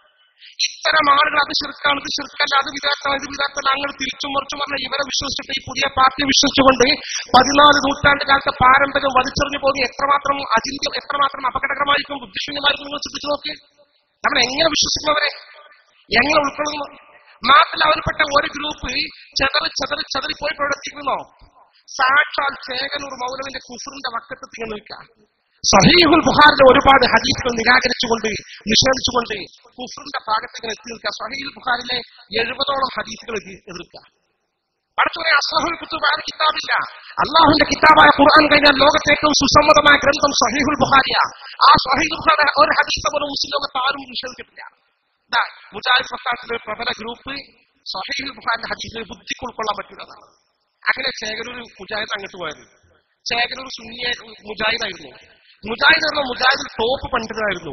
ഇത്തരം ആളുകൾ അത് ശിർക്കാണ്, ഇത് ശിർക്കല്ല, അത് വിദാത്താണ്, ഇത് വിദാത്തല്ല, അങ്ങനെ തിരിച്ചും മറിച്ചും പറഞ്ഞ ഇവരെ വിശ്വസിച്ചിട്ട് ഈ പുതിയ പാർട്ടി വിശ്വസിച്ചുകൊണ്ട് 14 നൂറ്റാണ്ട് കാലത്തെ പാരമ്പര്യം വലിച്ചെറിഞ്ഞു പോകുന്ന എത്രമാത്രം അപകടകരമായിരിക്കും, ബുദ്ധിശൂന്യമായിരിക്കും നിങ്ങൾ ചിന്തിച്ചു നോക്ക്. നമ്മൾ എങ്ങനെ വിശ്വസിക്കുന്നവരെ, എങ്ങനെ ഉൾക്കൊള്ളുന്നു? മാത്രമല്ല അവരിൽപ്പെട്ട ഒരു ഗ്രൂപ്പ് ചെതറിപ്പോയി പ്രവർത്തിക്കുന്നോ? സാക്ഷാൽ ചേകനൂർ മൗലവിന്റെ കുഫറിന്റെ വക്കത്ത് തിങ്ങി നിൽക്കുക. സഹീഹുൽ ബുഖാരിലെ ഒരുപാട് ഹദീസുകൾ നിരാകരിച്ചുകൊണ്ട് നിഷേധിച്ചുകൊണ്ട് കുഫറിന്റെ ഭാഗത്തേക്ക് എത്തി നിൽക്കുക. സഹീഹുൽ ബുഖാരിലെ 70ഓളം ഹദീസുകൾ എതിർക്കുക. പടച്ചോനെ, അസ്ഹുൽ കുതുബ് ആയ കിതാബില്ല, അള്ളാഹുവിന്റെ കിതാബായ ഖുർആൻ കഴിഞ്ഞാൽ ലോകത്തെ ഏറ്റവും സുസമ്മതമായ ഗ്രന്ഥം സഹീഹുൽ ബുഖാരിയാ. ആ സഹീഹുൽ ബുഖാരി ഒരു ഹദീസ് പോലും മുസ്ലിം ലോകത്ത് ആരും നിഷേധിച്ചിട്ടില്ല. മുജാഹിദ് പ്രസ്ഥാനത്തിലെ പ്രബല ഗ്രൂപ്പ് സഹീഹുൽ ബുഖാരിന്റെ ഹദീസിനെ ബുദ്ധിക്ക് ഉൾക്കൊള്ളാൻ പറ്റുന്നതാണ്. അങ്ങനെ ചേകനൂർ മുജാഹിദ് അങ്ങോട്ട് പോയത്. ചേകനൂർ സുന്നി മുജാഹിദായിരുന്നു. മുജാഹിദിൽ ടോപ്പ് പണ്ഡിതനായിരുന്നു.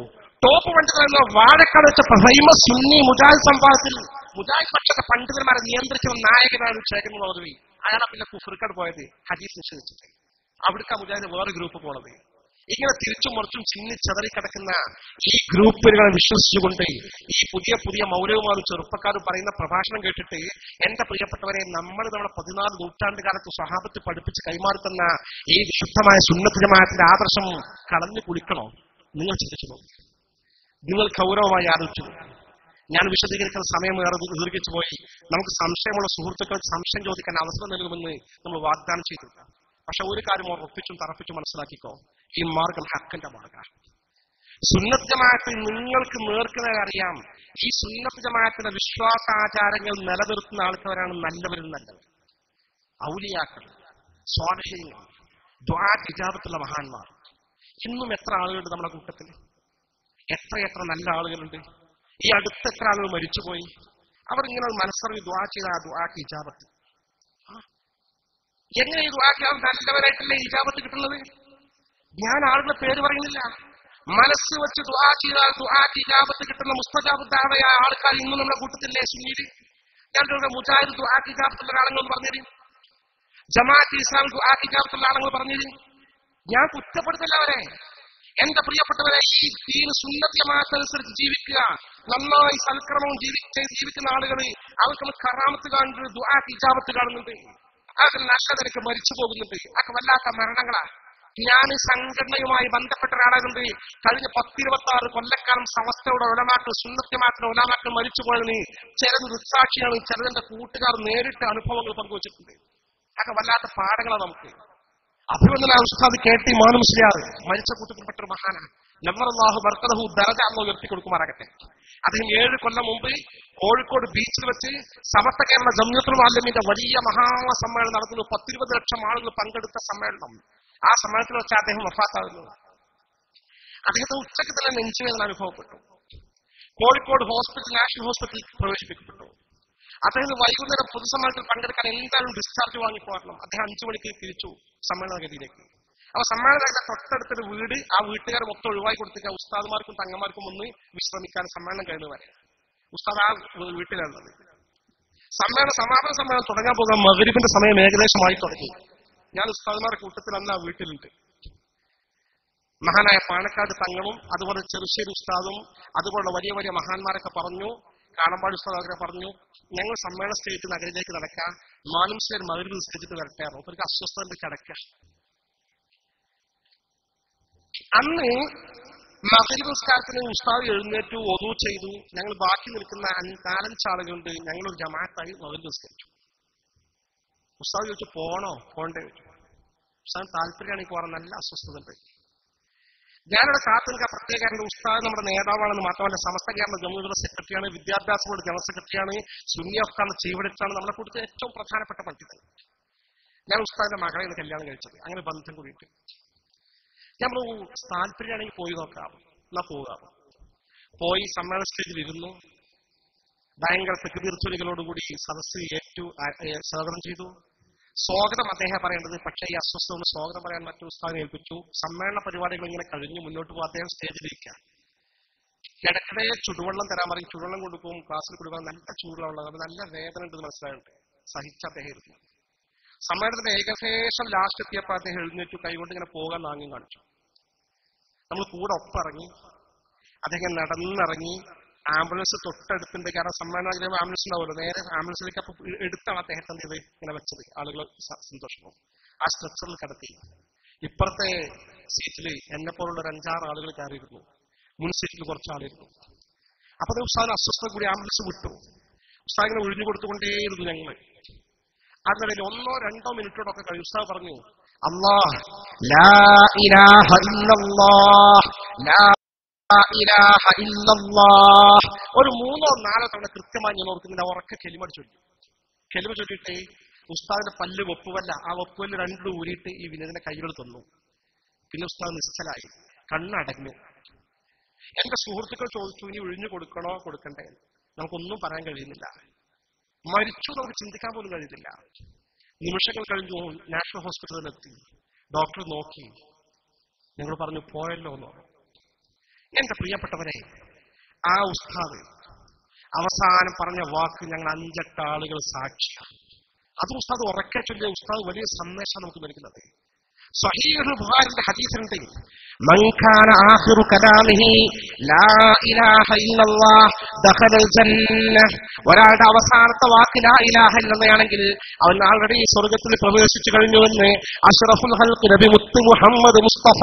വാഴക്കാട് വെച്ച ഫേമസ് സുന്നി മുജാഹിദ് സംവാദത്തിൽ മുജാഹിദ് പക്ഷത്തെ പണ്ഡിതന്മാരെ നിയന്ത്രിച്ച നായകനാണ് ചേകനൂർ മൗലവി. അയാളെ പിന്നെ കുഫ്രിക്കാട് പോയത് ഹദീസ് നിഷേധിച്ചിട്ട്. അവിടുത്തെ മുജാഹിദ് വേറെ ഗ്രൂപ്പ് പോണത്. ഇങ്ങനെ തിരിച്ചും മറിച്ചും ചിന്നി കിടക്കുന്ന ഈ ഗ്രൂപ്പുകളെ വിശ്വസിച്ചുകൊണ്ട് ഈ പുതിയ മൗലവിമാരും ചെറുപ്പക്കാരും പറയുന്ന പ്രഭാഷണം കേട്ടിട്ട് എന്റെ പ്രിയപ്പെട്ടവരെ, നമ്മുടെ 14 നൂറ്റാണ്ട് കാലത്ത് സ്വഹാബത്ത് പഠിപ്പിച്ച് കൈമാറുന്ന ഈ വിശുദ്ധമായ സുന്നത്ത് ജമാഅത്തിന്റെ ആദർശം കളഞ്ഞു കുളിക്കണോ? നിങ്ങൾ ചിന്തിച്ചു, നിങ്ങൾ ഗൗരവമായി ആലോചിച്ചു. ഞാൻ വിശദീകരിക്കുന്ന സമയം ഏറെ ദീർഘിച്ചു പോയി. നമുക്ക് സംശയമുള്ള സുഹൃത്തുക്കൾക്ക് സംശയം ചോദിക്കാൻ അവസരം നൽകുമെന്ന് നമ്മൾ വാഗ്ദാനം ചെയ്തില്ല. പക്ഷെ ഒരു കാര്യം ഉറപ്പിച്ചും തറപ്പിച്ചും മനസ്സിലാക്കിക്കോ, ഈ മാർഗം ഹക്കിന്റെ മാർഗമാണ്. സുന്നത്ത് ജമാഅത്ത് നിങ്ങൾക്ക് നേർക്കുന്നവരെ അറിയാം. ഈ സുന്നത്ത് ജമാഅത്തിന്റെ വിശ്വാസാചാരങ്ങൾ നിലനിർത്തുന്ന ആൾക്കാരാണ് നല്ലവരിൽ നല്ലവർ. ഔലിയാക്കൾ, സ്വാലിഹീങ്ങൾ, ദുആ ഇജാബത്തുള്ള മഹാന്മാർ. ഇന്നും എത്ര ആളുകളുണ്ട് നമ്മുടെ കൂട്ടത്തിൽ? എത്രയെത്ര നല്ല ആളുകളുണ്ട്. ഈ അടുത്ത എത്ര ആളുകൾ മരിച്ചുപോയി. അവർ ഇങ്ങനെ മനസ്സറിഞ്ഞ് ദുആ ചെയ്ത ആ ദുആക്ക് ഇജാബത്ത്. എങ്ങനെ ഈ ദുആക്ക് നല്ലവരായിട്ടല്ലേ ഇജാബത്ത് കിട്ടുന്നത്? ഞാൻ ആളുകളുടെ പേര് പറയുന്നില്ല. മനസ്സ് വെച്ച് ദുആ ചെയ്താൽ ദുആക്ക് ഇജാബത്ത് കിട്ടുന്ന മുസ്തജാബ് ദഅവയായ ആൾക്കാർ ഇന്നും നമ്മുടെ കൂട്ടത്തില്ലേ സുന്നീര്? ഞങ്ങളുടെ മുജാഹിദ് ദുആക്ക് ഇജാബത്തുള്ള ആളുകൾ പറഞ്ഞത്, ജമാഅത്ത് ഇസ്ലാം ദുആക്ക് ഇജാബത്തുള്ള ആളുകൾ പറഞ്ഞത്. ഞാൻ കുറ്റപ്പെടുത്തില്ല അവരെ. എന്റെ പ്രിയപ്പെട്ടവരെ, ഈ ദീൻ സുന്നത്ത് ജമാഅത്ത് അനുസരിച്ച് ജീവിക്കുക, നന്നായി സൽക്രമവും ജീവിക്കുന്ന ആളുകൾ അവർക്ക് കറാമത്ത് കാണുന്നുണ്ട്, ദുആക്ക് ഇജാബത്ത് കാണുന്നുണ്ട്, അതിൽ നല്ല നിരക്ക് മരിച്ചു പോകുന്നുണ്ട്. അതൊക്കെ വല്ലാത്ത മരണങ്ങളാ. ഞാൻ സംഘടനയുമായി ബന്ധപ്പെട്ട ഒരാളുണ്ട്. കഴിഞ്ഞ 10-26 കൊല്ലക്കാലം സമസ്തയുടെ ഉലമാക്കൾ, സുന്നത്ത് ജമാഅത്തിന്റെ ഉലമാക്കൾ മരിച്ചു പോയതിന് ചിലത് ദൃക്സാക്ഷിയാണ്, ചിലതിന്റെ കൂട്ടുകാർ നേരിട്ട് അനുഭവങ്ങൾ പങ്കുവച്ചിട്ടുണ്ട്. അതൊക്കെ വല്ലാത്ത പാഠങ്ങളാണ് നമുക്ക്. അഭിനന്ദന ഉസ്താദ് KT മാനു മുസ്ലിയാർ മരിച്ച കൂട്ടത്തിൽപ്പെട്ട ഒരു മഹാനാണ്. നവ്വറല്ലാഹു ബർക്കതഹു ദറജ അല്ലാഹു ഉയർത്തി കൊടുക്കുമാറാകട്ടെ. അദ്ദേഹം 7 കൊല്ലം മുമ്പ് കോഴിക്കോട് ബീച്ചിൽ വെച്ച് സമസ്ത കേരള ജംഇയ്യത്തുൽ മുഅല്ലിമീന്റെ വലിയ മഹാസമ്മേളനം നടത്തുന്നു. 10-20 ലക്ഷം ആളുകൾ പങ്കെടുത്ത സമ്മേളനം. ആ സമ്മേളനത്തിൽ വെച്ച് അദ്ദേഹം വഫാത്താകുന്നു. അദ്ദേഹത്തെ ഉച്ചയ്ക്ക് തന്നെ നെഞ്ചുവേദന അനുഭവപ്പെട്ടു. കോഴിക്കോട് നാഷണൽ ഹോസ്പിറ്റലിൽ പ്രവേശിപ്പിക്കപ്പെട്ടു. അദ്ദേഹം വൈകുന്നേരം പൊതുസമ്മേളനത്തിൽ പങ്കെടുക്കാൻ എന്തായാലും ഡിസ്ചാർജ് വാങ്ങിപ്പോരണം. അദ്ദേഹം 5 മണിക്ക് തിരിച്ചു സമ്മേളനഗതിയിലേക്ക്. അപ്പൊ സമ്മേളനം തൊട്ടടുത്തൊരു വീട്, ആ വീട്ടുകാർ മൊത്തം ഒഴിവായി കൊടുത്തിട്ട് ഉസ്താദുമാർക്കും തങ്ങന്മാർക്കും ഒന്ന് വിശ്രമിക്കാൻ സമ്മേളനം കഴിഞ്ഞു വരെ. ഉസ്താദ് ആ വീട്ടിലുള്ളത്. സമാപന സമ്മേളനം തുടങ്ങാൻ പോകാൻ മഗ്‌രിബിന്റെ സമയം ഏകദേശമായി തുടങ്ങി. ഞാൻ ഉസ്താദുമാരുടെ കൂട്ടത്തിൽ അന്ന് ആ വീട്ടിലുണ്ട്. മഹാനായ പാണക്കാട് തങ്ങളും അതുപോലെ ചെറുശ്ശേരി ഉസ്താദും അതുപോലുള്ള വലിയ വലിയ മഹാന്മാരൊക്കെ പറഞ്ഞു. കാളമ്പാടി ഉസ്താദ് അവരെ പറഞ്ഞു, ഞങ്ങൾ സമ്മേളന സ്റ്റേറ്റ് നഗരത്തിലേക്ക് നടക്കാം, മാനും ശേർ മഗ്‌രിബ് നിസ്കരിച്ചിട്ട് വരട്ടായിരുന്നു. അവർക്ക് അസ്വസ്ഥത കിടക്കുക. അന്ന് മഗ്‌രിബ് നിസ്കാരത്തിന് ഉസ്താദ് എഴുന്നേറ്റു, ഒദു ചെയ്തു. ഞങ്ങൾ ബാക്കി നിൽക്കുന്ന 4-5 ആളുകളുണ്ട്. ഞങ്ങളൊരു ജമാഅത്തായി മഗ്‌രിബ് നിസ്കരിച്ചു. ഉസ്താദ് ചോദിച്ചു, പോണോ പോണ്ടേ ചോദിച്ചു. ഉസ്താദ് താല്പര്യമാണ് ഈ പോകാൻ, നല്ല അസ്വസ്ഥത ഉണ്ട്. ഞാനിവിടെ കാത്തു നിൽക്കാൻ പ്രത്യേക ഉസ്താദ് നമ്മുടെ നേതാവാണെന്ന് മാത്രമല്ല സമസ്ത കേരള ജംഇയ്യത്തുൽ സെക്രട്ടറിയാണ്, വിദ്യാഭ്യാസ ബോർഡ് ജനറൽ സെക്രട്ടറിയാണ്, സുന്നി അഫ്ഗാന്റെ ചീഫ് എഡിറ്ററാണ്, നമ്മുടെ കൂടുതൽ ഏറ്റവും പ്രധാനപ്പെട്ട പണ്ഡിതൻ. ഞാൻ ഉസ്താദിന്റെ മകളെ കല്യാണം കഴിച്ചത്. അങ്ങനെ ബന്ധം കൂടിയിട്ട് നമ്മൾ താല്പര്യമാണെങ്കിൽ പോയി നോക്കാം, എന്നാ പോകാം. പോയി സമ്മേളന സ്റ്റേജിൽ ഇരുന്നു. ഭയങ്കര തെക്കുതീർച്ചൊലികളോടുകൂടി സദസ്സ് സ്വാഗതം ചെയ്തു. സ്വാഗതം അദ്ദേഹം പറയേണ്ടത്, പക്ഷേ ഈ അസ്വസ്ഥ സ്വാഗതം പറയാൻ മറ്റു ഉസ്താദിനെ ഏൽപ്പിച്ചു. സമ്മേളന പരിപാടികൾ ഇങ്ങനെ കഴിഞ്ഞു മുന്നോട്ട് പോകും. അദ്ദേഹം സ്റ്റേജിലിരിക്കാം. കിടക്കടയെ ചുടുവെള്ളം തരാൻ പറയും. ചുടുവെള്ളം കൊണ്ടുപോകും. ക്ലാസ്സിൽ കൊടുക്കാൻ നല്ല ചൂടുള്ളത്, നല്ല വേദന ഉണ്ടെന്ന് മനസ്സിലായിട്ട് സഹിച്ച അദ്ദേഹം ഇരുന്നു. സമ്മേളനത്തിന്റെ ഏകദേശം ലാസ്റ്റ് എത്തിയപ്പോൾ അദ്ദേഹം എഴുന്നേറ്റു, കൈകൊണ്ട് ഇങ്ങനെ പോകാൻ നാങ്യം കാണിച്ചു. നമ്മൾ കൂടെ ഒപ്പിറങ്ങി. അദ്ദേഹം നടന്നിറങ്ങി. ആംബുലൻസ് തൊട്ടടുത്തുണ്ട്. കാരണം സമ്മേളനം ആംബുലൻസ് ഉണ്ടാവുമല്ലോ. നേരെ ആംബുലൻസിലേക്ക് അപ്പൊ എടുത്താണ് അദ്ദേഹത്തെ എന്ത് ചെയ്ത് ഇങ്ങനെ വെച്ചത്. ആളുകൾ സന്തോഷവും ആ സ്ട്രെച്ചറിൽ കടത്തി. ഇപ്പുറത്തെ സീറ്റിൽ എന്നെ പോലുള്ള ഒരു 5-6 ആളുകൾ കയറിയിരുന്നു. മുൻ സീറ്റിൽ കുറച്ച് ആളിരുന്നു. അപ്പൊ ഉസ്താദിന് അസ്വസ്ഥത കൂടി ആംബുലൻസ് വിട്ടു. ഉസ്താദ് ഇങ്ങനെ ഒഴിഞ്ഞു കൊടുത്തുകൊണ്ടേയിരുന്നു ഞങ്ങള്. അതിനിടയിൽ 1-2 മിനിറ്റോടൊക്കെ കഴിഞ്ഞു. ഉസ്താദ് പറഞ്ഞു, അല്ലാഹ് ലാ ഇലാഹ ഇല്ലല്ലാഹ് ലാ ഇലാഹ ഇല്ലല്ലാഹ്. ഒരു 3-4 തവണ കൃത്യമായി ഞാൻ ഓർക്കുന്നില്ല. ഉറക്കെ കെലിമ ചൊല്ലി. കെലിമ ചൊല്ലിയിട്ട് ഉസ്താദിന്റെ പല്ല് വെപ്പുവല്ല, ആ വെപ്പുവല്ല് 2 ഊരിയിട്ട് ഈ വിനീതിന്റെ കൈകൾ തന്നു. പിന്നെ ഉസ്താദ് നിശ്ചലായി, കണ്ണടഞ്ഞു. എന്റെ സുഹൃത്തുക്കൾ ചോദിച്ചു, ഇനി ഒഴിഞ്ഞു കൊടുക്കണോ കൊടുക്കണ്ടേ? നമുക്കൊന്നും പറയാൻ കഴിയുന്നില്ല. മരിച്ചു നമുക്ക് ചിന്തിക്കാൻ പോലും കഴിയുന്നില്ല. നിമിഷങ്ങൾ കഴിഞ്ഞു. നാഷണൽ ഹോസ്പിറ്റലിലെത്തി. ഡോക്ടർ നോക്കി. ഞങ്ങൾ പറഞ്ഞു, പോയല്ലോ എന്ന് പറഞ്ഞു. എന്റെ പ്രിയപ്പെട്ടവരെ, ആ ഉസ്താദ് അവസാനം പറഞ്ഞ വാക്ക് ഞങ്ങൾ 5-8 ആളുകൾ സാക്ഷിയാണ്. അത് ഉസ്താദ് ഉറക്കെ ചൊല്ലിയ ഉസ്താദ് വലിയ സന്ദേശം നമുക്ക് നൽകുന്നത്. സ്വഹീഹുൽ ബുഖാരിയുടെ ഹദീസിലുണ്ട്, മൻ കാന ആഖിറു കലാമിഹി ലാ ഇലാഹ ഇല്ലല്ലാഹ് ദഖലൽ ജന്ന. ഒരാളുടെ അവസാനത്തെ വാക്ക് ലാ ഇലാഹ ഇല്ലല്ലാഹയാണെങ്കിൽ അവൻ ആൾറെഡി സ്വർഗ്ഗത്തിൽ പ്രവേശിച്ചു കഴിഞ്ഞു എന്ന് അഷ്റഫുൽ ഖൽഖ് നബി മുത്ത് മുഹമ്മദ് മുസ്തഫ.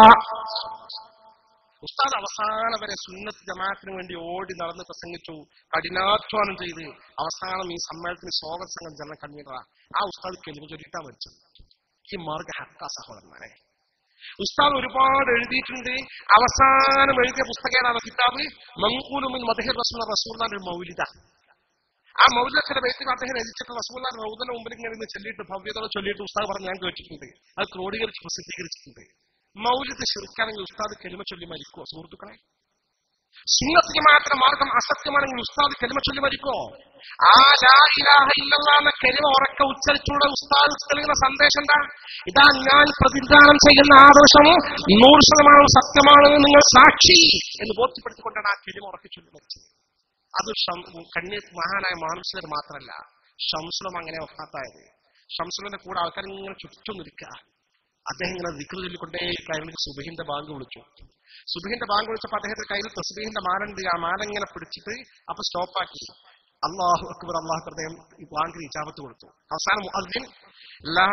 ഉസ്താദ് അവസാനം വരെ സുന്നത്ത് ജമാഅത്തിന് വേണ്ടി ഓടി നടന്ന് പ്രസംഗിച്ചു, കഠിനാധ്വാനം ചെയ്ത് അവസാനം ഈ സമ്മേളനത്തിന് സ്വാഗത സംഘം ജനറൽ കൺവീനറാ. ആ ഉസ്താദ് കെലിമ ചൊല്ലിട്ടാ മരിച്ചത്. ഈ മാർഗ ഹക്ക സഹോദരന്മാരെ, ഉസ്താദ് ഒരുപാട് എഴുതിയിട്ടുണ്ട്. അവസാനം എഴുതിയ പുസ്തകം ഏതാണ്? കിതാബ് മൻഖൂലു മിൻ മദ്ഹി റസൂൽ, റസൂലുള്ളാഹിന്റെ ഒരു മൗലിദ. ആ മൗലിദത്തിന്റെ ബേസിൽ അദ്ദേഹം രചിച്ചിട്ട് റസൂലുള്ളാഹിന്റെ റൗദന്റെ മുമ്പിൽ ഇങ്ങനെ ചൊല്ലിയിട്ട് ഭവ്യതയോടെ ചൊല്ലിയിട്ട് ഉസ്താദ് പറഞ്ഞ് ഞാൻ കേട്ടിട്ടുണ്ട്. അത് ക്രോഡീകരിച്ച് പ്രസിദ്ധീകരിച്ചിട്ടുണ്ട്. മൗലിദ് ശിർക്കാണെങ്കിൽ ഉസ്താദ് കെലിമ ചൊല്ലി മരിക്കുമോ സുഹൃത്തുക്കളെ? സുന്നത്ത് ജമാഅത്തിന്റെ മാർഗം അസത്യമാണെങ്കിൽ ഉസ്താദ് കലിമ ചൊല്ലി മരിക്കോ? ആ ലാ ഇലാഹ ഇല്ലല്ലാഹ് എന്ന കലിമ ഉറക്കെ ഉച്ചരിച്ചുള്ള ഉസ്താദ് നൽകുന്ന സന്ദേശം എന്താ? ഇതാ ഞാൻ പ്രതിദാനം ചെയ്യുന്ന ആദർശം 100% സത്യമാണെന്ന് നിങ്ങൾ സാക്ഷി എന്ന് ബോധ്യപ്പെടുത്തിക്കൊണ്ടാണ് ആ കലിമ ഉറക്കെ ചൊല്ലി മരിച്ചത്. അത് മഹാനായ മാനുഷർ മാത്രമല്ല, ഷംസുലും അങ്ങനെ വഫാത്തായത്. ഷംസുലിന്റെ കൂടെ ആൾക്കാർ ഇങ്ങനെ ചുറ്റും നിൽക്കുക. അദ്ദേഹം ഇങ്ങനെ ദിക്ർ ചൊല്ലിക്കൊണ്ടേ കഴിഞ്ഞ സുബഹിന്റെ ബാങ്ക് വിളിച്ചു. സുബഹിന്റെ ബാങ്ക് വിളിച്ചപ്പോൾ അദ്ദേഹത്തിന്റെ കയ്യിൽ തസ്ബീഹിന്റെ മാലുണ്ട്. ആ മാല ഇങ്ങനെ പിടിച്ചിട്ട് അപ്പൊ സ്റ്റോപ്പാക്കി. അല്ലാഹു അക്ബർ അല്ലാഹു അക്ബർ അദ്ദേഹം ഈ ബാങ്കിന് ഇജാബത്ത് കൊടുത്തു. അവസാനം മുഅദ്ദിൻ ലാ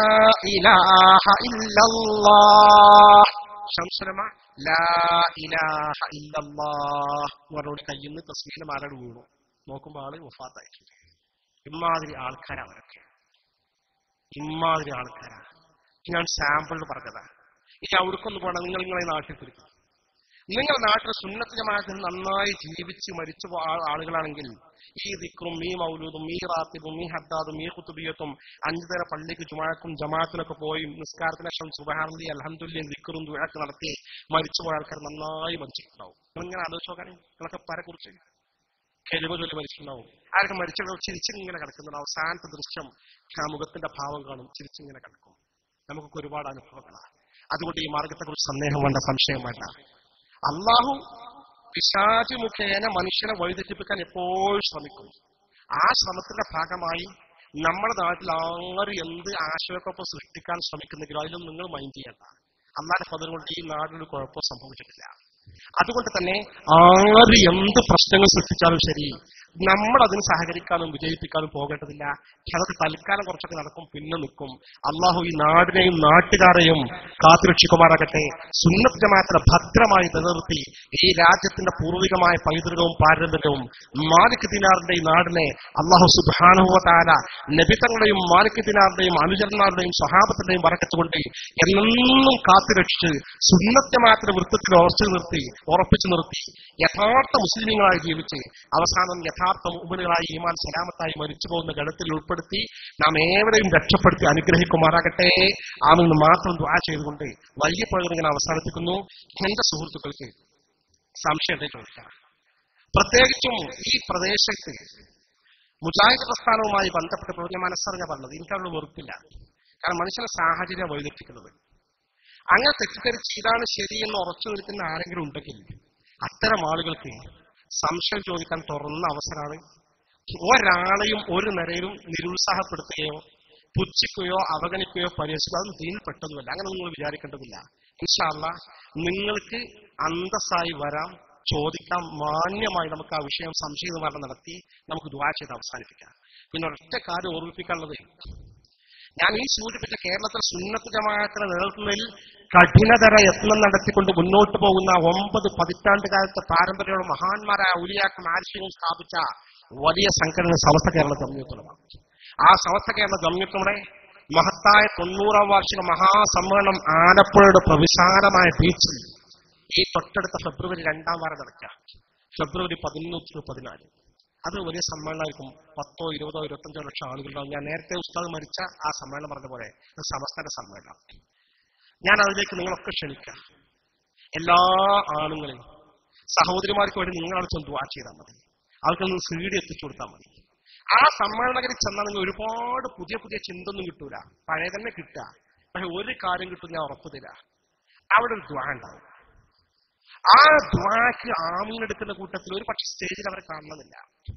ഇലാഹ ഇല്ലല്ലാഹ് ഷംസുലമ ലാ ഇലാഹ ഇല്ലല്ലാഹ് അവരോട് കയ്യിൽ നിന്ന് തസ്ബീഹിന്റെ മാല വീണു. നോക്കുമ്പോൾ ആള് വഫാത്തായി. ഇമ്മാതിരി ആൾക്കാരാ അവരൊക്കെ, ഇമ്മാതിരി ആൾക്കാരാ. ഞാൻ സാമ്പിളിൽ പറഞ്ഞതാ. ഇനി അവിടേക്കൊന്ന് പോകണം. നിങ്ങളെ നാട്ടിൽ തിരിക്കും. നിങ്ങളുടെ നാട്ടിൽ സുന്നത്ത് ജമാഅത്തിൽ നന്നായി ജീവിച്ച് മരിച്ചു ആളുകളാണെങ്കിൽ ഈ ദിക്റും ഈ മൗലൂദും ഈ റാത്തിബും ഈ ഹദ്ദാദും ഈ ഖുതുബിയത്തും 5 തര പള്ളിക്ക് ജുമാഅക്കും ജമാഅത്തിനൊക്കെ പോയി നിസ്കാരത്തിന് ശേഷം സുബ്ഹാനല്ലാഹി അൽഹംദുലില്ലാഹി ദിക്റും ദുആഒക്കെ നടത്തി മരിച്ചുപോയ ആൾക്കാർ നന്നായി മരിച്ചിട്ടുണ്ടാവും. നിങ്ങളിങ്ങനെ ആലോചിച്ച് നോക്കാൻ നിങ്ങളൊക്കെ പരക്കുറിച്ച് കലിമ ചൊല്ലി മരിച്ചിട്ടുണ്ടാവും. ആരൊക്കെ മരിച്ചവർ ചിരിച്ചിങ്ങനെ കിടക്കുന്ന അവസാനത്തെ ദൃശ്യം മുഖത്തിന്റെ ഭാവം കാണും, ചിരിച്ചിങ്ങനെ കിടക്കും. നമുക്കൊക്കെ ഒരുപാട് അനുഭവങ്ങളാണ്. അതുകൊണ്ട് ഈ മാർഗത്തെക്കുറിച്ച് സന്ദേഹം വേണ്ട, സംശയം വേണ്ട. അള്ളാഹു പിശാച് മുഖേന മനുഷ്യനെ വഴിതെറ്റിപ്പിക്കാൻ എപ്പോഴും ശ്രമിക്കും. ആ ശ്രമത്തിന്റെ ഭാഗമായി നമ്മുടെ നാട്ടിൽ ആര് എന്ത് ആശയക്കുഴപ്പം സൃഷ്ടിക്കാൻ ശ്രമിക്കുന്നെങ്കിലും അതിലൊന്നും നിങ്ങൾ മൈൻഡ് ചെയ്യണ്ട. അല്ലാതെ ഫദർ കൊണ്ട് ഈ നാടിനൊരു കുഴപ്പം സംഭവിച്ചിട്ടില്ല. അതുകൊണ്ട് തന്നെ ആര് എന്ത് പ്രശ്നങ്ങൾ സൃഷ്ടിച്ചാലും ശരി, നമ്മൾ അതിന് സഹകരിക്കാനും വിജയിപ്പിക്കാനും പോകേണ്ടതില്ല. അതൊക്കെ തൽക്കാലം കുറച്ചൊക്കെ നടക്കും, പിന്നെ നിൽക്കും. അള്ളാഹു ഈ നാടിനെയും നാട്ടുകാരെയും കാത്തുരക്ഷിക്കുമാറാകട്ടെ. സുന്നത്ത് ജമാഅത്തിനെ ഭദ്രമായി നിലനിർത്തി ഈ രാജ്യത്തിന്റെ പൂർവികമായ പൈതൃകവും പാരമ്പര്യവും മാലിക് ദിനാറിന്റെ ഈ നാടിനെ അള്ളാഹു സുബ്ഹാനഹു വ തആല നബിതങ്ങളുടെയും മാലിക് ദിനാറിന്റെയും അനുചരന്മാരുടെയും സ്വഹാബത്തിന്റെയും ബറക്കത്തുകൊണ്ട് എന്നും കാത്തുരക്ഷിച്ച് സുന്നത്ത് ജമാഅത്തിന്റെ വൃത്തത്തിൽ ഉറപ്പിച്ചു നിർത്തി യഥാർത്ഥ മുസ്ലിങ്ങളായി ജീവിച്ച് അവസാനം യഥാർത്ഥ മുഅ്മിനുകളായി ഈമാൻ സലാമത്തായി മരിച്ചു പോകുന്ന ഗണത്തിൽ ഉൾപ്പെടുത്തി നാം ഏവരെയും രക്ഷപ്പെടുത്തി അനുഗ്രഹിക്കുമാറാകട്ടെ. ആമെന്ന് മാത്രം ദുആ ചെയ്തുകൊണ്ട് വലിയ പ്രകടനം അവസാനിപ്പിക്കുന്നു. എന്റെ സുഹൃത്തുക്കൾക്ക് സംശയം ചോദിക്കാം. പ്രത്യേകിച്ചും ഈ പ്രദേശത്ത് മുജാഹിദ് പ്രസ്ഥാനവുമായി ബന്ധപ്പെട്ട പ്രവൃത്തി മനസ്സറിഞ്ഞ പറഞ്ഞത് എനിക്കവിടെ വെറുപ്പില്ല. കാരണം മനുഷ്യന്റെ സാഹചര്യം വഴിതെറ്റിക്കുന്നത്. അങ്ങനെ തെറ്റിദ്ധരിച്ച് ഇതാണ് ശരിയെന്ന് ഉറച്ചു നിൽക്കുന്ന ആരെങ്കിലും ഉണ്ടെങ്കിൽ അത്തരം ആളുകൾക്ക് സംശയം ചോദിക്കാൻ തുറന്ന അവസരമാണ്. ഒരാളെയും ഒരു നിരയിലും നിരുത്സാഹപ്പെടുത്തുകയോ പുച്ഛിക്കുകയോ അവഗണിക്കുകയോ പരിഹസിക്കുകയോ അതൊന്നും ദീനിൽപ്പെട്ടതുമല്ല. അങ്ങനെ നിങ്ങൾ വിചാരിക്കേണ്ടതില്ല. ഇൻഷാ അല്ലാഹ് നിങ്ങൾക്ക് അന്തസ്സായി വരാം, ചോദിക്കാം. മാന്യമായി നമുക്ക് ആ വിഷയം സംശയ നിവാരണം നടത്തി നമുക്ക് ദുആ ചെയ്ത് അവസാനിപ്പിക്കാം. പിന്നെ ഒരൊറ്റ കാര്യം ഓർമ്മിപ്പിക്കാനുള്ളത്, ഞാൻ ഈ സൂചിപ്പിച്ച കേരളത്തിലെ സുന്നത്ത് ജമാഅത്തിനെ നിലനിർത്തുന്നതിൽ കഠിനതര യത്നം നടത്തിക്കൊണ്ട് മുന്നോട്ട് പോകുന്ന 9 പതിറ്റാണ്ട് കാലത്തെ പാരമ്പര്യമുള്ള മഹാന്മാരായ ഔലിയാക്കളും ആരിഫ്യങ്ങളും സ്ഥാപിച്ച വലിയ സംഘടന സമസ്ത കേരള ജംഇയ്യത്തുലമ. ആ സമസ്ത കേരള ജംഇയ്യത്തുലമയുടെ മഹത്തായ 90ാം വാർഷിക മഹാസമ്മേളനം ആലപ്പുഴയുടെ പ്രവിശാലമായ ബീച്ചിൽ ഈ തൊട്ടടുത്ത ഫെബ്രുവരി 2ാം വാരം നടക്കുക. ഫെബ്രുവരി 13-14 അത് വലിയ സമ്മേളനമായിരിക്കും. 10, 20, 25 ലക്ഷം ആളുകളുണ്ടാവും. ഞാൻ നേരത്തെ ഉസ്താദ് മരിച്ച ആ സമ്മേളനം പറഞ്ഞ പോലെ സമസ്തന്റെ സമ്മേളനം. ഞാൻ അതിലേക്ക് നിങ്ങളൊക്കെ ക്ഷണിക്കാം. എല്ലാ ആണുങ്ങളെയും സഹോദരിമാർക്ക് വേണ്ടി നിങ്ങളവിടെ ചെന്ന് ദുആ ചെയ്താൽ മതി. അവർക്കൊന്ന് സീഡി എത്തിച്ചു കൊടുത്താൽ മതി. ആ സമ്മേളനത്തിൽ ചെന്നാൽ നിങ്ങൾ ഒരുപാട് പുതിയ പുതിയ ചിന്തൊന്നും കിട്ടൂല, പഴയ തന്നെ കിട്ടുക. പക്ഷെ ഒരു കാര്യം കിട്ടും, ഞാൻ ഉറപ്പ് തരാം, അവിടെ ഒരു ദുആ ഉണ്ടാവും. ആ ദുആക്ക് ആമീനെടുക്കുന്ന കൂട്ടത്തിൽ ഒരു പക്ഷെ സ്റ്റേജിൽ അവരെ കാണണമെന്നില്ല,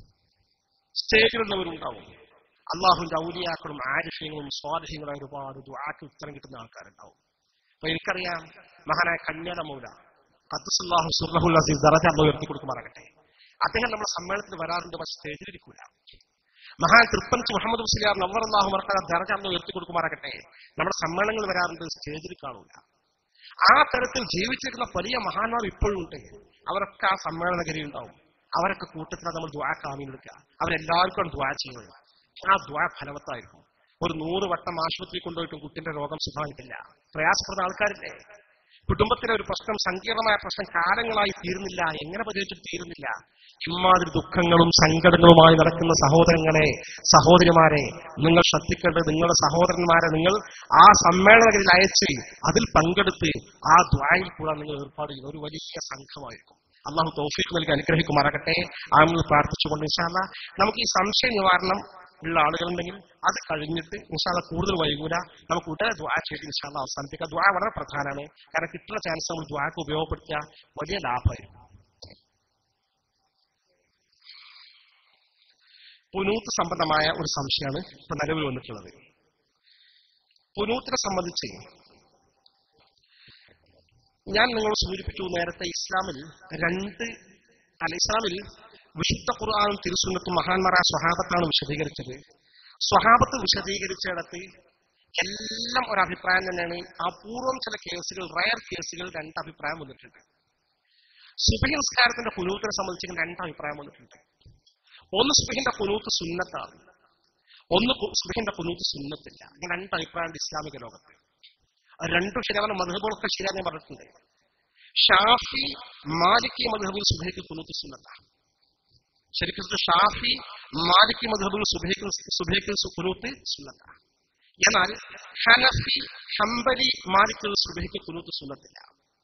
സ്റ്റേജിലുള്ളവരുണ്ടാവും. അള്ളാഹുവിന്റെ ഔലിയാക്കളും ആരിഫ്യങ്ങളും സ്വാലിഹ്യങ്ങളും ഒരുപാട് ദുആക്ക് ഉത്തരം കിട്ടുന്ന ആൾക്കാരുണ്ടാവും. അപ്പൊ എനിക്കറിയാം മഹാനായ കന്യാല മൗല ഖദ്ദസല്ലാഹു സിർറഹുൽ അസീസ് ദറജ അല്ലാഹു ഉയർത്തി കൊടുക്കുമാറാകട്ടെ. അദ്ദേഹം നമ്മുടെ സമ്മേളനത്തിൽ വരാറുണ്ട്, പക്ഷെ സ്റ്റേജിലിരിക്കൂല. മഹാൻ തൃപ്പഞ്ച് മുഹമ്മദ് മുസ്ലിയാർ നവ്വറല്ലാഹു മർക്കദ ദറജ അല്ലാഹു ഉയർത്തി കൊടുക്കുമാറാകട്ടെ. നമ്മുടെ സമ്മേളനങ്ങൾ വരാറുണ്ട്, സ്റ്റേജിൽ കാണൂല. ആ തരത്തിൽ ജീവിച്ചിരിക്കുന്ന വലിയ മഹാന്മാർ ഇപ്പോഴും ഉണ്ട്. അവരൊക്കെ ആ സമ്മേളനഗരി ഉണ്ടാവും. അവരൊക്കെ കൂട്ടത്തിൽ നമ്മൾ ദുആക്ക് ആമീൻ എടുക്കുക. അവരെല്ലാവർക്കും ദുആ ചെയ്യുന്നത്. ആ ദുആ ഫലവത്തായിരിക്കും. ഒരു 100 വട്ടം ആശുപത്രിയിൽ കൊണ്ടുപോയിട്ടും കുട്ടിന്റെ രോഗം സുഖമായിട്ടില്ല. പ്രയാസപ്പെടുന്ന ആൾക്കാരില്ലേ? കുടുംബത്തിലെ ഒരു പ്രശ്നം, സങ്കീർണമായ പ്രശ്നം കാലങ്ങളായി തീരുന്നില്ല, എങ്ങനെ പരിഹരിച്ചിട്ട് തീരുന്നില്ല. ഇമ്മാതിരി ദുഃഖങ്ങളും സങ്കടങ്ങളുമായി നടക്കുന്ന സഹോദരങ്ങളെ, സഹോദരിമാരെ, നിങ്ങൾ ശ്രദ്ധിക്കേണ്ടത് നിങ്ങളുടെ സഹോദരന്മാരെ നിങ്ങൾ ആ സമ്മേളനങ്ങളിൽ അയച്ച് അതിൽ പങ്കെടുത്ത് ആ ദ്വായിൽ കൂടാൻ നിങ്ങൾ ഏർപ്പാട് ചെയ്യുന്ന ഒരു വലിയ സംഘമായിരിക്കും. അള്ളാഹു തൗഫീഖ് നൽകി അനുഗ്രഹിക്കുമാറാകട്ടെ. ആണെന്ന് പ്രാർത്ഥിച്ചുകൊണ്ട് ഇൻഷാ അല്ലാഹ് നമുക്ക് ഈ സംശയ നിവാരണം ഉള്ള ആളുകളുണ്ടെങ്കിൽ അത് കഴിഞ്ഞിട്ട് ഇൻഷാ അല്ലാഹ് കൂടുതൽ വൈകൂല നമുക്ക് ഉടനെ ദുആ ചെയ്ത് ഇൻഷാ അല്ലാഹ് അവസാനിപ്പിക്കാം. ദുആ വളരെ പ്രധാനമാണ്. കാരണം കിട്ടുന്ന ചാൻസ് നമ്മൾ ദുആക്ക് ഉപയോഗപ്പെടുത്തിയ വലിയ ലാഭമായിരിക്കും. ഖുനൂത്ത് സംബന്ധമായ ഒരു സംശയമാണ് ഇപ്പൊ നിലവിൽ വന്നിട്ടുള്ളത്. ഖുനൂത്തിനെ സംബന്ധിച്ച് ഞാൻ നിങ്ങളോട് സൂചിപ്പിച്ചു നേരത്തെ ഇസ്ലാമിൽ ഇസ്ലാമിൽ വിശുദ്ധ ഖുർആനും തിരുസുന്നത്തും മഹാന്മാരായ സ്വഹാബത്താണ് വിശദീകരിച്ചത്. സ്വഹാബത്ത് വിശദീകരിച്ചിടത്ത് എല്ലാം ഒരഭിപ്രായം തന്നെയാണ്. അപൂർവം ചില കേസുകൾ, റയർ കേസുകൾ രണ്ട് അഭിപ്രായം വന്നിട്ടുണ്ട്. സുബ്ഹി നിസ്കാരത്തിന്റെ ഖുനൂത്തിനെ സംബന്ധിച്ച് രണ്ട് അഭിപ്രായം വന്നിട്ടുണ്ട്. ഒന്ന് സുബ്ഹിന്റെ ഖുനൂത്ത് സുന്നത്താണ്, ഒന്ന് സുബ്ഹിന്റെ ഖുനൂത്ത് സുന്നത്തില്ല. അങ്ങനെ രണ്ട് അഭിപ്രായമുണ്ട് ഇസ്ലാമിക ലോകത്ത്. രണ്ടും ശരിയാണ്. മദ്ഹബുകളൊക്കെ ശരിയാന്ന് ഞാൻ പറഞ്ഞിട്ടുണ്ട്. ഷാഫി മാലിക്കി മദ്ഹബിൽ സുബ്ഹിക്ക് ഖുനൂത്ത് സുന്നത്താണ്. ശരിക്കും ഷാഫി മാലിക്കി മദ്ഹബിൽ സുബ്ഹിക്ക് ഖുനൂത്ത് സുന്നത്താണ്. എന്നാൽ ഹനഫി ഹംബലി മാലിക്കി സുബ്ഹിക്ക് ഖുനൂത്ത് സുന്നത്തില്ല.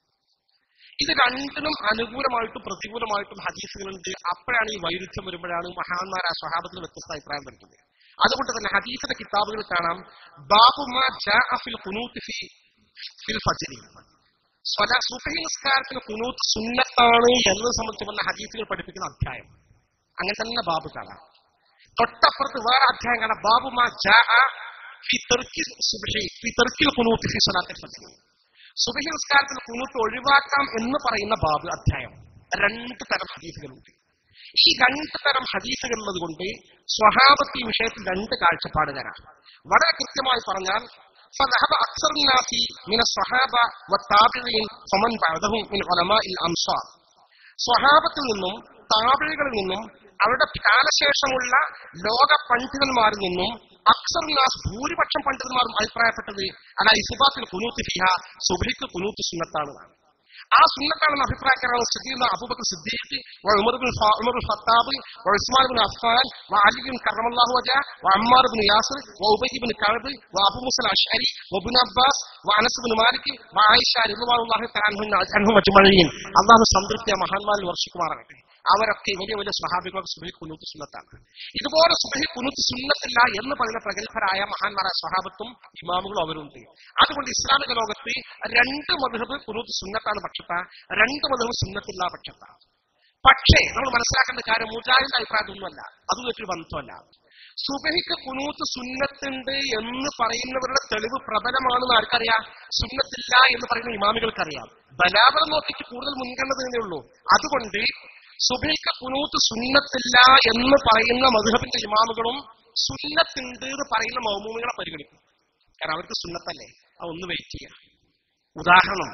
ഇത് രണ്ടിനും അനുകൂലമായിട്ടും പ്രതികൂലമായിട്ടും ഹദീസുകളുണ്ട്. അപ്പോഴാണ് ഈ വൈരുദ്ധ്യം വരുമ്പോഴാണ് മഹാന്മാരായ സ്വഹാബത്തിന് വ്യത്യസ്ത അഭിപ്രായം വരുന്നത്. അതുകൊണ്ട് തന്നെ ഹദീസിന്റെ കിതാബുകൾ കാണാം, ബാബു മാ ജാഅ ഫിൽ ഖുനൂത്ത് ഫിൽ ഫജ്രി, സുബ്ഹി നിസ്കാരത്തിന് ഖുനൂത്ത് സുന്നത്താണ് എന്നത് സംബന്ധിച്ചുള്ള ഹദീസുകൾ പഠിപ്പിക്കുന്ന അധ്യായം. അങ്ങനെ തന്നെ ബാബു കാണാം. തൊട്ടപ്പുറത്ത് വേറെ അധ്യായം കാണാം, ബാബു മാ ജാഅ ഫി തർക്കിൽ സുബ്ഹി ഫി തർക്കിൽ ഖുനൂത്ത് ഫി സ്വലാത്തിൽ ഫജ്രി, സുബ്ഹി നിസ്കാരത്തിന് ഖുനൂത്ത് ഒഴിവാക്കാം എന്ന് പറയുന്ന ബാബു അധ്യായം. രണ്ട് തരം ഹദീസുകളുണ്ട്. ഈ രണ്ട് തരം ഹദീസുകൾ ഉള്ളത് കൊണ്ട് സ്വഹാബത്ത് ഈ വിഷയത്തിൽ രണ്ട് കാഴ്ചപ്പാട് തരാം. വളരെ കൃത്യമായി പറഞ്ഞാൽ فذهب أكثر الناس من الصحابة والتابعين فمن بعدهم من علماء الأمصار. സ്വഹാബത്തിൽ നിന്നും താബിഈകളിൽ നിന്നും അവരുടെ കാലശേഷമുള്ള ലോക പണ്ഡിതന്മാരിൽ നിന്നും അക്സർ നാസ് ഭൂരിപക്ഷം പണ്ഡിതന്മാരും അഭിപ്രായപ്പെട്ടത് അല ഇസ്ബാത്തുൽ ഖുനൂത്ത് ഫിഹ, സുബ്ഹിക്ക് ഖുനൂത്ത് സുന്നത്താണ്. ആ സുന്നത്താണെന്ന് അഭിപ്രായക്കാരാണ് സയ്യിദുനാ അബൂബക്കർ സിദ്ദീഖ്, ഉമർ ഇബ്നുൽ ഖത്താബ്, ഉസ്മാൻ ഇബ്നു അഫ്ഫാൻ, അലി കറമല്ലാഹു വജഹ, അമ്മാർ ഇബ്നു യാസിർ, ഉബൈ ഇബ്നു കഅബ്, അബൂ മൂസ അശ്അരി, ഇബ്നു അബ്ബാസ്, അനസ് ഇബ്നു മാലിക്, ആയിഷ റളിയല്ലാഹു തആല അൻഹും അജ്മഈൻ. അല്ലാഹു സംതൃപ്തിയ മഹാന്മാരിൽ വർഷിക്കുമാറാകട്ടെ. അവരൊക്കെ വലിയ വലിയ സ്വഹാബികൾ സുബ്ഹി ഖുനൂത്ത് സുന്നത്താണ്. ഇതുപോലെ സുബ്ഹി ഖുനൂത്ത് സുന്നത്തില്ല എന്ന് പറയുന്ന പ്രഗത്ഭരായ മഹാന്മാരായ സ്വഹാബത്തും ഇമാമുകളും അവരുണ്ട്. അതുകൊണ്ട് ഇസ്ലാമിക ലോകത്ത് രണ്ട് മദ്ഹബ് ഖുനൂത്ത് സുന്നത്താണ് പക്ഷത്ത, രണ്ട് മദ്ഹബ് സുന്നത്തില്ല പക്ഷത്ത. പക്ഷേ നമ്മൾ മനസ്സിലാക്കേണ്ട കാര്യം മുജാഹിദിന്റെ അഭിപ്രായത്തൊന്നുമല്ല, അതുമായിട്ടൊരു ബന്ധമല്ല. സുബ്ഹിക്ക് ഖുനൂത്ത് സുന്നത്തുണ്ട് എന്ന് പറയുന്നവരുടെ തെളിവ് പ്രബലമാണെന്ന് ആർക്കറിയാം? സുന്നത്തില്ല എന്ന് പറയുന്ന ഇമാമികൾക്കറിയാം. ബലാബർ നോക്കിക്ക് കൂടുതൽ മുൻഗണന തന്നെയുള്ളൂ. അതുകൊണ്ട് സുബ്ഹിക്ക് ഖുനൂത്ത് സുന്നത്തില്ല എന്ന് പറയുന്ന മദ്ഹബിന്റെ ഇമാമുകളും സുന്നത്തുണ്ട് എന്ന് പറയുന്ന മൗമൂമികളെ പരിഗണിക്കും. കാരണം അവർക്ക് സുന്നത്തല്ലേ. അതൊന്ന് വെയിറ്റ് ചെയ്യാം. ഉദാഹരണം,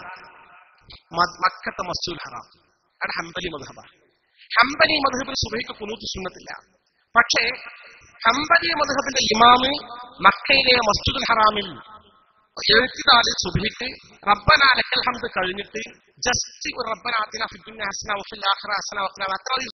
മക്കത്തെ മസ്ജിദുൽ ഹറാം, അത് ഹംബലി മദ്ഹബ. ഹംബലി മദ്ഹബിൽ സുബ്ഹിക്ക് ഖുനൂത്ത് സുന്നത്തില്ല. പക്ഷേ ഹംബലി മദ്ഹബിന്റെ ഇമാമ് മക്കയിലെ മസ്ജിദുൽ ഹറാമിൽ എഴുത്തിനാല് സുബ്ഹിക്ക് റബ്ബനാ ലക്കൽ ഹംദ് കഴിഞ്ഞിട്ട് ജസ്റ്റ് റബ്ബനാ ആതിനാ ഫിദ്ദുനിയ ഹസന വഫിൽ ആഖിറതി ഹസന വഖിനാ